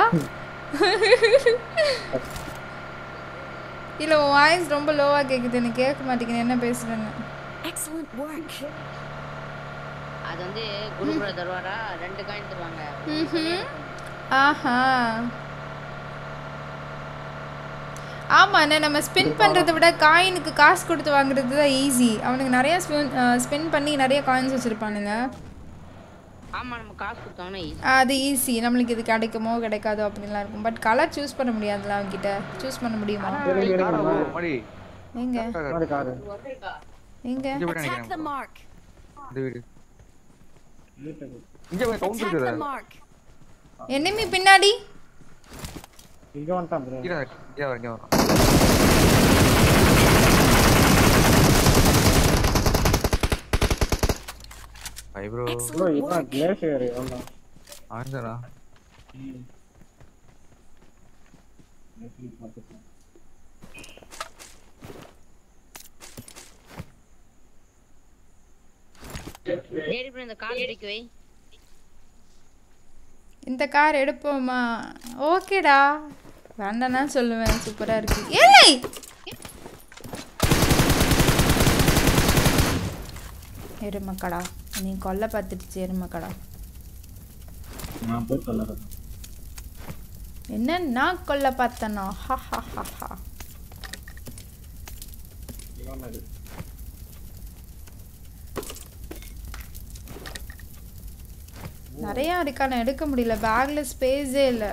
இல்லை உன் வாய்ஸ் ரொம்ப லோவாக கேட்குது. எனக்கு கேட்க மாட்டேங்குது என்ன பேசுகிறேன்னு. Excellent work. அது வந்து குரு ப்ரோ தருவாரா ரெண்டு காயின் தருவாங்க. ம் ஆஹா ஆமாண்ணே நம்ம ஸ்பின் பண்ணுறதை விட காயினுக்கு காசு கொடுத்து வாங்குறது தான் ஈஸி. அவனுக்கு நிறையா ஸ்பின் ஸ்பின் பண்ணி நிறைய காயின்ஸ் வச்சுருப்பானுங்க. ஆமா நம்ம காசு கொடுத்தாங்கன்னா ஈஸி. அது ஈஸி. நம்மளுக்கு இது கிடைக்குமோ கிடைக்காதோ அப்படின்லாம் இருக்கும். பட் கலர் சூஸ் பண்ண முடியாதுல்ல அவன்கிட்ட. சூஸ் பண்ண முடியுமா? மடி எங்க காரு எங்க Attack the mark. இந்த வீடு இங்க போய் கவுண்டர் Attack the இருக்குடா. mark. எனிமி பின்னாடி. இங்க வந்துட்டான் ப்ரோ. இங்க இங்க வர இங்க வர. Hi bro. ப்ரோ இதான் கிளேஷியர் ஆமா. ஆஞ்சரா. ஜேடி ப்ரோ இந்த கால் எடுக்க வை. இந்த கார் எடுப்போமா? ஓகேடா வேண்டாம்னா சொல்லுவேன். சூப்பராக இருக்கு. ஏய் எருமக்கடா நீ கொல்ல பார்த்துடுச்சு எருமக்கடா. நான் போய் சொல்லறேன். என்ன நான் கொல்ல பார்த்தனோ? ஹா ஹா ஹா ஹா. நிறையா இருக்கா நான் எடுக்க முடியல. பேக்ல ஸ்பேஸே இல்லை.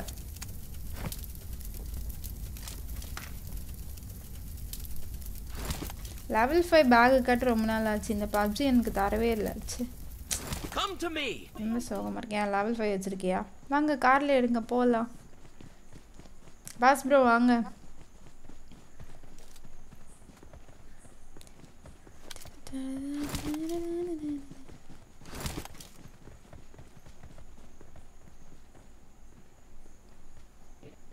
லெவல் ஃபைவ் பேகு கட்டு ரொம்ப நாள் ஆச்சு. இந்த பப்ஜி எனக்கு தரவே இல்லை. Come to me. ரொம்ப சோகமாக இருக்கேன். லெவல் ஃபைவ் வச்சுருக்கியா? வாங்க காரில் எடுங்க போகலாம். பாஸ் ப்ரோ வாங்க.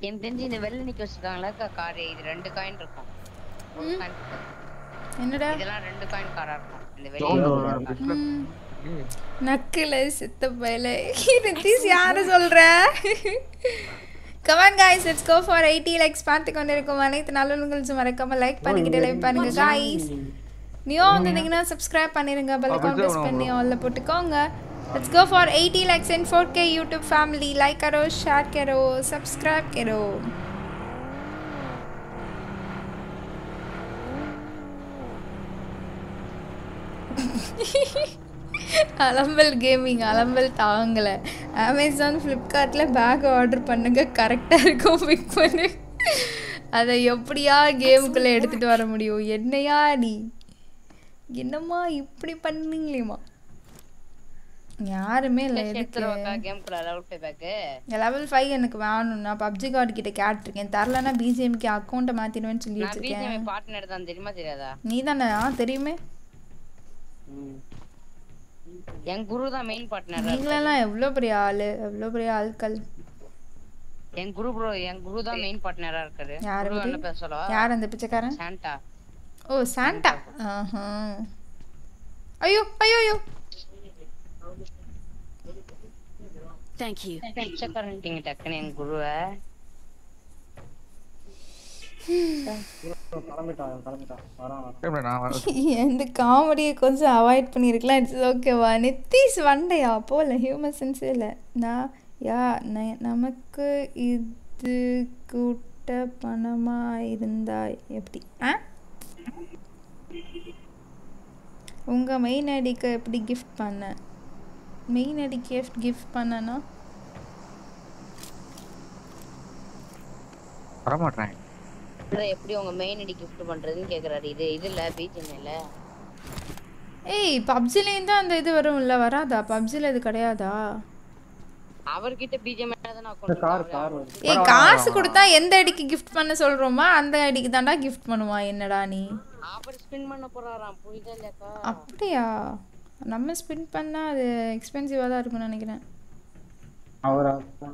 எனக்கு தெரிஞ்சு இந்த வெள்ளை நிக்க வச்சிருக்காங்களா கார் இது ரெண்டு காயின் இருக்கும். ஒரு காயின் என்னடா இதெல்லாம் ரெண்டு காயின் காரா இருக்கும். இந்த சவுண்ட் வெளிய வரும் டிஸ்பிளே நக்கல சித்த பையல நிதிஷ் யார சொல்ற come on guys let's go for eighty likes பார்த்து கொண்டிருக்கோம் அனைத்து நல்லவங்களும் மறக்காம லைக் பண்ணிக்கிட்டு லைக் பண்ணுங்க गाइस நியூ வந்தீங்கன்னா சப்ஸ்கிரைப் பண்ணிருங்க பெல் ஐகான் பிரஸ் பண்ணி ஆல்ல போட்டுக்கோங்க let's go for eighty likes in four K YouTube family like करो शेयर करो सब्सक्राइब करो அலம்பல் கேமிங் அலம்பல் தாங்கல அமேசான் ஃப்ளிப்கார்ட்ல பேக் ஆர்டர் பண்ணுங்க கரெக்டா இருக்கும் பிக் பண்ணு அதை எப்படியா கேமுக்குள்ள எடுத்துட்டு வர முடியும் என்னையா நீ என்னம்மா இப்படி பண்ணீங்களேமா யாருமே இல்லை எதுக்கு கேமுக்குள்ள அலவுட் பேக் லெவல் ஃபைவ் எனக்கு வேணும் நான் பப்ஜி கார்டு கிட்ட கேட்டிருக்கேன் தரலன்னா பிஜிஎம்க்கு அக்கௌண்ட்டை மாத்திடுவேன்னு சொல்லி நான் வச்சிருக்கேன் பிஜிஎம் பார்ட்னர் தான் தெரியுமா தெரியாதா நீ தானே ஆ தெரியுமே என் குரு தான் மெயின் பார்ட்னர் நீங்களெல்லாம் எவ்வளோ பெரிய ஆளு எவ்வளோ பெரிய ஆட்கள் என் குரு ப்ரோ என் குரு தான் மெயின் பார்ட்னரா இருக்காரு யாரு குரு என்ன பேசலா யார் அந்த பிச்சைக்காரன் சாண்டா ஓ சாண்டா ஆஹா ஐயோ ஐயோ ஐயோ Thank you. பிச்சைக்காரன்ட்டிங்க டக்குன்னு என் குருவை கிளம்பிட்டான் கிளம்பிட்டான் வரான் நான் வர இந்த காமெடியை கொஞ்சம் அவாய்ட் பண்ணியிருக்கலாம் இட்ஸ் ஓகேவா நித்திஷ் வண்டையா போல ஹியூமன் சென்ஸே இல்லை நான் யா ந- நமக்கு இது கூட்ட பணமாக இருந்தா எப்படி ஆ உங்கள் மெயின் ஐடிக்கு எப்படி கிஃப்ட் பண்ண மெயின் ஐடி கிஃப்ட் கிஃப்ட் பண்ணனா வரமாட்டேன் எப்படி உங்க மெயின் ஐடி gift பண்றதுன்னு கேக்குறாரு இது இது இல்ல பிஜிஎம்ல ஏய் பப்ஜிலேயும் தான் அந்த இது வரும்ல வராதா பப்ஜியில் இது கிடையாதா அவர்கிட்ட பிஜிஎம் தான் அக்கவுண்ட் கார் கார் வருது ஏய் காசு கொடுத்தா எந்த ஐடிக்கு கிஃப்ட் பண்ண சொல்றோமா அந்த ஐடிக்கு தான்டா கிஃப்ட் பண்ணுவான் என்னடா நீ அவர் ஸ்பின் பண்ண போறாராம் புரியுதா இல்லக்கா அப்படியா நம்ம ஸ்பின் பண்ணா அது எக்ஸ்பென்சிவாக தான் இருக்கும்னு நினைக்கிறேன் அவர்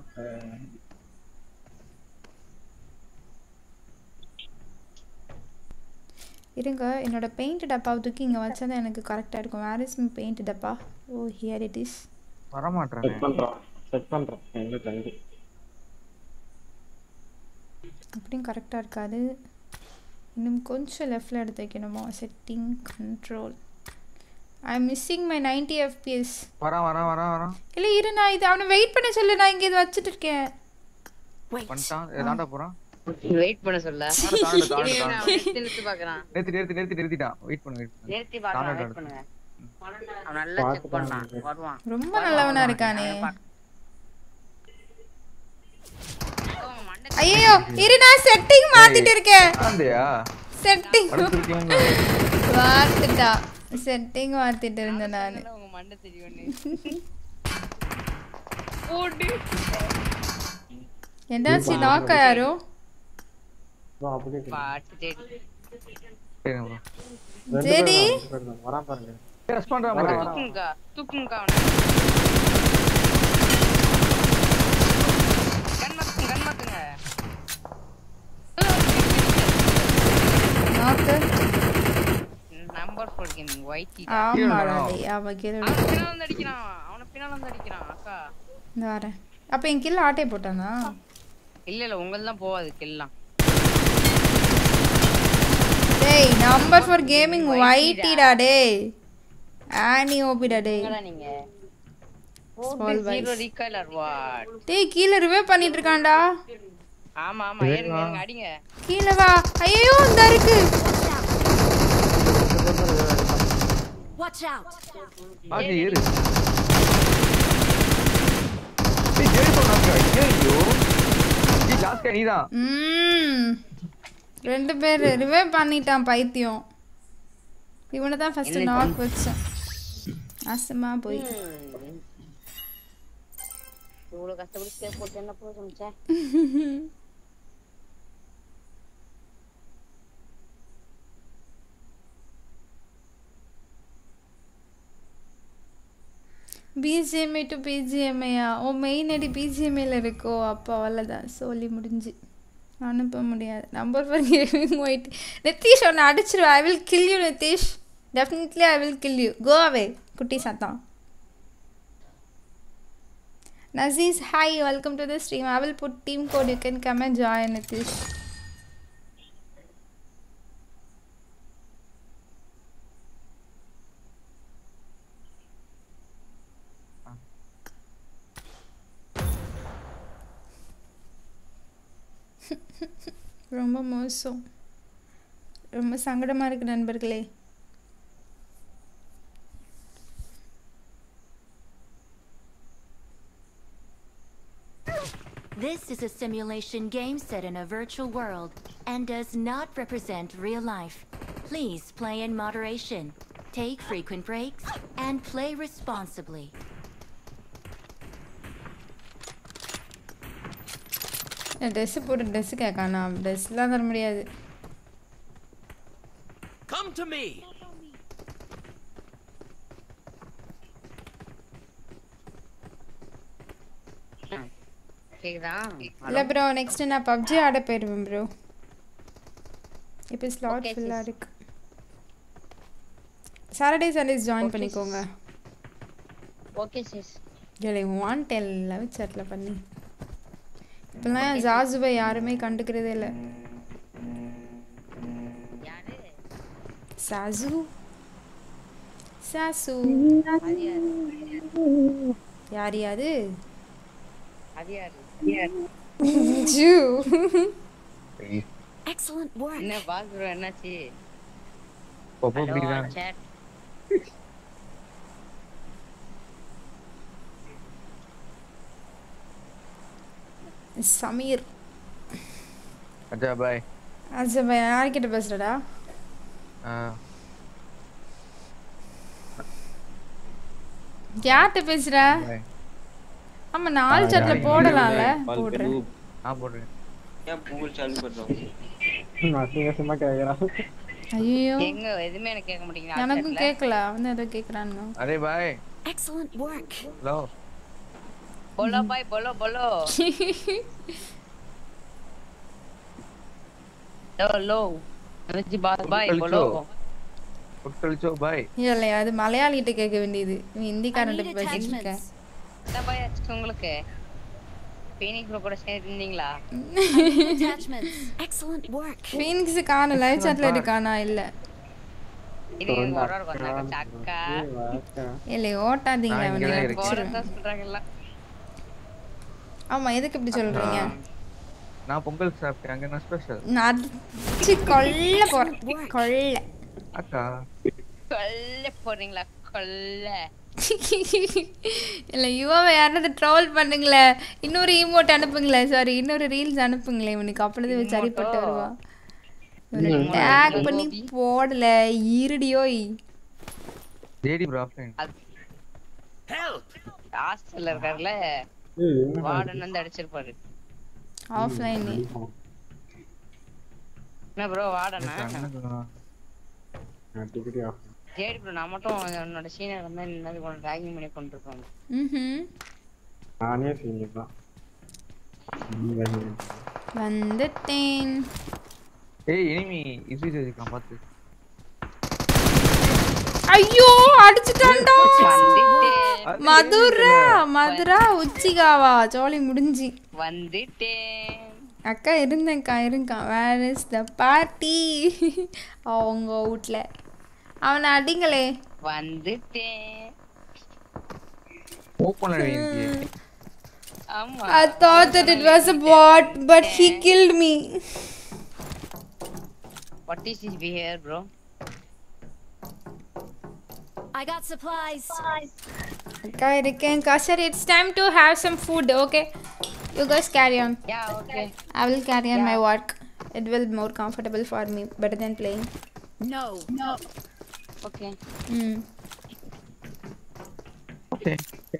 இருங்க என்னோட பெயிண்ட் டப்பாவை தூக்கி இங்கே வச்சா தான் எனக்கு கரெக்டாக இருக்கும் வேர் இஸ் மை பெயிண்ட் டப்பா ஓ ஹியர் இட் இஸ் வரமாட்டேன் செக் பண்றோம் செக் பண்றோம் எங்க தங்கி அப்படியும் கரெக்டாக இருக்காது இன்னும் கொஞ்சம் லெஃப்டில் எடுத்து வைக்கணுமா setting control I am missing my ninety FPS வரேன் வரேன் வரேன் வரேன் இல்லை இரு நான் இது அவனை வெயிட் பண்ண சொல்லு நான் இங்கே இது வச்சுட்டு இருக்கேன் பண்ணிட்டான் தாண்டா போறான் வெயிட் பண்ண சொல்ல தாண்டு தாண்டு தாண்டு நிறுத்தி நிறுத்தி பாக்குறான் நிறுத்தி நிறுத்தி நிறுத்தி நிறுத்திட்டான் வெயிட் பண்ணு வெயிட் பண்ணு நிறுத்தி பாக்குறான் வெயிட் பண்ணுங்க அவன் நல்லா செக் பண்ணான் வருவான் ரொம்ப நல்லவனா இருக்கானே ஐயோ இரு நான் செட்டிங் மாத்திட்டு இருக்கேன் ஆந்தியா செட்டிங் அடுத்துருக்கீங்க மாத்திட்டா செட்டிங் மாத்திட்டு இருந்தேன் நான் உங்க மண்டை தெரியும் ஓடி என்னாச்சு நாக்கா யாரோ வா அப்படியே பாட்டு தேடி சரி bro. ஜெடி வரான் பாருங்க ஏய் ரெஸ்ட் பண்றா பாரு தூக்குங்கா தூக்குங்கா அவனை கன் மாத்துங்க கன் மாத்துங்க நாக்கு நம்பர் ஃபோர் கேமிங் ஒயிட் ஆமாடா டேய் அவ கீழ அவன் பின்னால வந்து அடிக்கிறான் அவன பின்னால வந்து அடிக்கிறான் அக்கா இந்த வரேன் அப்ப என் கில்ல ஆட்டே போட்டானா இல்ல இல்ல உங்களுக்கு தான் போவாது கில்லாம் டேய் நம்பர் ஃபார் கேமிங் ஒயிட்டிடா டேய் ஆனி ஓபிடா டேய் என்னடா நீங்க Small zero voice. Recall or what டேய் கீழ ரிவே பண்ணிட்டு இருக்கான்டா ஆமா ஆமா ஏறுங்க ஏறுங்க அடிங்க கீழ வா ஐயோ இந்த இருக்கு Watch out! ஆதி ஏறு ஏய் ஜெரி போறாங்க ஐயோ நீ லாஸ்ட் நீதான் ம் ரெண்டு பேர் ரிவே பண்ணிட்டான் பைத்தியம் இவனை தான் ஃபர்ஸ்ட் நாக் வச்சேன் ஆசமா போய் இவ்வளவு கஷ்டப்பட்டு சேவ் போட்டு என்ன போக சமைச்சே பிஜிஎம்ஐ டு பிஜிஎம்ஐயா ஓ மெயின் ஐடி பிஜிஎம்ஐல இருக்கோ அப்போ அவ்வளோதான் சொல்லி முடிஞ்சு அனுப்ப முடியாது number for gaming white Nitish ஒன்று அடிச்சிருவா I will kill you Nitish definitely I will kill you go away குட்டி சத்தான் Naziz, hi, welcome to the stream. I will put team code. You can come and join Nitish. ரொம்ப மோசம் ரொம்ப சங்கடமா இருக்கு நண்பர்களே This is a simulation game set in a virtual world and does not represent real life. Please play in moderation, take frequent breaks, and play responsibly. Dress போட்டு dress கேட்கானா ட்ரெஸ்லாம் தர முடியாது Come to me. இல்ல bro next நான் PUBG ஆட போயிடுவேன் bro இப்போ ஸ்லாட் ஃபுல்லா இருக்கு சாட்டர்டே சண்டேஸ் ஜாயின் பண்ணிக்கோங்க ஓகே சிஸ் இல்லை ஒன் டெல் லவ் சாட்ல பண்ணி இப்போலாம் ஜாசுவை யாருமே கண்டுக்கிறதே இல்லை யாரு சாசு சாசு யார் யாரு அது யாரு ஜூ Excellent work. என்ன பாஸ் ப்ரோ என்னாச்சு போப்போ பிடிக்குதா chat சமீர் அஜா பாய் அஜா பாய் யார்கிட்ட பேசுறடா யார்கிட்ட பேசுற ஆமா நாலு சாட்ல போடலாம்ல போடுறேன் நான் போடுறேன் क्या गूगल चालू कर रहा हूं நான் சும்மா கேக்குறேன் ஐயோ எங்க எதுமே எனக்கு கேட்க மாட்டேங்குது எனக்கும் கேட்கல அவன் ஏதோ கேக்குறானுங்க அரே பாய் Excellent work. ஹலோ बोलो भाई बोलो बोलो लो लो अनुजी बात भाई बोलो புட்கல்ச்சோ பாய் இல்ல அது மலையாளிட்ட கேட்க வேண்டியது நீ ஹிந்திக்காரன்ட்ட பேசிட்டு இருக்க என்ன பாய் ஆச்சு உங்களுக்கு ஃபீனிக்ஸ் ப்ரோ கூட சேர்ந்தீங்களா Attachments. Excellent work. ஃபீனிக்ஸ் காண லைவ் சாட்ல இருக்கானா இல்ல இது ஒரு ஒரு கொண்டாங்க சக்கா இல்ல ஓட்டாதீங்க அவனை போறதா சொல்றாங்கல்ல ஆமா எதுக்கு இப்படி சொல்றீங்க நான் பொங்கல் சாப்பிட்டேன் அங்க என்ன ஸ்பெஷல் நான் அடிச்சு கொல்ல போறேன் கொல்ல அக்கா கொல்ல போறீங்களா கொல்ல இல்ல யுவாவை யாராவது ட்ரோல் பண்ணுங்களே இன்னொரு ஈமோட் அனுப்புங்களே சாரி இன்னொரு ரீல்ஸ் அனுப்புங்களே இவனுக்கு அப்பொழுது சரிப்பட்டு வருவா டேக் பண்ணி போடல இருடியோய் ஜேடி ப்ரோ ஆஃப்லைன் Help. ஹாஸ்டல்ல இருக்கார்ல வார்டன் வந்து அடிச்சிருப்பாரு ஆஃப்லைன் என்ன ப்ரோ வார்டனா டிக்கெட் ஆஃப் ஜேடி ப்ரோ நான் மட்டும் என்னோட சீனியர் வந்து என்னது கொண்டு ட்ராகிங் பண்ணி கொண்டு இருப்பாங்க ம்ஹும் நானே சீனியர் தான் வந்துட்டேன் ஏய் எனிமி இது இருக்கான் பாத்து ஐயோ அடிச்சுட்டான்டா மதுரா மதுரா உச்சிகாவா ஜோலி முடிஞ்சி வந்துட்டேன் அக்கா இருந்தேன்க்கா இருங்கா வேர் இஸ் த பார்ட்டி அவங்க வீட்ல அவனை அடிங்களே வந்துட்டேன் ஓபன்ல வேண்டியே ஆமா I thought that it was a bot but he killed me what is his behavior bro I got supplies. அக்கா இருக்கேன்க்கா சரி it's time to have some food okay you guys carry on yeah okay I will carry on my work it will be more comfortable for me better than playing No. No. okay mm. Okay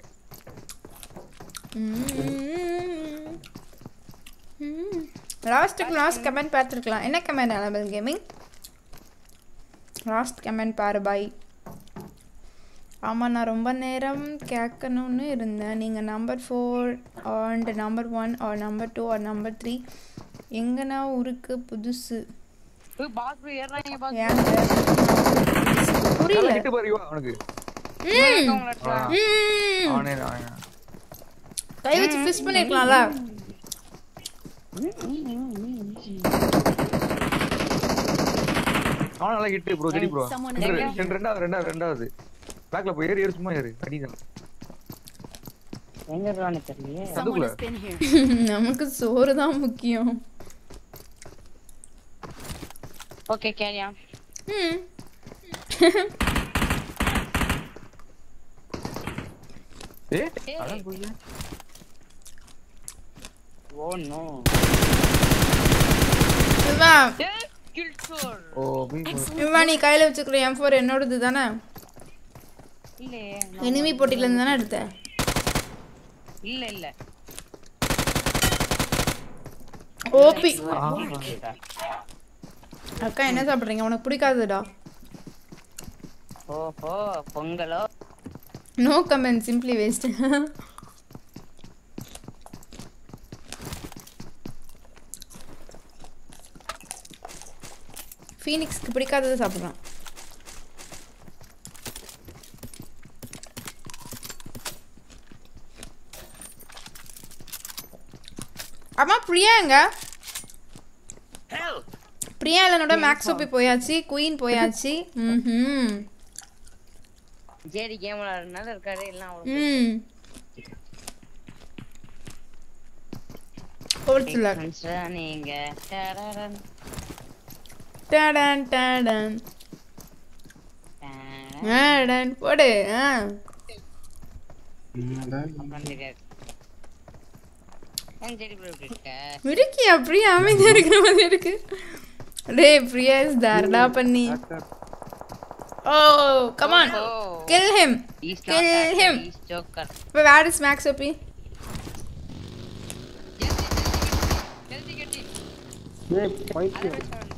லாஸ்ட்டுக்கு last comment பார்த்துருக்கலாம் என்ன comment அலபல் gaming last comment பாரு பாய் ஆமாம், நான் ரொம்ப நேரம் கேட்கணும்னு இருந்தேன். நீங்கள் number four and number one or number two or number three எங்கன்னா ஊருக்கு புதுசு ஏங்க புரியல. கிட்ட பாரு இவன் அவனுக்கு. ம் ம் அவனே அவனே. கை வச்சு ஃபிஷ் பண்ணிருக்கலாம்ல. அவன் நல்லா ஹிட் ப்ரோ. JD bro. ரெண்டாவது ரெண்டாவது ரெண்டாவது பேக்ல போய் ஏறி ஏறி சும்மா ஏறு அடிதான். எங்க இருக்கானே தெரியல. அதுக்குள்ள நமக்கு சோறு தான் முக்கியம். Okay carry on. ம் ஏ அதான் போய். Oh no. இவா கில் ஷோர். ஓ பீ. இவா நீ கையில வச்சுக்கிற எம் ஃபோர் என்னோடது தானே? இல்ல எனிமி போட்டில இருந்து தானே எடுத்த? இல்ல இல்ல. ஓபி. அக்கா என்ன சாப்பிடுறீங்க? உனக்கு பிடிக்காதுடா. ஓஹோ பொங்கலோ. No comment, simply waste. ஃபீனிக்ஸ்க்கு பிடிக்காதது சாப்பிடுறான். அம்மா பிரியா எங்க? பிரியா இல்லனோட மேக்ஸ் ஓபி போயாச்சு, குயின் போயாச்சு. ம்ஹும் ஜேடி கேம் விளையாடுறதுனால இருக்காரு எல்லாம் அவ்வளவு. ம் போடுச்சுல. நீங்க டடடன் டடன் டடன் டடன் போடு. ஆ ஜேடி ப்ரோ கிட்ட மிருக்கி அப்படியே அமைதியா இருக்கிற மாதிரி இருக்கு. டேய் பிரியா இஸ் தாரடா பண்ணி. Oh come on kill him kill him. Joker. Where is Max OP? ஜல்தி கட்டி. ஏய் பைத்தியம்.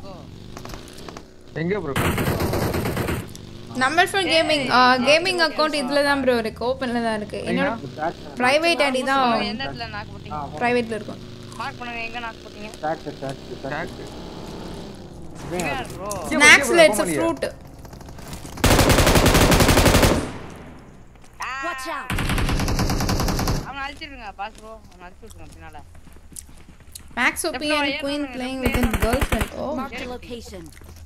எங்க ப்ரோ? Number four gaming gaming account இதுல தான் ப்ரோ இருக்கு. ஓபன்ல தான் இருக்கு. என்னோட பிரைவேட் ஐடி தான் எந்த இடத்துல நாக் போட்டீங்க? பிரைவேட்ல இருக்கும். மார்க் பண்ணுங்க எங்க நாக் போட்டீங்க? டாக் டாக் டாக். ப்ரோ ஸ்நாக்ஸ்ல it's a fruit. Watch out. அவன அழிச்சிடுங்க பாஸ் ப்ரோ. அவன அழிச்சிடுங்க பின்னால. Max O P and Queen playing with his girlfriend. Oh. Mark the location.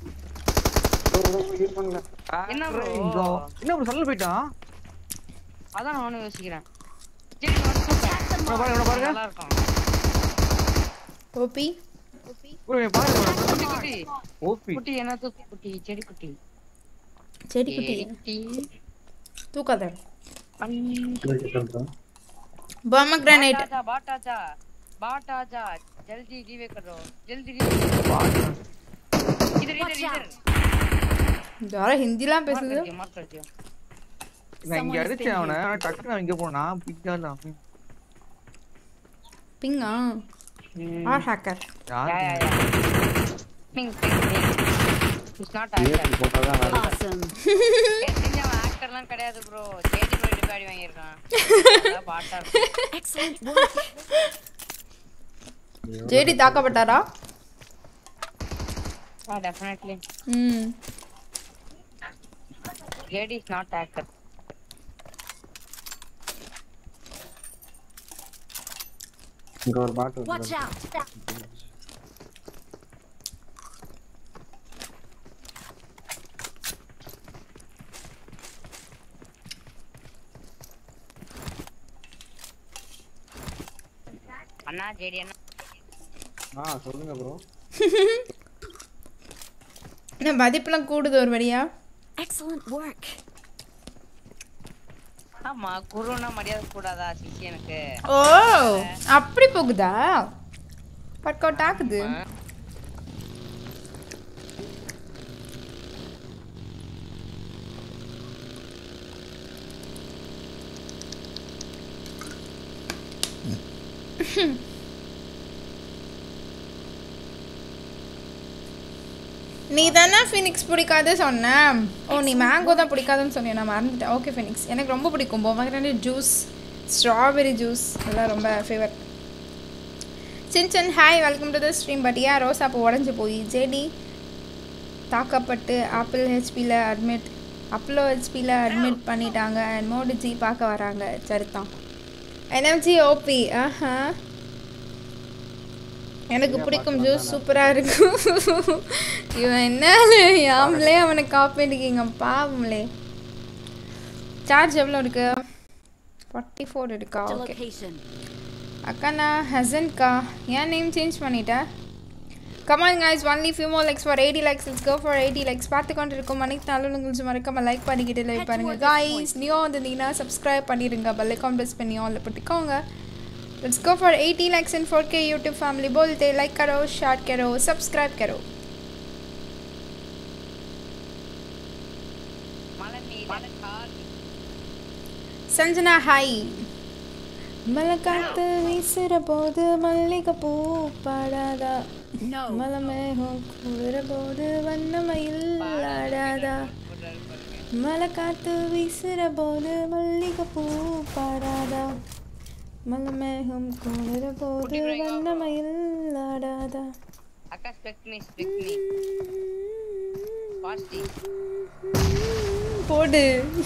என்ன ப்ரோ? என்ன ப்ரோ சல்ல போய்ட்டான்? அதான் நானும் யோசிக்கிறேன். சரி வந்து பாருங்க பாருங்க. நல்லா இருக்கும். ஓபி ப்ரோ பாருங்க. குட்டி குட்டி. ஓபி. குட்டி என்ன தூக்கு குட்டி செடி குட்டி. செடி குட்டி குட்டி. தூக்காத. பண்றோம். बम ग्रेनेड आजा बाट आजा बाट आजा जल्दी रिवे करो जल्दी रिवे इधर इधर इधर यार हिंदी ला பேசுது मार कर दियो நான் இங்க அடிச்சேன் அவனை ஆனா டக்குனு அவன் இங்க போனா பிங்கால பிங்கா or hacker yeah yeah yeah ping ping it's not hacker Awesome. என்ன ஹேக்கர்லாம் கிடையாது ப்ரோ ஜேடி ப்ரோ டிபாடி வாங்கி இருக்கான் அத பாட்டா Excellent work. ஜேடி தாக்கப்பட்டாரா ஆ டெஃபினெட்லி ம் ஜேடி இஸ் நாட் ஹேக்கர் இங்க ஒரு பாட்டு Watch out. அண்ணா ஜேடி அண்ணா ஆ சொல்லுங்க ப்ரோ என்ன மதிப்பெல்லாம் கூடுது ஒரு வழியா Excellent work. ஆமா குருனா மரியாதை கூடாதா சிசி எனக்கு ஓ அப்படி போகுதா ஒர்க் அவுட் ஆகுது நீ தானே ஃபினிக்ஸ் பிடிக்காது சொன்ன. ஓ நீ மேங்கோ தான் பிடிக்காதுன்னு சொன்னியா, நான் மறந்துட்டேன். ஓகே ஃபினிக்ஸ் எனக்கு ரொம்ப பிடிக்கும். பொமக்ரானேட் ஜூஸ், ஸ்ட்ராபெரி ஜூஸ் எல்லாம் ரொம்ப ஃபேவரட். சின்சன் hi, welcome to the stream. But ஏன் ரோஸ் அப்போ உடஞ்சி போய் ஜேடி தாக்கப்பட்டு ஆப்பிள் ஹெச்பியில் அட்மிட் அப்ளோ ஹெச்பியில் அட்மிட் பண்ணிட்டாங்க. அண்ட் மோடிஜி பார்க்க வராங்க. சரிதான். NMG OP. ஆஹா எனக்கு பிடிக்கும் ஜூஸ், சூப்பராக இருக்கும். இவன் என்ன யாமலே அவனை காப்பி அடிக்கிங்க பாவம்லே. சார்ஜ் எவ்வளோ இருக்கு? ஃபார்ட்டி ஃபோர் இருக்கா? ஓகே அக்கா நான் ஹசன்கா. ஏன் நேம் சேஞ்ச் பண்ணிட்டேன்? Come on guys, only few more likes for eighty likes. Let's go for eighty likes. பார்த்து கொண்டு இருக்கும் அனைத்து நாளும் கொஞ்சம் மறக்காம லைக் பண்ணிக்கிட்டு லைக் பாருங்க guys. நியூ வந்தீங்கன்னா சப்ஸ்கிரைப் பண்ணிடுங்க, பெல் ஐகான் பிரஸ் பண்ணி ஆல்ல போட்டுக்கோங்க. Let's go for eighty likes in four K YouTube family. बोलते like करो, share करो, subscribe करो. संजना हाय. மலக்காத்து வீசுற போது மல்லிகை பூ பாடாதா, மலமேகம் கூறுற போது வண்ணமயில் ஆடாதா, மலக்காத்து வீசுற போது மல்லிகை பூ பாடாதா, மலமேகம் கூறுற போது வண்ணமயில் ஆடாதா. அக்கா ஸ்பெக்ட் மீ ஸ்பெக்ட் மீ பாஸ்டி போடு.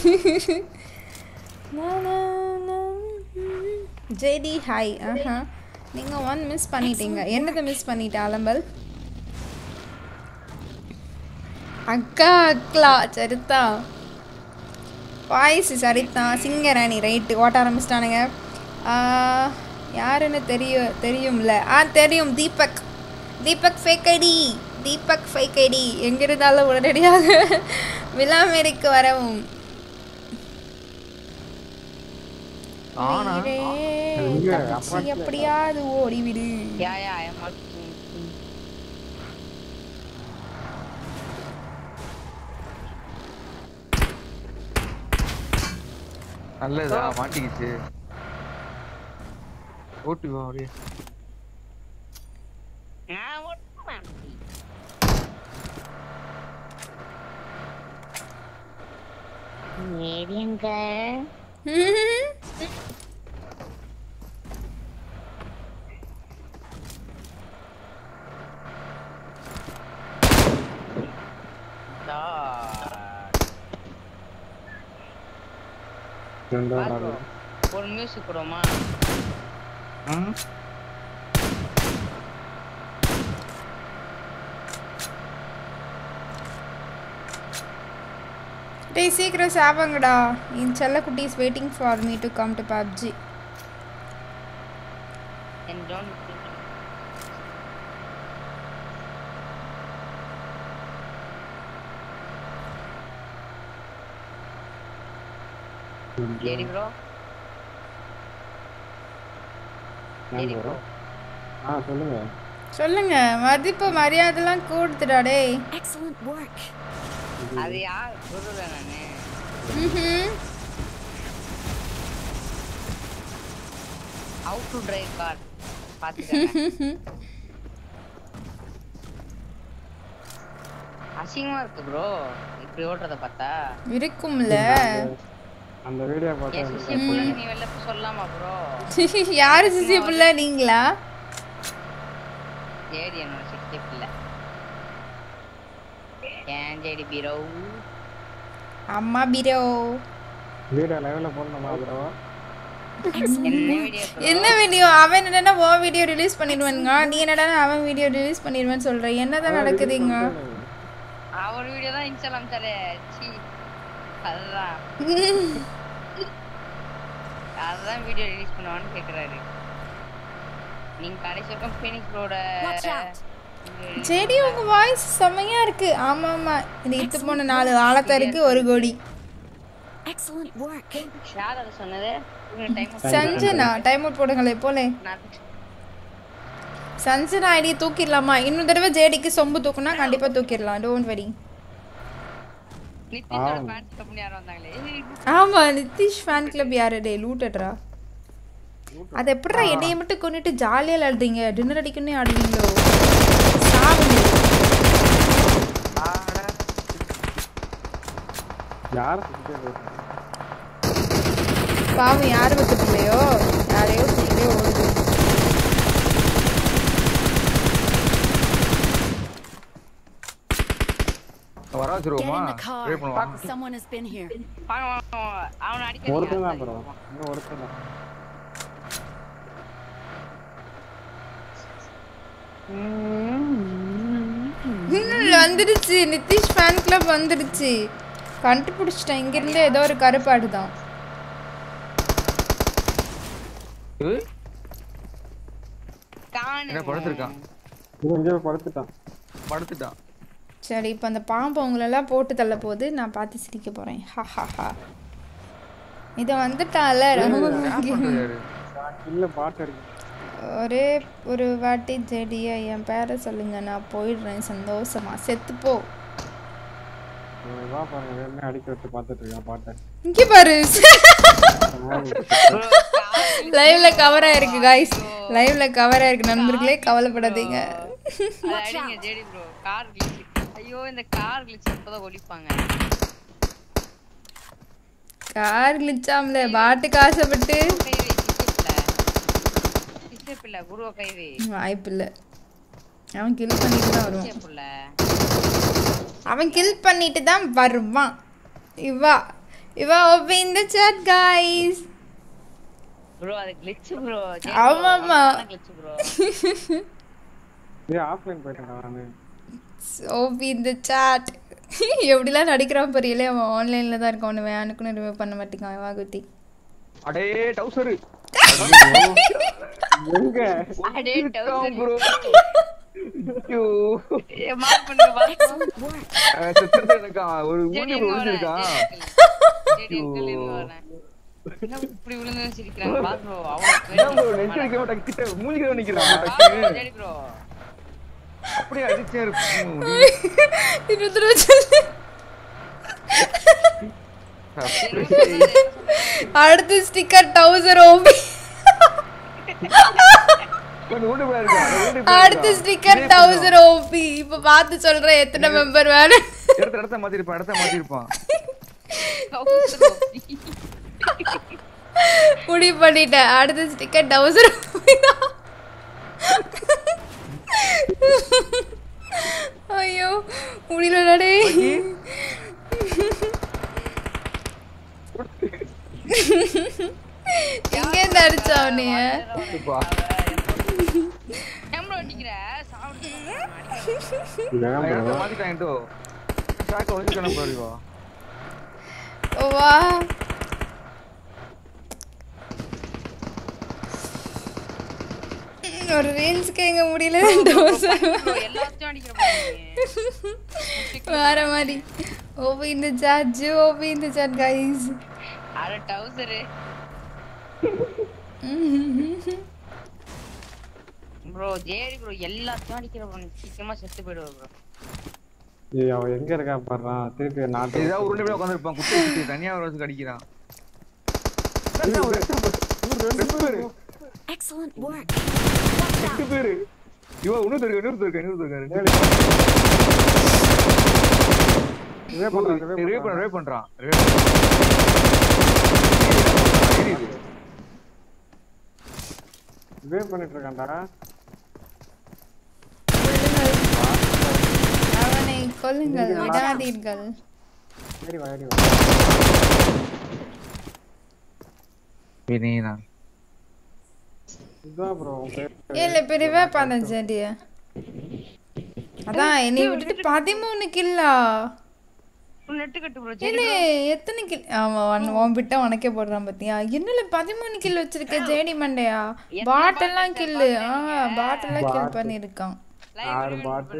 JD hi. ஆஹா நீங்கள் ஒன் மிஸ் பண்ணிட்டீங்க. என்னதை மிஸ் பண்ணிட்டேன் அலம்பல்? அக்கா அக்லா சரித்தா வாய்ஸ் சரித்தா சிங்கராணி ரைட்டு ஓட்ட ஆரம்பிச்சிட்டானுங்க. யாருன்னு தெரியும் தெரியும்ல? ஆ தெரியும், Deepak. Deepak fake ID. Deepak fake ID எங்கே இருந்தாலும் உடனடியாக விலாமேரிக்கு வரவும். எப்படியாவது ஓடிவிடு. நல்லதா மாட்டிக்கிச்சு. ஓட்டு வா அப்படியே. ஏடியங்க ஒரு மியூசிக் போடுமா? டேய் சீக்கிரம் சாவங்கடா. என் செல்ல குட்டி is waiting for me to come to PUBG. And don't Jerry bro. Jerry bro. ஆ சொல்லுங்க. சொல்லுங்க. மதிப்பு மரியாதைலாம் கூடுதுடா டேய். Excellent work. அது யார் சொல்றல நானே. ம்ம். How to drive car பாத்துக்கங்க. அசிங்கமா இருக்கு bro. இப்படி ஓட்றத பார்த்தா. இருக்கும்ல. அந்த வீடியோ பார்த்தா சிசி புள்ள நீ வெல்ல சொல்லலாமா bro? யார் சிசி புள்ள நீங்களா? ஜேடி என்னோட சிசி புள்ள. ஏன் ஜேடி பீரோ? அம்மா பீரோ. வீடியோ லைவ்ல போடணுமா bro? என்ன வீடியோ? என்ன வீடியோ? அவன் என்னடா ஓ வீடியோ ரிலீஸ் பண்ணிடுவானுங்க. நீ என்னடா அவன் வீடியோ ரிலீஸ் பண்ணிடுவேன்னு சொல்ற. என்னதான் நடக்குதுங்க? அவர் வீடியோ தான் இன்ஸ்டால அம்சாரே. சீ அதான் அதான் வீடியோ ரிலீஸ் பண்ணுவான்னு கேக்குறாரு. நீங்க கடைசியா ஃபீனிக்ஸ் ப்ரோட ஜேடி உங்க வாய்ஸ் செமையா இருக்கு. ஆமா ஆமா இந்த இத்து போன நாலு ஆளத்தருக்கு ஒரு கோடி. Excellent work. யார் அத சொன்னது? சஞ்சனா டைம் அவுட் போடுங்களே போலே. சஞ்சனா ஐடி தூக்கிடலாமா? இன்னொரு தடவை ஜேடிக்கு சொம்பு தூக்குனா கண்டிப்பா தூக்கிடலாம். Don't worry. நிதிஷோட ஃபேன் கிளப் யார் வந்தாங்களே? ஆமா நிதிஷ் ஃபேன் கிளப் யாரு டே லூட்டட்ரா. அது எப்படிடா என்னைய மட்டும் கொன்னிட்டு ஜாலியா விளையாடுறீங்க? டின்னர் அடிக்கணும்னே ஆடுவீங்களோ? சாவுங்க. யார பாவம் யாரு பக்கத்துலயோ யாரையோ சுத்திட்டே ஓடுது. வரா சுருமா ட்ரை பண்ணுவா. Someone has been here. அவன அடிக்க ஒருத்தன் தான் ப்ரோ. இன்னும் ஒருத்தன் தான். வந்துடுச்சு நிதிஷ் ஃபேன் கிளப் வந்துடுச்சு. கண்டுபிடிச்சிட்டேன். இங்க இருந்து ஏதோ ஒரு கருப்பாடு தான். என்ன படுத்துட்டான்? இங்க படுத்துட்டான். படுத்துட்டான். சரி இப்போ அந்த பாம்பு அவங்களெல்லாம் போட்டு தள்ள போகுது. நான் பார்த்து சிரிக்க போறேன். ஹா ஹா ஹா. இத வந்துட்டால இல்ல பாட் அடிக்கு. ஒரே ஒரு வாட்டி ஜெடியா என் பேரை சொல்லுங்க நான் போயிடுறேன் சந்தோஷமா. செத்து போ. வா பாருங்க என்ன அடிக்க வச்சு பார்த்துட்டு இருக்கேன் பாட்டை. இங்க பாரு. லைவ்ல கவர் ஆயிருக்கு गाइस. லைவ்ல கவர் ஆயிருக்கு நண்பர்களே கவலைப்படாதீங்க. அடிங்க ஜெடி ப்ரோ கார் கிளிச். ஐயோ இந்த கார் கிளிச் இப்போதான் ஒளிப்பாங்க. கார் கிளிச்சாம்ல பாட்டுக்கு ஆசைப்பட்டு இல்ல குருவ கைவே வாய்ப்பு இல்ல. அவன் கில் பண்ணிட்டு தான் வருவான். அவன் கில் பண்ணிட்டு தான் வருவான். இவா இவா open in the chat guys. bro அது glitch bro. ஆமாமா glitch bro. ஏய் ஆஃப்லைன் போய்ட்டேன் நானு. Open in the chat. எப்படிலாம் நடிக்கிறான் புரியல. அவன் ஆன்லைன்ல தான் இருக்கான். அவன் வேணுக்குன்னு ரிமூவ் பண்ண மாட்டேங்கான். வாகுத்தி அடே டவுசர் எங்க அடே டவுசர் ப்ரோ. ஐயோ ஏ மார்க் பண்ணுங்க மார்க். செத்துட்டு இருக்கா ஒரு ஊனி விழுந்திருக்கா. ஜெடி அங்கிள் என்ன என்ன இப்படி விழுந்து சிரிக்கிறாங்க பாஸ் ப்ரோ. அவன் நான் ப்ரோ நெட் அடிக்க மாட்டேன் கிட்ட மூஞ்சில நிக்கிறான். ஜெடி ப்ரோ அப்படியே அடிச்சே இருக்கும். இன்னொரு சொல்லு. அடுத்த ஸ்டிக்கர் டவுசர் ஓபி. அடுத்த ஸ்டிக்கர் டவுசர் ஓபி. இப்ப பார்த்து சொல்றேன் எத்தனை மெம்பர் வேணும். எடுத்த இடத்த மாத்தி இருப்பான். இடத்த மாத்தி இருப்பான். முடிவு பண்ணிட்டேன். அடுத்த ஸ்டிக்கர் டவுசர் ஓபி தான். ஐயோ முடியலடே. இங்க நடிச்சா நீ கேமரா அடிக்குற சாவுது. இடத்த மாத்திட்டான்டோ. ட்ராக் ஒளிஞ்சிக்கன போறிவா. வா ஒரு ரீல்ஸ்க்கு எங்க முடியல. எல்லாத்தையும் அடிக்கிற போறீங்க வேற மாதிரி. Open in the chat Jo open in the chat guys. அட டவுசர் ப்ரோ ஜேடி ப்ரோ எல்லாத்தையும் அடிக்கிற ப்ரோ. சீக்கிரமா செத்து போயிடுவ ப்ரோ. ஏய் அவ எங்க இருக்கா பாறா. திருப்பி நாட்டு ஏதா உருண்டை போய் உட்கார்ந்து இருப்பான். குட்டி குட்டி தனியா ஒரு வந்து அடிக்கிறான். Excellent work. எட்டு பேரு. இவ இன்னொரு இன்னொரு இருக்க இன்னொரு இருக்க. ரே பண்றான் ரே பண்றான் ரே பண்றான். ரே பண்ணிட்டு இருக்கான்டா. அவனை கொல்லுங்கள் விடாதீர்கள். சரி வா சரி வா. வினீனா இதா ப்ரோ இல்ல பெரியவா பண்ண ஜெடியா. அதான் என்னை விட்டுட்டு பதிமூணு கில்லா. நெட் கட்டு ப்ரோ. இல்ல எத்தனை கில். ஆமா ஒன் பிட்ட உனக்கே போடுறான் பாத்தியா. என்னல பதிமூணு கில் வச்சிருக்க ஜேடி மண்டையா. பாட் எல்லாம் கில். ஆ பாட் எல்லாம் கில் பண்ணிருக்கான். ஆறு பாட்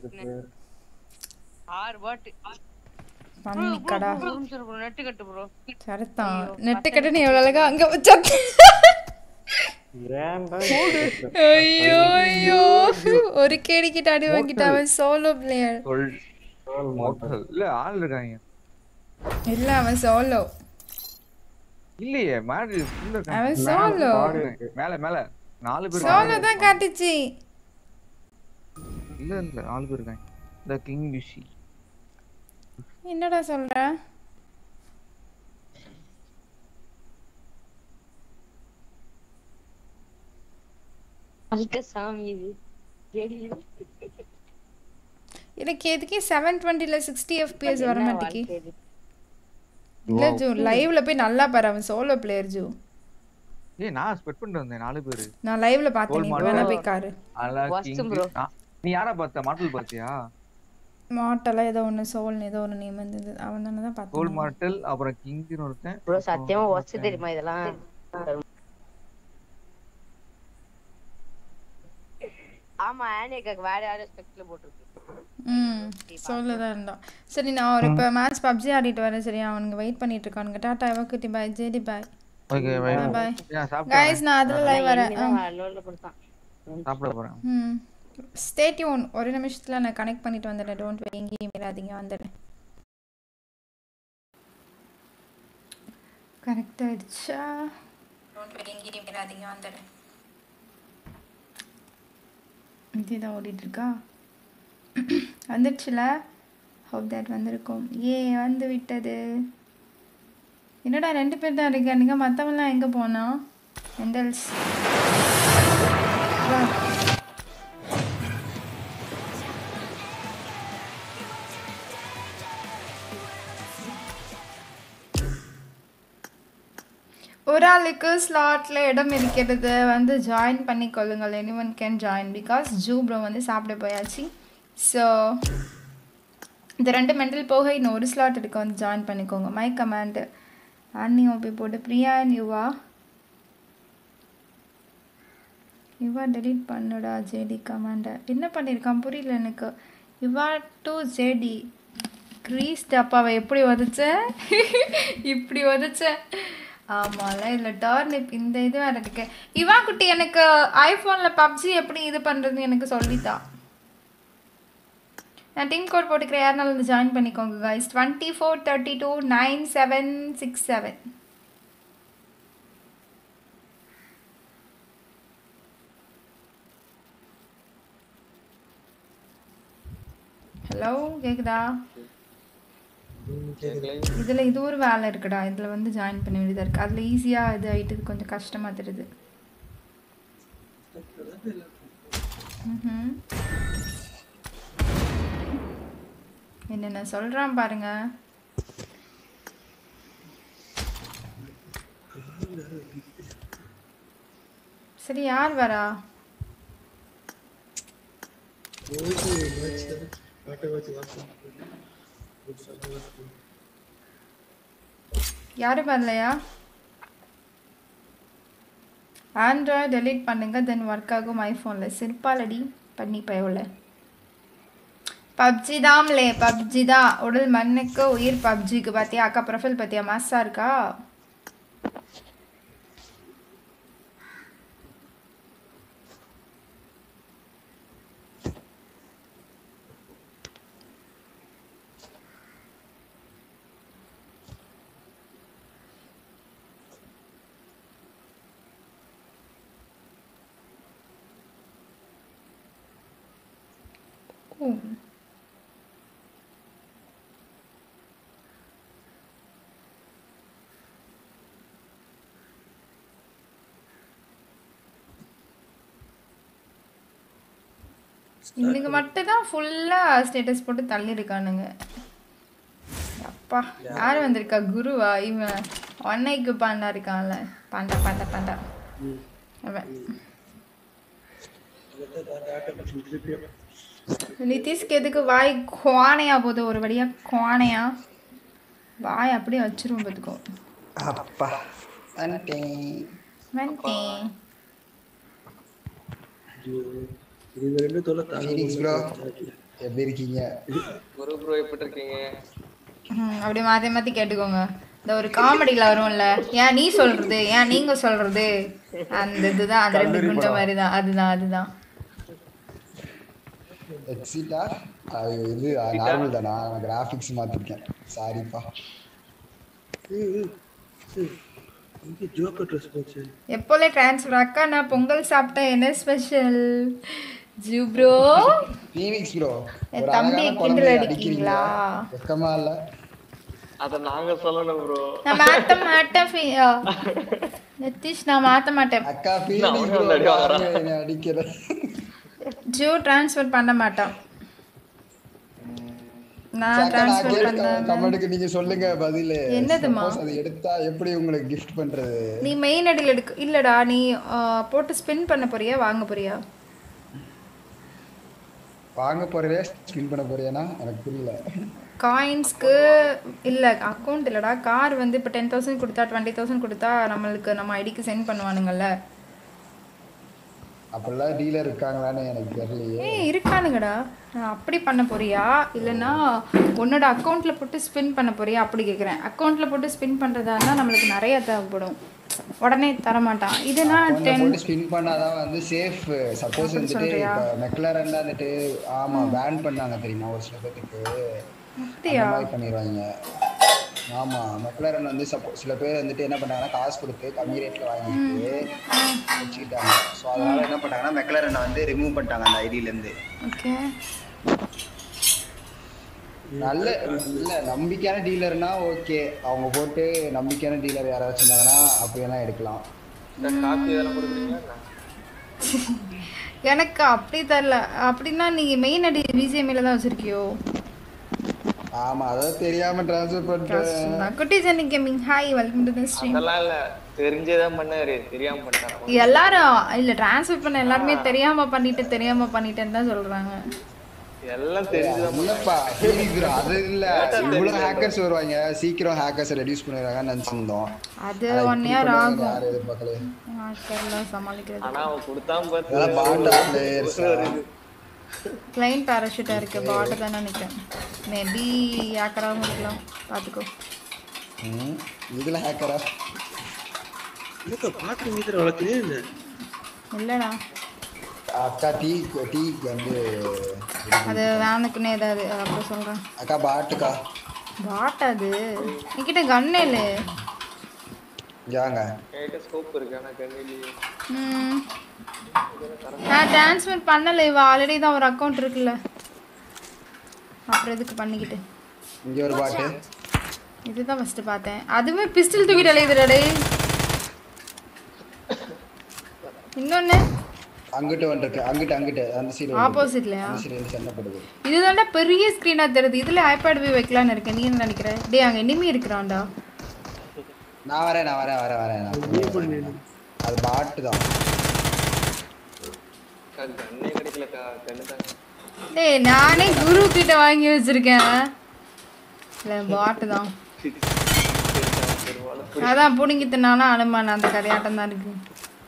ஆறு பாட் பண்ணிக்கடா. நெட் கட்டு ப்ரோ. சரிதான் நெட் கட்டு நீ எவ்வளவு அழகா அங்க வச்ச. ஏன்டா ஐயோ ஐயோ ஒரு கேடி கிட்ட அடி வாங்கிட்டான். அவன் சோலோ பிளேயர். இல்ல ஆள் இருக்காங்க. இல்ல அவன் சோலோ இல்லையே மாடி உள்ள இருக்காங்க. அவன் சோலோ மேல மேல நாலு பேர் சோலோ தான் காட்டுச்சு. இல்ல இல்ல நாலு பேர் இருக்காங்க. தி கிங் பிஷி. என்னடா சொல்ற? அல்க சாமி இது சரி எனக்கு எதுக்கே செவன் டுவெண்ட்டில சிக்ஸ்டி எஃப்பிஎஸ் வர என்ன மாட்டேங்கி வாழ்க்கை இது? இல்ல ஜூ லைவ்ல போய் நல்லா பாரு அவன் சோலோ பிளேயர் ஜூ ஏய் நான் ஸ்பெட் பண்ணிட்டு வந்தேன் நாலு பேரு நான் லைவ்ல பார்த்தேன் நீ Gold வேணா model. போய் காரு அலா Worst கிங் bro. நீ யாரா பார்த்த மார்டல் பார்த்தியா மாட்டெல்லாம் ஏதோ ஒன்று சோல்னு ஏதோ ஒன்று நேம் இருந்தது அவன் தானே தான் கோல் பார்த்தேன் மார்டல் அப்புறம் கிங்னு ஒருத்தன் ப்ரோ சத்தியமா ஒஸ்ட் தெரியுமா இதெல்லாம் ஆமா ஆனியக்காக்கு வேற யாரும் ஸ்பெக்ட்ல போட்டுருக்கு ம் சொல்லதான் இருந்தான் சரி நான் ஒரு இப்போ மேட்ச் பப்ஜி ஆடிட்டு வரேன் சரியா அவனுங்க வெயிட் பண்ணிட்டு இருக்கானுங்க டாடா எவக்குட்டி bye JD bye okay bye bye நான் சாப்பிட்டு கைஸ் நான் அதில் லைவ் வரேன் லோல்ல கொடுத்தான் சாப்பிட போறேன் ம் ஸ்டே டியூன் ஒரு நிமிஷத்தில் நான் கனெக்ட் பண்ணிட்டு வந்துடுறேன் டோன்ட் வெரி எங்கேயும் இராதீங்க வந்துடுறேன் கனெக்ட் ஆயிடுச்சா டோன்ட் வெரி எங்கேயும் இராதீங்க வந்துடுறேன் இதுதான் ஓடிட்டு இருக்கா வந்துடுச்சுல ஹோப் தட் வந்திருக்கும் ஏ வந்து விட்டது என்னடா ரெண்டு பேர் தான் இருக்கானுங்க மற்றவங்களாம் எங்கே போனா மெண்டல்ஸ் ஒரு ஆளுக்கு ஸ்லாட்டில் இடம் இருக்கிறது வந்து ஜாயின் பண்ணிக்கொள்ளுங்கள் any one can join because Jo bro வந்து சாப்பிட போயாச்சு ஸோ இந்த ரெண்டு மெண்டல் போக இன்னும் ஒரு ஸ்லாட் இருக்கு வந்து ஜாயின் பண்ணிக்கோங்க மை கமாண்டு அன்னி ஓபி போட்டு பிரியா அண்ட் யுவா யுவா டெலீட் பண்ணுடா ஜேடி கமாண்டை என்ன பண்ணியிருக்கான் புரியல எனக்கு யுவா டு ஜேடி க்ரீஸ் டப்பாவை எப்படி உதச்சேன் இப்படி உதச்சேன் ஆமாம்ல இதில் டர்னிப் இந்த இது வேறு இருக்கு இவா குட்டி எனக்கு ஐஃபோனில் பப்ஜி எப்படி இது பண்ணுறதுன்னு எனக்கு சொல்லித்தான் நான் டீம் கோட் போட்டுக்கிறேன் யாருனாலும் வந்து ஜாயின் பண்ணிக்கோங்க guys twenty four thirty two nine seven six seven hello கேக்குதா இதில் இது ஒரு வேலை இருக்குடா இதில் வந்து ஜாயின் பண்ண வேண்டியதாக இருக்குது அதில் ஈஸியாக இது ஆகிட்டு கொஞ்சம் கஷ்டமாக தெரியுது ம் என்னென்ன சொல்கிறான் பாருங்க சரி யார் வரா யாரும் வரலையா ஆண்ட்ராய்டு டெலீட் பண்ணுங்க தென் ஒர்க் ஆகும் ஐஃபோனில் சிற்பாலடி பண்ணி பயவுல பப்ஜி தான்லே பப்ஜி தான் உடல் மண்ணுக்கு உயிர் பப்ஜிக்கு பார்த்தியா அக்கா ப்ரொஃபைல் பார்த்தியா மாஸா இருக்கா இவனுக்கு மட்டும் தான் ஃபுல்லாக ஸ்டேட்டஸ் போட்டு தள்ளி இருக்கானுங்க அப்பா யார் வந்திருக்கா குருவா இவன் ஒன்னைக்கு பாண்டா இருக்கான்ல பாண்டா பாண்டா பாண்டா அவன் நிதிஷ்க்கு எதுக்கு வாய் குவானையா போகுது ஒரு வழியா குவானையா வாய் அப்படியே வச்சிரும் பார்த்துக்கோ அப்பா வந்துட்டேன் வந்துட்டேன் இது ரெண்டு தொலை ஃபீனிக்ஸ் ப்ரோ எப்படி இருக்கீங்க குரு ப்ரோ எப்படி இருக்கீங்க ம் அப்படியே மாற்றி மாற்றி கேட்டுக்கோங்க இந்த ஒரு காமெடியில் வரும்ல ஏன் நீ சொல்கிறது ஏன் நீங்கள் சொல்கிறது அந்த இதுதான் அந்த ரெண்டு குண்ட மாதிரி தான் அதுதான் அதுதான் எக்ஸிட்டா இது நார்மல் தானா நான் கிராஃபிக்ஸ் மாற்றிருக்கேன் சாரிப்பா ஜோக்கர் ட்ரெஸ் போச்சு எப்போலே ட்ரான்ஸ்ஃபர் அக்கா நான் பொங்கல் சாப்பிட்டேன் என்ன special Jo bro Phoenix bro என் தம்பி கிண்டல் அடிக்கீங்களா வெக்கமா இல்ல அத நாங்க சொல்லணும் ப்ரோ. நான் மாத்த மாட்டேன் ஃபீ நிதிஷ் நான் மாத்த மாட்டேன். அக்கா ஃபீலிங் ப்ரோ பாருங்க அடிக்கிறேன். ஜோ ட்ரான்ஸ்ஃபர் பண்ண மாட்டான். நான் ட்ரான்ஸ்ஃபர் பண்ண கமெண்ட்க்கு நீங்க சொல்லுங்க பதில். என்னதுமா? சப்போஸ் அது எடுத்தா எப்படி உங்களுக்கு கிஃப்ட் பண்றது? நீ மெயின் ஐடியில் எடுக்க இல்லடா நீ போட்டு ஸ்பின் பண்ண போறியா வாங்க போறியா? வாங்க போறியா ஸ்பின் பண்ண போறியானா எனக்கு புரியல. காயின்ஸ்க்கு இல்லை அக்கௌண்ட் இல்லைடா கார் வந்து இப்போ டென் தௌசண்ட் கொடுத்தா டுவெண்ட்டி தௌசண்ட் கொடுத்தா நம்மளுக்கு நம்ம ஐடிக்கு சென்ட் பண்ணுவானுங்கள்ல. அப்படிலாம் டீலர் இருக்காங்களான்னு எனக்கு தெரியலையே. ஏ இருக்கானுங்கடா. அப்படி பண்ண போறியா இல்லைன்னா உன்னோட அக்கௌண்ட்டில் போட்டு ஸ்பின் பண்ண போறியா அப்படி கேட்குறேன். அக்கௌண்ட்டில் போட்டு ஸ்பின் பண்ணுறதா இருந்தால் நம்மளுக்கு நிறைய தேவைப்படும். உடனே தர மாட்டான். இதுனா டென் போட்டு ஸ்பின் பண்ணாதான் வந்து சேஃப். சப்போஸ் வந்துட்டு இப்போ மெக்லரன் வந்துட்டு ஆமா பேன் பண்ணாங்க தெரியுமா ஒரு சில பேருக்கு. அப்படியா பண்ணிடுவாங்க. ஆமா மெக்லரன் வந்து சப்போஸ் சில பேர் வந்துட்டு என்ன பண்ணாங்கன்னா காசு கொடுத்து கம்மி ரேட்ல வாங்கிட்டு வச்சுக்கிட்டாங்க. ஸோ அதனால என்ன பண்ணாங்கன்னா மெக்லரனை வந்து ரிமூவ் பண்ணிட்டாங்க அந்த ஐடியில இருந்து. ஓகே நல்ல இல்ல நம்பிக்கையான டீலர்னா ஓகே. அவங்க போட்டு நம்பிக்கையான டீலர் யாராவது இருந்தாங்கன்னா அப்படியெல்லாம் எடுக்கலாம். காப்பி இதெல்லாம் கொடுக்குறீங்களா? எனக்கு அப்படி தரல. அப்படின்னா நீங்க மெயின் ஐடி பிஜிஎம்ல தான் வச்சிருக்கியோ? ஆமா அதான் தெரியாம ட்ரான்ஸ்ஃபர் பண்ணிட்டேன். குட்டி Jenny gaming hi welcome to the stream. அதெல்லாம் இல்ல தெரிஞ்சேதான் பண்ணாரு தெரியாம பண்ணாரு. எல்லாரும் இல்ல ட்ரான்ஸ்ஃபர் பண்ண எல்லாரும் தெரியாம பண்ணிட்டு தெரியாம பண்ணிட்டேன்னு தான் சொல்றாங்க. எல்லாம் தெரிஞ்சதான் இல்லப்பா தெரியுதுடா. அது இல்ல இவ்வளவு ஹேக்கர்ஸ் வருவாங்க சீக்கிரம் ஹேக்கர்ஸ் ரெடியூஸ் பண்ணிடுறாங்கன்னு நினைச்சிருந்தோம். அது ஒன் இயர் ஆகும். யாரும் எதிர்பார்க்கல ஹேக்கர்லாம் சமாளிக்கிறது. ஆனா அவன் கொடுத்தாம பார்த்து அதெல்லாம் பாட்டா பிளேயர்ஸ் கிளைன் பேராஷூட்டா இருக்கு பாட் தான் நினைக்கிறேன். மேபி ஹேக்கராவும் இருக்கலாம் பாத்துக்கோ. ம் இதுல ஹேக்கரா இதுக்கு பாட்டு மீதற வளக்குறே இல்ல இல்லடா. அக்கா டீ டீ வந்து அது வேனுக்குனே ஏதாவது அப்புறம் சொல்றேன். அக்கா பாட்டுக்கா பாட் அது என்கிட்ட கன் இல்ல. ஜாங்க கேட்ட ஸ்கோப் இருக்கு ஆனா கண்ணிலே. ம் நான் ட்ரான்ஸ்ஃபர் பண்ணல. இவ ஆல்ரெடி தான் ஒரு அக்கவுண்ட் இருக்குல்ல. அப்புறம் எதுக்கு பண்ணிக்கிட்டு. இங்க ஒரு பாட்டு இதுதான் ஃபர்ஸ்ட் பார்த்தேன். அதுவே பிஸ்டல் தூக்கிட்டு அலையுதுடா டேய். இன்னொன்னு அங்கிட்ட வந்துருக்கு. அங்கிட்ட அங்கிட்ட அந்த சைடு ஆப்போசிட்லயா? அந்த சைடு சண்டை போடுது. இதுதான்டா பெரிய ஸ்கிரீனா தெரியுது. இதுல ஐபேட் வியூ வைக்கலாம்னு இருக்கேன். நீ என்ன நினைக்கிற? டேய் அங்க எனிமி இருக்கறான்டா. நான் வரேன் நான் வரேன் வரேன் வரேன். அது பாட் தான். கண்ணே கிடைக்கலக்கா கண்ணு தாங்க. டேய் நானே குரு கிட்ட வாங்கி வச்சிருக்கேன். இல்ல பாட் தான். அதான் புடிங்கி தின்னானா அனுமான அந்த கதையாட்டம் தான் இருக்கு.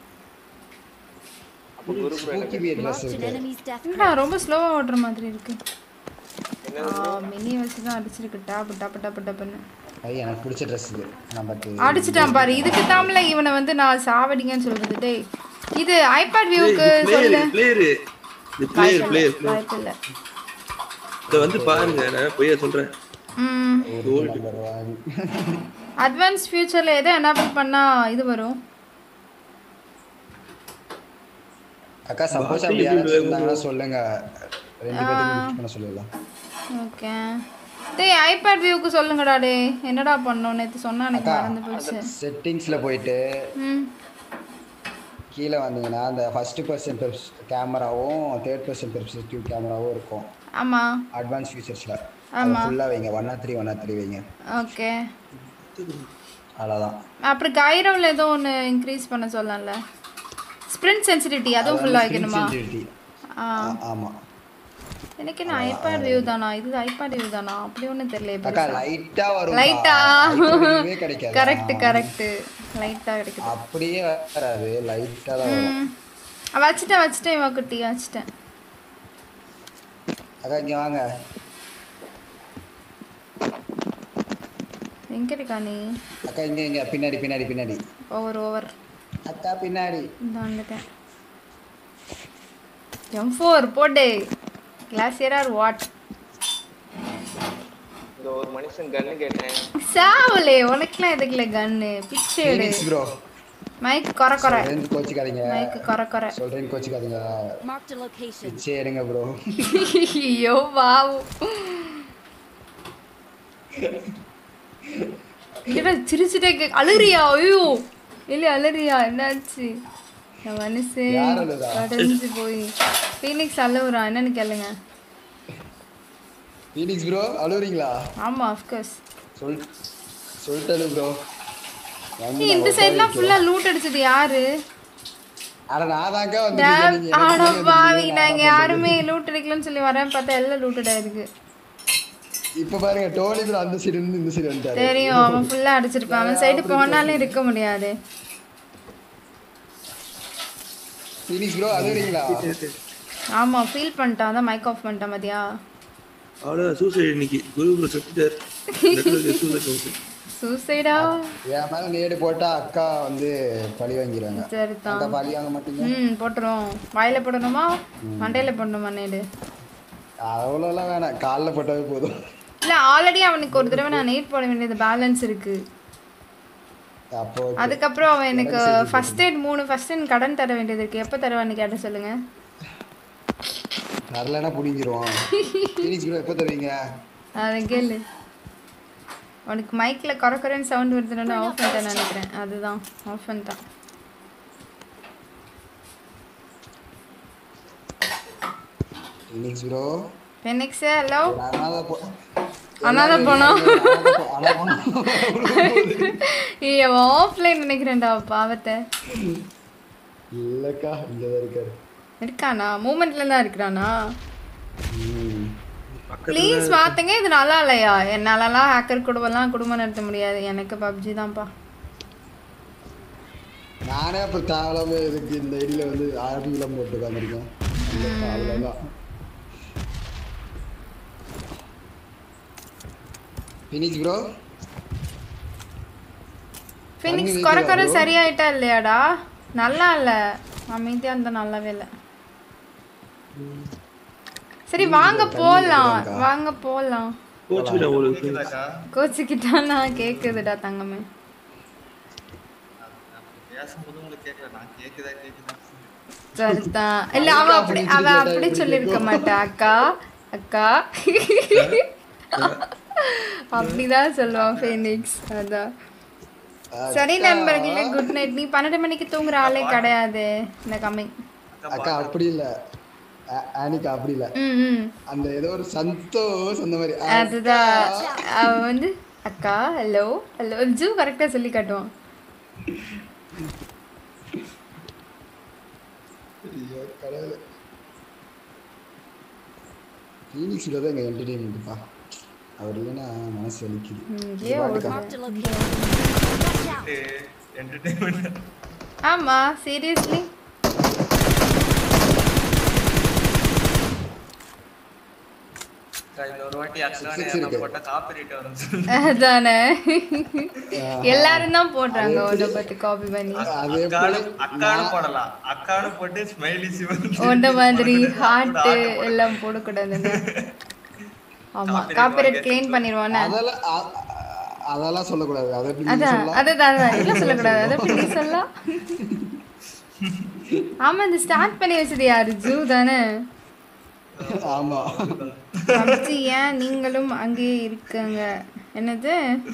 என்னடா ரொம்ப ஸ்லோவா ஓடுற மாதிரி இருக்கு. மினி வச்சு தான் அடிச்சிருக்கு. டாப் டாப் டாப் டாப்னு. ஐ எனக்கு பிடிச்ச Dress இது. நான் பட் அடிச்சிட்டான் பாரு. இதுக்கு தாமல இவனை வந்து நான் சாவடிங்கன்னு சொல்றது. டேய் இது ஐபேட் வியூக்கு சொல்லு. பிளேயர் இது பிளேயர் பிளேயர் வாய்ப்பில்லை. இத வந்து பாருங்க நான் போய் சொல்றேன். ம் அட்வான்ஸ் ஃபியூச்சர்ல எதை எனேபிள் பண்ணா இது வரும்? அக்கா சப்போஸ் அப்படி யாராவது இருந்தாங்கன்னா சொல்லுங்க. ரெண்டு பேரும் யூஸ் பண்ண சொல்லலாம். ஓகே டேய் ஐபேட் வியூக்கு சொல்லுங்கடா. டேய் என்னடா பண்ணோம் நேத்து சொன்னா எனக்கு மறந்து போச்சு. செட்டிங்ஸ்ல போயிட்டு ம் கீழ வந்தீங்கன்னா அந்த ஃபர்ஸ்ட் பர்சன் கேமராவும் தேர்ட் பர்சன் பெர்ஸ்பெக்டிவ் கேமராவும் இருக்கும். ஆமா அட்வான்ஸ் ஃபீச்சர்ஸ்ல ஆமா ஃபுல்லா வைங்க. one oh three one oh three வைங்க. ஓகே அவ்வளவுதான். அப்புறம் கைரோல ஏதோ ஒன்னு இன்க்ரீஸ் பண்ண சொல்லலாம்ல. ஸ்பிரிண்ட் சென்சிட்டிவிட்டி அதுவும் ஃபுல்லா வைக்கணுமா? ஆமா எனக்கு என்ன ஐபேட் வியூ தானா? இது ஐபேட் வியூ தானா? அப்படி ஒண்ணும் தெரியல. அக்கா லைட்டா வரும். லைட்டா கிடைக்காது. கரெக்ட் கரெக்ட் லைட்டா கிடைக்குது. அப்படியே வராது லைட்டா தான் வரும். வச்சிட்டேன் வச்சிட்டேன் இவ குட்டி வச்சிட்டேன். அக்கா இங்க வாங்க. எங்க இருக்கா நீ? அக்கா இங்க இங்க பின்னாடி பின்னாடி பின்னாடி. Over over. அக்கா பின்னாடி. இந்த வந்துட்டேன். எம் four போடு. Glacier or what? இந்த ஒரு மனுஷன் கன்னு கேட்டேன். சாவலே உனக்குலாம் எதுக்குல கன்னு? பிச்சை எடு. Phoenix bro. மைக் கொர கொர. சொல்றேன் கோச்சிக்காதீங்க. மைக் கொர கொர. சொல்றேன் கோச்சிக்காதீங்க. Marked a location. பிச்சை எடுங்க bro. ஐயோ வாவ். என்னடா சிரிச்சுட்டே கே அழுறியா? ஐயோ இல்லை அழுறியா? என்னாச்சு? என் மனசு கடைஞ்சு போய் ஃபீனிக்ஸ் அழுவுறா. என்னன்னு கேளுங்க. ஃபீனிக்ஸ் ப்ரோ அழுவுறீங்களா? ஆமாம் ஆஃப்கோர்ஸ். சொல் சொல்லிட்டேன் ப்ரோ. இந்த சைட்லாம் ஃபுல்லாக லூட் அடிச்சது யாரு? அட நான் தாங்க வந்து அட பாவி, நாங்க யாருமே லூட் அடிக்கலன்னு சொல்லி வரேன் பார்த்தா எல்லாம் லூட்டட் ஆயிருக்கு. இப்ப பாருங்க டோலி ப்ரோ அந்த சைடு இருந்து இந்த சைடு வந்துட்டாரு. தெரியும், அவன் ஃபுல்லா அடிச்சிருப்பான். அவன் சைடு போனாலும் இருக்க முடியாது. ஃபீனிக்ஸ் ப்ரோ அழுறீங்களா? ஆமா ஃபீல் பண்ணிட்டான். அதான் மைக் ஆஃப் பண்ணிட்டான் மதியா. அவ்வளோ சூசைட் இன்னைக்கு குரு ப்ரோ செத்துட்டார். சூசைடா? என் மேல நேடு போட்டா அக்கா வந்து பழி வாங்கிடுவாங்க. சரிதான். அக்கா பழி வாங்க மாட்டீங்க? ம் போட்டுரும். வாயில போடணுமா மண்டையில போடணுமா நேடு? அவ்வளோலாம் வேணாம், காலில் போட்டாவே போதும். இல்ல ஆல்ரெடி அவனுக்கு ஒரு தடவை நான் நேட் போட வேண்டியது பேலன்ஸ் இருக்கு. அப்போ அதுக்கப்புறம் அவன் எனக்கு ஃபர்ஸ்ட் எய்ட் மூணு ஃபர்ஸ்ட் எய்ட் கடன் தர வேண்டியது இருக்கு. எப்போ தருவான்னு கேட்ட சொல்லுங்க. தரலன்னா புடிங்கிடுவான். ஃபீனிக்ஸ் ப்ரோ எப்போ தருவீங்க? அதை கேளு. உனக்கு மைக்கில் குறை குறைன்னு சவுண்ட் வருதுன்னு ஆஃப் பண்ணிட்டேன் நினைக்கிறேன். அதுதான் ஆஃப் பண்ணிட்டான். Phoenix bro Phoenix hello. அனாத போ அனாத போனோம். ஏய் அவன் ஆஃப்லைன் நினைக்கிறேன்டா பாவத்தை. இல்லக்கா இங்க தான் இருக்காரு. இருக்கானா? மூமெண்ட்ல தான் இருக்கிறானா? ப்ளீஸ் மாத்துங்க. இது நல்லா இல்லையா? என்னாலலாம் ஹேக்கர் குடும்பம்லாம் குடும்பம் நடத்த முடியாது. எனக்கு பப்ஜி தான்ப்பா. நானே அப்போ தேவலாம இதுக்கு இந்த ஐடியில் வந்து ஆர்பிலாம் போட்டு உட்காந்துருக்கேன். அவ்வளோதான். ஃபீனிக்ஸ் ப்ரோ ஃபீனிக்ஸ் குறை குறை சரியாயிட்டா இல்லையாடா? நல்லா இல்லை, அமைதியாக இருந்தால் நல்லாவே இல்லை. சரி வாங்க போலாம், வாங்க போலாம். கோச்சுக்கிட்டா நான் கேக்குதுடா தங்கமே. சரிதான். இல்ல அவ அப்படி அவ அப்படி சொல்லிருக்க மாட்டா. அக்கா அக்கா அப்படிதான் சொல்லுவான் ஃபீனிக்ஸ். அதான். சரி நண்பர்களே, குட் நைட். நீ பன்னெண்டு மணிக்கு தூங்குற ஆளே கிடையாது இந்த கம்மிங். அக்கா அப்படி இல்ல, ஆனிகா அப்படி இல்ல, அந்த ஏதோ ஒரு சந்தோஷ் அந்த மாதிரி. அதுதான் அவ வந்து அக்கா ஹலோ ஹலோ ஜூ கரெக்டா சொல்லி காட்டுவான். ஃபீனிக்ஸ் தான் எங்க என்டர்டெயின்மெண்ட்ப்பா. அவர் இல்லைன்னா மனசு வலிக்குது. ஆமா சீரியஸ்லி அதானே எல்லாரும் தான் போடுறாங்க ஒன்ன பத்தி காப்பி பண்ணி. ஒன்ன மாதிரி ஹார்ட் எல்லாம் போடக்கூடாது. ஆமா காப்பிரைட் கிளைம் பண்ணிடுவானே. அதெல்லாம் சொல்லக்கூடாது. அதான் அதான் இதெல்லாம் சொல்லக்கூடாது. அதை எப்படி சொல்லலாம்? ஆமா இந்த ஸ்டார்ட் பண்ணி வச்சது யாரு? ஜூ தானே? ஆமா. பப்ஜி ஏன் நீங்களும் அங்கேயே இருக்கங்க? என்னது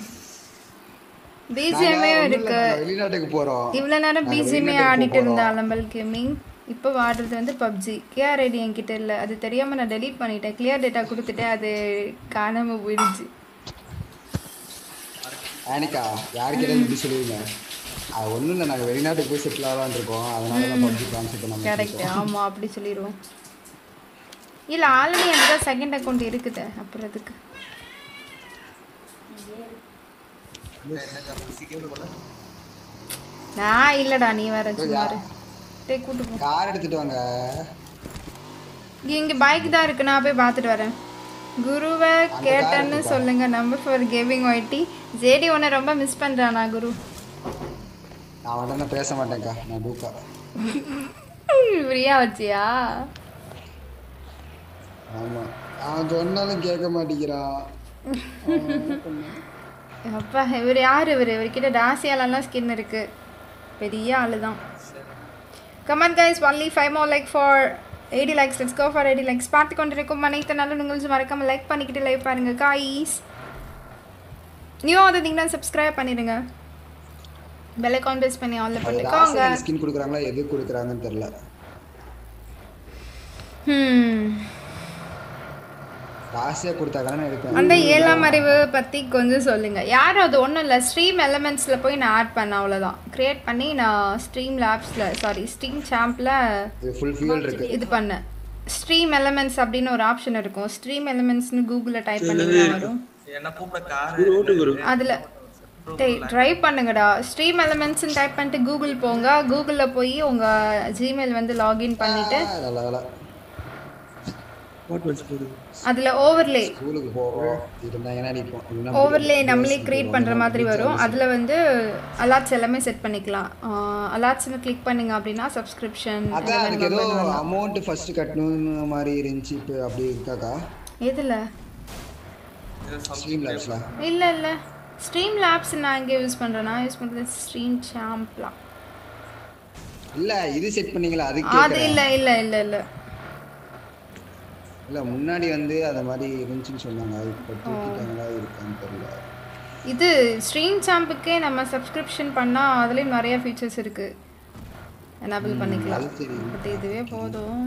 பிஜிஎம்ஏ இருக்கு. வெளிநாட்டுக்கு போறோம். இவ்வளவு நேரம் பிஜிஎம்ஏ ஆடிட்டு இருந்த அலம்பல் கேமிங் இப்போ ஆடுறது வந்து பப்ஜி. கிளியர் ஐடி என்கிட்ட இல்லை, அது தெரியாம நான் டெலீட் பண்ணிட்டேன். கிளியர் டேட்டா கொடுத்துட்டேன், அது காணாம போயிடுச்சு. ஆனிகா யாருக்கிட்ட இப்படி சொல்லுவீங்க? அது ஒன்றும் இல்லை, நாங்கள் வெளிநாட்டுக்கு போய் செட்டில் ஆகலான்னு இருக்கோம். அதனால தான் பப்ஜி கான்செப்ட் நம்ம கரெக்ட். ஆமாம் அப்படி சொல்லிடுவோம். இல்லை ஆல்ரெடி என்கிட்ட செகண்ட் அக்கௌண்ட் இருக்குது. அப்புறம் அதுக்கு நான் இல்லைடா, நீ வேற சும்மாரு. டே கூட்டு போ. கார் எடுத்துட்டு வாங்க. இங்கே பைக் தான் இருக்கு, நான் போய் பார்த்துட்டு வரேன். குருவை கேட்டேன்னு சொல்லுங்க. Number for gaming YT. JD உன்னை ரொம்ப மிஸ் பண்ணுறானா குரு? நான் உடனே பேச மாட்டேன்க்கா, நான் டூக்கா. ஃப்ரீயா வச்சியா? ஆமாம், அவன் சொன்னாலும் கேட்க மாட்டேங்கிறான். அப்பா இவர் யார்? இவர் இவர்கிட்ட டாசியாலெல்லாம் ஸ்கின் இருக்கு. பெரிய ஆளு தான். Comment guys, only five more like for eighty likes. Let's go for eighty likes. பார்த்து கொண்டிருக்கும் அனைத்து நல்ல உங்களுக்கு மறக்காம லைக் பண்ணிக்கிட்டு லைவ் பாருங்க காய்ஸ். நியூவாக வந்தீங்கன்னா சப்ஸ்கிரைப் பண்ணிடுங்க. பெல் ஐகான் ப்ரெஸ் பண்ணி ஆல்ல போட்டுக்கோங்க. ஸ்கின் கொடுக்குறாங்களா எது கொடுக்குறாங்கன்னு தெரியல. ம் காசே கொடுத்தாங்கன்னா எடுப்பேன். அந்த ஏழாம் அறிவு பற்றி கொஞ்சம் சொல்லுங்கள். யாரும் அது ஒன்றும் இல்லை, ஸ்ட்ரீம் எலமெண்ட்ஸில் போய் நான் ஆட் பண்ணேன், அவ்வளோதான். க்ரியேட் பண்ணி நான் ஸ்ட்ரீம் லேப்ஸில் sorry stream sample full fuel இருக்கு இது பண்ணேன். ஸ்ட்ரீம் எலமெண்ட்ஸ் அப்படின்னு ஒரு ஆப்ஷன் இருக்கும். ஸ்ட்ரீம் எலமெண்ட்ஸ்னு கூகுளில் டைப் பண்ணி வரும். அதில் ட்ரை பண்ணுங்கடா. ஸ்ட்ரீம் எலமெண்ட்ஸ்னு டைப் பண்ணிட்டு கூகுள் போங்க. கூகுளில் போய் உங்கள் ஜிமெயில் வந்து லாகின் பண்ணிவிட்டு அதில் ஓவர்லே ஓவர்லே நம்மளே க்ரியேட் பண்ணுற மாதிரி வரும். அதில் வந்து அலாட்ஸ் எல்லாமே செட் பண்ணிக்கலாம். அலாட்ஸ்னு கிளிக் பண்ணிங்க அப்படின்னா சப்ஸ்கிரிப்ஷன் அமௌண்ட் ஃபர்ஸ்ட் கட்டணும் மாதிரி இருந்துச்சு. இப்போ அப்படி இருக்காக்கா எதில்? ஸ்ட்ரீம் லேப்ஸ்ல இல்லை இல்லை ஸ்ட்ரீம் லேப்ஸ் நான் எங்கே யூஸ் பண்ணுறேன்? நான் யூஸ் பண்ணுறது ஸ்ட்ரீம் சாம்ப்லாம். இல்லை இது செட் பண்ணீங்களா? அதுக்கு அது இல்லை இல்லை இல்லை இல்லை இல்லை முன்னாடி வந்து அந்த மாதிரி இருந்துச்சுன்னு சொன்னாங்க. இப்போ தூக்கிட்டாங்களா இருக்கான்னு தெரியல. இது ஸ்ட்ரீம் சாம்புக்கே நம்ம சப்ஸ்கிரிப்ஷன் பண்ணால் அதுலேயும் நிறைய ஃபீச்சர்ஸ் இருக்குது, எனேபிள் பண்ணிக்கலாம். பட் இதுவே போதும்.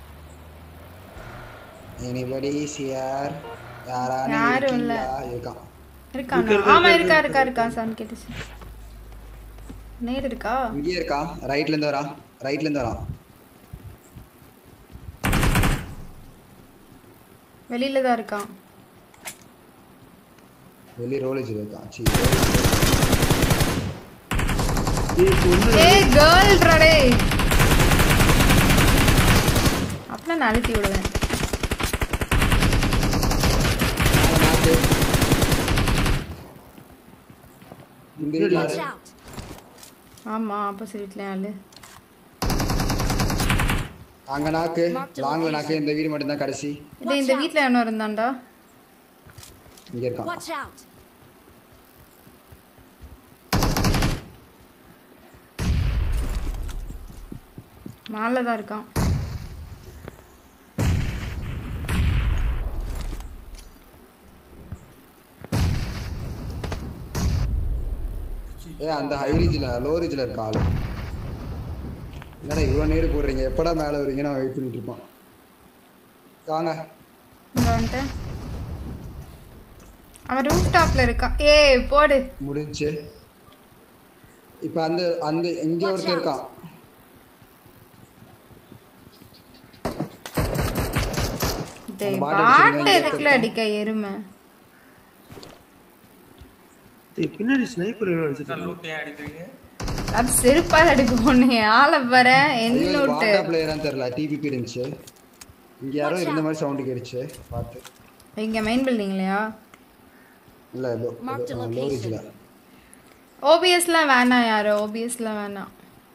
எனிபடி சிஆர் யாரானே யாரும் இல்லை இருக்கான் இருக்கானா? ஆமாம் இருக்கா இருக்கா இருக்கா சார் கேட்டுச்சு. நேர் இருக்கா? இங்கே இருக்கா. ரைட்லேருந்து வரான் ரைட்லேருந்து வரான் வெளியில தான் இருக்கான். வெளிய ரோலேஜ் இருக்கான். சீ ஏய் கேர்ள் ரடே அப்பனா நான் அழுத்தி விடுவேன். ஆமா ஆப்போசிட் வீட்ல ஆளு. அங்க நாக்கு லாங்ல நாக்கு. இந்த வீடு மட்டும் தான் கடைசி. இது இந்த வீட்ல என்ன இருந்தான்டா? இங்க இருக்கான். Watch out. மேல தான் இருக்கான். ஏ அந்த ஹை ரீஜ்ல லோ ரீஜ்ல இருக்க ஆளு. என்னடா இவ்வளோ நேரு போடுறீங்க? எப்படா மேலே வரீங்க? நான் வெயிட் பண்ணிட்டு இருப்பான். வாங்க அவன் ரூஃப் டாப்ல இருக்கான். ஏய் போடு முடிஞ்சு. இப்போ அந்த அந்த இங்க ஒருத்தர் இருக்கான். டேய் பாட்டு எதுக்குல அடிக்க எருமை? டேய் பின்னாடி ஸ்னைப்பர் அடிச்சிட்டான். லூட்டே அடிக்குறீங்க. அது செருப்பால அடிக்க போனே ஆள பாரு. என்ன லூட்? பாட்டா பிளேயரான்னு தெரியல. டிபிபி இருந்துச்சு. இங்க யாரோ இருந்த மாதிரி சவுண்ட் கேட்டுச்சு. பாத்து. இங்க மெயின் பில்டிங்லயா? இல்ல லோ லோ ரீஜ்ல. ஓபிஎஸ்ல வேணாம் யாரோ. ஓபிஎஸ்ல வேணாம்.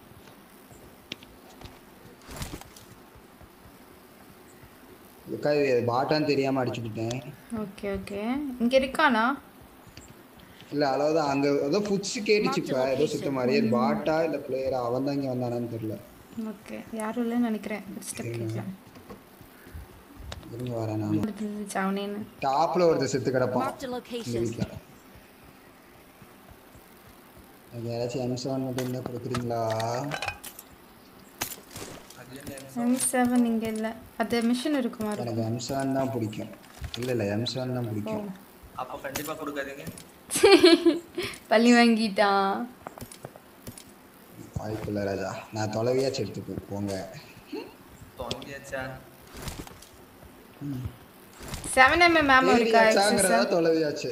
இதுக்காக பாட்டான்னு தெரியாம அடிச்சுட்டேன். Okay okay. இங்க இருக்கானா? இல்ல அவ்வளவுதான். அங்க ஏதோ ஃபுட்ஸ் கேட்டுச்சு. இப்ப ஏதோ சுத்த மாதிரி பாட்டா இல்ல பிளேயரா அவன் தான் இங்க வந்தானான்னு தெரியல. ஓகே யாரும் இல்லைன்னு நினைக்கிறேன். ஸ்டெப் கேட்கலாம். இருங்க வரேன் நான். சாவனேன்னு டாப்ல ஒருத்தர் செத்து கிடப்பான் இந்த வீட்ல. நீங்க யாராச்சும் எம் செவன் மட்டும் இருந்தா கொடுக்குறீங்களா? எம் செவன் இங்க இல்ல. அது மிஷன் இருக்குமா? எனக்கு எம் செவன் தான் பிடிக்கும். இல்ல இல்ல எம் செவன் தான் பிடிக்கும். அப்ப கண்டிப்பா கொடுக்காதீங்க. பள்ளி வாங்கிட்டான். வாய்ப்புல ராஜா. நான் தொலைவியாச்சு எடுத்துப்போ போங்க. தொலைவியாச்சா? seven millimeter மேமோ இருக்கா? சாங்கறதா தொலைவியாச்சு.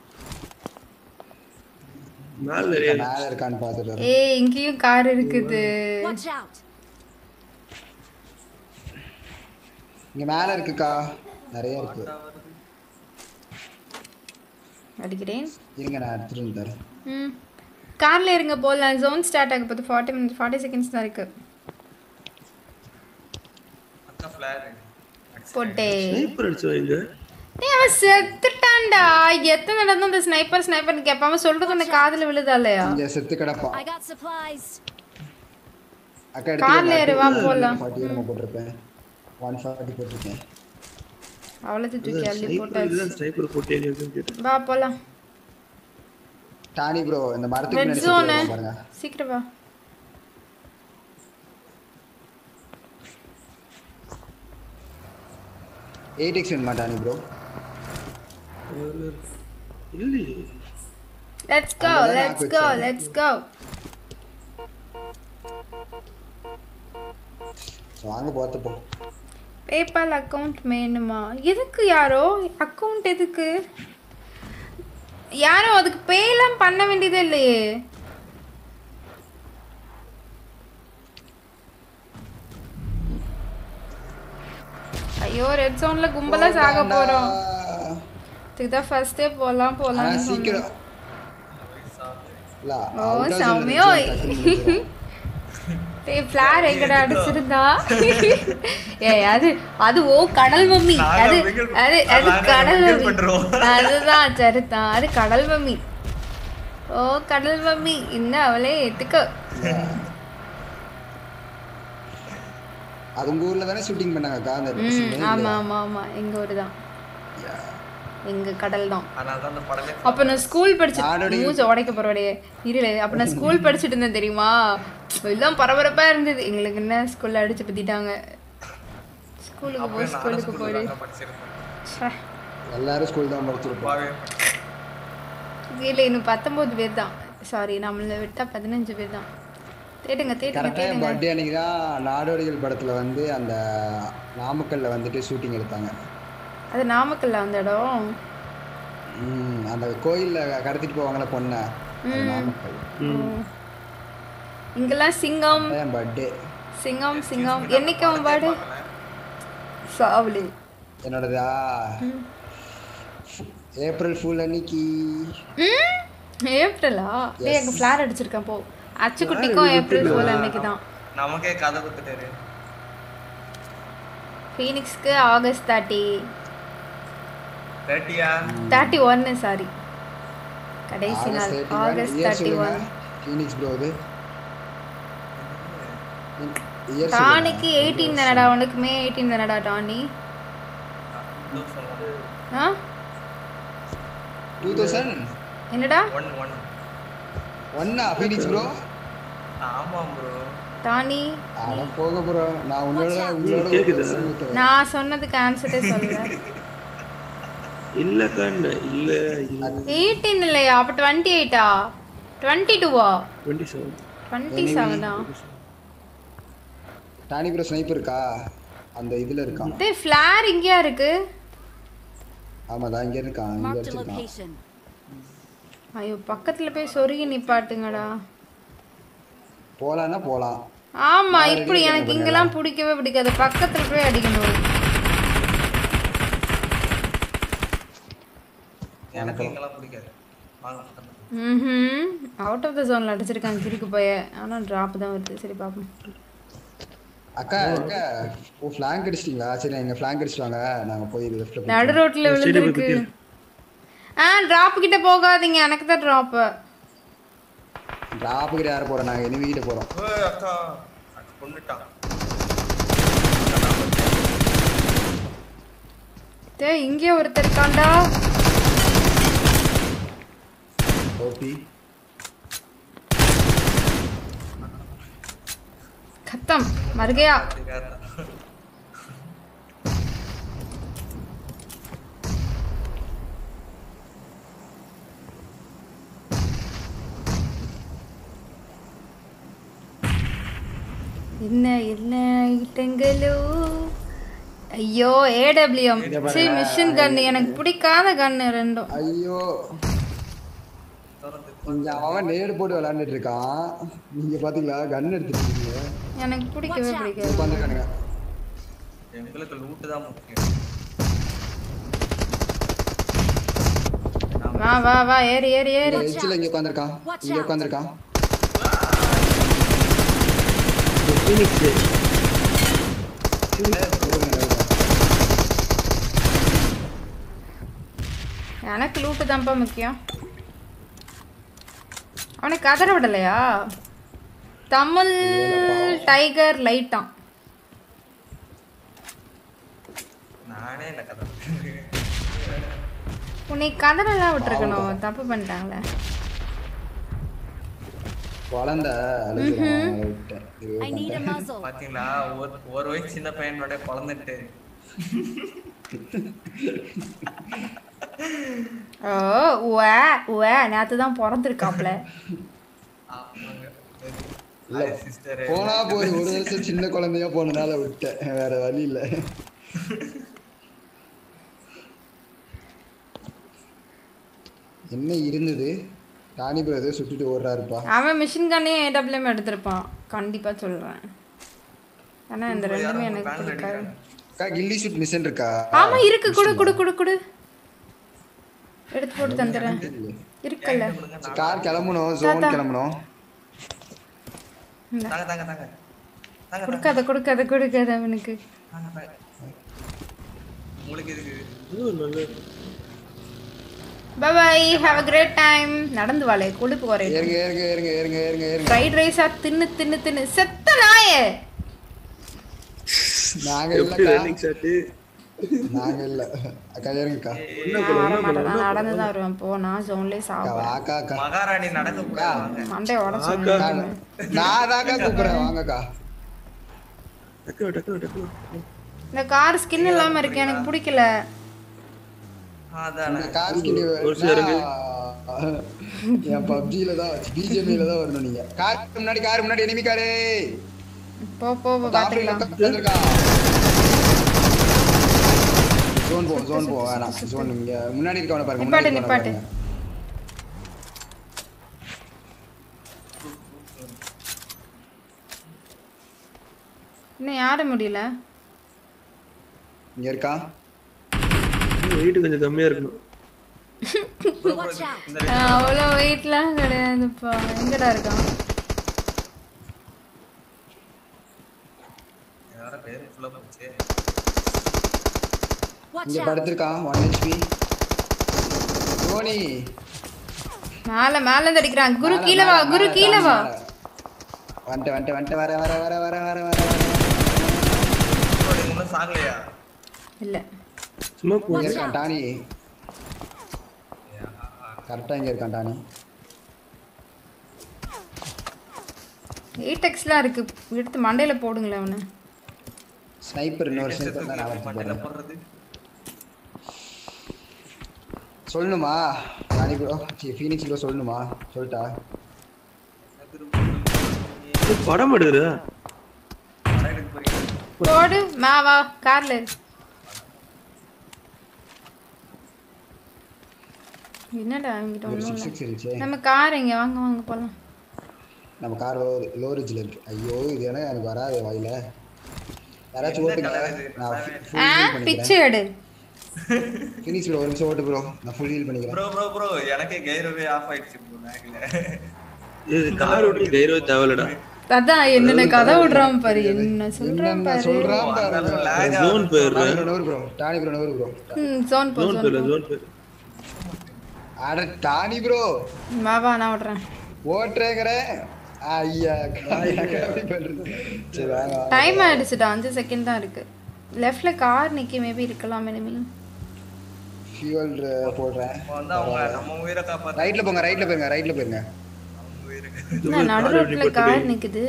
மேல மேல இருக்கான்னு பாத்துட்டு. ஏய் இங்கேயும் கார் இருக்குது. Watch out. இங்க மேல இருக்குக்கா. நிறைய இருக்கு. அடிக்கிறேன். இருங்க நான் எடுத்துட்டு வந்துறேன். ம். கார்ல இருங்க போலாம். ஜோன் ஸ்டார்ட் ஆக போகுது. forty minutes forty seconds தான் இருக்கு. அக்கா ஃபிளேர் போட்டே. ஸ்னைப்பர் அடிச்சு வைங்க. டேய் அவன் செத்துட்டான்டா. எத்தனை நடந்து அந்த ஸ்னைப்பர் ஸ்னைப்பர்னு கேட்பாம சொல்றது அந்த காதுல விழுதாலையா? இங்க செத்து கிடப்பா. I got supplies. அக்கா எடுத்து கார்ல ஏறு வா போலாம். forty நம்ம போட்டுறேன். one forty போட்டுறேன். அவளது தூக்கி அள்ளி போட்டாச்சு. ஸ்னைப்பர் போட்டே இருக்குன்னு கேட்டேன். வா போலாம். டானி ப்ரோ இந்த மரத்துக்கு ரெட் முன்னாடி ஜோன் சுத்தி பாருங்க. சீக்கிரம் வா. எயிட் எக்ஸ் வேணுமா டானி ப்ரோ? இல்லையே. Let's go, let's go, let's go. வாங்க போத்து போ. பேபால் அக்கவுண்ட் வேணுமா? எதுக்கு யாரோ அக்கவுண்ட் எதுக்கு? யாரும் அதுக்கு பேலாம் பண்ண வேண்டியதே இல்லையே. ஐயோ ரெட் ஜோன்ல கும்பலா சாக போறோம். இதுதான் ஃபர்ஸ்ட் டே போலாம் போலாம் சீக்கிரம். லா ஓ சாமியோ. டேய் ஃப்ளார் எங்கடா அடிச்சிருந்தா? ஏய் அது அது ஓ கடல் மம்மி. அது அது அது கடல் மம்மி. அதுதான் சரிதான். அது கடல் மம்மி. ஓ கடல் மம்மி என்ன அவளே ஏத்துக்க. அது உங்க ஊர்ல தானே ஷூட்டிங் பண்ணாங்கக்கா அந்த ம் ஆமா ஆமா ஆமா எங்க ஊர் தான். எங்க கடல் தான். அதனால தான் அந்த படமே. அப்ப நான் ஸ்கூல் படிச்சு மூஞ்ச உடைக்க போறவடே இருல. அப்ப நான் ஸ்கூல் படிச்சிட்டு இருந்தேன் தெரியுமா? எல்லாம் பரபரப்பா இருந்தது. எங்களுக்கு என்ன ஸ்கூல்ல அடிச்சு பத்திட்டாங்க. ஸ்கூலுக்கு போ ஸ்கூலுக்கு போய் எல்லாரும் ஸ்கூல் தான் படிச்சிருப்பாங்க. இதுல இன்னும் பத்தொன்பது பேர் தான். சாரி நம்மள விட்டா பதினஞ்சு பேர் தான். தேடுங்க தேடுங்க கரெக்டா தேடுங்க. பர்த்டே அன்னைக்கு தான் நாடோடிகள் படத்துல வந்து அந்த நாமக்கல்ல வந்துட்டு ஷூட்டிங் எடுத்தாங்க. அது நாமக்கல்ல அந்த இடம். ம் அந்த கோயில்ல கடத்திட்டு போவாங்கல பொண்ண. அது நாமக்கல். இங்கலாம் சிங்கம் பர்த்டே. சிங்கம் சிங்கம் என்னைக்கு அவன் பர்த்டே? சாவலி. என்னோடதா? ஏப்ரல் ஃபூல் அன்னைக்கு. ம் ஏப்ரலா? டேய் அங்க ஃப்ளார் அடிச்சிருக்கேன் போ. அச்சு குட்டிக்கும் ஏப்ரல் ஃபூல் அன்னைக்கு தான். நமக்கே கதை குத்துட்டாரு. ஃபீனிக்ஸ்க்கு ஆகஸ்ட் முப்பது. முப்பதுயா? முப்பத்தி ஒன்று சாரி. கடைசி நாள் ஆகஸ்ட் முப்பத்தி ஒன்று. ஃபீனிக்ஸ் ப்ரோ இது. டானிக்கு பதினெட்டு தானடா உனக்கு மே பதினெட்டு தானடா டானி? ஆ? ரெண்டாயிரம் என்னடா? ஒன்று ஒன்று ஒண்ணா ஃபீனிக்ஸ் ப்ரோ? ஆமா ப்ரோ. டானி அட போங்க ப்ரோ. நான் உங்களோட உங்களோட கேக்குதா? நான் சொன்னதுக்கு ஆன்சரே சொல்லல. இல்ல கண்ணு இல்ல பதினெட்டு இல்லையா? அப்ப இருபத்தி எட்டா? இருபத்தி இரண்டா? இருபத்தி ஏழு இருபத்தி ஏழு தான். டானி ப்ரோ ஸ்னைப்பர் இருக்கா? அந்த இதுல இருக்கான். டேய் ஃப்ளார் இங்கயா இருக்கு? ஆமா தான் இங்க இருக்கான். இங்க வச்சிருக்கான். ஐயோ பக்கத்துல போய் சொருகி நிப்பாட்டுங்கடா. போலாம்னா போலாம். ஆமா இப்படி எனக்கு இங்கெல்லாம் பிடிக்கவே பிடிக்காது. பக்கத்துல போய் அடிக்கணும். எனக்கு இங்கெல்லாம் பிடிக்காது. வாங்க. ம்ஹும் அவுட் ஆஃப் தி ஜோன்ல அடிச்சிருக்காங்க கிறுக்கு போய். ஆனா டிராப் தான் வருது. சரி பாப்போம். அக்கா அக்கா ஓ ஃப்ளாங்க் அடிச்சிட்டீங்களா? சரி எங்க ஃப்ளாங்க் அடிச்சுவாங்க. நாங்க போய் லெஃப்ட்ல போய் நடு ரோட்ல விழுந்திருக்கு. ஆ டிராப் கிட்ட போகாதீங்க. எனக்கு தான் டிராப். டிராப் கிட்ட யார போறோம்? நாங்க எனிமி கிட்ட போறோம். ஏய் அக்கா அக்க கொன்னுட்டான். டேய் இங்கே ஒருத்தர் இருக்கான்டா. ஓபி खत्म मर गया. என்ன என்ன ஐட்டங்களோ. ஐயோ ஏடபிள்யூஎம் சி மிஷன் கன் எனக்கு பிடிக்காத கன் ரெண்டும். ஐயோ இங்க அவன் நேடு போட்டு விளையாண்டுட்டு இருக்கான். நீங்க பாத்தீங்களா கன் எடுத்துட்டு இருக்கீங்க. எனக்கு பிடிக்கவே பிடிக்காது. உட்கார்ந்துருக்கானுங்க. எங்களுக்கு லூட் தான் முக்கியம். வா வா வா ஏறு ஏறு ஏறு. எட்ஜ்ல இங்க உட்கார்ந்திருக்கான். இங்க உட்கார்ந்திருக்கான். ஃபீனிக்ஸ் எனக்கு லூட்டு தான்ப்பா முக்கியம். அவனை கதற விடலையா? தமிழ் டைகர் லைட்டான். நானே என்ன கதை உன்னை கதறெல்லாம் விட்டுருக்கணும். தப்பு பண்ணிட்டாங்களே. குழந்த அழுகுறான் விட்டேன் I need a muzzle. பாத்தீங்களா ஒரு ஒரு வயசு சின்ன பையனோட குழந்தைட்டு ஓ உவா உவா நேத்து தான் பிறந்திருக்காப்ல. இல்ல போனா போய் ஒரு வருஷம் சின்ன குழந்தையா போனனால விட்டேன் வேற வழி இல்ல. என்ன இருந்தது ராணி பிரதர் சுட்டிட்டு ஓடுறாருப்பா. அவன் மிஷின் கன்னே ஏடபிள்யூஎம் எடுத்திருப்பான் கண்டிப்பா சொல்றேன். ஆனா இந்த ரெண்டுமே எனக்கு பிடிக்காது. கா கில்லி ஷூட் மிஷன் இருக்கா? ஆமா இருக்கு குடு குடு குடு குடு எடுத்து போட்டு தந்துறேன். இருக்குல்ல கார் கிளம்பணும் ஜோன் கிளம்பணும். தாங்க தாங்க தாங்க தாங்க கொடுக்காத கொடுக்காத கொடுக்காத அவனுக்கு. உங்களுக்கு எதுக்கு நல்ல Bye bye, have a great time. நடந்து வாளே கொழுப்பு குறை. ஏறுங்க ஏறுங்க ஏறுங்க ஏறுங்க ஏறுங்க ஏறுங்க. ஃப்ரைட் ரைஸா தின்னு தின்னு தின்னு செத்த நாயே. நாங்க இல்ல ரன்னிங் ஷாட். நாங்க இல்ல அக்கா ஏறுங்கக்கா. நான் நடந்து தான் வருவேன் போ நான் ஜோன்லயே சாவுறேன். அக்கா அக்கா மகாராணி நடந்து போறாங்க. மண்டை உடைச்சு. நான் தாங்க கூப்பிடுறேன் வாங்கக்கா. டக்கு டக்கு டக்கு. இந்த கார் ஸ்கின் இல்லாம இருக்கு எனக்கு பிடிக்கல. அதான் கார் ஸ்கின் என் பப்ஜில தான் பிஜிஎம்ல தான் வரணும் நீங்க. கார் முன்னாடி கார் முன்னாடி எனிமி காரே. போ போ பாத்துக்கலாம். ஜோன் போ ஜோன் போ வேணாம் ஜோன் இங்க முன்னாடி இருக்கவன பாருங்க. நிப்பாட்டு நிப்பாட்டு. இன்னும் யாரும் முடியல. இங்க இருக்கா? வெயிட் கொஞ்சம் கம்மியா இருக்கணும். அவ்வளோ வெயிட்லாம் கிடையாதுப்பா. எங்கடா இருக்கான்? யார பேர் ஃபுல்லா போச்சு. இங்க படுத்துட்டான் one H P. ரோனி மேல மேல இருந்து அடிக்குறான். குரு கீழ வா குரு கீழ வா. வந்து வந்து வந்து வர வர வர வர வர வர. ரோனி முன்ன சாகலையா? இல்ல. சும்மா போய் இருக்கான் டானி. கரெக்டா இங்க இருக்கான் டானி. எயிட் எக்ஸ்லாம் இருக்கு. எடுத்து மண்டையில போடுங்களே அவனை. ஸ்னைப்பர் இன்னொரு ஸ்னைப்பர் தான் நான் மண்டையில போடுறது. சொல்லணுமா? டானி ப்ரோ ஃபீனிக்ஸ் ப்ரோ சொல்லணுமா? சொல்லிட்டா? படம் எடுக்குறா. போடு மாவா கார்ல. என்னடா இங்க ஒண்ணும் நம்ம கார் எங்க வாங்க வாங்க போலாம். நம்ம கார் லோரேஜ்ல இருக்கு. ஐயோ இது என்ன எனக்கு வராது வாயில. யாராச்சும் ஓட்டுங்க. நான் பிச்சை எடு. ஃபினிஷ் ப்ரோ ஒரு நிமிஷம் ஓட்டு ப்ரோ. நான் ஃபுல் ஹீல் பண்ணிக்கிறேன். ப்ரோ ப்ரோ ப்ரோ எனக்கு கைரோவே ஆஃப் ஆயிடுச்சு ப்ரோ மேக்ல. இது கார் ஓட்டி கைரோ தேவலடா. அதான் என்ன கதை விடுறான் பாரு. என்ன சொல்றான் பாரு. சொல்றான் பாரு. ஜோன் போயிடுறேன். நோர் ப்ரோ டானி ப்ரோ நோர் ப்ரோ. ம் ஜோன் போ ஜோன் போயிடு ஜோன் போயிடு. அட டானி ப்ரோ வா வா நான் ஓட்றேன். ஓட்றேங்கறேன். ஐயா காயா எப்படி பண்றது? சரி வாங்க. டைம் ஆயிடுச்சுடா. அஞ்சு செகண்ட் தான் இருக்கு. லெஃப்ட்ல கார் நிக்கி மேபி இருக்கலாம் enemy. ஃபியூல் போடுறேன். வந்து அவங்க நம்ம உயிரை காப்பாத்து. ரைட்ல போங்க ரைட்ல போங்க ரைட்ல போங்க. நம்ம உயிரை. நான் நடு ரோட்ல கார் நிக்குது.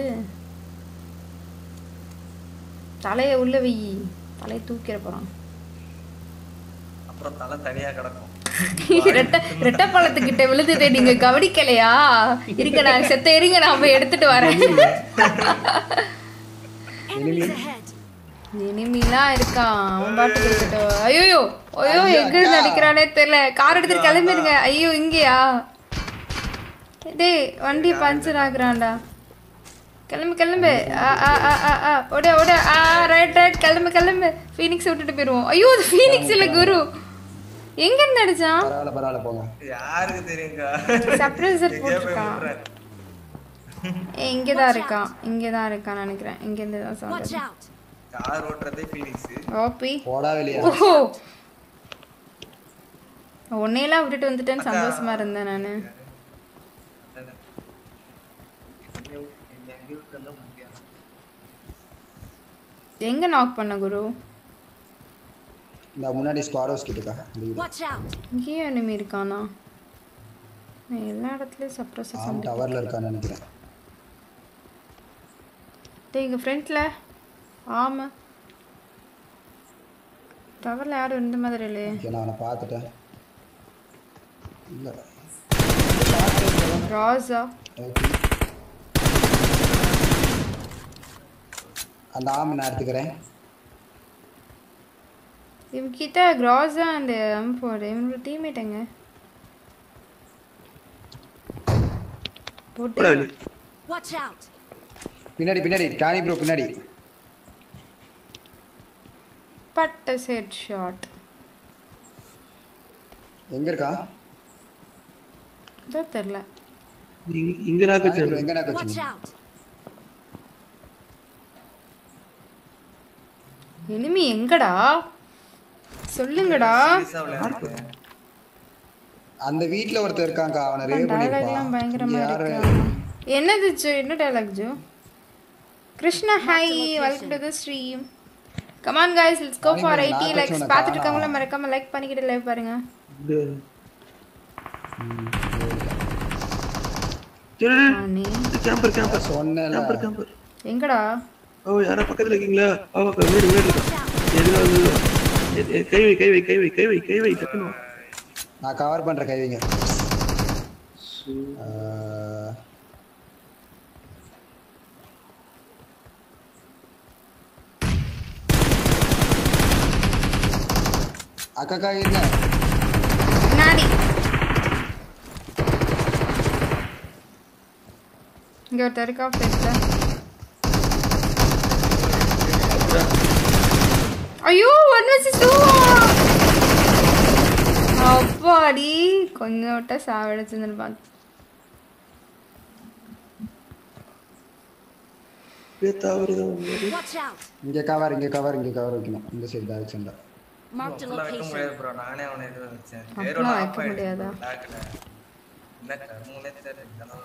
தலைய உள்ள வை. தலைய தூக்கிற போறான். அப்புறம் தலை தனியா கிடக்கும். ரெட்ட ரெட்ட பழத்துக்கிட்ட விழுதுதே நீங்க கவனிக்கலையா? இருங்க நான் செத்த இருங்க நான் போய் எடுத்துட்டு வரேன். எனிமிலாம் இருக்கான். அவன் பாட்டு இருக்கட்டு. ஐயோ ஐயோ எங்க இருந்து அடிக்கிறானே தெரியல. கார் எடுத்துட்டு கிளம்பிருங்க. ஐயோ இங்கயா? டேய் வண்டி பஞ்சர் ஆகுறான்டா. கிளம்பு கிளம்பு. ஆ ஆ ஆ ஆ ஓட ஓட. ஆ ரைட் ரைட் கிளம்பு கிளம்பு. ஃபீனிக்ஸ் விட்டுட்டு போயிடுவோம். ஐயோ அது ஃபீனிக்ஸ் இல்ல குரு. எங்க இருந்து அடிச்சான்? பரவாயில்ல பரவாயில்ல போங்க. யாருக்கு தெரியுங்க? சப்ரசர் போட்டுட்டான். ஏ இங்க தான் இருக்கான். இங்க தான் இருக்கான் நினைக்கிறேன். இங்க இருந்து தான் சவுண்ட். கார் ஓட்றதே ஃபீனிக்ஸ். ஓபி போடா வெளிய. ஓ ஒன்னேலாம் விட்டுட்டு வந்துட்டேன்னு சந்தோஷமா இருந்தேன் நானு. எங்க நாக் பண்ண குரு? இந்த முன்னாடி ஸ்குவாட் ஹவுஸ் கிட்டக்கா. இங்கே enemy இருக்கானா? நான் எல்லா இடத்துலயும் சப்ரசர் ஆம் டவர்ல இருக்கான்னு நினைக்கிறேன். டேய் இங்க ஃப்ரண்ட்ல ஆமா டவர்ல யாரும் இந்த மாதிரி இல்லையே. ஓகே நான் அவனை பார்த்துட்டேன். இல்ல ராசா அந்த ஆம் நான் எடுத்துக்கிறேன். இவங்கிட்ட கிராஸா அந்த எம் ஃபோர் இவனோட டீம்மேட் எங்க போட்டு Watch out. பின்னாடி பின்னாடி டானி ப்ரோ பின்னாடி பட்ட ஹெட் ஷாட். எங்க இருக்கா இதோ தெரியல. இங்க நாக்கு டானி எங்க நாக்கு Watch வச்சீங்க? out. எனிமி எங்கடா சொல்லுங்கடா. அந்த வீட்ல ஒருத்தர் இருக்காங்க அவனை ரேவ் டயலாக்லாம் பயங்கரமா பண்ணிருப்பான். இருக்கு. என்னது ஜோ என்ன டயலாக் ஜோ? Krishna hi welcome to the stream. Come on guys let's go for eighty likes. பாத்துட்டு இருக்கவங்க மறக்காம லைக் பண்ணிக்கிட்டு லைவ் பாருங்க. அண்ணே கேம்பர் கேம்பர் சொன்னேல கேம்பர் கேம்பர் எங்கடா? ஓ யாரா பக்கத்துல இருக்கீங்களா? ஆ வீடு வீடு எதுல கை வை கை வை கை வை கை வை கை வை டக்குனு நான் கவர் பண்ற கை வைங்க. அக்கா இருங்க நாடி இங்க ஒரு தரக்கா ஃப்ரெண்ட்ல. ஐயோ one versus two. அப்பாடி கொஞ்சம் விட்டா சாவடிச்சிருப்பாங்க. Watch out. இங்க கவர் இங்க கவர் இங்க கவர் வைக்கணும். இந்த சைடு டைரக்ஷன்ல Marked a location. bro நானே அவனை இது வச்சேன். அப்பலாம் வைக்க முடியாதா? என்ன கர்மங்களே தெரியல.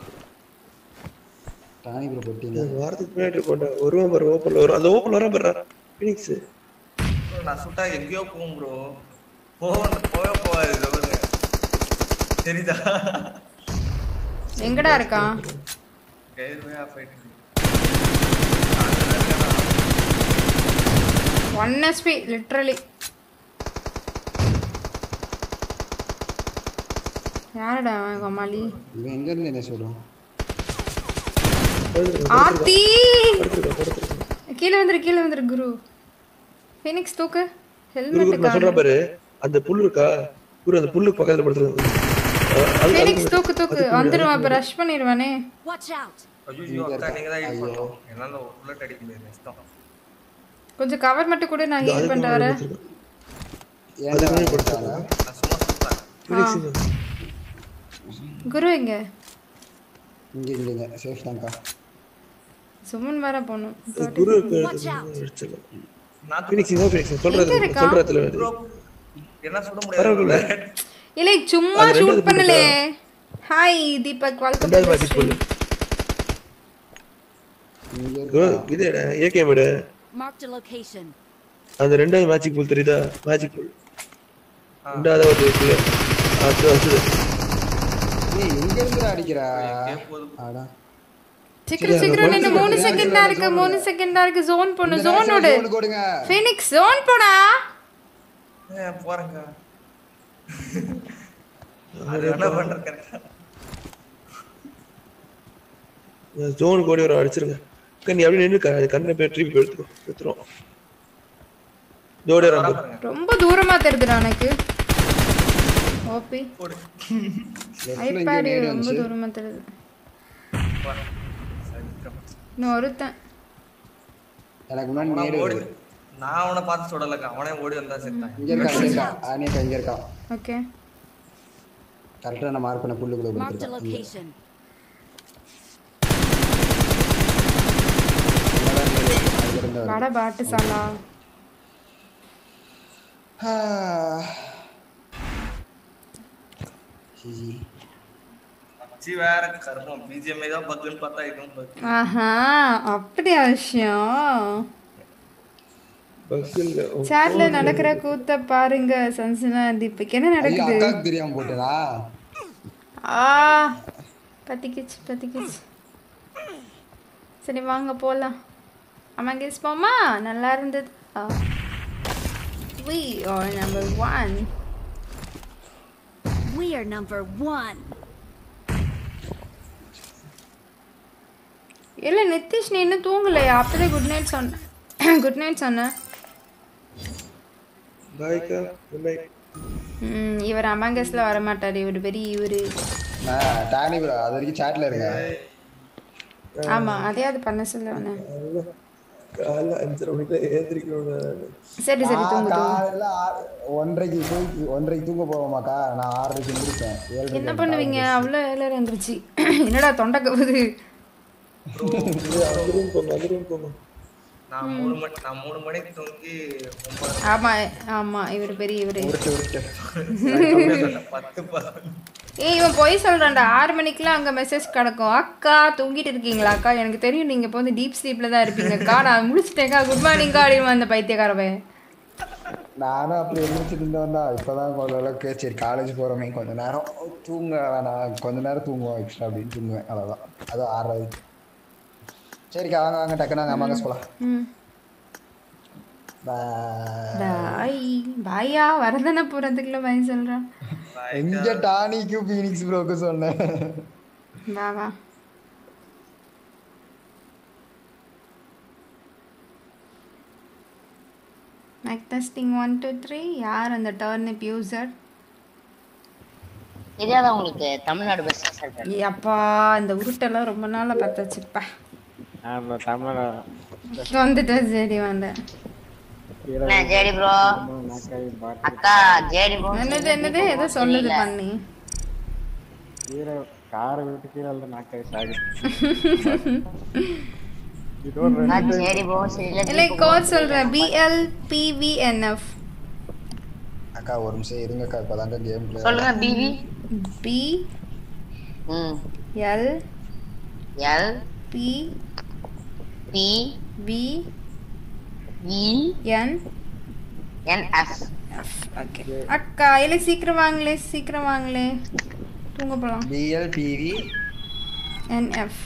டானி ப்ரோ போட்டீங்க. வாரத்துக்கு முன்னாடி போட்டா ஒருவன் பாரு ஓபன்ல வரும். அந்த ஓபன்ல வர பாரு ஃபீனிக்ஸ். நான் சுட்டா எங்கயோ போகும் ப்ரோ. போவ போவே போவாது சொல்லுங்க. சரிதா? எங்கடா இருக்கான்? கைவே ஆஃப் ஆயிட்டு. one H P literally. யாரடா கமாலி? இவன் எங்க இருந்து என்ன சொல்றான்? ஆத்தி கீழ வந்துரு கீழ வந்துரு குரு. ஃபீனிக்ஸ் தூக்கு ஹெல்மெட் நான் சொல்றேன் பாரு அந்த புல் இருக்கா குரு அந்த புல்லு பக்கத்துல படுத்துருக்கு. ஃபீனிக்ஸ் தூக்கு தூக்கு வந்துருவா அப்ப ரஷ் பண்ணிடுவானே. Watch out. ஐயோ அக்கா நீங்க தான் ஹீல் பண்ணனும். என்னால புல்லட் அடிக்க முடியாது நஷ்டம். கொஞ்சம் கவர் மட்டும் கூட நான் ஹீல் பண்ணிட்டு வரேன். ஏன் போட்டாங்க? சும்மா சுத்தா. குரு எங்க? இங்க இங்க சேஃப் தான்க்கா. சுமன் வர போணும். குரு அடிச்சல. நான் ஃபீனிக்ஸ் நோ ஃபீனிக்ஸ் சொல்றது சொல்றதுல என்ன சொல்ல முடியாது. இல்ல சும்மா ஷூட் பண்ணலே. Hi Deepak welcome to the stream. இது ஏகேம் விட Marked a location. அந்த ரெண்டாவது மேஜிக் பூல் தெரியுதா? மேஜிக் பூல் ரெண்டாவது ஒரு இருக்குல அது அது ஏய் எங்க இருந்து அடிக்குறா? ஆடா சீக்கிரம் சீக்கிரம் நின்னு மூணு செகண்டா இருக்கு மூணு செகண்டா இருக்கு ஜோன் போடு ஜோன் ஓடு. ஃபீனிக்ஸ் ஜோன் போடா. ஏ போறங்க. அது என்ன பண்ற கரெக்ட்டா? ஜோன் கோடி ஒரு அடிச்சிருங்க. கண்ணி அப்படியே நின்னு கண்ணை போய் ட்ரிப் எடுத்துக்கோ எடுத்துறோம். ஜோடே ரம்ப ரொம்ப தூரமா தெரியுதுடா எனக்கு. ஓபி ஐபாட் ரொம்ப தூரமா தெரியுது. நான் ஒருத்தன் எனக்கு முன்னாடி நேடு ஓடு. நான் அவனை பார்த்து சுடலங்க. அவனே ஓடி வந்தா செத்தான். இங்க இருக்கா இங்க இருக்கா. ஆனே இங்க இருக்கா. ஓகே கரெக்ட்டா நான் மார்க் பண்ண புல்லுக்குள்ள போட்டுறேன். வாடா பாட்டு சாலா. ஹா ஜி சி வேற கர்மம் பிஜிஎம் தான் பக்குன்னு பார்த்தா இதுவும் பக்கு. ஆஹா அப்படியே விஷயம். பஸ்ல சாட்ல நடக்கிற கூத்த பாருங்க சன்சனா தீபக் என்ன நடக்குது? அக்காக்கு தெரியாம போட்டடா. ஆ பத்திக்கிச்சு பத்திக்கிச்சு. சரி வாங்க போலாம். Among Us போமா நல்லா இருந்தது. We are number one. We are number one. இல்ல நிதிஷ் நீ இன்னும் தூங்கலையா? அப்பவே குட் நைட் சொன்ன. குட் நைட் சொன்ன. பாய் கா குட் நைட். ம் இவர் Among Usல வர மாட்டாரு. இவர் பெரிய இவரு. நான் டானி bro அது வரைக்கும் chatல இருங்க. ஆமா அதே அது பண்ண சொல்லுவானே. காலைல அஞ்சரை மணிக்கு ஏந்திரிக்கணும். சரி சரி தூங்கு தூங்கு. காலைல ஒன்றரைக்கு தூங்கி ஒன்றரைக்கு தூங்க போவோமாக்கா? நான் ஆறரைக்கு எந்திரிப்பேன். ஏழு என்ன பண்ணுவீங்க? அவ்வளோ ஏழரை எந்திரிச்சு. என்னடா தொண்டை கவுது. அதுவும் போங்க அதுவும் போங்க. நான் மூணு மணி நான் மூணு மணிக்கு தூங்கி ஆமா ஆமா இவர் பெரிய இவரு. உருட்டு உருட்டு. பத்து பதினொன்று ஏய் இவன் போய் சொல்றான்டா. ஆறு மணிக்கெல்லாம் அங்க மெசேஜ் கிடக்கும். அக்கா தூங்கிட்டு இருக்கீங்களா அக்கா? எனக்கு தெரியும் நீங்க இப்போ வந்து டீப் ஸ்லீப்ல தான் இருப்பீங்க அக்கா. நான் முடிச்சிட்டேக்கா குட் மார்னிங்க்கா அப்படின்னு அந்த பைத்தியக்காரவன். நானும் அப்படி எந்திரிச்சிட்டு இருந்தேன் தான். இப்போதான் கொஞ்சம் அளவுக்கு சரி காலேஜ் போகிறோமே கொஞ்ச நேரம் தூங்க வேணாம் கொஞ்ச நேரம் தூங்குவோம் எக்ஸ்ட்ரா அப்படின்னு தூங்குவேன். அவ்வளோதான். அதுவும் ஆறாவது. சரிக்கா வாங்க வாங்க டக்குனு நாங்கள் Among Us போகலாம். ம் பாய் பாயா வரதானே போகிறதுக்குள்ள பாய் சொல்கிறான். எங்க டானிக்கு ஃபீனிக்ஸ் ப்ரோக்கு சொன்னேன். வா வா mic testing one two three. யார் அந்த டர்னிப் யூசர்? தெரியாதா உங்களுக்கு? Tamil Nadu best server. அப்பா இந்த உருட்டெல்லாம் ரொம்ப நாளா பார்த்து வச்சுப்பா. ஆமா தமிழ் வந்துட்டேன். சரி வந்தேன். நான் ஜேடி ப்ரோ அக்கா ஜேடி ப்ரோ என்னது என்னது ஏதோ சொல்லுது பண்ணி கீரை காரை விட்டு கீரை இல்ல நாக்கை சாகுது. நான் ஜேடி ப்ரோ சரியில்லை. இல்லை கோட் சொல்கிறேன். பிஎல்பிவிஎன்எஃப். அக்கா ஒரு நிமிஷம் இருங்கக்கா இப்போதாங்க கேம் பிளே சொல்லுங்க. பிவி பி ம் L L P P V E N N F. Okay அக்கா இல்லை சீக்கிரம் வாங்களே சீக்கிரம் வாங்களே தூங்க போகலாம். பிஎல்பிவி என்எஃப்.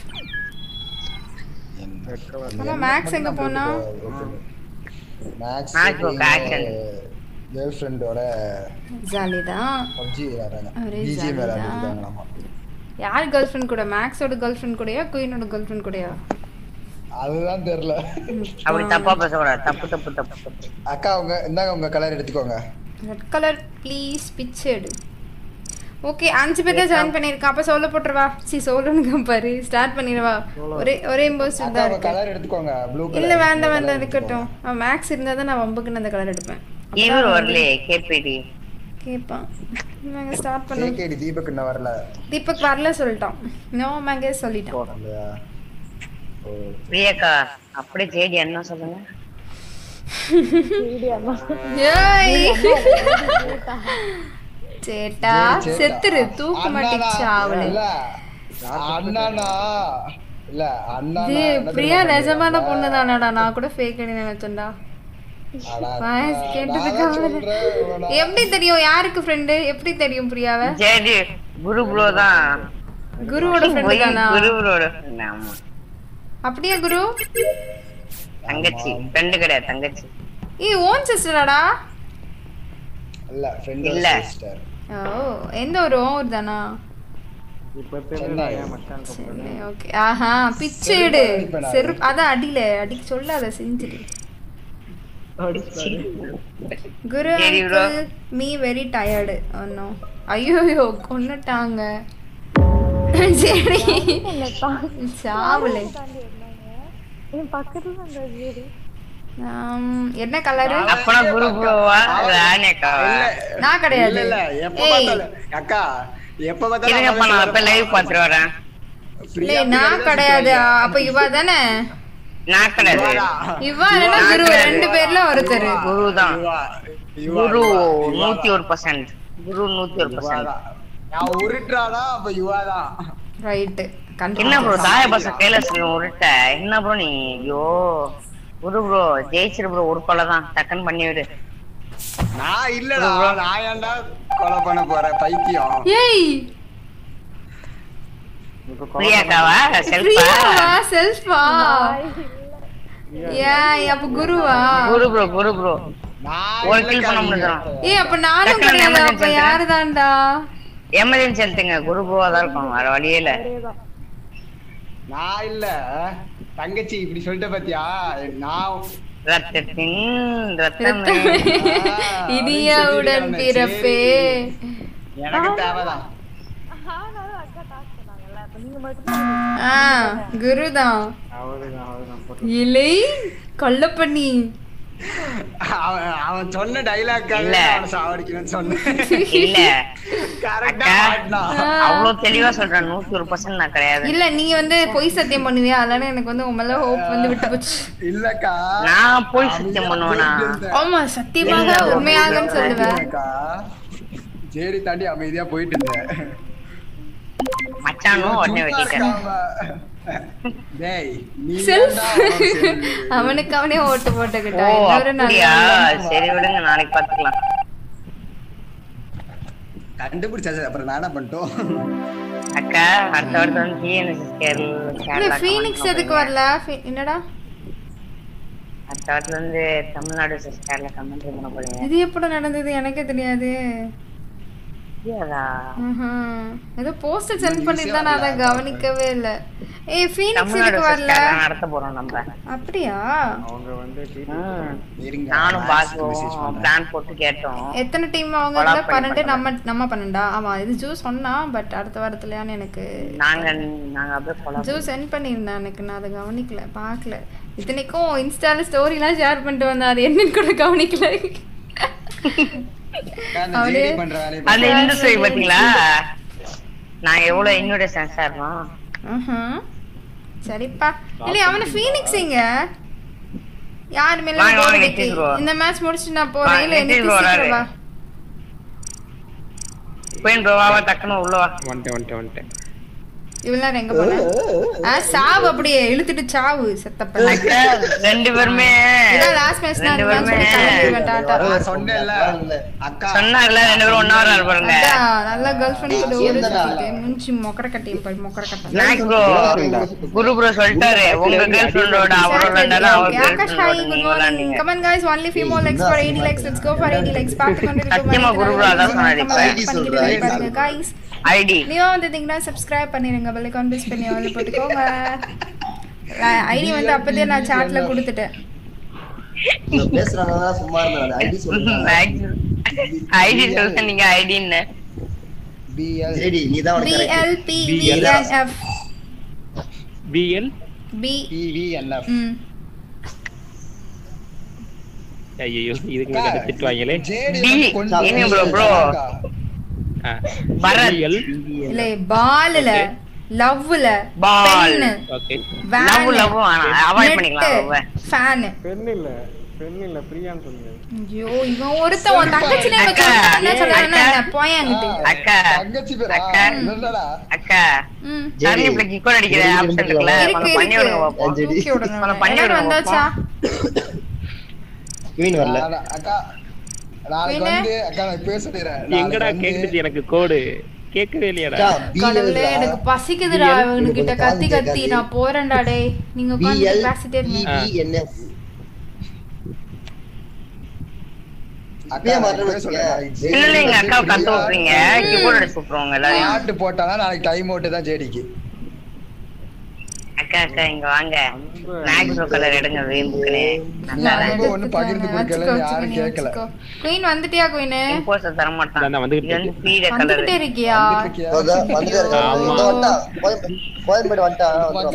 ஆமா மேக்ஸ் எங்க போனா? மேக்ஸ் கேர்ள் ஃப்ரெண்டோட ஜாலி தான். பப்ஜி விளையாடுறாங்க. ஒரே பிஜிஎம் ஜாலி தான். விளையாடுறாங்களாமா. யார் கேர்ள் ஃப்ரெண்ட் கூட? மேக்ஸோட கேர்ள் ஃப்ரெண்ட் கூடயா குயினோட கேர்ள் ஃப்ரெண்ட் கூடயா? அதுதான் தெரியல. அப்படி தப்பா பேசக்கூடாது. தப்பு தப்பு தப்பு தப்பு. அக்கா உங்க இந்தாங்க உங்க கலர் எடுத்துக்கோங்க. ரெட் கலர் ப்ளீஸ் பிச்சை எடு. ஓகே அஞ்சு பேர் தான் ஜாயின் பண்ணிருக்கேன். அப்ப சோலோ போட்டுறவா? சி சோலோனுங்க பாரு ஸ்டார்ட் பண்ணிரவா? ஒரே ஒரே இம்போஸ்டர் தான் இருக்கு. கலர் எடுத்துக்கோங்க ப்ளூ கலர். இல்ல வேண்டாம் வேண்டாம் இருக்கட்டும். மேக்ஸ் இருந்தா தான் நான் வம்புக்கு அந்த கலர் எடுப்பேன். இவர் வரலே கேபிடி கேப்பா. நாங்க ஸ்டார்ட் பண்ணோம். கேடி தீபக் இன்ன வரல. தீபக் வரல சொல்லிட்டோம். நோ மங்கே சொல்லிட்டோம். பிரியக்கா அப்படியே ஜேடி அண்ணா சொல்லுங்க. ஜேடி அண்ணா. ஏய் சேட்டா செத்துரு தூக்கு மாட்டிச்சு அவளே. அண்ணானா இல்ல அண்ணா. பிரியா நிஜமான பொண்ணு தானடா. நான் கூட ஃபேக் அடி நினைச்சேன்டா. வாய்ஸ் கேட்டதுக்கு எப்படி தெரியும் யாருக்கு ஃப்ரெண்ட்? எப்படி தெரியும் பிரியாவை? ஜேடி குரு ப்ரோ தான். குருவோட ஃப்ரெண்ட் தானா? குரு ப்ரோட ஃப்ரெண்ட். ஆமா அப்படியே குரு தங்கச்சி ஃப்ரெண்ட் கிடையாது தங்கச்சி. ஏய் ஓன் சிஸ்டராடா? இல்ல ஃப்ரெண்ட் இல்ல சிஸ்டர். ஓ எந்த ஒரு ஊர் தானா? இப்ப தெரியல ஏன் மச்சான் சரி ஓகே. ஆஹா பிச்சேடு செரு அத அடியில அடி சொல்லாத செஞ்சிரு. Guru uncle me very tired. Oh no ஐயோ கொன்னுட்டாங்க. சரி சாவலே என் பக்கத்துல அந்த ஜேடி. என்ன கலர்? அப்பனா குரு ப்ரோவா ராணியக்காவா? நான் கிடையாது. இல்ல எப்ப பார்த்தாலும் அக்கா எப்ப பார்த்தாலும் இருங்கப்பா நான் அப்ப லைவ் பாத்துட்டு வரேன். இல்ல நான் கிடையாது. அப்ப இவா தானே? நான் கிடையாது. இவா இல்ல குரு ரெண்டு பேர்ல ஒருத்தர். குரு தான். குரு நூத்தி ஒரு பர்சன்ட். குரு நூத்தி ஒரு பர்சன்ட். நான் உருட்றானா அப்ப யுவா தான். ரைட். என்ன ப்ரோ தாய பாச கேலஸ் உருட்ட என்ன ப்ரோ நீ? ஐயோ குரு ப்ரோ ஜெயிச்சிரு ப்ரோ ஒரு கொலை தான் டக்கன் பண்ணி விடு. நான் இல்லடா நான் ஏன்டா கொலை பண்ண போறேன் பைத்தியம். ஏய் பிரியாக்காவா? செல்ஃபா பிரியாவா? செல்ஃபா? ஏய் அப்ப குருவா குரு ப்ரோ குரு ப்ரோ ஒரு கில் பண்ண முடியும். ஏய் அப்ப நானும் கிடையாது. அப்ப யாரு தான்டா? எமர்ஜென்சி எடுத்துங்க. குரு ப்ரோவா தான் இருக்கும். வேற வழியே இல்ல. நான் இல்ல தங்கச்சி இப்படி சொல்லிட்ட பாத்தியா? நான் ரத்தத்தின் ரத்தம் இடியவுடன் பிறப்பே எனக்கு தேவைதான். ஆ குருதான். இல்லை கள்ளப்பண்ணி. அவன் சொன்ன டைலாக்காக அவன் சாவடிக்கணும்னு சொன்னேன். இல்ல கரெக்ட்டா அவ்வளவு தெளிவா சொல்றேன். நூத்தி ஒரு பர்சன்ட் நான் கிடையாது. இல்ல நீ வந்து பொய் சத்தியம் பண்ணுவியா? அதனால எனக்கு வந்து உன் மேல ஹோப் வந்து விட்டு போச்சு. இல்லக்கா நான் பொய் சத்தியம் பண்ணுவேனா? ஆமா சத்தியமாக உண்மையாகன்னு சொல்லுவேன். ஜேடி தாண்டி அமைதியா போயிட்டு இருந்தேன். மச்சானும் உடனே வெட்டிட்டேன். டேய் நீ அவனுக்கு அவனே ஓட்டு போட்டுக்கிட்டா. ஓ இன்னொரு அப்படியா? நாள் சரி விடுங்க, நாளைக்கு பாத்துக்கலாம். கண்டுபிடிச்சாச்சு. அப்புறம் நான் என்ன பண்ணிட்டோம்? அக்கா அடுத்த வருஷம் வந்து டிஎன்எஸ்எஸ் கேரளா ஃபீனிக்ஸ் எதுக்கு வரல? என்னடா அடுத்த வருஷம் வந்து தமிழ்நாடு வெர்சஸ் கேரளா கமெண்ட்ரி பண்ண போறீங்க. இது எப்படி நடந்தது எனக்கே தெரியாது. ஏதோ போஸ்டர் சென்ட் பண்ணிருந்தா நான் அதை கவனிக்கவே இல்ல. ஏய் ஃபீனிக்ஸ் எதுக்கு வரல? நடத்த போறோம் நம்ம. அப்படியா? அவங்க வந்து நானும் பாஸ்வும் பிளான் போட்டு கேட்டோம். எத்தனை டீம் அவங்க இல்ல? பன்னெண்டு நம்ம நம்ம பன்னெண்டா? ஆமா இது ஜூ சொன்னா. பட் அடுத்த வாரத்துலயான்னு எனக்கு நாங்க நாங்க அப்படியே ஃபாலோ ஜூ சென்ட் பண்ணிருந்தேன். எனக்கு நான் அதை கவனிக்கல, பார்க்கல. இத்தனைக்கும் இன்ஸ்டால ஸ்டோரிலாம் ஷேர் பண்ணிட்டு வந்தேன். அது என்னன்னு கூட கவனிக்கல. அது இந்த ஸ்டோரி பாத்தீங்களா? நான் எவ்வளவு என்னோட சென்ஸா இருக்கோம். சரிப்பா. இல்ல அவன ஃபீனிக்ஸ் எங்க யார் மேல இந்த மேட்ச் முடிச்சு நான் போறேன். இல்ல எனக்கு சீக்கிரம் வா. போய் ப்ரோவா டக்குனு உள்ள வா. வந்துட்டேன் வந்துட்டேன் வந்துட்டேன். இவெல்லாம் எங்க போற? ஆ சாவு அப்படியே இழுத்துட்டு சாவு செத்தப்ப. ரெண்டு பேருமே இல்ல லாஸ்ட் மேட்ச் நான் மேட்ச் டாடா சொன்னேல்ல அக்கா சொன்னார்ல ரெண்டு பேரும் ஒண்ணா வர பாருங்க. நல்ல गर्लफ्रेंड கூட ஒரு சுத்திட்டு மூஞ்சி மொக்கர கட்டியும் போய் மொக்கர கட்ட. நாக் ப்ரோ குரு ப்ரோ சொல்லிட்டாரு உங்க गर्लफ्रेंडோட அவரோட ரெண்டா அவர் Akash hi good morning. Come on guys only few more likes for eighty likes. Let's go for eighty likes. பாத்து கொண்டிருக்கோம். சத்தியமா குரு ப்ரோ அத சொன்னாரு. ஐடி சொல்றாங்க गाइस. ஐடி நீங்க வந்தீங்கன்னா subscribe பண்ணிருங்க. பெல் ஐகான் பிரஸ் பண்ணி ஆல் போட்டுக்கோங்க. ஐடி வந்து அப்பதே நான் சாட்ல கொடுத்துட்டேன். நான் பேசுறவங்க சும்மா இருந்தாங்க. ஐடி சொல்லுங்க. ஐடி சொல்லுங்க. நீங்க ஐடி என்ன? பிஎல் ஜேடி நீ தான் உனக்கு பிஎல்பிவிஎன்எஃப் பிஎல் பிவிஎன்எஃப். ம் ஐயோ இதுக்கு மேல திட்டுவாங்களே. டி என்ன ப்ரோ ப்ரோ பரல் இல்ல பால்ல லவ்ல ball. Okay love love avoid பண்ணிக்கலாம். ஃபேன் பென் இல்ல பென் இல்ல பிரியான்னு சொல்லுங்க. ஐயோ இவன் ஒருத்தன் உன் தங்கச்சி நேம் என்ன சொல்றானே போயங்கிட்டு. அக்கா தங்கச்சி பேரா? என்னடா அக்கா ம் சரி இப்ப கிக்கோட அடிக்கிற ஆப்ஷன் இருக்குல இருக்கு பண்ணி விடுங்க பாப்போம். தூக்கி விடுங்க. பண்ணி பண்ணி விடுங்க வந்தாச்சா? குயின் வரல. அக்கா நாளைக்கு வந்து அக்கா நான் பேசுறேன். எங்கடா கேக்குது எனக்கு கோடு கேக்கவே இல்லையாடா? கடவுளே எனக்கு பசிக்குதுடா. இவனுக்கிட்ட கத்தி கத்தி நான் போறேன்டா. டேய் நீங்க உட்கார்ந்து பேசிட்டே இருங்க. பிஎன்எஃப் அக்கா பேசுறேன். இல்ல இல்ல எங்க அக்கா கத்து விட்டுறீங்க. கீபோர்ட் அடிச்சு விட்டுருவாங்க எல்லாரும். ஆட்டு போட்டானா நாளைக்கு டைம் அவுட் தான் ஜேடிக்கு. அக்கா அக்கா இங்க வாங்க. மேக்ஸ் கலர் எடுங்க வேம்புக்குனே. நான் ஒண்ணு பகிர்ந்து கொடுக்கல யாரும் கேட்கல. குயின் வந்துட்டியா குயின்? இம்போஸ்டர் தர மாட்டான். நான் வந்துட்டு இது வந்து பீட கலர். வந்துட்டே இருக்கியா? வந்து வந்து வந்தா கோயம்பேடு வந்துட்டா.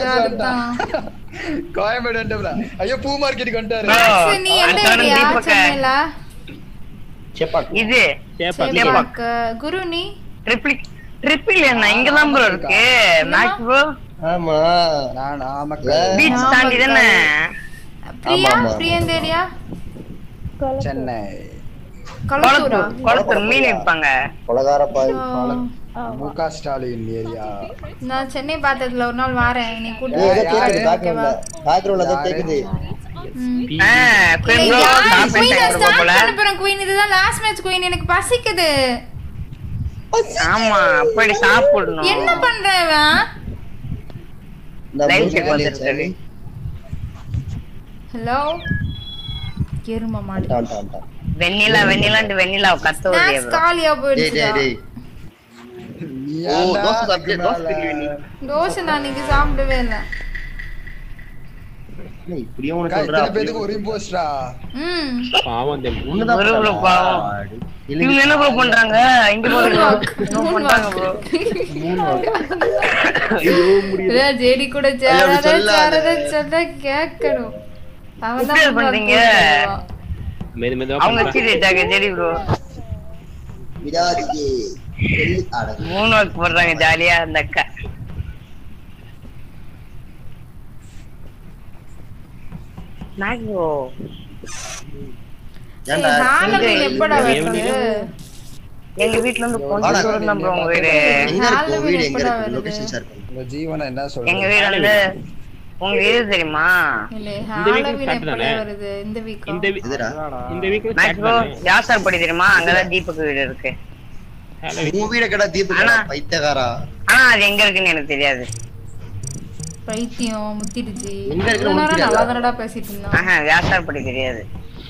கோயம்பேடு வந்துட்டா. ஐயோ பூ மார்க்கெட்டுக்கு வந்துட்டாரு. மேக்ஸ் நீ எந்த ஏரியா? சென்னைல சேப்பாக். இது சேப்பாக். குரு நீ ட்ரிபிள் ட்ரிபிள் என்ன இங்க தான் ப்ரோ இருக்கு. மேக்ஸ் ப்ரோ ஆமா நான் ஆமா பீச் தாண்டி தானே. பிரியா பிரியந்த ஏரியா சென்னை கொளத்தூரா? கொளத்தூர் மீன் விற்பாங்க. கொலகார பாய் முக ஸ்டாலின் ஏரியா. நான் சென்னை பார்த்ததுல ஒரு நாள் வரேன். நீ கூட்டி ஏதோ கேக்குது பேக்ரவுண்ட்ல பேக்ரவுண்ட்ல ஏதோ கேக்குது. ஆ குயின் ப்ரோ சாப்பிட்டு போல. குயின் இதுதான் லாஸ்ட் மேட்ச் குயின். எனக்கு பசிக்குது. ஆமா போய் சாப்பிடணும். என்ன பண்றவன்? இந்த லைவ் செக் வந்துருச்சு. ஹலோ எரும மாடு வெண்ணிலா வெண்ணிலாண்டு வெண்ணிலா கத்த ஓடியே ஸ்நாக்ஸ் காலியா போயிடுச்சு ஓ தோசை சாப்பிட்டு தோசை திங்க நீ தோசை நான் இன்னைக்கு சாப்பிடவே இல்ல இப்படியே உனக்கு சொல்றா பேருக்கு ஒரு இம்போஸ்டரா ம் பாவம் தெம் உன்னதான் ப்ரோ பாவம் இவங்க என்ன ப்ரோ பண்றாங்க இங்க போறாங்க என்ன பண்றாங்க ப்ரோ மூணு ஐயோ முடியல ஜேடி கூட சேரத சேரத சொல்ல கேட்கணும் அவதான் என்ன பண்றீங்க மெது மெதுவா அவங்க சீரியஸாக ஜெடி ப்ரோ விடாதீங்க வெள்ளி ஆட மூணு வாக்கு போடுறாங்க ஜாலியா அந்த அக்கா நாகோ ஏன்டா ஹாலோவீன் எப்படா வருது எங்க வீட்ல இருந்து கொஞ்சம் தூரம் தான் ப்ரோ உங்க வீடு எங்க இருக்கு வீடு எங்க இருக்கு லொகேஷன் ஷேர் பண்ணுங்க உங்க ஜீவனா என்ன எங்க சொல்றீங்க வீடு வந்து உங்க வீடு தெரியுமா இல்ல ஹாலோவீன் எப்படா வருது இந்த வீக் இந்த வீக் இதுடா இந்த வீக் மேக்ஸோ யாசார் படி தெரியுமா அங்கதான் தீபக் வீடு இருக்கு உன் வீட கடா தீபக் பைத்தியக்காரா ஆனா அது எங்க இருக்குன்னு எனக்கு தெரியாது பைத்தியம் முத்திடுச்சு எங்க இருக்கு இவ்வளவு நேரம் முத்திடுதா? நல்லா தானடா பேசிட்டு இருந்தான் ஆஹா வியாசார் படி தெரியாது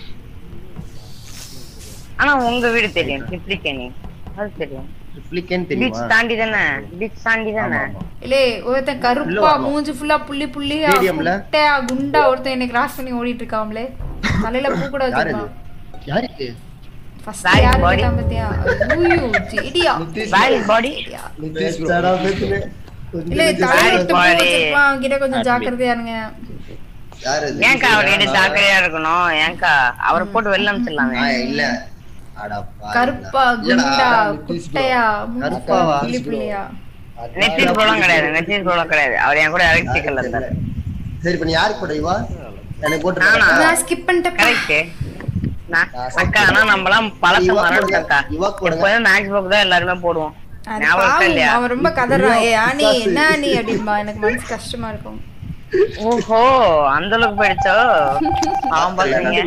ஆனா உங்க வீடு தெரியும் ட்ரிப்ளிகேனி அது தெரியும் ட்ரிப்ளிகேன் பீச் தெரியுமா தாண்டி தானே பீச் தாண்டி தானே இல்லே ஒருத்தன் கருப்பா மூஞ்சி ஃபுல்லா புள்ளி புள்ளியா ஸ்டேடியம்ல? குட்டையா குண்டா ஒருத்தன் என்ன கிராஸ் பண்ணி ஓடிட்டு இருக்காம்லே தலையில பூ கூட யாரு இது வச்சிருக்கான் யாருக்கு ஃபர்ஸ்ட் Bad யாரு body. கேட்டான் பாத்தியா ஐயோ ஜெடியா பேல் பாடி நிதிஷ் bro. சடா பேசுனே இல்ல தலையில விட்டு பூ வச்சிருப்பான் அவன்கிட்ட கொஞ்சம் ஜாக்கிரதையா இருங்க யாரு இது ஏன்க்கா அவர்கிட்ட ஜாக்கிரதையா இருக்கணும் ஏன்க்கா அவரை போட்டு வெளில அனுப்பிச்சிடலாமே ஆ இல்ல அட பாவி கருப்பா குண்டா குட்டையா மூஞ்சி கருப்பாவா? புள்ளி புள்ளியா நெத்திஸ் ப்ரோலாம் கிடையாது நெத்திஸ் ப்ரோலாம் கிடையாது அவர் என் கூட எலக்ட்ரிக்கல் இருந்தாரு சரி இப்ப நீ யாருக்கு போடுற இவா எனக்கு போட்டு நானா? நான் ஸ்கிப் பண்ணிட்டேன் கரெக்ட் அக்கா ஆனா நம்மலாம் பழச மறந்துட்டோம்க்கா இவாக்கு போடுங்க எப்போதும் மேக்ஸ் புக் தான் எல்லாருமே போடுவோம் அது ஞாபகம் இருக்கா பாவம், இல்லையா அவன் ரொம்ப கதறான் ஏ ஆனி என்ன ஆனி அப்படின்பா எனக்கு மனசு கஷ்டமா இருக்கும் ஓஹோ அந்த அளவுக்கு போயிடுச்சோ அவன் பாக்குறீங்க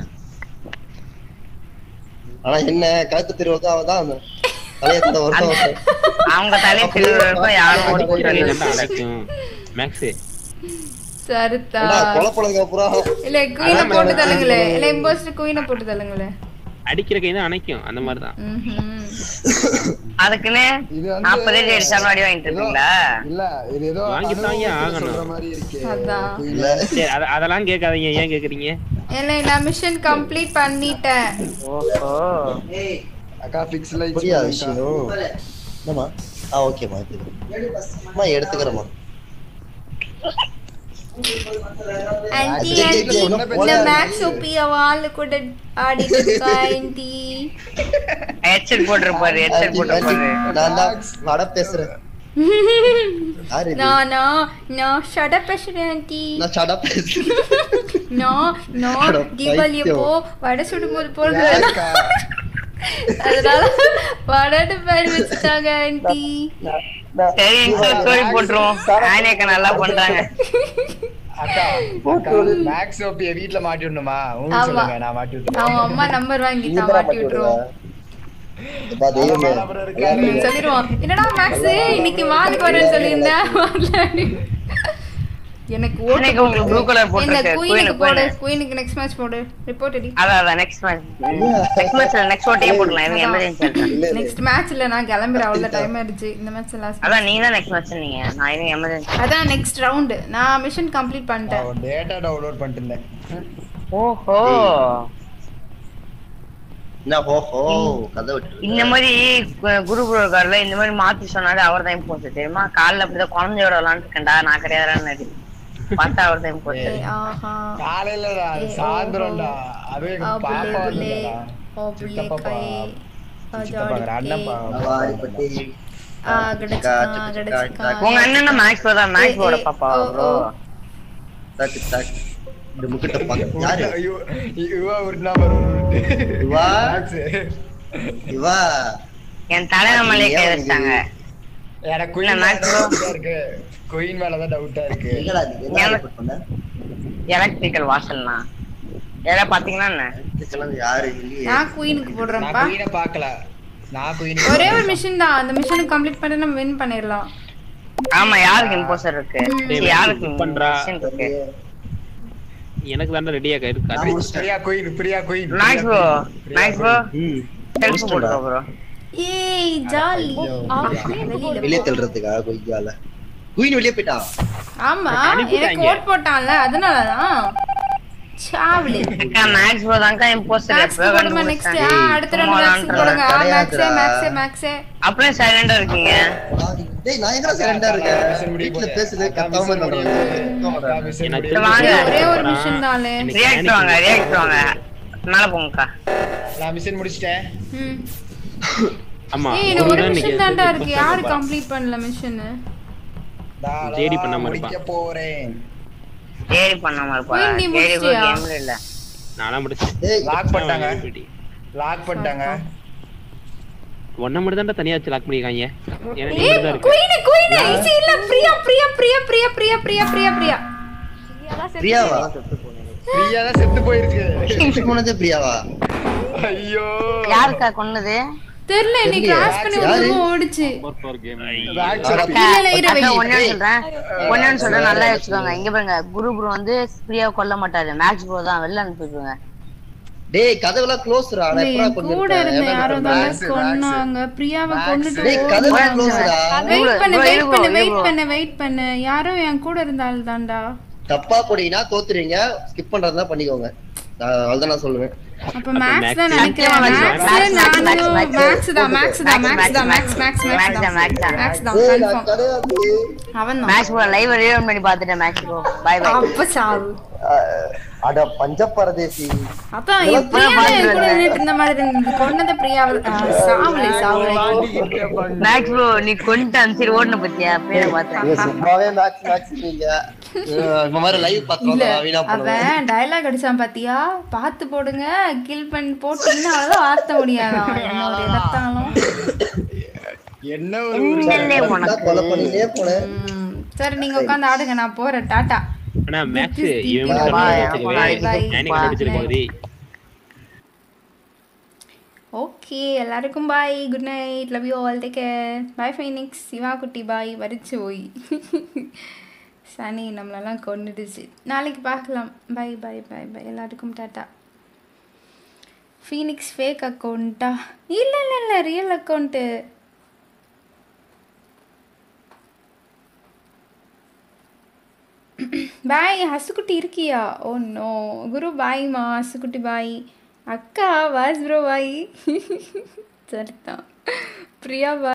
ஆனா என்ன கழுத்து திருவதா அவதான் அந்த தலையத்த ஒருத்தன் அவங்க தலையை திருவிழாக்கும் யாரும் ஓடி போட்டு அடக்கும் மேக்ஸ் சரிதா கொலப்பழங்க அப்புறம் இல்ல குயினை போட்டு தள்ளுங்களே இல்ல இம்போஸ்டர் குயினை போட்டு தள்ளுங்களே அடிக்கிற கை தான் அணைக்கும் அந்த மாதிரி தான் ம்ஹும். அதுக்குன்னு இது வந்து நாற்பது ரேட் அடிச்சாலும் அடி வாங்கிட்டு இருக்கீங்களா இல்ல இது ஏதோ வாங்கி தாங்க அனுபவத்துல ஆகணும். சொல்ற மாதிரி இருக்கே அதான். குயில. சரி அத- அதெல்லாம் கேட்காதீங்க ஏன் கேக்குறீங்க இல்லை நான் மிஷன் கம்ப்ளீட் பண்ணிட்டேன் ஓஹோ அக்கா ஃபிக்ஸ் லைட் புரியா விஷயம் என்னம்மா ஆ ஓகேம்மா அம்மா எடுத்துக்கிறேம்மா ஆன்ட்டி ஆன்ட்டி இந்த மேக்ஸ் ஓபியா வால் கூட ஆடிட்டு இருக்கா ஆன்ட்டி ஹெட்செட் போட்டுருப்பாரு ஹெட்செட் போட்டுருப்பாரு நான் தான் வட பேசுறேன் யாரு இது? நான் நான் நான் ஷட பேசுறேன் ஆன்ட்டி நான் சடா பேசுறேன் நான் நான் அட தீபாவளி பைத்தியம். அப்போ வடை சுடும்போது போடுறது யாருக்கா? அதனால வடை பேர் வச்சுட்டாங்க ஆன்ட்டி சரி ஸ்டோரி போட்டுருவோம் ஆனியக்கா நல்லா பண்றாங்க அக்கா அக்கா மேக்ஸ் ஓபிய வீட்ல மாட்டி விடணுமா உங்களுக்கு ஆமா. சொல்லுங்க நான் மாட்டி விட்டுறேன் அவன் அம்மா நம்பர் வாங்கிட்டான் மாட்டி விட்டுருவோம் இப்ப தெய்வமே அப்புறம் இருக்காரு சொல்லிடுவான் என்னடா மேக்ஸ் இன்னைக்கு மாலுக்கு வரேன்னு சொல்லியிருந்தேன் வரல." எனக்கு ஓட்டு அன்னைக்கு உங்களுக்கு blue color போடு. இந்த போட்டிருக்கு. குயினுக்கு குயின், போடு குயின். குயினுக்கு நெக்ஸ்ட் மேட்ச் போடு ரிப்போர்ட் அடி அதான் அதான் நெக்ஸ்ட் மேட்ச் நெக்ஸ்ட் மேட்ச்ல நெக்ஸ்ட் ஓட்டியே போடலாம் இது எமர்ஜென்சி இருக்கு நெக்ஸ்ட் மேட்ச்ல நான் கிளம்புறேன் அவ்வளவு டைம் ஆயிடுச்சு இந்த மேட்ச் லாஸ்ட் அதான் நீங்க தான் நெக்ஸ்ட் மேட்ச் நீங்க நான் இது எமர்ஜென்சி அதான் நெக்ஸ்ட் ரவுண்ட் நான் மிஷன் கம்ப்ளீட் பண்ணிட்டேன் நான் டேட்டா டவுன்லோட் பண்ணிட்டு இருந்தேன் ஓஹோ என்ன ஓஹோ கதை விட்டு இந்த மாதிரி கு- குரு ப்ரோ இருக்காருல இந்த மாதிரி மாத்தி சொன்னாரு அவர் தான் போச்சு தெரியுமா காலைல அப்படிதான் குழந்தையோட விளாண்டு இருக்கேன்டா நான் கிடையாதுன்னு பார்த்தா அவர் தான் போச்சு ஆஹா காலையில ஏய், சாயந்தரம்டா அது எங்க ஆ, பாப்பா புள்ளே, புள்ளே. வந்தா ஓ புள்ளே சித்தப்பா கை சித்தப்பா அண்ணன் பா வாரிப்பட்டி ஆ கிடைச்சா கிடைச்சா உங்க அண்ணன் மேக்ஸ் தான் மேக்ஸ் போட பாப்பா ப்ரோ தாக்கு தாக்கு இந்த முக்கிட்ட பாக்க யாரு ஐயோ இவா ஒரு நம்பர் இவா மேக்ஸ் இவா என் தலைநமலே கை வச்சிட்டாங்க எனக்கு குயின் மேல டவுட்டா இருக்கு குயின் மேல தான் டவுட்டா இருக்கு எங்கடா இது என்ன ரிப்போர்ட் பண்ண எலக்ட்ரிக்கல் வாசல்னா ஏதாவது பாத்தீங்கன்னா என்ன இதுக்கெல்லாம் யாரு இல்லையே நான் குயினுக்கு நான் போடுறேன்ப்பா குயினை பார்க்கல நான் குயின் ஒரே ஒரு மிஷன் தான் அந்த மிஷனை கம்ப்ளீட் பண்ணி நம்ம வின் பண்ணிடலாம் ஆமா யாருக்கு இம்போசர் இருக்கு ம். சரி, யாருக்கு பண்றா. mission இருக்கு எனக்கு தாண்டா ரெடியா இருக்கா Priya queen Priya queen nice bro nice bro ம் ஹெல்ப் போடுங்க ப்ரோ ஏய் ஜாலி வெளிய தள்ளுறதுக்கா கொய்யால குயின் வெளிய போய்டா ஆமா எனக்கு ஓட் போட்டான்ல அதனால தான் சாவலி அக்கா மேக்ஸ் ப்ரோ தான்க்கா இம்போஸ்டர் எப்போ போடுமா நெக்ஸ்ட் அடுத்த ரவுண்ட் மேக்ஸ் போடுங்க மேக்ஸ் மேக்ஸ் மேக்ஸ் அப்படியே சைலண்டா இருக்கீங்க டேய் நான் எங்க சைலண்டா இருக்கேன் வீட்ல பேசுது கத்தாம எனக்கு வாங்க ஒரே ஒரு மிஷன் தானே ரியாக்ட் வாங்க ரியாக்ட் வாங்க மேல போங்கக்கா நான் மிஷன் முடிச்சிட்டேன் ம் ஆமா ஏய் ஒரு மிஷன் தான்டா இருக்கு யாரு கம்ப்ளீட் பண்ணல மிஷன் ஜேடி பண்ணாம இருப்பா முடிக்க போறேன் ஜேடி பண்ணாம இருப்பா ஜேடி கேம்ல இல்ல நானா முடிச்சேன் லாக் பண்ணிட்டாங்க லாக் பண்ணிட்டாங்க ஒண்ணு மட்டும் தான் தனியா வச்சு லாக் பண்ணிருக்காங்க எனக்கு ஏய் மட்டும் தான் இருக்கு குயின் குயின் ஈஸி இல்ல பிரியா பிரியா பிரியா பிரியா பிரியா பிரியா பிரியா பிரியா பிரியாவா பிரியா தான் செத்து போயிருக்கு செத்து போனது பிரியாவா ஐயோ யாருக்கா கொன்னது தெரியல நீ கிராஸ் பண்ணி வந்து ஓடிச்சு இல்ல இல்ல இரு ஒண்ணே சொல்றேன் ஒண்ணே சொல்றேன் நல்லா வெச்சுக்கோங்க இங்க பாருங்க குரு ப்ரோ வந்து பிரியா கொல்ல மாட்டாரு மேக்ஸ் ப்ரோ தான் வெளிய அனுப்பிடுவாங்க டேய் கதவுல க்ளோஸ்ரா நான் எப்பறா கொன்னிருக்கேன் கூட இருந்த யாரோ தான் கொன்னாங்க பிரியாவை கொன்னுட்டு டேய் கதவுல க்ளோஸ்ரா வெயிட் பண்ணு வெயிட் பண்ணு வெயிட் பண்ணு வெயிட் பண்ணு யாரோ என் கூட இருந்தால் தான்டா தப்பா போடினா தோத்துறீங்க ஸ்கிப் பண்றதா பண்ணிக்கோங்க அவ்வளவுதான் நான் சொல்லுவேன் அப்ப மேக்ஸ் தான் நினைக்கிறேன் மேக்ஸ் நானு மேக்ஸ் தான் மேக்ஸ் தான் மேக்ஸ் தான் மேக்ஸ் மேக்ஸ் மேக்ஸ் தான் மேக்ஸ் தான் கன்ஃபார்ம் அவன் தான் மேக்ஸ் ப்ரோ லைவ் ரீவைண்ட் பண்ணி பார்த்துட்டேன் மேக்ஸ் ப்ரோ பை பை அப்ப சாவு அட பஞ்ச பரதேசி அதான் பிரியா கூட நின்னுட்டு இந்த மாதிரி இருந்தது கொன்னத பிரியா சாவலை சாவலை மேக்ஸ் ப்ரோ நீ கொன்ன அன்சரி ஓடுன பத்தியா பேரை பார்த்தேன் சும்மாவே மேக்ஸ் மேக்ஸ் நீங்க இந்த மாதிரி லைவ் பார்த்தா வீணா போடுங்க அவன் டயலாக் அடிச்சான் பாத்தியா பாத்து போடுங்க கில் பண்ணி போட்டீங்கன்னா அவ்வளவு ஆத்த முடியாதான் என்ன ஒரு இடத்தாலும் என்ன ஒரு கொலை பண்ணிட்டே போறேன் சரி நீங்க உட்கார்ந்து ஆடுங்க நான் போறேன் டாடா அண்ணா மேக்ஸ் இவன் மட்டும் கண்டுபிடிச்சிருக்காரு ஓகே எல்லாருக்கும் bye good night love you all take care bye Phoenix Siva குட்டி பாய் வரிச்சு போய் சனி நம்மளெல்லாம் கொண்டுடுச்சு நாளைக்கு பார்க்கலாம் பை பை பை பை எல்லாருக்கும் டாட்டா ஃபீனிக்ஸ் ஃபேக் அக்கௌண்ட்டா இல்லை இல்லை இல்லை ரியல் அக்கௌண்ட்டு பாய் ஹசுக்குட்டி இருக்கியா ஓ நோ குரு பாய்மா ஹசுக்குட்டி பாய் அக்கா வாஸ் ப்ரோ பாய் சரிதான் பிரியா பாய்